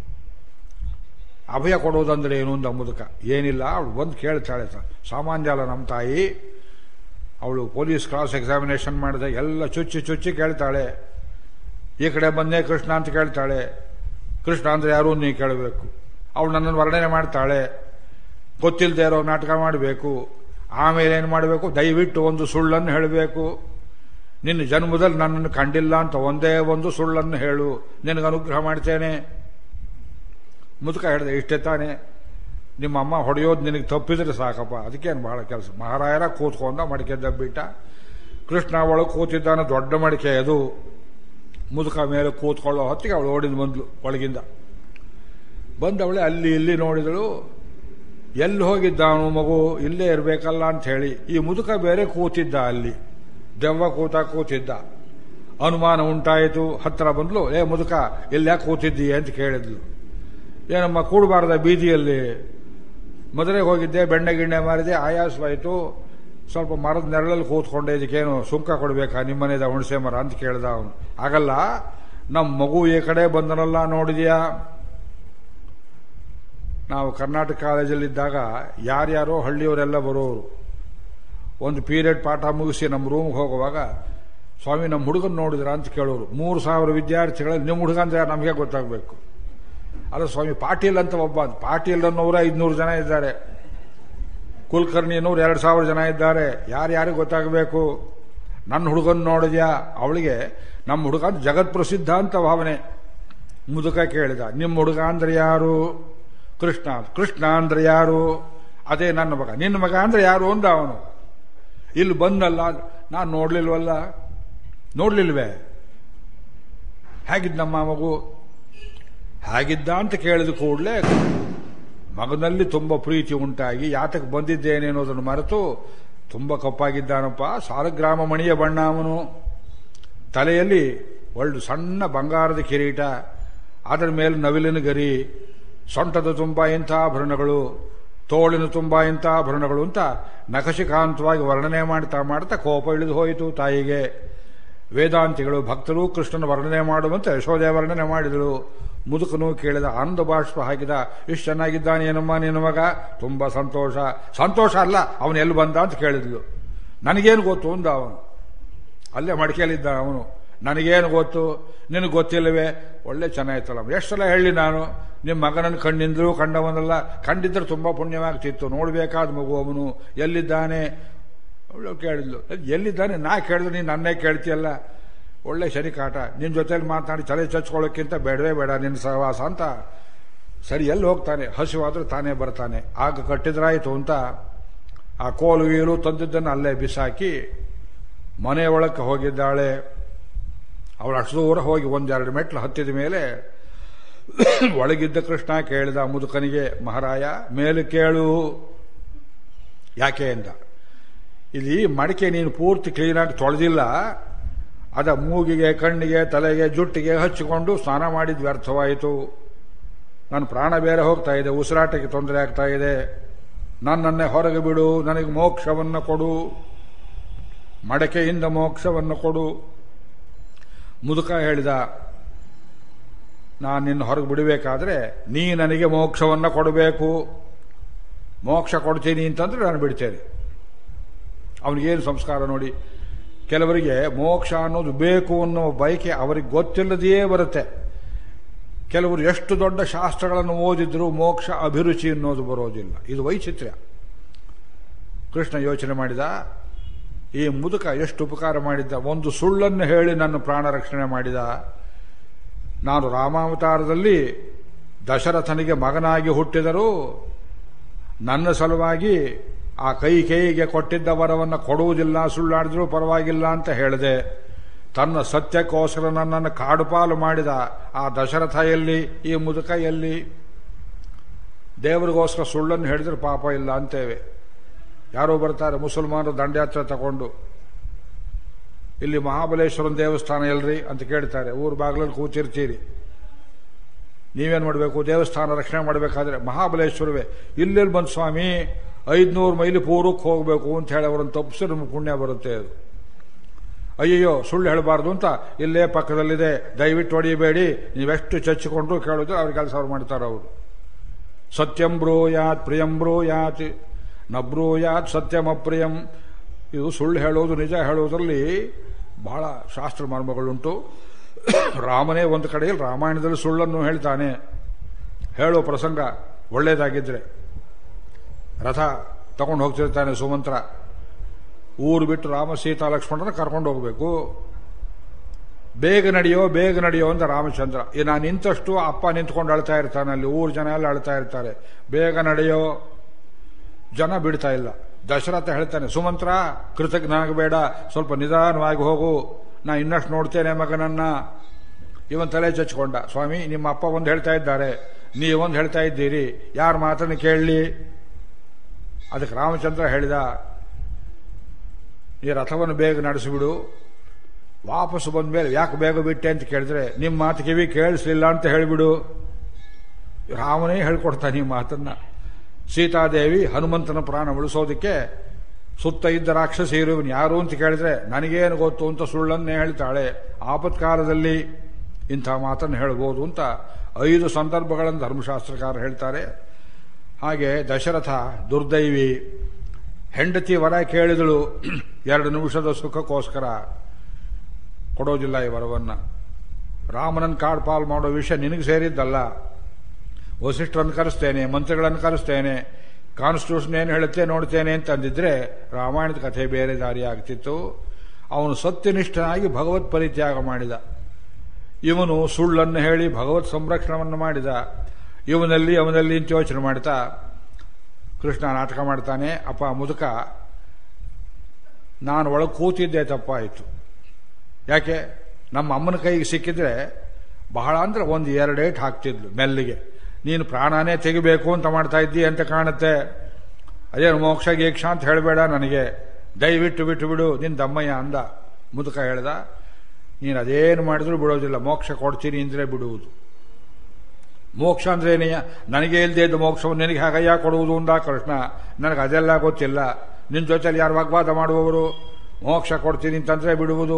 ಅಭಯ ಕೊಡೋದಂದ್ರೆ ಏನು ಅಂದ ಮುದುಕ. ಏನಿಲ್ಲ, ಅವಳು ಬಂದು ಕೇಳ್ತಾಳೆ. ಸಾಮಾನ್ಯ ಅಲ್ಲ ನಮ್ಮ ತಾಯಿ. ಅವಳು ಪೊಲೀಸ್ ಕ್ರಾಸ್ ಎಕ್ಸಾಮಿನೇಷನ್ ಮಾಡಿದೆ, ಎಲ್ಲ ಚುಚ್ಚಿ ಕೇಳ್ತಾಳೆ. ಈ ಕಡೆ ಬಂದೇ ಕೃಷ್ಣ ಅಂತ ಕೇಳ್ತಾಳೆ. ಕೃಷ್ಣ ಅಂದ್ರೆ ಯಾರು ನೀ ಕೇಳಬೇಕು. ಅವಳು ನನ್ನನ್ನು ವರ್ಣನೆ ಮಾಡ್ತಾಳೆ. ಗೊತ್ತಿಲ್ಲದೆ ಇರೋ ನಾಟಕ ಮಾಡಬೇಕು. ಆಮೇಲೆ ಏನು ಮಾಡಬೇಕು? ದಯವಿಟ್ಟು ಒಂದು ಸುಳ್ಳನ್ನು ಹೇಳಬೇಕು. ನಿನ್ನ ಜನ್ಮದಲ್ಲಿ ನನ್ನನ್ನು ಕಂಡಿಲ್ಲ ಅಂತ ಒಂದೇ ಒಂದು ಸುಳ್ಳನ್ನು ಹೇಳು, ನಿನಗೆ ಅನುಗ್ರಹ ಮಾಡ್ತೇನೆ. ಮುದುಕ ಹೇಳಿದೆ, ಇಷ್ಟೇ ತಾನೆ, ನಿಮ್ಮ ಅಮ್ಮ ಹೊಡೆಯೋದು ನಿನಗೆ ತಪ್ಪಿದ್ರೆ ಸಾಕಪ್ಪ, ಅದಕ್ಕೇನು ಬಹಳ ಕೆಲಸ. ಮಹಾರಾಯರ ಕೂತ್ಕೊಂಡ, ಮಡಿಕೆ ದಬ್ಬಿಟ್ಟ. ಕೃಷ್ಣ ಒಳಗೆ ಕೂತಿದ್ದಾನೆ, ದೊಡ್ಡ ಮಡಿಕೆ ಅದು. ಮುದುಕ ಮೇಲೆ ಕೂತ್ಕೊಳ್ಳೋ ಹೊತ್ತಿಗೆ ಅವಳು ಓಡಿದ ಬಂದ್ಲು. ಒಳಗಿಂದ ಬಂದವಳೆ ಅಲ್ಲಿ ಇಲ್ಲಿ ನೋಡಿದಳು. ಎಲ್ಲಿ ಹೋಗಿದ್ದಾನು ಮಗು, ಇಲ್ಲೇ ಇರಬೇಕಲ್ಲ ಅಂತ ಹೇಳಿ. ಈ ಮುದುಕ ಬೇರೆ ಕೂತಿದ್ದ, ಅಲ್ಲಿ ದೆವ್ವ ಕೂತಿದ್ದ. ಅನುಮಾನ ಉಂಟಾಯಿತು. ಹತ್ತಿರ ಬಂದ್ಲು. ಮುದುಕ ಯಾಕೆ ಕೂತಿದ್ದೀಯ ಅಂತ ಕೇಳಿದ್ಲು. ಏನಮ್ಮ ಕೂಡಬಾರ್ದ ಬೀದಿಯಲ್ಲಿ? ಮದುವೆಗೆ ಹೋಗಿದ್ದೆ, ಬೆಣ್ಣೆ ಗಿಣ್ಣೆ ಮಾರಿದೆ, ಆಯಾಸವಾಯಿತು, ಸ್ವಲ್ಪ ಮರದ ನೆರಳಲ್ಲಿ ಕೂತ್ಕೊಂಡೆ, ಇದಕ್ಕೇನು ಸುಂಕ ಕೊಡಬೇಕಾ? ನಿಮ್ಮನೇದ ಹುಣಸೆ ಮರ ಅಂತ ಕೇಳ್ದ ಅವನು. ಆಗಲ್ಲ, ನಮ್ಮ ಮಗು ಈ ಕಡೆ ಬಂದನಲ್ಲ, ನೋಡಿದ್ಯಾ? ನಾವು ಕರ್ನಾಟಕ ಕಾಲೇಜಲ್ಲಿದ್ದಾಗ ಯಾರ್ಯಾರೋ ಹಳ್ಳಿಯವರೆಲ್ಲ ಬರೋರು. ಒಂದು ಪೀರಿಯಡ್ ಪಾಠ ಮುಗಿಸಿ ನಮ್ಮ ರೂಮ್ಗೆ ಹೋಗುವಾಗ, ಸ್ವಾಮಿ ನಮ್ಮ ಹುಡುಗನ ನೋಡಿದ್ರ ಅಂತ ಕೇಳೋರು. 3000 ವಿದ್ಯಾರ್ಥಿಗಳಲ್ಲಿ ನಿಮ್ಮ ಹುಡುಗ ಅಂದ್ರೆ ನಮಗೆ ಗೊತ್ತಾಗಬೇಕು. ಅಲ್ಲ ಸ್ವಾಮಿ, ಪಾಟೀಲ್ ಅಂತ ಒಬ್ಬ, ಪಾಟೀಲ್ ಅನ್ನೋರು 500 ಜನ ಇದ್ದಾರೆ, ಕುಲಕರ್ಣಿ ಅನ್ನೋರು 2000 ಜನ ಇದ್ದಾರೆ. ಯಾರ್ಯಾರಿಗೆ ಗೊತ್ತಾಗಬೇಕು? ನನ್ನ ಹುಡುಗನ ನೋಡಿದ್ಯಾ? ಅವಳಿಗೆ ನಮ್ಮ ಹುಡುಗ ಅಂತ ಜಗತ್ ಪ್ರಸಿದ್ಧ ಅಂತ ಭಾವನೆ. ಮುದುಕ ಕೇಳಿದ, ನಿಮ್ಮ ಹುಡುಗ ಅಂದ್ರೆ ಯಾರು? ಕೃಷ್ಣ. ಕೃಷ್ಣ ಅಂದ್ರೆ ಯಾರು? ಅದೇ ನನ್ನ ಮಗ. ನಿನ್ನ ಮಗ ಅಂದ್ರೆ ಯಾರು ಅಂದ ಅವನು. ಇಲ್ಲಿ ಬಂದಲ್ಲ, ನಾನು ನೋಡ್ಲಿಲ್ವಲ್ಲ. ನೋಡ್ಲಿಲ್ವೇ? ಹೇಗಿದ್ದಮ್ಮ ಮಗು? ಹೇಗಿದ್ದ ಅಂತ ಕೇಳಿದ ಕೂಡಲೇ ಮಗನಲ್ಲಿ ತುಂಬ ಪ್ರೀತಿ ಉಂಟಾಗಿ, ಯಾತಕ್ಕೆ ಬಂದಿದ್ದೇನೆ ಅನ್ನೋದನ್ನು ಮರೆತು, ತುಂಬ ಕಪ್ಪಾಗಿದ್ದಾನಪ್ಪ, ಸಾಲಗ್ರಾಮ ಮಣಿಯ ಬಣ್ಣ ಅವನು. ತಲೆಯಲ್ಲಿ ಒಳ್ಳೆ ಸಣ್ಣ ಬಂಗಾರದ ಕಿರೀಟ, ಅದರ ಮೇಲೆ ನವಿಲಿನ ಗರಿ, ಸೊಂಟದ ತುಂಬ ಇಂಥ ಆಭರಣಗಳು, ತೋಳಿನ ತುಂಬ ಇಂಥ ಆಭರಣಗಳು ಅಂತ ನಖಶಿಕಾಂತವಾಗಿ ವರ್ಣನೆ ಮಾಡ್ತಾ ಕೋಪ ಇಳಿದು ಹೋಯಿತು ತಾಯಿಗೆ. ವೇದಾಂತಿಗಳು, ಭಕ್ತರು ಕೃಷ್ಣನ ವರ್ಣನೆ ಮಾಡುವಂತೆ ಯಶೋದೆ ವರ್ಣನೆ ಮಾಡಿದಳು. ಮುದುಕನು ಕೇಳಿದ, ಆನಂದ ಬಾಷ್ಪ ಹಾಕಿದ, ಇಷ್ಟು ಚೆನ್ನಾಗಿದ್ದಾನೇನಮ್ಮ ನಿನ್ನ ಮಗ? ತುಂಬ ಸಂತೋಷ. ಸಂತೋಷ ಅಲ್ಲ, ಅವನು ಎಲ್ಲಿ ಬಂದ ಅಂತ ಕೇಳಿದ್ಲು. ನನಗೇನು ಗೊತ್ತು ಅಂದ ಅವನು. ಅಲ್ಲೇ ಮಡಿಕೆಯಲ್ಲಿದ್ದ ಅವನು. ನನಗೇನು ಗೊತ್ತು, ನಿನಗೆ ಗೊತ್ತಿಲ್ಲವೇ? ಒಳ್ಳೆ ಚೆನ್ನಾಯ್ತಲ್ಲ. ಎಷ್ಟು ಸಲ ಹೇಳಿ ನಾನು, ನಿಮ್ಮ ಮಗನನ್ನು ಕಂಡಿದ್ರು ಕಂಡವನಲ್ಲ, ಕಂಡಿದ್ರೆ ತುಂಬ ಪುಣ್ಯವಾಗ್ತಿತ್ತು. ನೋಡಬೇಕಾದ ಮಗು ಅವನು. ಎಲ್ಲಿದ್ದಾನೆ? ಅವಳು ಕೇಳಿದ್ಲು. ಎಲ್ಲಿದ್ದಾನೆ? ನಾ ಕೇಳಿದ್ರೆ ನೀನು ನನ್ನೇ ಕೇಳ್ತೀಯಲ್ಲ. ಒಳ್ಳೆ ಶನಿಕಾಟ, ನಿನ್ನ ಜೊತೆಲಿ ಮಾತನಾಡಿ ತಲೆ ಚಚ್ಕೊಳ್ಳೋಕ್ಕಿಂತ ಬೇಡವೇ ಬೇಡ ನಿನ್ನ ಸಹವಾಸ ಅಂತ. ಸರಿ, ಎಲ್ಲಿ ಹೋಗ್ತಾನೆ? ಹಸಿವಾದ್ರೆ ತಾನೇ ಬರ್ತಾನೆ. ಆಗ ಕಟ್ಟಿದ್ರಾಯಿತು ಅಂತ ಆ ಕೋಲು ಗೀಲು ತಂದಿದ್ದನ್ನು ಅಲ್ಲೇ ಬಿಸಾಕಿ ಮನೆ ಒಳಕ್ಕೆ ಹೋಗಿದ್ದಾಳೆ. ಅವಳು ಅಷ್ಟು ದೂರ ಹೋಗಿ 1-2 ಮೆಟ್ಲು ಹತ್ತಿದ ಮೇಲೆ ಒಳಗಿದ್ದ ಕೃಷ್ಣ ಕೇಳಿದ ಮುದುಕನಿಗೆ, ಮಹಾರಾಯ ಮೇಲೆ ಕೇಳು. ಯಾಕೆ ಎಂದ. ಇಲ್ಲಿ ಮಡಿಕೆ ನೀನು ಪೂರ್ತಿ ಕ್ಲೀನಾಗಿ ತೊಳೆದಿಲ್ಲ, ಅದ ಮೂಗಿಗೆ, ಕಣ್ಣಿಗೆ, ತಲೆಗೆ, ಜುಟ್ಟಿಗೆ ಹಚ್ಚಿಕೊಂಡು ಸ್ನಾನ ಮಾಡಿದ ವ್ಯರ್ಥವಾಯಿತು. ನನ್ನ ಪ್ರಾಣ ಬೇರೆ ಹೋಗ್ತಾ ಇದೆ, ಉಸಿರಾಟಕ್ಕೆ ತೊಂದರೆ ಆಗ್ತಾ ಇದೆ. ನನ್ನನ್ನೇ ಹೊರಗೆ ಬಿಡು, ನನಗೆ ಮೋಕ್ಷವನ್ನು ಕೊಡು, ಮಡಕೆಯಿಂದ ಮೋಕ್ಷವನ್ನು ಕೊಡು. ಮುದುಕ ಹೇಳಿದ, ನಾನು ನಿನ್ನ ಹೊರಗೆ ಬಿಡಬೇಕಾದ್ರೆ ನೀ ನನಗೆ ಮೋಕ್ಷವನ್ನು ಕೊಡಬೇಕು. ಮೋಕ್ಷ ಕೊಡ್ತೀನಿ ಅಂತಂದ್ರೆ ನಾನು ಬಿಡ್ತೇನೆ. ಅವನಿಗೇನು ಸಂಸ್ಕಾರ ನೋಡಿ. ಕೆಲವರಿಗೆ ಮೋಕ್ಷ ಅನ್ನೋದು ಬೇಕು ಅನ್ನೋ ಬಯಕೆ ಅವರಿಗೆ ಗೊತ್ತಿಲ್ಲದೆಯೇ ಬರುತ್ತೆ. ಕೆಲವರು ಎಷ್ಟು ದೊಡ್ಡ ಶಾಸ್ತ್ರಗಳನ್ನು ಓದಿದ್ರೂ ಮೋಕ್ಷ ಅಭಿರುಚಿ ಅನ್ನೋದು ಬರೋದಿಲ್ಲ. ಇದು ವೈಚಿತ್ರ್ಯ. ಕೃಷ್ಣ ಯೋಚನೆ ಮಾಡಿದ, ಈ ಮುದುಕ ಎಷ್ಟು ಉಪಕಾರ ಮಾಡಿದ್ದ. ಒಂದು ಸುಳ್ಳನ್ನು ಹೇಳಿ ನನ್ನ ಪ್ರಾಣ ರಕ್ಷಣೆ ಮಾಡಿದ. ನಾನು ರಾಮಾವತಾರದಲ್ಲಿ ದಶರಥನಿಗೆ ಮಗನಾಗಿ ಹುಟ್ಟಿದರೂ ನನ್ನ ಸಲುವಾಗಿ ಆ ಕೈಗೆ ಕೊಟ್ಟಿದ್ದ ವರವನ್ನು ಕೊಡುವುದಿಲ್ಲ, ಸುಳ್ಳಾಡಿದ್ರೂ ಪರವಾಗಿಲ್ಲ ಅಂತ ಹೇಳಿದೆ. ತನ್ನ ಸತ್ಯಕ್ಕೋಸ್ಕರ ನನ್ನನ್ನು ಕಾಡುಪಾಲು ಮಾಡಿದ ಆ ದಶರಥ ಎಲ್ಲಿ? ಈ ಮುದುಕ ಎಲ್ಲಿ? ದೇವರಿಗೋಸ್ಕರ ಸುಳ್ಳನ್ನು ಹೇಳಿದ್ರೆ ಪಾಪ ಇಲ್ಲ ಅಂತೇವೆ. ಯಾರೋ ಬರ್ತಾರೆ ಮುಸಲ್ಮಾನರು ದಂಡಯಾತ್ರೆ ತಗೊಂಡು, ಇಲ್ಲಿ ಮಹಾಬಲೇಶ್ವರನ ದೇವಸ್ಥಾನ ಎಲ್ರಿ ಅಂತ ಕೇಳ್ತಾರೆ. ಊರು ಬಾಗಿಲಲ್ಲಿ ಕೂತಿರ್ತೀರಿ. ನೀವೇನು ಮಾಡಬೇಕು? ದೇವಸ್ಥಾನ ರಕ್ಷಣೆ ಮಾಡಬೇಕಾದ್ರೆ ಮಹಾಬಲೇಶ್ವರವೇ. ಇಲ್ಲೆಲ್ಲಿ ಬಂದು ಸ್ವಾಮಿ, 500 ಮೈಲಿ ಪೂರ್ವಕ್ಕೆ ಹೋಗಬೇಕು ಅಂತ ಹೇಳಿ ಅವರನ್ನು ತಪ್ಪಿಸಿ ನಮ್ಗೆ ಪುಣ್ಯ ಬರುತ್ತೆ. ಅದು ಅಯ್ಯಯ್ಯೋ ಸುಳ್ಳು ಹೇಳಬಾರ್ದು ಅಂತ ಇಲ್ಲೇ ಪಕ್ಕದಲ್ಲಿದೆ, ದಯವಿಟ್ಟು ಹೊಡಿಬೇಡಿ. ನೀವೆಷ್ಟು ಚಚ್ಚಿಕೊಂಡ್ರು ಕೇಳಿದ್ರೆ ಅವ್ರ ಕೆಲಸ ಅವ್ರು ಮಾಡ್ತಾರೆ. ಅವರು ಸತ್ಯಂ ಬ್ರೂಯಾತ್ ಪ್ರಿಯಂ ಬ್ರೂಯಾತ್ ನ ಬ್ರೂಯಾತ್ ಸತ್ಯಂ ಅಪ್ರಿಯಂ. ಇದು ಸುಳ್ಳು ಹೇಳೋದು ನಿಜ ಹೇಳೋದ್ರಲ್ಲಿ ಬಹಳ ಶಾಸ್ತ್ರ ಮರ್ಮಗಳುಂಟು. ರಾಮನೇ ಒಂದು ಕಡೆಯಲ್ಲಿ ರಾಮಾಯಣದಲ್ಲಿ ಸುಳ್ಳನ್ನು ಹೇಳ್ತಾನೆ. ಹೇಳೋ ಪ್ರಸಂಗ ಒಳ್ಳೇದಾಗಿದ್ರೆ ರಥ ತಗೊಂಡು ಹೋಗ್ತಿರ್ತಾನೆ ಸುಮಂತ್ರ. ಊರು ಬಿಟ್ಟು ರಾಮ ಸೀತಾ ಲಕ್ಷ್ಮಣನ ಕರ್ಕೊಂಡು ಹೋಗಬೇಕು. ಬೇಗ ನಡೆಯೋ ಅಂತ ರಾಮಚಂದ್ರ. ನಾನು ನಿಂತಷ್ಟು ಅಪ್ಪ ನಿಂತ್ಕೊಂಡು ಅಳ್ತಾ ಇರ್ತಾನೆ, ಅಲ್ಲಿ ಊರು ಜನ ಎಲ್ಲ ಅಳ್ತಾ ಇರ್ತಾರೆ. ಬೇಗ ನಡೆಯೋ, ಜನ ಬಿಡ್ತಾ ಇಲ್ಲ. ದಶರಥ ಹೇಳ್ತಾನೆ, ಸುಮಂತ್ರ ಕೃತಜ್ಞನಾಗಬೇಡ, ಸ್ವಲ್ಪ ನಿಧಾನವಾಗಿ ಹೋಗು, ನಾ ಇನ್ನಷ್ಟು ನೋಡ್ತೇನೆ ಮಗನನ್ನ. ಇವನ್ ತಲೆ ಚಚ್ಕೊಂಡ, ಸ್ವಾಮಿ ನಿಮ್ಮ ಅಪ್ಪ ಒಂದು ಹೇಳ್ತಾ ಇದ್ದಾರೆ, ನೀವೊಂದು ಹೇಳ್ತಾ ಇದ್ದೀರಿ, ಯಾರ ಮಾತನ್ನು ಕೇಳಲಿ? ಅದಕ್ಕೆ ರಾಮಚಂದ್ರ ಹೇಳಿದ, ಈ ರಥವನ್ನು ಬೇಗ ನಡೆಸಿಬಿಡು. ವಾಪಸ್ ಬಂದ ಮೇಲೆ ಯಾಕೆ ಬೇಗ ಬಿಟ್ಟೆ ಅಂತ ಕೇಳಿದ್ರೆ, ನಿಮ್ಮ ಮಾತು ಕಿವಿ ಕೇಳಿಸ್ಲಿಲ್ಲ ಅಂತ ಹೇಳಿಬಿಡು. ರಾಮನೇ ಹೇಳ್ಕೊಡ್ತಾನೆ ಈ ಮಾತನ್ನ. ಸೀತಾದೇವಿ ಹನುಮಂತನ ಪ್ರಾಣ ಉಳಿಸೋದಕ್ಕೆ ಸುತ್ತ ಇದ್ದ ರಾಕ್ಷಸಿಯರು ಯಾರು ಅಂತ ಕೇಳಿದ್ರೆ ನನಗೇನು ಗೊತ್ತು ಅಂತ ಸುಳ್ಳನ್ನೇ ಹೇಳ್ತಾಳೆ. ಆಪತ್ಕಾಲದಲ್ಲಿ ಇಂಥ ಮಾತನ್ನು ಹೇಳ್ಬೋದು ಅಂತ 5 ಸಂದರ್ಭಗಳನ್ನು ಧರ್ಮಶಾಸ್ತ್ರಕಾರ ಹೇಳ್ತಾರೆ. ಹಾಗೆ ದಶರಥ ದುರ್ದೈವಿ, ಹೆಂಡತಿ ವರ ಕೇಳಿದಳು, 2 ನಿಮಿಷದ ಸುಖಕ್ಕೋಸ್ಕರ ಕೊಡೋದಿಲ್ಲ ಈ ವರವನ್ನ. ರಾಮನನ್ನು ಕಾಡು ಪಾಲು ಮಾಡೋ ವಿಷಯ ನಿನಗೆ ಸೇರಿದ್ದಲ್ಲ. ವಸಿಷ್ಠರನ್ನು ಕರೆಸ್ತೇನೆ, ಮಂತ್ರಿಗಳನ್ನು ಕರೆಸ್ತೇನೆ, ಕಾನ್ಸ್ಟಿಟ್ಯೂಷನ್ ಏನು ಹೇಳುತ್ತೆ ನೋಡ್ತೇನೆ ಅಂತ ಅಂದಿದ್ರೆ ರಾಮಾಯಣದ ಕಥೆ ಬೇರೆ ದಾರಿ ಆಗ್ತಿತ್ತು. ಅವನು ಸತ್ಯನಿಷ್ಠನಾಗಿ ಭಗವತ್ ಪರಿತ್ಯಾಗ ಮಾಡಿದ. ಇವನು ಸುಳ್ಳನ್ನು ಹೇಳಿ ಭಗವತ್ ಸಂರಕ್ಷಣವನ್ನು ಮಾಡಿದ. ಅವನಲ್ಲಿ ಅಂತ ಯೋಚನೆ ಮಾಡ್ತಾ ಕೃಷ್ಣ ನಾಟಕ ಮಾಡ್ತಾನೆ. ಅಪ್ಪ ಮುದುಕ, ನಾನು ಒಳಗೆ ಕೂತಿದ್ದೆ ತಪ್ಪಾಯಿತು. ಯಾಕೆ? ನಮ್ಮ ಅಮ್ಮನ ಕೈಗೆ ಸಿಕ್ಕಿದ್ರೆ ಬಹಳ ಅಂದ್ರೆ 1-2 ಏಟ್ ಹಾಕ್ತಿದ್ಲು ಮೆಲ್ಲಿಗೆ. ನೀನು ಪ್ರಾಣನೇ ತೆಗಿಬೇಕು ಅಂತ ಮಾಡ್ತಾ ಇದ್ದೀ ಅಂತ ಕಾಣುತ್ತೆ. ಅದೇನು ಮೋಕ್ಷ ಗೀಕ್ಷ ಅಂತ ಹೇಳಬೇಡ ನನಗೆ, ದಯವಿಟ್ಟು ಬಿಟ್ಟು ಬಿಡು ನಿನ್ನ ದಮ್ಮಯ್ಯ ಅಂದ. ಮುದುಕ ಹೇಳ್ದ, ನೀನು ಅದೇನು ಮಾಡಿದ್ರು ಬಿಡೋದಿಲ್ಲ, ಮೋಕ್ಷ ಕೊಡ್ತೀನಿ ಅಂದ್ರೆ ಬಿಡುವುದು. ಮೋಕ್ಷ ಅಂದ್ರೇನೆಯ? ನನಗೆ ಇಲ್ಲದೆ ಇದ್ದ ಮೋಕ್ಷವನ್ನು ನಿನಗೆ ಹಾಗಯ್ಯ ಕೊಡುವುದು ಅಂದ ಕೃಷ್ಣ. ನನಗೆ ಅದೆಲ್ಲ ಗೊತ್ತಿಲ್ಲ. ನಿನ್ನ ಜೊತೆಲಿ ಯಾರು ವಾಗ್ವಾದ ಮಾಡುವವರು? ಮೋಕ್ಷ ಕೊಡ್ತೀನಿ ಅಂತಂದ್ರೆ ಬಿಡುವುದು.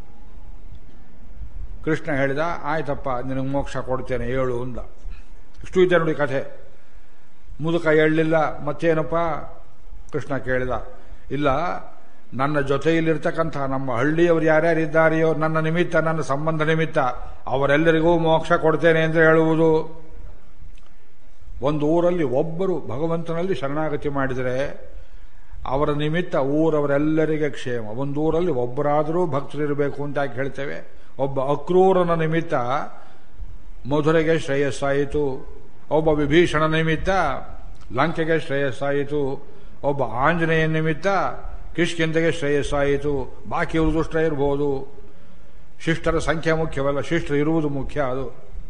ಕೃಷ್ಣ ಹೇಳಿದ, ಆಯ್ತಪ್ಪ ನಿನಗೆ ಮೋಕ್ಷ ಕೊಡ್ತೇನೆ ಹೇಳು ಅಂದ. ಇಷ್ಟು ಇದೆ ನೋಡಿ ಕಥೆ. ಮುದುಕ ಹೇಳಲಿಲ್ಲ. ಮತ್ತೇನಪ್ಪ ಕೃಷ್ಣ ಕೇಳಿದ. ಇಲ್ಲ, ನನ್ನ ಜೊತೆಯಲ್ಲಿರ್ತಕ್ಕಂಥ ನಮ್ಮ ಹಳ್ಳಿಯವರು ಯಾರ್ಯಾರಿದ್ದಾರೆಯೋ ನನ್ನ ನಿಮಿತ್ತ, ನನ್ನ ಸಂಬಂಧ ನಿಮಿತ್ತ ಅವರೆಲ್ಲರಿಗೂ ಮೋಕ್ಷ ಕೊಡ್ತೇನೆ ಎಂದು ಹೇಳುವುದು. ಒಂದು ಊರಲ್ಲಿ ಒಬ್ಬರು ಭಗವಂತನಲ್ಲಿ ಶರಣಾಗತಿ ಮಾಡಿದರೆ ಅವರ ನಿಮಿತ್ತ ಊರವರೆಲ್ಲರಿಗೆ ಕ್ಷೇಮ. ಒಂದು ಊರಲ್ಲಿ ಒಬ್ಬರಾದರೂ ಭಕ್ತರಿರಬೇಕು ಅಂತ ಹೇಳ್ತೇವೆ. ಒಬ್ಬ ಅಕ್ರೂರನ ನಿಮಿತ್ತ ಮಧುರೆಗೆ ಶ್ರೇಯಸ್ಸಾಯಿತು, ಒಬ್ಬ ವಿಭೀಷಣ ನಿಮಿತ್ತ ಲಂಕೆಗೆ ಶ್ರೇಯಸ್ಸಾಯಿತು, ಒಬ್ಬ ಆಂಜನೇಯ ನಿಮಿತ್ತ ಕಿಷ್ಕಿಂಧೆಗೆ ಶ್ರೇಯಸ್ಸಾಯಿತು. ಬಾಕಿಯವರು ದುಷ್ಟ ಇರಬಹುದು. ಶಿಷ್ಟರ ಸಂಖ್ಯೆ ಮುಖ್ಯವಲ್ಲ, ಶಿಷ್ಟರು ಇರುವುದು ಮುಖ್ಯ. ಅದು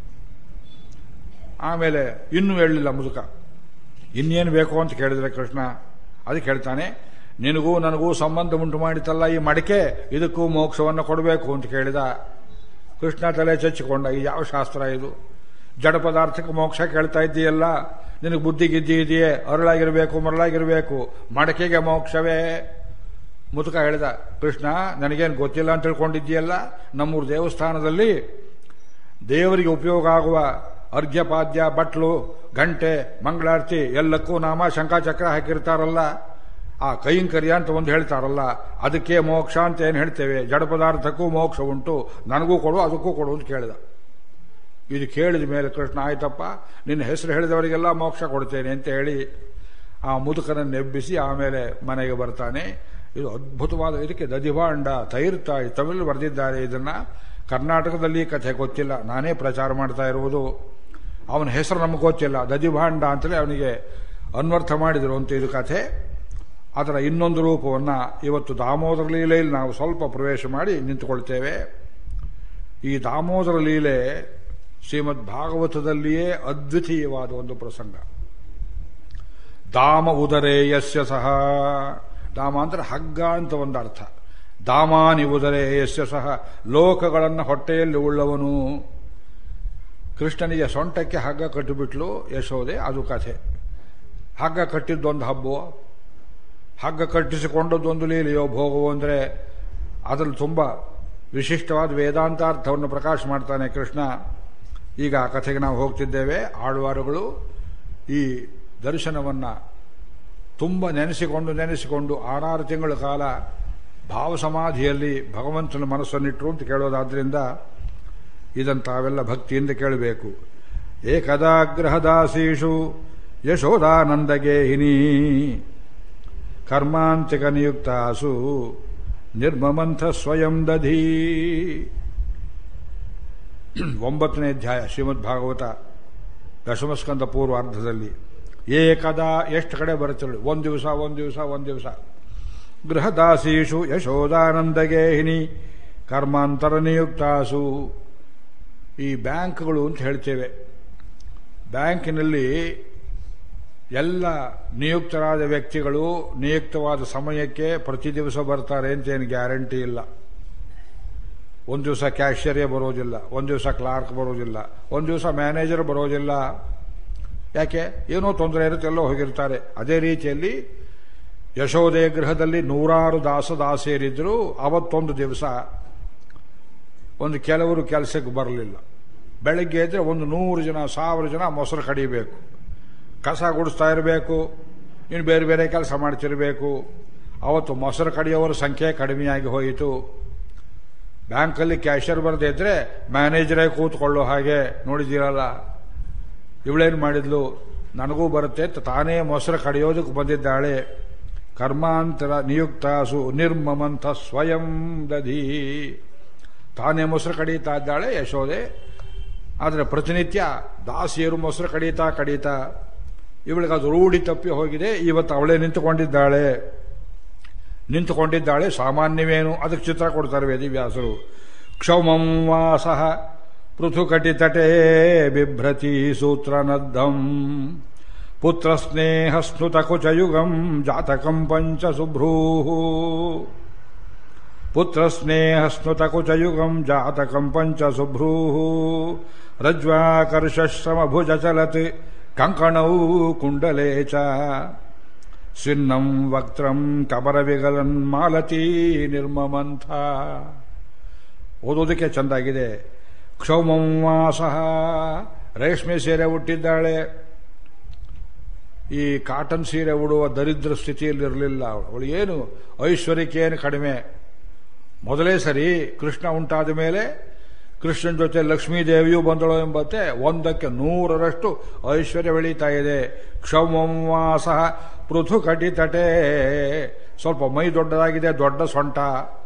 ಆಮೇಲೆ ಇನ್ನೂ ಹೇಳಲಿಲ್ಲ ಮುದುಕ. ಇನ್ನೇನು ಬೇಕು ಅಂತ ಕೇಳಿದ್ರೆ ಕೃಷ್ಣ ಅದಕ್ಕೆ ಹೇಳ್ತಾನೆ, ನಿನಗೂ ನನಗೂ ಸಂಬಂಧ ಉಂಟು ಮಾಡಿತಲ್ಲ ಈ ಮಡಿಕೆ, ಇದಕ್ಕೂ ಮೋಕ್ಷವನ್ನು ಕೊಡಬೇಕು ಅಂತ ಕೇಳಿದ. ಕೃಷ್ಣ ತಲೆ ಚಚ್ಚಿಕೊಂಡ, ಈ ಯಾವ ಶಾಸ್ತ್ರ ಇದು? ಜಡ ಪದಾರ್ಥಕ್ಕೆ ಮೋಕ್ಷ ಕೇಳ್ತಾ ಇದ್ದೀಯಲ್ಲ, ನಿನಗೆ ಬುದ್ಧಿ ಗಿದ್ದಿ ಇದೆಯೇ? ಅರಳಾಗಿರಬೇಕು, ಮರಳಾಗಿರಬೇಕು, ಮಡಕೆಗೆ ಮೋಕ್ಷವೇ? ಮುದುಕ ಹೇಳಿದ, ಕೃಷ್ಣ ನನಗೇನು ಗೊತ್ತಿಲ್ಲ ಅಂತ ತಿಳ್ಕೊಂಡಿದ್ದೀಯಲ್ಲ, ನಮ್ಮೂರು ದೇವಸ್ಥಾನದಲ್ಲಿ ದೇವರಿಗೆ ಉಪಯೋಗ ಆಗುವ ಅರ್ಘ್ಯಪಾದ್ಯ, ಬಟ್ಲು, ಗಂಟೆ, ಮಂಗಳಾರತಿ ಎಲ್ಲಕ್ಕೂ ನಾಮ ಶಂಖಚಕ್ರ ಹಾಕಿರ್ತಾರಲ್ಲ, ಆ ಕೈಂಕರ್ಯ ಅಂತ ಒಂದು ಹೇಳ್ತಾರಲ್ಲ, ಅದಕ್ಕೆ ಮೋಕ್ಷ ಅಂತ ಏನು ಹೇಳ್ತೇವೆ. ಜಡ ಪದಾರ್ಥಕ್ಕೂ ಮೋಕ್ಷ ಉಂಟು, ನನಗೂ ಕೊಡು ಅದಕ್ಕೂ ಕೊಡು ಅಂತ ಕೇಳಿದ. ಇದು ಕೇಳಿದ ಮೇಲೆ ಕೃಷ್ಣ, ಆಯ್ತಪ್ಪ ನಿನ್ನ ಹೆಸರು ಹೇಳಿದವರಿಗೆಲ್ಲ ಮೋಕ್ಷ ಕೊಡ್ತೇನೆ ಅಂತ ಹೇಳಿ ಆ ಮುದುಕನನ್ನು ಎಬ್ಬಿಸಿ ಆಮೇಲೆ ಮನೆಗೆ ಬರ್ತಾನೆ. ಇದು ಅದ್ಭುತವಾದ, ಇದಕ್ಕೆ ದಧಿಭಾಂಡ ತೈರ್ತಾಯಿ ತಮಿಳು ಬರೆದಿದ್ದಾರೆ. ಇದನ್ನ ಕರ್ನಾಟಕದಲ್ಲಿ ಕಥೆ ಗೊತ್ತಿಲ್ಲ, ನಾನೇ ಪ್ರಚಾರ ಮಾಡ್ತಾ ಇರುವುದು. ಅವನ ಹೆಸರು ನಮಗೆ ಗೊತ್ತಿಲ್ಲ, ದಧಿಭಾಂಡ ಅಂತಲೇ ಅವನಿಗೆ ಅನ್ವರ್ಥ ಮಾಡಿದರು ಅಂತ ಇದು ಕಥೆ. ಅದರ ಇನ್ನೊಂದು ರೂಪವನ್ನು ಇವತ್ತು ದಾಮೋದರ ಲೀಲೆಯಲ್ಲಿ ನಾವು ಸ್ವಲ್ಪ ಪ್ರವೇಶ ಮಾಡಿ ನಿಂತುಕೊಳ್ತೇವೆ. ಈ ದಾಮೋದರ ಲೀಲೆ ಶ್ರೀಮದ್ ಭಾಗವತದಲ್ಲಿಯೇ ಅದ್ವಿತೀಯವಾದ ಒಂದು ಪ್ರಸಂಗ. ದಾಮ ಉದರೇ ಯಸ್ಯ ಸಹ, ದಾಮ ಅಂದ್ರೆ ಹಗ್ಗ ಅಂತ ಒಂದು ಅರ್ಥ. ದಾಮಾನಿ ಉದರೇ ಯಸ್ಯ ಸಹ, ಲೋಕಗಳನ್ನು ಹೊಟ್ಟೆಯಲ್ಲಿ ಉಳ್ಳವನು. ಕೃಷ್ಣನಿಗೆ ಸೊಂಟಕ್ಕೆ ಹಗ್ಗ ಕಟ್ಟಿಬಿಟ್ಲು ಯಶೋದೆ, ಅದು ಕಥೆ. ಹಗ್ಗ ಕಟ್ಟಿದ್ದೊಂದು ಹಬ್ಬವೋ, ಹಗ್ಗ ಕಟ್ಟಿಸಿಕೊಂಡದ್ದೊಂದು ಲೀಲೆಯೋ, ಭೋಗವೋ ಅಂದರೆ ಅದರಲ್ಲಿ ತುಂಬ ವಿಶಿಷ್ಟವಾದ ವೇದಾಂತಾರ್ಥವನ್ನು ಪ್ರಕಾಶ ಮಾಡ್ತಾನೆ ಕೃಷ್ಣ. ಈಗ ಆ ಕಥೆಗೆ ನಾವು ಹೋಗ್ತಿದ್ದೇವೆ. ಆಳ್ವಾರುಗಳು ಈ ದರ್ಶನವನ್ನು ತುಂಬ ನೆನೆಸಿಕೊಂಡು 6 ತಿಂಗಳ ಕಾಲ ಭಾವಸಮಾಧಿಯಲ್ಲಿ ಭಗವಂತನ ಮನಸ್ಸನ್ನಿಟ್ಟರು ಅಂತ ಕೇಳೋದಾದ್ರಿಂದ ಇದನ್ನು ತಾವೆಲ್ಲ ಭಕ್ತಿಯಿಂದ ಕೇಳಬೇಕು. ಏಕದಾಗ್ರಹ ದಾಸೀಷು ಯಶೋದಾನಂದಗೇಹಿನಿ ಕರ್ಮಾಂತಿಕ ನಿಯುಕ್ತಾಸು ನಿರ್ಮಮಂಥ ಸ್ವಯಂ ದಧೀ. 9ನೇ ಅಧ್ಯಾಯ ಶ್ರೀಮದ್ ಭಾಗವತ ದಶಮಸ್ಕಂದ ಪೂರ್ವಾರ್ಧದಲ್ಲಿ. ಏಕದಾ ಎಷ್ಟು ಕಡೆ ಬರುತ್ತೇಳಿ, ಒಂದು ದಿವಸ ಗೃಹದಾಸೀಷು ಯಶೋದಾನಂದಗೇಹಿನಿ ಕರ್ಮಾಂತರ ನಿಯುಕ್ತಾಸು. ಈ ಬ್ಯಾಂಕ್ಗಳು ಅಂತ ಹೇಳ್ತೇವೆ. ಬ್ಯಾಂಕಿನಲ್ಲಿ ಎಲ್ಲ ನಿಯುಕ್ತರಾದ ವ್ಯಕ್ತಿಗಳು ನಿಯುಕ್ತವಾದ ಸಮಯಕ್ಕೆ ಪ್ರತಿ ದಿವಸ ಬರ್ತಾರೆ ಅಂತೇನು ಗ್ಯಾರಂಟಿ ಇಲ್ಲ. ಒಂದು ದಿವಸ ಕ್ಯಾಶಿಯರೇ ಬರೋದಿಲ್ಲ, ಒಂದು ದಿವಸ ಕ್ಲಾರ್ಕ್ ಬರೋದಿಲ್ಲ, ಒಂದು ದಿವಸ ಮ್ಯಾನೇಜರ್ ಬರೋದಿಲ್ಲ. ಯಾಕೆ? ಏನೋ ತೊಂದರೆ ಇರುತ್ತೆ, ಎಲ್ಲೋ ಹೋಗಿರ್ತಾರೆ. ಅದೇ ರೀತಿಯಲ್ಲಿ ಯಶೋದೆ ಗೃಹದಲ್ಲಿ 100 ದಾಸದಾಸಿಯರಿದ್ದರೂ ಅವತ್ತೊಂದು ದಿವಸ ಕೆಲವರು ಕೆಲಸಕ್ಕೆ ಬರಲಿಲ್ಲ. ಬೆಳಗ್ಗೆ ಇದ್ರೆ 100 ಜನ 1000 ಜನ ಮೊಸರು ಕಡಿಬೇಕು, ಕಸ ಗುಡಿಸ್ತಾ ಇರಬೇಕು, ಇನ್ನು ಬೇರೆ ಬೇರೆ ಕೆಲಸ ಮಾಡ್ತಿರಬೇಕು. ಅವತ್ತು ಮೊಸರು ಕಡಿಯೋರ ಸಂಖ್ಯೆ ಕಡಿಮೆಯಾಗಿ ಹೋಯಿತು. ಬ್ಯಾಂಕಲ್ಲಿ ಕ್ಯಾಶಿಯರ್ ಬರದೇ ಇದ್ರೆ ಮ್ಯಾನೇಜರೇ ಕೂತ್ಕೊಳ್ಳೋ ಹಾಗೆ ನೋಡಿದ್ದೀರಲ್ಲ. ಇವಳೇನು ಮಾಡಿದ್ಲು? ನನಗೂ ಬರುತ್ತೆ ತಾನೇ ಮೊಸರು ಕಡಿಯೋದಕ್ಕೆ ಬಂದಿದ್ದಾಳೆ. ಕರ್ಮಾಂತರ ನಿಯುಕ್ತಾಸು ನಿರ್ಮಮಂಥ ಸ್ವಯಂ ದಧೀ. ತಾನೇ ಮೊಸರು ಕಡಿತಾ ಇದ್ದಾಳೆ ಯಶೋದೆ. ಆದರೆ ಪ್ರತಿನಿತ್ಯ ದಾಸಿಯರು ಮೊಸರು ಕಡಿತಾ ಇವಳಿಗೆ ಅದು ರೂಢಿ ತಪ್ಪಿ ಹೋಗಿದೆ. ಇವತ್ತು ಅವಳೇ ನಿಂತುಕೊಂಡಿದ್ದಾಳೆ. ಸಾಮಾನ್ಯವೇನು? ಅದಕ್ಕೆ ಚಿತ್ರ ಕೊಡ್ತಾರೆ ವೇದಿವ್ಯಾಸರು. ಕ್ಷೌಮಂ ವಾಸಃ ಪೃಥುಕಟಿತಟೇ ಬಿಭ್ರತಿ ಸೂತ್ರನದ್ದಂ ಪುತ್ರ ಸ್ನೇಹ ಸ್ನುತ ಕುಚಯುಗಂ ಜಾತಕಂ ಪಂಚ ಸುಭ್ರೂಃ. ಪುತ್ರ ಸ್ನೇಹ ಸ್ನುತ ಕುಚಯುಗಂ ಜಾತಕಂ ಪಂಚ ಸುಭ್ರೂಃ. ರಜ್ವಾಕರ್ಷಶ್ರಮ ಭುಜ ಚಲತ್ ಕಂಕಣೌ ಕುಂಡಲೇ ಚ ಸ್ವಿನ್ನಂ ವಕ್ತ್ರಂ ಕಬರ ವಿಗಲನ್ ಮಾಲತಿ ನಿರ್ಮಮಂಥ. ಓದೋದಕ್ಕೆ ಚೆಂದಾಗಿದೆ. ಕ್ಷೌಮಂ ವಾಸಃ, ರೇಷ್ಮೆ ಸೀರೆ ಉಟ್ಟಿದ್ದಾಳೆ. ಈ ಕಾಟನ್ ಸೀರೆ ಉಡುವ ದರಿದ್ರ ಸ್ಥಿತಿಯಲ್ಲಿರಲಿಲ್ಲ ಅವಳು. ಏನು ಐಶ್ವರ್ಯಕ್ಕೇನು ಕಡಿಮೆ. ಮೊದಲೇ ಸರಿ ಕೃಷ್ಣ ಉಂಟಾದ ಮೇಲೆ ಕೃಷ್ಣನ ಜೊತೆ ಲಕ್ಷ್ಮೀದೇವಿಯೂ ಬಂದಳು ಎಂಬಂತೆ 100% ಐಶ್ವರ್ಯ ಬೆಳೀತಾ ಇದೆ. ಕ್ಷೌಮಂ ವಾಸಃ ಪೃಥು ಕಟಿತಟೆ. ಸ್ವಲ್ಪ ಮೈ ದೊಡ್ಡದಾಗಿದೆ, ದೊಡ್ಡ ಸೊಂಟ,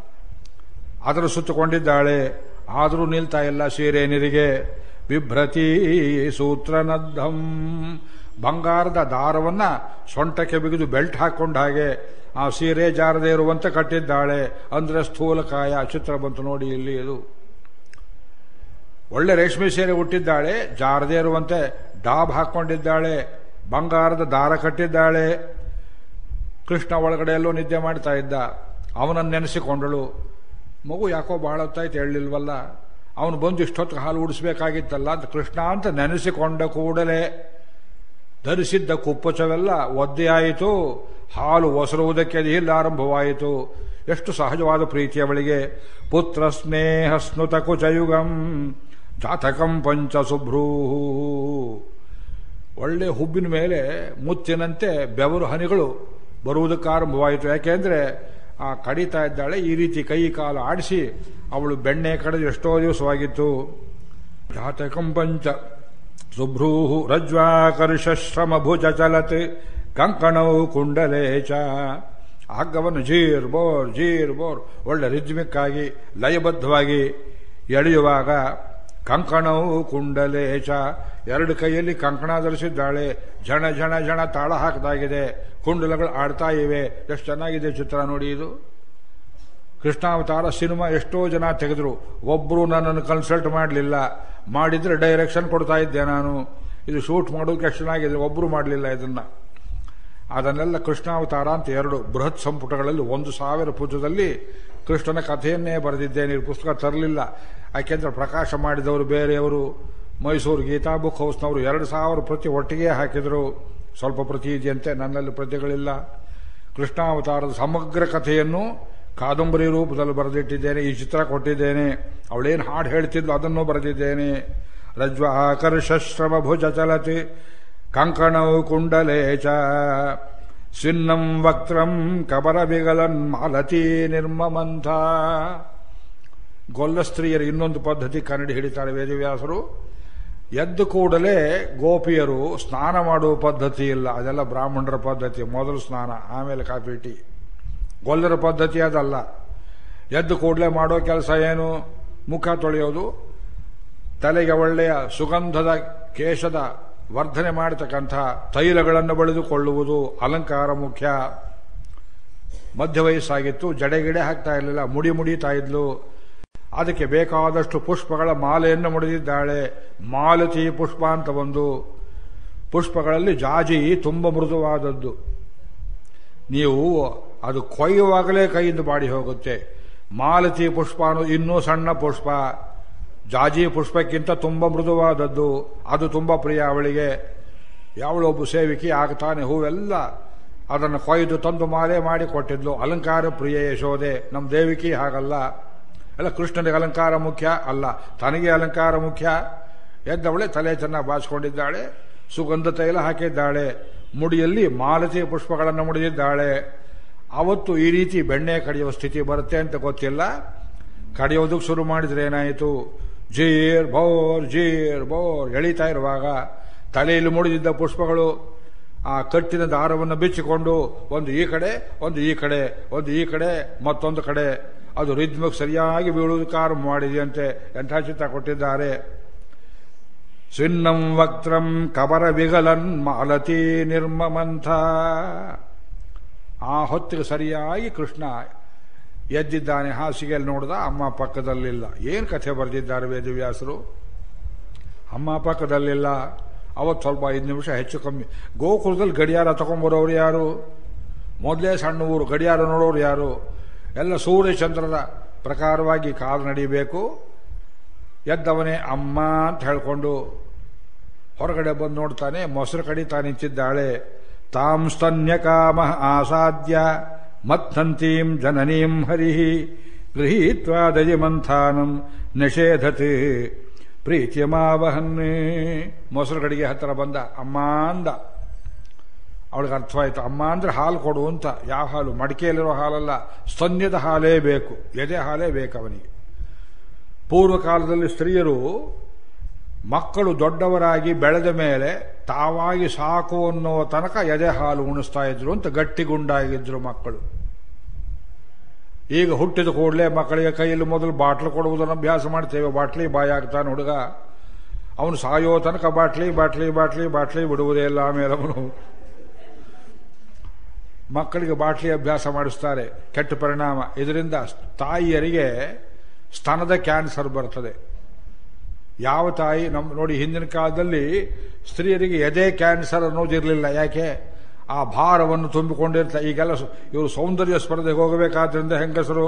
ಅದರ ಸುತ್ತಕೊಂಡಿದ್ದಾಳೆ. ಆದರೂ ನಿಲ್ತಾ ಇಲ್ಲ ಸೀರೆ ನಿರಿಗೆ. ಬಿಭ್ರತಿ ಸೂತ್ರನದ್ದಂ. ಬಂಗಾರದ ದಾರವನ್ನ ಸೊಂಟಕ್ಕೆ ಬಿಗಿದು ಬೆಲ್ಟ್ ಹಾಕೊಂಡ ಹಾಗೆ ಆ ಸೀರೆ ಜಾರದೆ ಇರುವಂತೆ ಕಟ್ಟಿದ್ದಾಳೆ. ಅಂದ್ರೆ ಸ್ಥೂಲಕಾಯ. ಚಿತ್ರ ಬಂತು ನೋಡಿ ಇಲ್ಲಿ. ಇದು ಒಳ್ಳೆ ರೇಷ್ಮೆ ಸೀರೆ ಉಟ್ಟಿದ್ದಾಳೆ, ಜಾರದೆ ಇರುವಂತೆ ಡಾಬ್ ಹಾಕೊಂಡಿದ್ದಾಳೆ, ಬಂಗಾರದ ದಾರ ಕಟ್ಟಿದ್ದಾಳೆ. ಕೃಷ್ಣ ಒಳಗಡೆ ಎಲ್ಲೋ ನಿದ್ದೆ ಮಾಡ್ತಾ ಇದ್ದ. ಅವನನ್ನು ನೆನೆಸಿಕೊಂಡಳು. ಮಗು ಯಾಕೋ ಬಹಳ ಹೊತ್ತಾಯ್ತು ಹೇಳಿಲ್ವಲ್ಲ, ಅವನು ಬಂದು ಇಷ್ಟೊತ್ತು ಹಾಲು ಉಡಿಸ್ಬೇಕಾಗಿತ್ತಲ್ಲ ಅಂತ ಕೃಷ್ಣ ಅಂತ ನೆನೆಸಿಕೊಂಡ ಕೂಡಲೇ ಧರಿಸಿದ್ದ ಕುಪ್ಪಚವೆಲ್ಲ ಒದ್ದೆಯಾಯಿತು. ಹಾಲು ಒಸರುವುದಕ್ಕೆ ಇಲ್ಲ ಆರಂಭವಾಯಿತು. ಎಷ್ಟು ಸಹಜವಾದ ಪ್ರೀತಿ ಅವಳಿಗೆ. ಪುತ್ರ ಸ್ನೇಹ ಸ್ನುತ ಕುಚಯುಗಂ ಜಾತಕಂ ಪಂಚ ಸುಭ್ರೂಃ. ಒಳ್ಳೆ ಹುಬ್ಬಿನ ಮೇಲೆ ಮುತ್ತಿನಂತೆ ಬೆವರು ಹನಿಗಳು ಬರುವುದಕ್ಕೆ ಆರಂಭವಾಯಿತು. ಯಾಕೆಂದ್ರೆ ಆ ಕಡಿತಾ ಇದ್ದಾಳೆ. ಈ ರೀತಿ ಕೈ ಕಾಲು ಆಡಿಸಿ ಅವಳು ಬೆಣ್ಣೆ ಕಡೆದು ಎಷ್ಟೋ ದಿವಸವಾಗಿತ್ತು. ಜಾತಕಂ ಪಂಚ ಸುಭ್ರೂಃ ರಜ್ವಾಕರ್ಷಶ್ರಮ ಭುಜ ಚಲತ್ ಕಂಕಣೌ ಕುಂಡಲೇ ಚ. ಹಗ್ಗವನ್ನು ಜೀರ್ ಬೋರ್ ಒಳ್ಳೆ ರಿದ್ಮಿಕ್ ಆಗಿ ಲಯಬದ್ಧವಾಗಿ ಎಳೆಯುವಾಗ ಕಂಕಣೌ ಕುಂಡಲೇ ಚ. 2 ಕೈಯಲ್ಲಿ ಕಂಕಣ ಧರಿಸಿದ್ದಾಳೆ. ಝಣ ಝಣ ಝಣ ತಾಳ ಹಾಕದಾಗಿದೆ. ಕುಂಡಲಗಳು ಆಡ್ತಾ ಇವೆ. ಎಷ್ಟು ಚೆನ್ನಾಗಿದೆ ಚಿತ್ರ ನೋಡಿ. ಇದು ಕೃಷ್ಣಾವತಾರ ಸಿನಿಮಾ ಎಷ್ಟೋ ಜನ ತೆಗೆದ್ರು. ಒಬ್ಬರು ನನ್ನನ್ನು ಕನ್ಸಲ್ಟ್ ಮಾಡಲಿಲ್ಲ. ಮಾಡಿದ್ರೆ ಡೈರೆಕ್ಷನ್ ಕೊಡ್ತಾ ಇದ್ದೆ ನಾನು. ಇದು ಶೂಟ್ ಮಾಡೋಕೆ ಎಷ್ಟು ಚೆನ್ನಾಗಿದೆ, ಒಬ್ಬರು ಮಾಡಲಿಲ್ಲ ಇದನ್ನ. ಅದನ್ನೆಲ್ಲ ಕೃಷ್ಣಾವತಾರ ಅಂತ 2 ಬೃಹತ್ ಸಂಪುಟಗಳಲ್ಲಿ 1000 ಪುಟದಲ್ಲಿ ಕೃಷ್ಣನ ಕಥೆಯನ್ನೇ ಬರೆದಿದ್ದೇನೆ. ಈ ಪುಸ್ತಕ ತರಲಿಲ್ಲ. ಯಾಕೆಂದ್ರೆ ಪ್ರಕಾಶ ಮಾಡಿದವರು ಬೇರೆಯವರು. ಮೈಸೂರು ಗೀತಾ ಬುಕ್ ಹೌಸ್ನವರು 2000 ಪ್ರತಿ ಒಟ್ಟಿಗೆ ಹಾಕಿದರು. ಸ್ವಲ್ಪ ಪ್ರತಿ ಇದೆಯಂತೆ, ನನ್ನಲ್ಲಿ ಪ್ರತಿಗಳಿಲ್ಲ. ಕೃಷ್ಣಾವತಾರದ ಸಮಗ್ರ ಕಥೆಯನ್ನು ಕಾದಂಬರಿ ರೂಪದಲ್ಲಿ ಬರೆದಿಟ್ಟಿದ್ದೇನೆ. ಈ ಚಿತ್ರ ಕೊಟ್ಟಿದ್ದೇನೆ. ಅವಳೇನು ಹಾಡು ಹೇಳ್ತಿದ್ಲು ಅದನ್ನು ಬರೆದಿದ್ದೇನೆ. ರಜ್ವಾಕರ್ಷಶ್ರಮ ಭುಜ ಚಲತಿ ಕಂಕಣೌ ಕುಂಡಲೇ ಚ ಸ್ವಿನ್ನಂ ವಕ್ತ್ರಂ ಕಬರ ಬಿಗಲನ್ ಮಾಲತಿ ನಿರ್ಮಮಂಥ. ಗೊಲ್ಲ ಸ್ತ್ರೀಯರು ಇನ್ನೊಂದು ಪದ್ಧತಿ ಕನ್ನಡಿ ಹಿಡಿತಾರೆ ವೇದವ್ಯಾಸರು. ಎದ್ದು ಕೂಡಲೇ ಗೋಪಿಯರು ಸ್ನಾನ ಮಾಡುವ ಪದ್ಧತಿ ಇಲ್ಲ, ಅದೆಲ್ಲ ಬ್ರಾಹ್ಮಣರ ಪದ್ಧತಿ. ಮೊದಲು ಸ್ನಾನ, ಆಮೇಲೆ ಕಾಫಿ ಟೀ. ಗೊಲ್ಲರ ಪದ್ಧತಿ ಅದಲ್ಲ. ಎದ್ದು ಕೂಡಲೇ ಮಾಡೋ ಕೆಲಸ ಏನು? ಮುಖ ತೊಳೆಯೋದು, ತಲೆಗೆ ಒಳ್ಳೆಯ ಸುಗಂಧದ ಕೇಶದ ವರ್ಧನೆ ಮಾಡತಕ್ಕಂಥ ತೈಲಗಳನ್ನು ಬಳಿದುಕೊಳ್ಳುವುದು, ಅಲಂಕಾರ ಮುಖ್ಯ. ಮಧ್ಯ ವಯಸ್ಸಾಗಿತ್ತು, ಜಡೆಗಿಡೆ ಹಾಕ್ತಾ ಇರಲಿಲ್ಲ, ಮುಡಿತಾ ಇದ್ಲು. ಅದಕ್ಕೆ ಬೇಕಾದಷ್ಟು ಪುಷ್ಪಗಳ ಮಾಲೆಯನ್ನು ಮುಡಿದಿದ್ದಾಳೆ. ಮಾಲತಿ ಪುಷ್ಪ ಅಂತ ಒಂದು. ಪುಷ್ಪಗಳಲ್ಲಿ ಜಾಜಿ ತುಂಬ ಮೃದುವಾದದ್ದು. ನೀವು ಅದು ಕೊಯ್ಯುವಾಗಲೇ ಕೈಯಿಂದ ಬಾಡಿ ಹೋಗುತ್ತೆ. ಮಾಲತಿ ಪುಷ್ಪ ಅನ್ನೋದು ಇನ್ನೂ ಸಣ್ಣ ಪುಷ್ಪ, ಜಾಜಿ ಪುಷ್ಪಕ್ಕಿಂತ ತುಂಬ ಮೃದುವಾದದ್ದು. ಅದು ತುಂಬ ಪ್ರಿಯ ಅವಳಿಗೆ. ಯಾವಳೊಬ್ಬ ಸೇವಿಕೆ ಆಗ್ತಾನೆ ಹೂವೆಲ್ಲ ಅದನ್ನು ಕೊಯ್ದು ತಂದು ಮಾಲೆ ಮಾಡಿ ಕೊಟ್ಟಿದ್ಲು. ಅಲಂಕಾರ ಪ್ರಿಯ ಯಶೋದೆ. ನಮ್ಮ ದೇವಿಕಿ ಹಾಗಲ್ಲ. ಅಲ್ಲ, ಕೃಷ್ಣನಿಗೆ ಅಲಂಕಾರ ಮುಖ್ಯ ಅಲ್ಲ, ತನಗೆ ಅಲಂಕಾರ ಮುಖ್ಯ. ಎದ್ದವಳೆ ತಲೆ ಚೆನ್ನಾಗಿ ಬಾಚಿಕೊಂಡಿದ್ದಾಳೆ, ಸುಗಂಧ ತೈಲ ಹಾಕಿದ್ದಾಳೆ, ಮುಡಿಯಲ್ಲಿ ಮಾಲತಿ ಪುಷ್ಪಗಳನ್ನು ಮುಡಿದಿದ್ದಾಳೆ. ಅವತ್ತು ಈ ರೀತಿ ಬೆಣ್ಣೆ ಕಡಿಯುವ ಸ್ಥಿತಿ ಬರುತ್ತೆ ಅಂತ ಗೊತ್ತಿಲ್ಲ. ಕಡಿಯೋದಕ್ಕೆ ಶುರು ಮಾಡಿದ್ರೆ ಏನಾಯಿತು? ಜೀರ್ ಬೋರ್ ಎಳಿತಾ ಇರುವಾಗ ತಲೆಯಲ್ಲಿ ಮುಡಿದಿದ್ದ ಪುಷ್ಪಗಳು ಆ ಕಟ್ಟಿನ ದಾರವನ್ನು ಬಿಚ್ಚಿಕೊಂಡು ಒಂದು ಈ ಕಡೆ, ಒಂದು ಈ ಕಡೆ, ಒಂದು ಈ ಕಡೆ, ಮತ್ತೊಂದು ಕಡೆ ಅದು ರಿದ್ಮಕ್ಕೆ ಸರಿಯಾಗಿ ಬೀಳುವುದಕ್ಕೆ ಆರಂಭ ಮಾಡಿದೆಯಂತೆ. ಎಂಥ ಚಿತ್ತ ಕೊಟ್ಟಿದ್ದಾರೆ. ಸ್ವಿನ್ನಂ ವಕ್ತ್ರಂ ಕಬರ ವಿಗಲನ್ ಮಾಲತಿ ನಿರ್ಮಮಂಥ. ಆ ಹೊತ್ತಿಗೆ ಸರಿಯಾಗಿ ಕೃಷ್ಣ ಎದ್ದಿದ್ದಾನೆ. ಹಾಸಿಗೆಯಲ್ಲಿ ನೋಡಿದ, ಅಮ್ಮ ಪಕ್ಕದಲ್ಲಿಲ್ಲ. ಏನು ಕಥೆ ಬರೆದಿದ್ದಾರೆ ವೇದವ್ಯಾಸರು. ಅಮ್ಮ ಪಕ್ಕದಲ್ಲಿಲ್ಲ. ಅವತ್ತು ಸ್ವಲ್ಪ 5 ನಿಮಿಷ ಹೆಚ್ಚು ಕಮ್ಮಿ. ಗೋಕುಲದಲ್ಲಿ ಗಡಿಯಾರ ತಗೊಂಡ್ಬರೋರು ಯಾರು? ಮೊದಲೇ ಸಣ್ಣ ಊರು, ಗಡಿಯಾರ ನೋಡೋರು ಯಾರು? ಎಲ್ಲ ಸೂರ್ಯಚಂದ್ರರ ಪ್ರಕಾರವಾಗಿ ಕಾಲು ನಡಿಬೇಕು. ಎದ್ದವನೇ ಅಮ್ಮ ಅಂತ ಹೇಳ್ಕೊಂಡು ಹೊರಗಡೆ ಬಂದು ನೋಡ್ತಾನೆ, ಮೊಸರು ಕಡಿತಾ ನಿಂತಿದ್ದಾಳೆ. ತಾಂ ಸ್ತನ್ಯ ಕಾಮ ಆಸಾದ್ಯ ಮತ್ಥಂತೀಂ ಜನನೀಂ ಹರಿಹಿ ಗೃಹೀತ್ವಾ ದಯಮಂಥಾನಂ ನಿಷೇಧತೆ ಪ್ರೀತಿಯಮಾವಹನ್ನೇ. ಮೊಸರು ಗಡಿಗೆ ಹತ್ತಿರ ಬಂದ, ಅಮ್ಮ ಅಂದ. ಅವಳಿಗೆ ಅರ್ಥವಾಯಿತು. ಅಮ್ಮ ಅಂದ್ರೆ ಹಾಲು ಕೊಡು ಅಂತ. ಯಾವ ಹಾಲು? ಮಡಿಕೆಯಲ್ಲಿರೋ ಹಾಲಲ್ಲ, ಸ್ತನ್ಯದ ಹಾಲೇ ಬೇಕು, ಎದೆ ಹಾಲೇ ಬೇಕು ಅವನಿಗೆ. ಪೂರ್ವಕಾಲದಲ್ಲಿ ಸ್ತ್ರೀಯರು ಮಕ್ಕಳು ದೊಡ್ಡವರಾಗಿ ಬೆಳೆದ ಮೇಲೆ ತಾವಾಗಿ ಸಾಕು ಅನ್ನೋ ತನಕ ಎದೆ ಹಾಲು ಉಣಿಸ್ತಾ ಇದ್ರು ಅಂತ ಗಟ್ಟಿಗುಂಡಾಗಿದ್ರು ಮಕ್ಕಳು. ಈಗ ಹುಟ್ಟಿದ ಕೂಡಲೇ ಮಕ್ಕಳಿಗೆ ಕೈಯಲ್ಲಿ ಮೊದಲು ಬಾಟ್ಲು ಕೊಡುವುದನ್ನು ಅಭ್ಯಾಸ ಮಾಡ್ತೇವೆ. ಬಾಟ್ಲಿ ಬಾಯಿ ಆಗ್ತಾನೆ ಹುಡುಗ. ಅವನು ಸಾಯೋ ತನಕ ಬಾಟ್ಲಿ ಬಾಟ್ಲಿ ಬಾಟ್ಲಿ ಬಾಟ್ಲಿ ಬಿಡುವುದೇ ಇಲ್ಲ. ಆಮೇಲೆ ಅವನು ಮಕ್ಕಳಿಗೆ ಬಾಟ್ಲಿ ಅಭ್ಯಾಸ ಮಾಡಿಸ್ತಾರೆ. ಕೆಟ್ಟ ಪರಿಣಾಮ. ಇದರಿಂದ ತಾಯಿಯರಿಗೆ ಸ್ತನದ ಕ್ಯಾನ್ಸರ್ ಬರ್ತದೆ. ಯಾವ ತಾಯಿ ನೋಡಿ, ಹಿಂದಿನ ಕಾಲದಲ್ಲಿ ಸ್ತ್ರೀಯರಿಗೆ ಎದೆ ಕ್ಯಾನ್ಸರ್ ಅನ್ನೋದಿರಲಿಲ್ಲ. ಯಾಕೆ? ಆ ಭಾರವನ್ನು ತುಂಬಿಕೊಂಡಿರ್ತಾರೆ. ಈಗೆಲ್ಲ ಇವರು ಸೌಂದರ್ಯ ಸ್ಪರ್ಧೆಗೆ ಹೋಗಬೇಕಾದ್ರಿಂದ ಹೆಂಗಸರು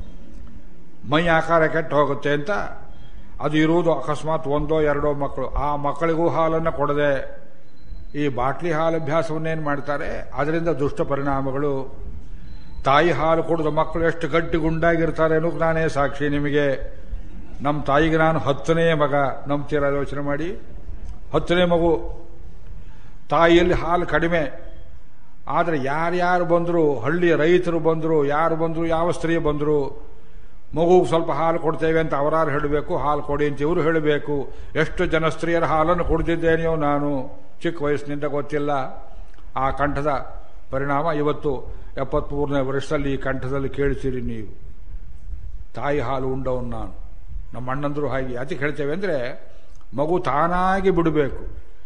ಮೈ ಆಕಾರ ಕೆಟ್ಟು ಹೋಗುತ್ತೆ ಅಂತ ಅದು ಇರುವುದು. ಅಕಸ್ಮಾತ್ 1 or 2 ಮಕ್ಕಳು, ಆ ಮಕ್ಕಳಿಗೂ ಹಾಲನ್ನು ಕೊಡದೆ ಈ ಬಾಟ್ಲಿ ಹಾಲು ಅಭ್ಯಾಸವನ್ನೇನು ಮಾಡ್ತಾರೆ. ಅದರಿಂದ ದುಷ್ಟ ಪರಿಣಾಮಗಳು. ತಾಯಿ ಹಾಲು ಕೊಡದ ಮಕ್ಕಳು ಎಷ್ಟು ಗಟ್ಟಿಗುಂಡಾಗಿರ್ತಾರೆ ಅನ್ನೋಕೆ ನಾನೇ ಸಾಕ್ಷಿ ನಿಮಗೆ. ನಮ್ಮ ತಾಯಿಗೆ ನಾನು 10ನೇ ಮಗ. ನಂಬ್ತೀರ? ಯೋಚನೆ ಮಾಡಿ. 10ನೇ ಮಗು. ತಾಯಿಯಲ್ಲಿ ಹಾಲು ಕಡಿಮೆ. ಆದರೆ ಯಾರ್ಯಾರು ಬಂದರು, ಹಳ್ಳಿಯ ರೈತರು ಬಂದರು, ಯಾರು ಬಂದರು, ಯಾವ ಸ್ತ್ರೀ ಬಂದರು, ಮಗುಗೆ ಸ್ವಲ್ಪ ಹಾಲು ಕೊಡ್ತೇವೆ ಅಂತ ಅವರಾರು ಹೇಳಬೇಕು, ಹಾಲು ಕೊಡಿ ಅಂತ ಇವರು ಹೇಳಬೇಕು. ಎಷ್ಟು ಜನ ಸ್ತ್ರೀಯರ ಹಾಲನ್ನು ಕುಡಿದಿದ್ದೇನೆಯೋ ನಾನು ಚಿಕ್ಕ ವಯಸ್ಸಿನಿಂದ, ಗೊತ್ತಿಲ್ಲ. ಆ ಕಂಠದ ಪರಿಣಾಮ ಇವತ್ತು 73ನೇ ವರ್ಷದಲ್ಲಿ ಈ ಕಂಠದಲ್ಲಿ ಕೇಳ್ತೀರಿ ನೀವು. ತಾಯಿ ಹಾಲು ಉಂಡವನು ನಾನು. ನಮ್ಮ ಅಣ್ಣಂದ್ರು ಹಾಗೆ. ಅದಕ್ಕೆ ಹೇಳ್ತೇವೆ ಅಂದರೆ ಮಗು ತಾನಾಗಿ ಬಿಡಬೇಕು,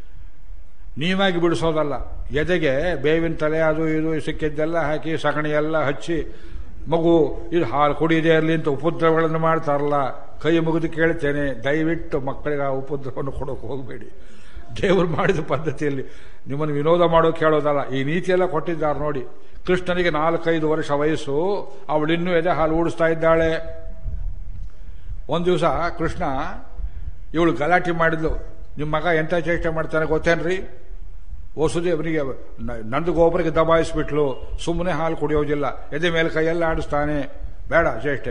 ನೀವಾಗಿ ಬಿಡಿಸೋದಲ್ಲ. ಎದೆಗೆ ಬೇವಿನ ತಲೆ ಅದು ಇದು ಸಿಕ್ಕಿದ್ದೆಲ್ಲ ಹಾಕಿ ಸಗಣಿ ಎಲ್ಲ ಹಚ್ಚಿ ಮಗು ಇದು ಹಾಲು ಕುಡಿಯದೇ ಇರಲಿ ಅಂತ ಉಪದ್ರವಗಳನ್ನು ಮಾಡ್ತಾರಲ್ಲ. ಕೈ ಮುಗಿದು ಕೇಳ್ತೇನೆ, ದಯವಿಟ್ಟು ಮಕ್ಕಳಿಗೆ ಆ ಉಪದ್ರವವನ್ನು ಕೊಡೋಕೆ ಹೋಗಬೇಡಿ. ದೇವರು ಮಾಡಿದ ಪದ್ಧತಿಯಲ್ಲಿ ನಿಮ್ಮನ್ನು ವಿನೋದ ಮಾಡೋಕೆ ಹೇಳೋದಲ್ಲ. ಈ ನೀತಿಯೆಲ್ಲ ಕೊಟ್ಟಿದ್ದಾರೆ ನೋಡಿ. ಕೃಷ್ಣನಿಗೆ 4-5 ವರ್ಷ ವಯಸ್ಸು, ಅವಳಿನ್ನೂ ಎದೆ ಹಾಲು ಊಡಿಸ್ತಾ ಇದ್ದಾಳೆ. ಒಂದು ದಿವಸ ಕೃಷ್ಣ ಇವಳು ಗಲಾಟೆ ಮಾಡಿದ್ಲು. ನಿಮ್ಮ ಮಗ ಎಂಥ ಚೇಷ್ಟೆ ಮಾಡ್ತಾನೆ ಗೊತ್ತೇನ್ರಿ? ವಸುದೇವನಿಗೆ ನಂದಗೋಪುರಕ್ಕೆ ದಬಾಯಿಸ್ಬಿಟ್ಲು. ಸುಮ್ಮನೆ ಹಾಲು ಕುಡಿಯೋದಿಲ್ಲ, ಎದೆ ಮೇಲೆ ಕೈಯೆಲ್ಲ ಆಡಿಸ್ತಾನೆ, ಬೇಡ ಚೇಷ್ಟೆ.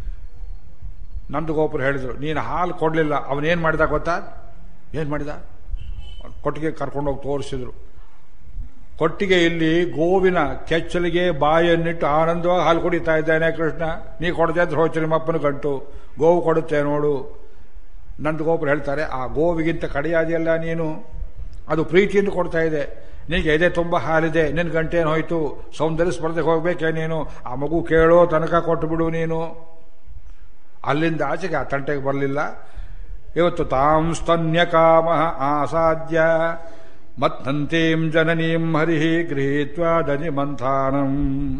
ನಂದಗೋಪುರ ಹೇಳಿದ್ರು, ನೀನು ಹಾಲು ಕೊಡಲಿಲ್ಲ. ಅವನೇನು ಮಾಡಿದ ಗೊತ್ತಾ? ಏನು ಮಾಡಿದ? ಕೊಟ್ಟಿಗೆ ಕರ್ಕೊಂಡೋಗಿ ತೋರಿಸಿದ್ರು. ಕೊಟ್ಟಿಗೆಯಲ್ಲಿ ಗೋವಿನ ಕೆಚ್ಚಲಿಗೆ ಬಾಯನ್ನಿಟ್ಟು ಆನಂದವಾಗಿ ಹಾಲು ಕುಡಿತಾ ಇದ್ದಾನೆ ಕೃಷ್ಣ. ನೀ ಕೊಡದೆ ಇದ್ರೆ ಹೋಯ್ತು ನಿಮ್ಮಪ್ಪನ ಗಂಟು, ಗೋವು ಕೊಡುತ್ತೆ ನೋಡು. ನಂದಗೋಪುರ ಹೇಳ್ತಾರೆ, ಆ ಗೋವಿಗಿಂತ ಕಡೆಯಾದೆಯಲ್ಲ ನೀನು, ಅದು ಪ್ರೀತಿಯಿಂದ ಕೊಡ್ತಾ ಇದೆ. ನಿನಗೆ ಎದೆ ತುಂಬ ಹಾಲಿದೆ, ನಿನ್ನ ಗಂಟೇನು ಹೋಯ್ತು, ಸೌಂದರ್ಯ ಸ್ಪರ್ಧೆಗೆ ಹೋಗ್ಬೇಕೇ ನೀನು, ಆ ಮಗು ಕೇಳೋ ತನಕ ಕೊಟ್ಟು ಬಿಡು ನೀನು. ಅಲ್ಲಿಂದ ಆಚೆಗೆ ಆ ತಂಟೆಗೆ ಬರಲಿಲ್ಲ. ಇವತ್ತು ತಾಂ ಸ್ತನ್ಯ ಕಾಮ ಆಸಾದ್ಯ ಮತ್ತಂತೀಂ ಜನನೀಂ ಹರಿಹಿ ಗೃಹೀತ್ವಾ ದನಿ ಮಂಥಾನಂ.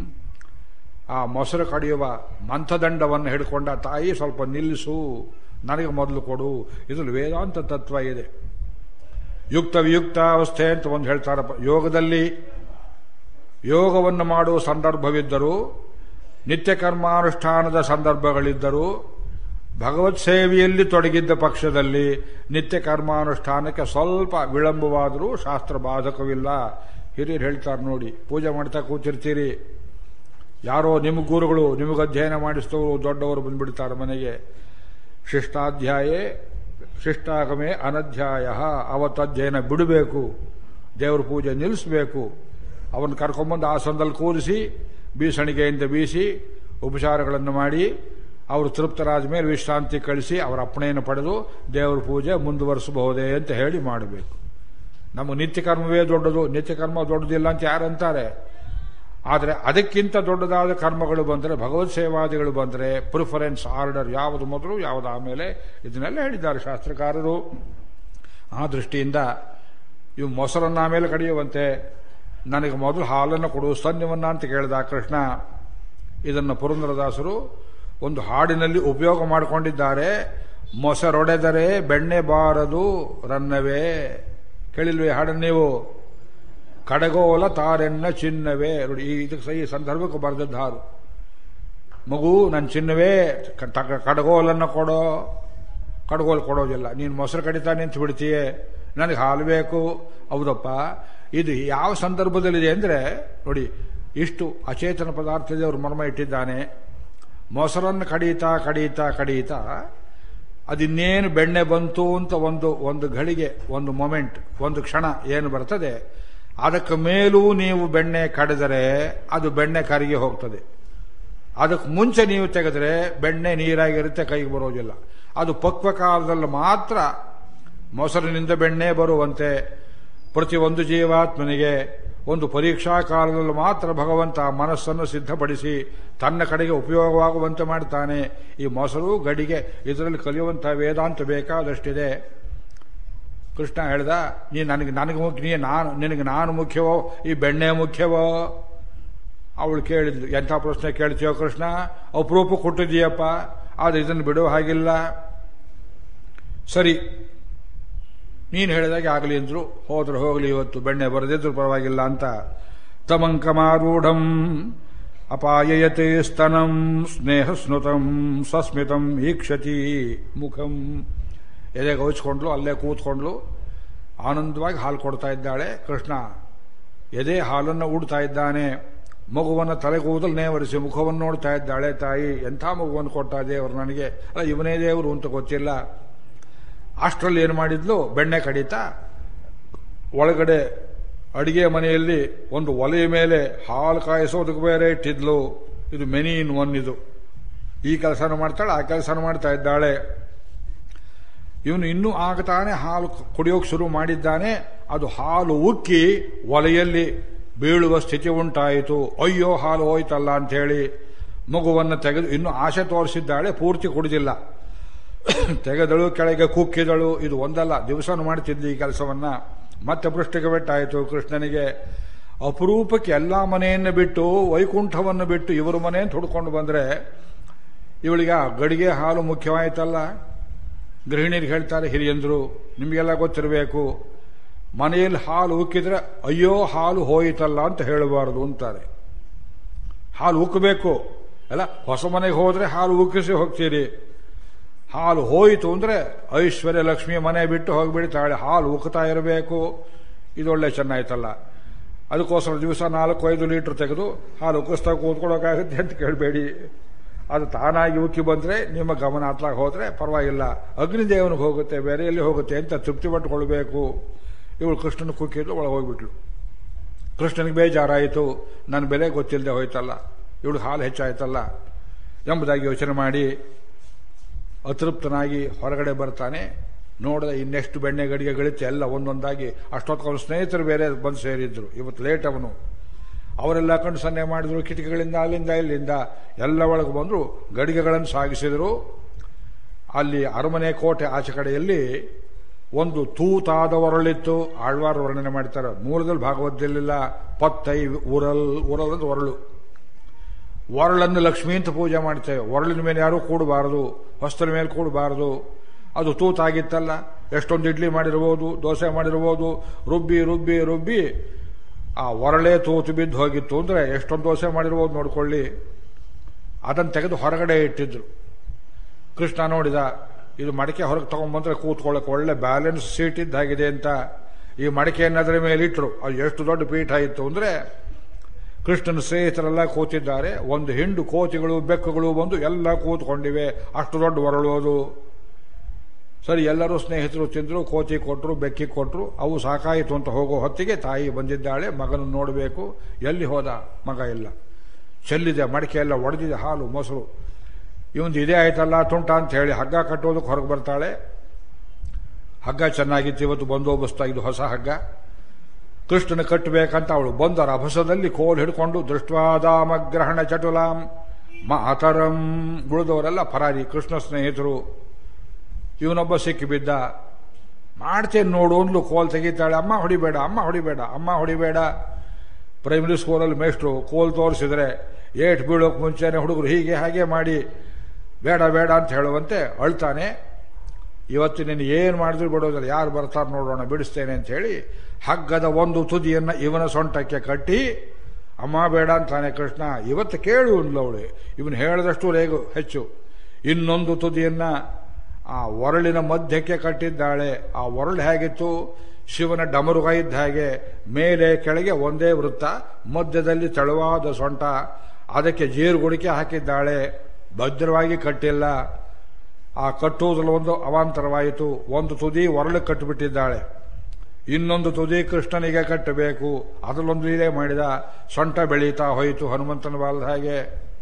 ಆ ಮೊಸರು ಕಡಿಯುವ ಮಂಥದಂಡವನ್ನು ಹಿಡ್ಕೊಂಡ ತಾಯಿ, ಸ್ವಲ್ಪ ನಿಲ್ಲಿಸು, ನನಗೆ ಮೊದಲು ಕೊಡು. ಇದರಲ್ಲಿ ವೇದಾಂತ ತತ್ವ ಇದೆ. ಯುಕ್ತ ವಿಯುಕ್ತಾವಸ್ಥೆ ಅಂತ ಒಂದು ಹೇಳ್ತಾರೆ. ಯೋಗದಲ್ಲಿ ಯೋಗವನ್ನು ಮಾಡುವ ಸಂದರ್ಭವಿದ್ದರೂ, ನಿತ್ಯ ಕರ್ಮಾನುಷ್ಠಾನದ ಸಂದರ್ಭಗಳಿದ್ದರೂ, ಭಗವತ್ ಸೇವೆಯಲ್ಲಿ ತೊಡಗಿದ್ದ ಪಕ್ಷದಲ್ಲಿ ನಿತ್ಯ ಕರ್ಮಾನುಷ್ಠಾನಕ್ಕೆ ಸ್ವಲ್ಪ ವಿಳಂಬವಾದರೂ ಶಾಸ್ತ್ರ ಬಾಧಕವಿಲ್ಲ. ಹಿರಿಯರು ಹೇಳ್ತಾರೆ ನೋಡಿ, ಪೂಜೆ ಮಾಡ್ತಾ ಕೂತಿರ್ತೀರಿ, ಯಾರೋ ನಿಮ್ಮ ಗುರುಗಳು ನಿಮಗೆ ಅಧ್ಯಯನ ಮಾಡಿಸ್ತವರು ದೊಡ್ಡವರು ಬಂದ್ಬಿಡ್ತಾರೆ ಮನೆಗೆ. ಶಿಷ್ಟಾಧ್ಯಾಯೇ ಶಿಷ್ಟಾಗಮೇ ಅನಧ್ಯಾಯ. ಅವತ್ತು ಅಧ್ಯಯನ ಬಿಡಬೇಕು, ದೇವರ ಪೂಜೆ ನಿಲ್ಲಿಸಬೇಕು. ಅವನ್ನ ಕರ್ಕೊಂಬಂದು ಆಸನದಲ್ಲಿ ಕೂರಿಸಿ ಬೀಸಣಿಗೆಯಿಂದ ಬೀಸಿ ಉಪಚಾರಗಳನ್ನು ಮಾಡಿ ಅವರು ತೃಪ್ತರಾದ ಮೇಲೆ ವಿಶ್ರಾಂತಿ ಕಳಿಸಿ ಅವರ ಅಪ್ಪಣೆಯನ್ನು ಪಡೆದು ದೇವರ ಪೂಜೆ ಮುಂದುವರಿಸಬಹುದೇ ಅಂತ ಹೇಳಿ ಮಾಡಬೇಕು. ನಮ್ಮ ನಿತ್ಯ ಕರ್ಮವೇ ದೊಡ್ಡದು, ನಿತ್ಯ ಕರ್ಮ ದೊಡ್ಡದಿಲ್ಲ ಅಂತ ಯಾರಂತಾರೆ. ಆದರೆ ಅದಕ್ಕಿಂತ ದೊಡ್ಡದಾದ ಕರ್ಮಗಳು ಬಂದರೆ, ಭಗವತ್ ಸೇವಾದಿಗಳು ಬಂದರೆ ಪ್ರಿಫರೆನ್ಸ್ ಆರ್ಡರ್, ಯಾವುದು ಮೊದಲು ಯಾವುದು ಆಮೇಲೆ, ಇದನ್ನೆಲ್ಲ ಹೇಳಿದ್ದಾರೆ ಶಾಸ್ತ್ರಕಾರರು. ಆ ದೃಷ್ಟಿಯಿಂದ ಇವು ಮೊಸರನ್ನ ಆಮೇಲೆ ಕಡಿಯುವಂತೆ ನನಗೆ ಮೊದಲು ಹಾಲನ್ನು ಕೊಡು, ಸ್ತನ್ಯವನ್ನ ಅಂತ ಕೇಳಿದ ಕೃಷ್ಣ. ಇದನ್ನು ಪುರಂದರದಾಸರು ಒಂದು ಹಾಡಿನಲ್ಲಿ ಉಪಯೋಗ ಮಾಡಿಕೊಂಡಿದ್ದಾರೆ. ಮೊಸರೊಡೆದರೆ ಬೆಣ್ಣೆ ಬಾರದು ರನ್ನವೇ. ಕೇಳಿಲ್ವೇ ಹಾಡನ್ನು ನೀವು? ಕಡಗೋಲ ತಾರೆನ್ನ ಚಿನ್ನವೇ. ನೋಡಿ, ಇದಕ್ಕೆ ಈ ಸಂದರ್ಭಕ್ಕೆ ಬರೆದದ್ದು ಹಾರು. ಮಗು ನನ್ನ ಚಿನ್ನವೇ, ಕಡಗೋಲನ್ನು ಕೊಡೋ. ಕಡಗೋಲು ಕೊಡೋದಿಲ್ಲ, ನೀನು ಮೊಸರು ಕಡಿತಾ ನಿಂತು ಬಿಡ್ತೀಯೇ, ನನಗೆ ಹಾಲು ಬೇಕು. ಹೌದಪ್ಪ, ಇದು ಯಾವ ಸಂದರ್ಭದಲ್ಲಿದೆ ಅಂದರೆ ನೋಡಿ, ಇಷ್ಟು ಅಚೇತನ ಪದಾರ್ಥದ ಅವರು ಮರ್ಮ ಇಟ್ಟಿದ್ದಾನೆ. ಮೊಸರನ್ನು ಕಡೀತಾ ಕಡೀತಾ ಕಡೀತಾ ಅದಿನ್ನೇನು ಬೆಣ್ಣೆ ಬಂತು ಅಂತ ಒಂದು ಘಳಿಗೆ, ಒಂದು ಮೊಮೆಂಟ್, ಒಂದು ಕ್ಷಣ ಏನು ಬರ್ತದೆ, ಅದಕ್ಕೆ ಮೇಲೂ ನೀವು ಬೆಣ್ಣೆ ಕಡಿದರೆ ಅದು ಬೆಣ್ಣೆ ಕರಗಿ ಹೋಗ್ತದೆ. ಅದಕ್ಕೆ ಮುಂಚೆ ನೀವು ತೆಗೆದರೆ ಬೆಣ್ಣೆ ನೀರಾಗಿರುತ್ತೆ, ಕೈಗೆ ಬರೋದಿಲ್ಲ. ಅದು ಪಕ್ವ ಕಾಲದಲ್ಲಿ ಮಾತ್ರ ಮೊಸರಿನಿಂದ ಬೆಣ್ಣೆ ಬರುವಂತೆ ಪ್ರತಿಯೊಂದು ಜೀವಾತ್ಮನಿಗೆ ಒಂದು ಪರೀಕ್ಷಾ ಕಾಲದಲ್ಲಿ ಮಾತ್ರ ಭಗವಂತ ಮನಸ್ಸನ್ನು ಸಿದ್ಧಪಡಿಸಿ ತನ್ನ ಕಡೆಗೆ ಉಪಯೋಗವಾಗುವಂತೆ ಮಾಡ್ತಾನೆ. ಈ ಮೊಸರು ಗಡಿಗೆ ಇದರಲ್ಲಿ ಕಲಿಯುವಂಥ ವೇದಾಂತ ಬೇಕಾದಷ್ಟಿದೆ. ಕೃಷ್ಣ ಹೇಳ್ದ, ನಿನಗೆ ನಾನು ಮುಖ್ಯವೋ ಈ ಬೆಣ್ಣೆ ಮುಖ್ಯವೋ? ಅವಳು ಕೇಳಿದ್ಲು, ಎಂಥ ಪ್ರಶ್ನೆ ಕೇಳ್ತೀಯೋ ಕೃಷ್ಣ, ಅಪರೂಪ ಕೊಟ್ಟಿದ್ದೀಯಪ್ಪ, ಆದರೆ ಇದನ್ನು ಬಿಡುವ ಹಾಗಿಲ್ಲ. ಸರಿ, ನೀನು ಹೇಳಿದಾಗೆ ಆಗಲಿ ಅಂದ್ರು. ಹೋದ್ರೆ ಹೋಗಲಿ, ಇವತ್ತು ಬೆಣ್ಣೆ ಬರದಿದ್ರು ಪರವಾಗಿಲ್ಲ ಅಂತ. ತಮಂಕಮಾರೂಢಂ ಅಪಾಯಯತೆ ಸ್ತನಂ ಸ್ನೇಹ ಸ್ನುತಂ ಸಸ್ಮಿತಂ ಈಕ್ಷತಿ ಮುಖಂ. ಎದೆಗೆ ಹಚ್ಕೊಂಡ್ಲು, ಅಲ್ಲೇ ಕೂತ್ಕೊಂಡ್ಲು, ಆನಂದವಾಗಿ ಹಾಲು ಕೊಡ್ತಾ ಇದ್ದಾಳೆ. ಕೃಷ್ಣ ಎದೆ ಹಾಲನ್ನು ಉಡ್ತಾ ಇದ್ದಾನೆ. ಮಗುವನ್ನು ತಲೆಗೂದಲು ನೇವರಿಸಿ ಮುಖವನ್ನು ನೋಡ್ತಾ ಇದ್ದಾಳೆ ತಾಯಿ. ಎಂಥ ಮಗುವನ್ನು ಕೊಟ್ಟ ದೇವರು ನನಗೆ, ಅಲ್ಲ ಇವನೇ ದೇವರು ಅಂತ ಗೊತ್ತಿಲ್ಲ. ಅಷ್ಟರಲ್ಲಿ ಏನು ಮಾಡಿದ್ಲು, ಬೆಣ್ಣೆ ಕಡಿತಾ ಒಳಗಡೆ ಅಡಿಗೆ ಮನೆಯಲ್ಲಿ ಒಂದು ಒಲೆಯ ಮೇಲೆ ಹಾಲು ಕಾಯಿಸೋದಕ್ಕೆ ಬೇರೆ ಇಟ್ಟಿದ್ಲು. ಇದು ಮೆನಿ ಇನ್ ಒನ್. ಇದು ಈ ಕೆಲಸನ ಮಾಡ್ತಾಳೆ, ಆ ಕೆಲಸನ ಮಾಡ್ತಾ ಇದ್ದಾಳೆ. ಇವನು ಇನ್ನೂ ಆಗತಾನೆ ಹಾಲು ಕುಡಿಯೋಕೆ ಶುರು ಮಾಡಿದ್ದಾನೆ. ಅದು ಹಾಲು ಉಕ್ಕಿ ಒಲೆಯಲ್ಲಿ ಬೀಳುವ ಸ್ಥಿತಿ ಉಂಟಾಯಿತು. ಅಯ್ಯೋ, ಹಾಲು ಹೋಯ್ತಲ್ಲ ಅಂಥೇಳಿ ಮಗುವನ್ನು ತೆಗೆದು ಇನ್ನೂ ಆಸೆ ತೋರಿಸಿದ್ದಾಳೆ, ಪೂರ್ತಿ ಕುಡಿದಿಲ್ಲ. ತೆಗೆದಳು, ಕೆಳಗೆ ಕುಕ್ಕಿದಳು. ಇದು ಒಂದಲ್ಲ, ದಿವಸನೂ ಮಾಡ್ತಿದ್ಲು ಈ ಕೆಲಸವನ್ನ. ಮತ್ತೆ ಪೃಷ್ಠಿಗೆ ಬೆಟ್ಟಾಯಿತು ಕೃಷ್ಣನಿಗೆ. ಅಪರೂಪಕ್ಕೆ ಎಲ್ಲ ಮನೆಯನ್ನು ಬಿಟ್ಟು, ವೈಕುಂಠವನ್ನು ಬಿಟ್ಟು ಇವರ ಮನೆಯನ್ನು ಹುಡ್ಕೊಂಡು ಬಂದರೆ ಇವಳಿಗೆ ಗಡಿಗೆ ಹಾಲು ಮುಖ್ಯವಾಯಿತಲ್ಲ. ಗೃಹಿಣಿಯರಿಗೆ ಹೇಳ್ತಾರೆ ಹಿರಿಯಂದ್ರು, ನಿಮಗೆಲ್ಲ ಗೊತ್ತಿರಬೇಕು, ಮನೆಯಲ್ಲಿ ಹಾಲು ಉಕ್ಕಿದ್ರೆ ಅಯ್ಯೋ ಹಾಲು ಹೋಯಿತಲ್ಲ ಅಂತ ಹೇಳಬಾರದು ಅಂತಾರೆ. ಹಾಲು ಉಕ್ಕಬೇಕು ಅಲ್ಲ, ಹೊಸ ಮನೆಗೆ ಹೋದ್ರೆ ಹಾಲು ಉಕ್ಕಿಸಿ ಹೋಗ್ತೀರಿ. ಹಾಲು ಹೋಯಿತು ಅಂದ್ರೆ ಐಶ್ವರ್ಯ ಲಕ್ಷ್ಮಿ ಮನೆ ಬಿಟ್ಟು ಹೋಗಿಬಿಡ್ತಾಳೆ. ಹಾಲು ಉಕ್ತಾ ಇರಬೇಕು. ಇದೊಳ್ಳೆ ಚೆನ್ನಾಯ್ತಲ್ಲ. ಅದಕ್ಕೋಸ್ಕರ ದಿವಸ 4-5 ಲೀಟರ್ ತೆಗೆದು ಹಾಲು ಉಕ್ಕಿಸ್ತಾ ಕೂತ್ಕೊಳ್ಳೋಕ್ಕಾಗುತ್ತೆ ಅಂತ ಕೇಳಬೇಡಿ. ಅದು ತಾನಾಗಿ ಉಕ್ಕಿ ಬಂದರೆ ನಿಮ್ಮ ಗಮನ ಹತ್ಲಾಗ ಹೋದರೆ ಪರವಾಗಿಲ್ಲ, ಅಗ್ನಿದೇವನಿಗೆ ಹೋಗುತ್ತೆ, ಬೇರೆ ಎಲ್ಲಿ ಹೋಗುತ್ತೆ ಅಂತ ತೃಪ್ತಿ ಪಟ್ಟುಕೊಳ್ಬೇಕು. ಇವಳು ಕೃಷ್ಣನ ಕುಕ್ಕಿದ್ದು ಒಳಗೆ ಹೋಗ್ಬಿಟ್ಲು. ಕೃಷ್ಣನಿಗೆ ಬೇಜಾರಾಯಿತು, ನನ್ನ ಬೆಲೆ ಗೊತ್ತಿಲ್ಲದೆ ಹೋಯ್ತಲ್ಲ, ಇವಳು ಹಾಲು ಹೆಚ್ಚಾಯ್ತಲ್ಲ ಎಂಬುದಾಗಿ ಯೋಚನೆ ಮಾಡಿ ಅತೃಪ್ತನಾಗಿ ಹೊರಗಡೆ ಬರ್ತಾನೆ. ನೋಡಿದ ಇನ್ನೆಷ್ಟು ಬೆಣ್ಣೆ ಗಡಿಗೆ ಗಳಿತು ಎಲ್ಲ ಒಂದೊಂದಾಗಿ. ಅಷ್ಟೊತ್ತು ಅವನ ಸ್ನೇಹಿತರು ಬೇರೆ ಬಂದು ಸೇರಿದ್ರು. ಇವತ್ತು ಲೇಟ್ ಅವನು. ಅವರೆಲ್ಲ ಕಂಡು ಸನ್ನೆ ಮಾಡಿದ್ರು. ಕಿಟಕಿಗಳಿಂದ ಅಲ್ಲಿಂದ ಇಲ್ಲಿಂದ ಎಲ್ಲ ಒಳಗೆ ಬಂದರು. ಗಡಿಗೆಗಳನ್ನು ಸಾಗಿಸಿದರು. ಅಲ್ಲಿ ಅರಮನೆ ಕೋಟೆ ಆಚೆ ಕಡೆಯಲ್ಲಿ ಒಂದು ತೂತಾದ ಒರಳಿತ್ತು. ಆಳ್ವಾರ ವರ್ಣನೆ ಮಾಡ್ತಾರೆ. ಮೂಲದಲ್ಲಿ ಭಾಗವತದಲ್ಲಿಲ್ಲ. ಪತ್ತೈ ಉರಲ್ ಅಂತ ಒರಳು. ಒರಳನ್ನು ಲಕ್ಷ್ಮೀ ಅಂತ ಪೂಜೆ ಮಾಡ್ತೇವೆ. ಒರಳಿನ ಮೇಲೆ ಯಾರೂ ಕೂಡಬಾರದು, ಹೊಸ್ತಲ ಮೇಲೆ ಕೂಡಬಾರದು. ಅದು ತೂತಾಗಿತ್ತಲ್ಲ. ಎಷ್ಟೊಂದು ಇಡ್ಲಿ ಮಾಡಿರ್ಬೋದು, ದೋಸೆ ಮಾಡಿರ್ಬೋದು. ರುಬ್ಬಿ ರುಬ್ಬಿ ರುಬ್ಬಿ ಆ ಒರಳೆ ತೂತು ಬಿದ್ದು ಹೋಗಿತ್ತು ಅಂದರೆ ಎಷ್ಟೊಂದು ದೋಸೆ ಮಾಡಿರ್ಬೋದು ನೋಡ್ಕೊಳ್ಳಿ. ಅದನ್ನು ತೆಗೆದು ಹೊರಗಡೆ ಇಟ್ಟಿದ್ರು. ಕೃಷ್ಣ ನೋಡಿದ, ಇದು ಮಡಿಕೆ ಹೊರಗೆ ತಗೊಂಡ್ಬಂದ್ರೆ ಕೂತ್ಕೊಳ್ಳೋಕೆ ಒಳ್ಳೆ ಬ್ಯಾಲೆನ್ಸ್ ಸೀಟ್ ಇದ್ದಾಗಿದೆ ಅಂತ ಈ ಮಡಿಕೆಯನ್ನು ಅದರ ಮೇಲೆ ಇಟ್ಟರು. ಅದು ಎಷ್ಟು ದೊಡ್ಡ ಪೀಠ ಇತ್ತು ಅಂದರೆ ಕೃಷ್ಣನ ಸ್ನೇಹಿತರೆಲ್ಲ ಕೂತಿದ್ದಾರೆ. ಒಂದು ಹಿಂಡು ಕೋತಿಗಳು ಬೆಕ್ಕುಗಳು ಬಂದು ಎಲ್ಲ ಕೂತ್ಕೊಂಡಿವೆ. ಅಷ್ಟು ದೊಡ್ಡ ಒರಳೋದು. ಸರಿ, ಎಲ್ಲರೂ ಸ್ನೇಹಿತರು ತಿಂದರು. ಕೋತಿ ಕೊಟ್ಟರು, ಬೆಕ್ಕಿ ಕೊಟ್ಟರು. ಅವು ಸಾಕಾಯಿತು ಅಂತ ಹೋಗೋ ಹೊತ್ತಿಗೆ ತಾಯಿ ಬಂದಿದ್ದಾಳೆ. ಮಗನ ನೋಡಬೇಕು. ಎಲ್ಲಿ ಹೋದ? ಮಗ ಇಲ್ಲ. ಚೆಲ್ಲಿದೆ, ಮಡಿಕೆ ಎಲ್ಲ ಒಡೆದಿದೆ, ಹಾಲು ಮೊಸರು. ಇವಂದು ಇದೇ ಆಯ್ತಲ್ಲ ತುಂಟ ಅಂತ ಹೇಳಿ ಹಗ್ಗ ಕಟ್ಟೋದಕ್ಕೆ ಹೊರಗೆ ಬರ್ತಾಳೆ. ಹಗ್ಗ ಚೆನ್ನಾಗಿತ್ತು, ಇವತ್ತು ಬಂದೋಬಸ್ತಾಗಿದ್ದು ಹೊಸ ಹಗ್ಗ. ಕೃಷ್ಣನ ಕಟ್ಟಬೇಕಂತ ಅವಳು ಬಂದ ರಭಸದಲ್ಲಿ ಕೋಲ್ ಹಿಡ್ಕೊಂಡು ದೃಷ್ಟ್ವಾದಾಮಗ್ರಹಣ ಚಟುಲಾಂ ಮಾತರಂ. ಉಳಿದವರೆಲ್ಲ ಪರಾರಿ, ಕೃಷ್ಣ ಸ್ನೇಹಿತರು. ಇವನೊಬ್ಬ ಸಿಕ್ಕಿಬಿದ್ದ. ಮಾಡ್ತೇನೆ ನೋಡು ಅಂದ್ಲು. ಕೋಲ್ ತೆಗಿತಾಳೆ. ಅಮ್ಮ ಹೊಡಿಬೇಡ, ಅಮ್ಮ ಹೊಡಿಬೇಡ, ಅಮ್ಮ ಹೊಡಿಬೇಡ. ಪ್ರೈಮರಿ ಸ್ಕೂಲಲ್ಲಿ ಮೇಷ್ಟ್ರು ಕೋಲ್ ತೋರಿಸಿದ್ರೆ ಏಟ್ ಬೀಳೋಕೆ ಮುಂಚೆನೆ ಹುಡುಗರು ಹೀಗೆ ಹಾಗೆ ಮಾಡಿ ಬೇಡ ಬೇಡ ಅಂತ ಹೇಳುವಂತೆ ಅಳ್ತಾನೆ. ಇವತ್ತು ನೀನು ಏನು ಮಾಡಿದ್ರು ಬಿಡೋದಿಲ್ಲ, ಯಾರು ಬರ್ತಾರೆ ನೋಡೋಣ, ಬಿಡಿಸ್ತೇನೆ ಅಂತ ಹೇಳಿ ಹಗ್ಗದ ಒಂದು ತುದಿಯನ್ನು ಇವನ ಸೊಂಟಕ್ಕೆ ಕಟ್ಟಿ ಅಮ್ಮ ಬೇಡ ಅಂತಾನೆ ಕೃಷ್ಣ. ಇವತ್ತು ಕೇಳು ಅಂದ್ಲವಳು. ಇವನು ಹೇಳಿದಷ್ಟು ರೇಗು ಹೆಚ್ಚು. ಇನ್ನೊಂದು ತುದಿಯನ್ನು ಆ ಒರಳಿನ ಮಧ್ಯಕ್ಕೆ ಕಟ್ಟಿದ್ದಾಳೆ. ಆ ಒರಳು ಹೇಗಿತ್ತು? ಶಿವನ ಡಮರುಗ ಇದ್ದ ಹಾಗೆ. ಮೇಲೆ ಕೆಳಗೆ ಒಂದೇ ವೃತ್ತ, ಮಧ್ಯದಲ್ಲಿ ತೆಳುವಾದ ಸೊಂಟ. ಅದಕ್ಕೆ ಜೀರುಗುಡಿಕೆ ಹಾಕಿದ್ದಾಳೆ. ಭದ್ರವಾಗಿ ಕಟ್ಟಿಲ್ಲ. ಆ ಕಟ್ಟುವುದರಲ್ಲಿ ಒಂದು ಅವಾಂತರವಾಯಿತು. ಒಂದು ತುದಿ ಒರಳು ಕಟ್ಟಿಬಿಟ್ಟಿದ್ದಾಳೆ, ಇನ್ನೊಂದು ತುದಿ ಕೃಷ್ಣನಿಗೆ ಕಟ್ಟಬೇಕು. ಅದರಲ್ಲೊಂದು ಲೀಲೆ ಮಾಡಿದ. ಸೊಂಟ ಬೆಳೀತಾ ಹೋಯಿತು ಹನುಮಂತನ ಬಾಲದ ಹಾಗೆ.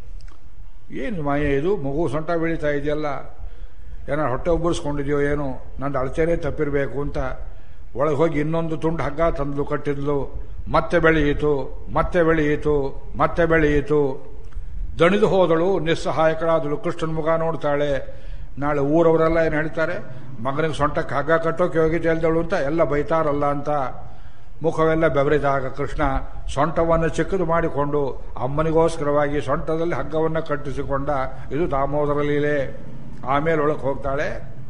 ಏನು ಮಾಯೆ ಇದು? ಮಗು ಸೊಂಟ ಬೆಳೀತಾ ಇದೆಯಲ್ಲ, ಏನಾರು ಹೊಟ್ಟೆ ಉಬ್ಬರಿಸ್ಕೊಂಡಿದೆಯೋ ಏನೋ, ನಂದು ಅಳತೆನೇ ತಪ್ಪಿರಬೇಕು ಅಂತ ಒಳಗೆ ಹೋಗಿ ಇನ್ನೊಂದು ತುಂಡು ಹಗ್ಗ ತಂದು ಕಟ್ಟಿದ್ಲು. ಮತ್ತೆ ಬೆಳೆಯಿತು, ಮತ್ತೆ ಬೆಳೆಯಿತು, ಮತ್ತೆ ಬೆಳೆಯಿತು. ದಣಿದು ಹೋದಳು, ನಿಸ್ಸಹಾಯಕಳಾದಳು. ಕೃಷ್ಣನ ಮುಖ ನೋಡ್ತಾಳೆ. ನಾಳೆ ಊರವರೆಲ್ಲ ಏನು ಹೇಳ್ತಾರೆ? ಮಗನಿಗೆ ಸೊಂಟಕ್ಕೆ ಹಗ್ಗ ಕಟ್ಟೋಕೆ ಹೋಗಿದ್ದೆ ಎಲ್ದಳು ಅಂತ ಎಲ್ಲ ಬೈತಾರಲ್ಲ ಅಂತ. ಮುಖವೆಲ್ಲ ಬೆವರಿದಾಗ ಕೃಷ್ಣ ಸೊಂಟವನ್ನು ಚಿಕ್ಕದು ಮಾಡಿಕೊಂಡು ಅಮ್ಮನಿಗೋಸ್ಕರವಾಗಿ ಸೊಂಟದಲ್ಲಿ ಹಗ್ಗವನ್ನು ಕಟ್ಟಿಸಿಕೊಂಡ. ಇದು ದಾಮೋದರ ಲೀಲೆ. ಆಮೇಲೆ ಒಳಗೆ ಹೋಗ್ತಾಳೆ.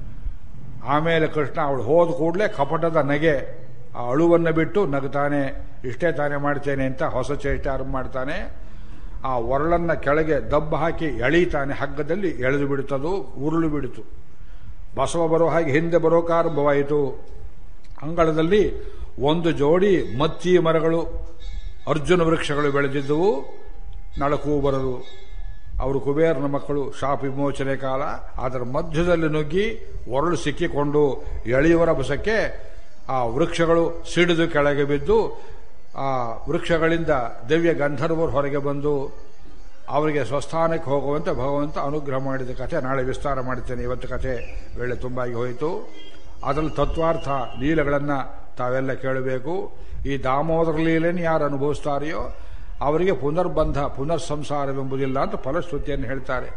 ಆಮೇಲೆ ಕೃಷ್ಣ ಅವಳು ಹೋದ ಕೂಡಲೇ ಕಪಟದ ನಗೆ, ಆ ಅಳುವನ್ನು ಬಿಟ್ಟು ನಗ್ತಾನೆ. ಇಷ್ಟೇ ತಾನೇ ಮಾಡ್ತೇನೆ ಅಂತ ಹೊಸ ಚೇಷ್ಟೆ ಆರಂಭ ಮಾಡ್ತಾನೆ. ಆ ಒರಳನ್ನ ಕೆಳಗೆ ದಬ್ಬ ಹಾಕಿ ಎಳೀತಾನೆ. ಹಗ್ಗದಲ್ಲಿ ಎಳೆದು ಬಿಡುತ್ತದು, ಉರುಳು ಬಿಡಿತು. ಬಸವ ಬರೋ ಹಾಗೆ ಹಿಂದೆ ಬರೋಕಾರಂಭವಾಯಿತು. ಅಂಗಳದಲ್ಲಿ ಒಂದು ಜೋಡಿ ಮತ್ತಿ ಮರಗಳು, ಅರ್ಜುನ ವೃಕ್ಷಗಳು ಬೆಳೆದಿದ್ದವು. ನಳಕೂ ಬರದು. ಅವರು ಕುಬೇರನ ಮಕ್ಕಳು. ಶಾಪ ವಿಮೋಚನೆ ಕಾಲ. ಅದರ ಮಧ್ಯದಲ್ಲಿ ನುಗ್ಗಿ ಒರಳು ಸಿಕ್ಕಿಕೊಂಡು ಎಳೆಯುವರ ಬಸಕ್ಕೆ ಆ ವೃಕ್ಷಗಳು ಸಿಡಿದು ಕೆಳಗೆ ಬಿದ್ದು ಆ ವೃಕ್ಷಗಳಿಂದ ದಿವ್ಯ ಗಂಧರ್ವರು ಹೊರಗೆ ಬಂದು ಅವರಿಗೆ ಸ್ವಸ್ಥಾನಕ್ಕೆ ಹೋಗುವಂತೆ ಭಗವಂತ ಅನುಗ್ರಹ ಮಾಡಿದ ಕಥೆ ನಾಳೆ ವಿಸ್ತಾರ ಮಾಡ್ತೇನೆ. ಇವತ್ತು ಕಥೆ ವೇಳೆ ತುಂಬಾಗಿ ಹೋಯಿತು. ಅದರಲ್ಲಿ ತತ್ವಾರ್ಥ ಲೀಲೆಗಳನ್ನು ತಾವೆಲ್ಲ ಕೇಳಬೇಕು. ಈ ದಾಮೋದರ ಲೀಲೆಯನ್ನು ಯಾರು ಅನುಭವಿಸ್ತಾರೆಯೋ ಅವರಿಗೆ ಪುನರ್ಬಂಧ ಪುನರ್ಸಂಸಾರವೆಂಬುದಿಲ್ಲ ಅಂತ ಫಲಶ್ರುತಿಯನ್ನು ಹೇಳ್ತಾರೆ.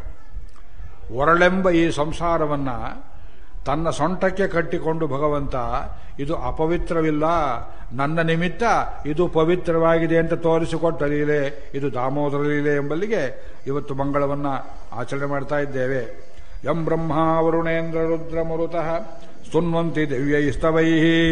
ಒರಳೆಂಬ ಈ ಸಂಸಾರವನ್ನು ತನ್ನ ಸೊಂಟಕ್ಕೆ ಕಟ್ಟಿಕೊಂಡು ಭಗವಂತ ಇದು ಅಪವಿತ್ರವಿಲ್ಲ, ನನ್ನ ನಿಮಿತ್ತ ಇದು ಪವಿತ್ರವಾಗಿದೆ ಅಂತ ತೋರಿಸಿಕೊಟ್ಟ ಲೀಲೆ. ಇದು ದಾಮೋದರ ಲೀಲೆ ಎಂಬಲ್ಲಿಗೆ ಇವತ್ತು ಮಂಗಳವನ್ನು ಆಚರಣೆ ಮಾಡ್ತಾ ಇದ್ದೇವೆ. ಯಂ ಬ್ರಹ್ಮ ವರುಣೇಂದ್ರ ರುದ್ರ ಮರುತಃ ಸ್ತುನ್ವಂತಿ ದಿವ್ಯೈಸ್ತವೈ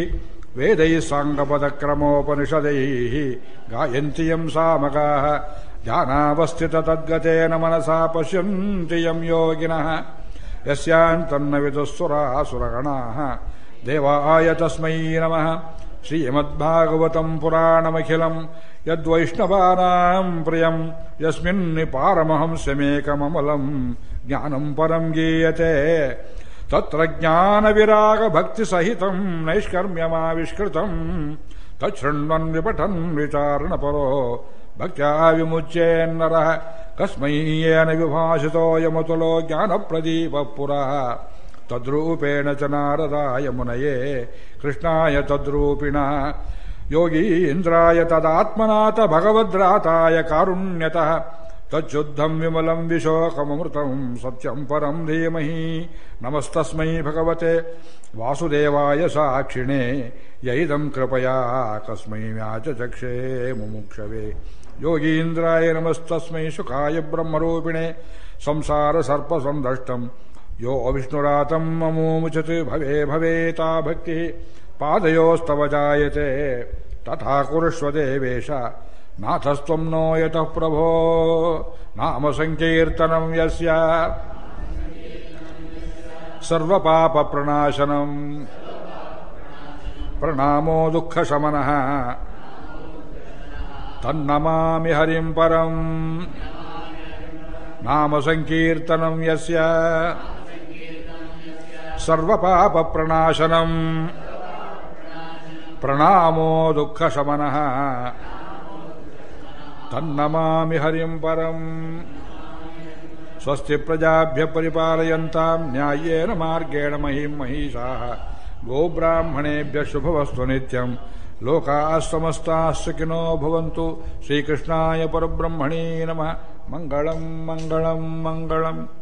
ವೇದೈ ಸಾಂಗಪದಕ್ರಮೋಪನಿಷದೈ ಗಾಯಂತಿ ಯಂ ಸಾಮಗಾಃ ಧ್ಯಾನಾವಸ್ಥಿತ ತದ್ಗತೇನ ಮನಸಾ ಪಶ್ಯಂತಿ ಯಂ ಯೋಗಿನಃ ಯಸ್ಯಾಂತನ್ನ ವಿದುಃಸುರಾಸುರಗಣಾಃ ದೇವಾಯ ತಸ್ಮೈ ನಮಃ. ಶ್ರೀಮದ್ಭಾಗವತಂ ಪುರಾಣಮಖಿಲಂ ಯದ್ವೈಷ್ಣವಾನಾಂ ಪ್ರಿಯಂ ಯಸ್ಮಿನ್ ಪಾರಮಹಂಸ್ಯಮೇಕಮಮಲಂ ಜ್ಞಾನಂ ಪರಂ ಗೀಯತೆ. ತತ್ರ ಜ್ಞಾನ ವಿರಾಗ ಭಕ್ತಿ ಸಹಿತಂ ನೈಷ್ಕರ್ಮ್ಯಮಾವಿಷ್ಕೃತಂ ತಚ್ಛೃಣ್ವನ್ ವಿಪಠನ್ ವಿಚಾರಣ ಪರೋ ಭಕ್ತ್ಯಾ ವಿಮುಚ್ಯೇನ್ನರಃ ಕಸ್ಮೈ ಯೇನ ವಿಭಾಷಿತೋ ಯಮತುಲೋ ಜ್ಞಾನಪ್ರದೀಪಃ ಪುರಃ ತದ್ರೂಪೇಣ ಚ ನಾರದಾಯ ಮುನಯೇ ಕೃಷ್ಣಾಯ ತದ್ರೂಪಿಣಃ ಯೋಗೀಂದ್ರಾಯ ತದಾತ್ಮನಾಥ ಭಗವದ್ರಾತಾಯ ಕಾರುಣ್ಯತಃ ತಚ್ಚುದ್ಧಂ ವಿಮಲಂ ವಿಶೋಕಮೃತಂ ಸತ್ಯಂ ಪರಂ ಧೀಮಹಿ ನಮಸ್ತಸ್ಮೈ ಭಗವತೆ ವಾಸುದೇವಾಯ ಸಾಕ್ಷಿಣೇ ಯೈದಂ ಕೃಪಯಾ ಕಸ್ಮೈ ವ್ಯಾಚಚಕ್ಷೇ ಮುಮುಕ್ಷವೇ ಯೋಗೀಂದ್ರಾಯ ನಮಸ್ತಸ್ಮೈ ಶುಕಾಯ ಬ್ರಹ್ಮರೂಪಿಣೆ ಸಂಸಾರ ಸರ್ಪ ಸಂದಷ್ಟಂ ಯೋ ವಿಷ್ಣುರಾತಂ ಮಮೋಮುಚತ್ ಭವೇ ಭವೇತಾ ಭಕ್ತಿ ಪಾದಯೋಸ್ತವ ಜಾಯತೆ ತಥಾ ಕುರುಷ್ವ ದೇವೇಶ ನಾಥಸ್ತ್ವಂ ನೋ ಯತಃ ಪ್ರಭೋ ನಾಮ ಸಂಕೀರ್ತನಂ ಯಸ್ಯ ಸರ್ವಪಾಪ ಪ್ರಣಾಶನಂ ಪ್ರಣಾಮೋ ದುಃಖ ಶಮನಃ ತನ್ನಮಾಮಿ ಹರಿಂ ಪರಂ ನಾಮ ಸಂಕೀರ್ತನಂ ಯಸ್ಯ ಸರ್ವಪಾಪ ಪ್ರಣಾಶನಂ ಪ್ರಣಾಮೋ ದುಃಖ ಶಮನಃ ತನ್ನಮಾಮಿ ಹರಿಂ ಪರಂ ಸ್ವಸ್ತಿ ಪ್ರಜಾಭ್ಯ ಪರಿಪಾಲಯಂತಾಂ ನ್ಯಾಯೇನ ಮಾರ್ಗೇಣ ಮಹಿಂ ಮಹಿಷಾಃ ಗೋಬ್ರಾಹ್ಮಣೇಭ್ಯ ಶುಭವಸ್ತು ನಿತ್ಯಂ ಲೋಕಾಃ ಸಮಸ್ತಾಃ ಸುಖಿನೋ ಭವಂತು ಶ್ರೀಕೃಷ್ಣಾಯ ಪರಬ್ರಹ್ಮಣೇ ನಮಃ ಮಂಗಳಂ ಮಂಗಳಂ ಮಂಗಳಂ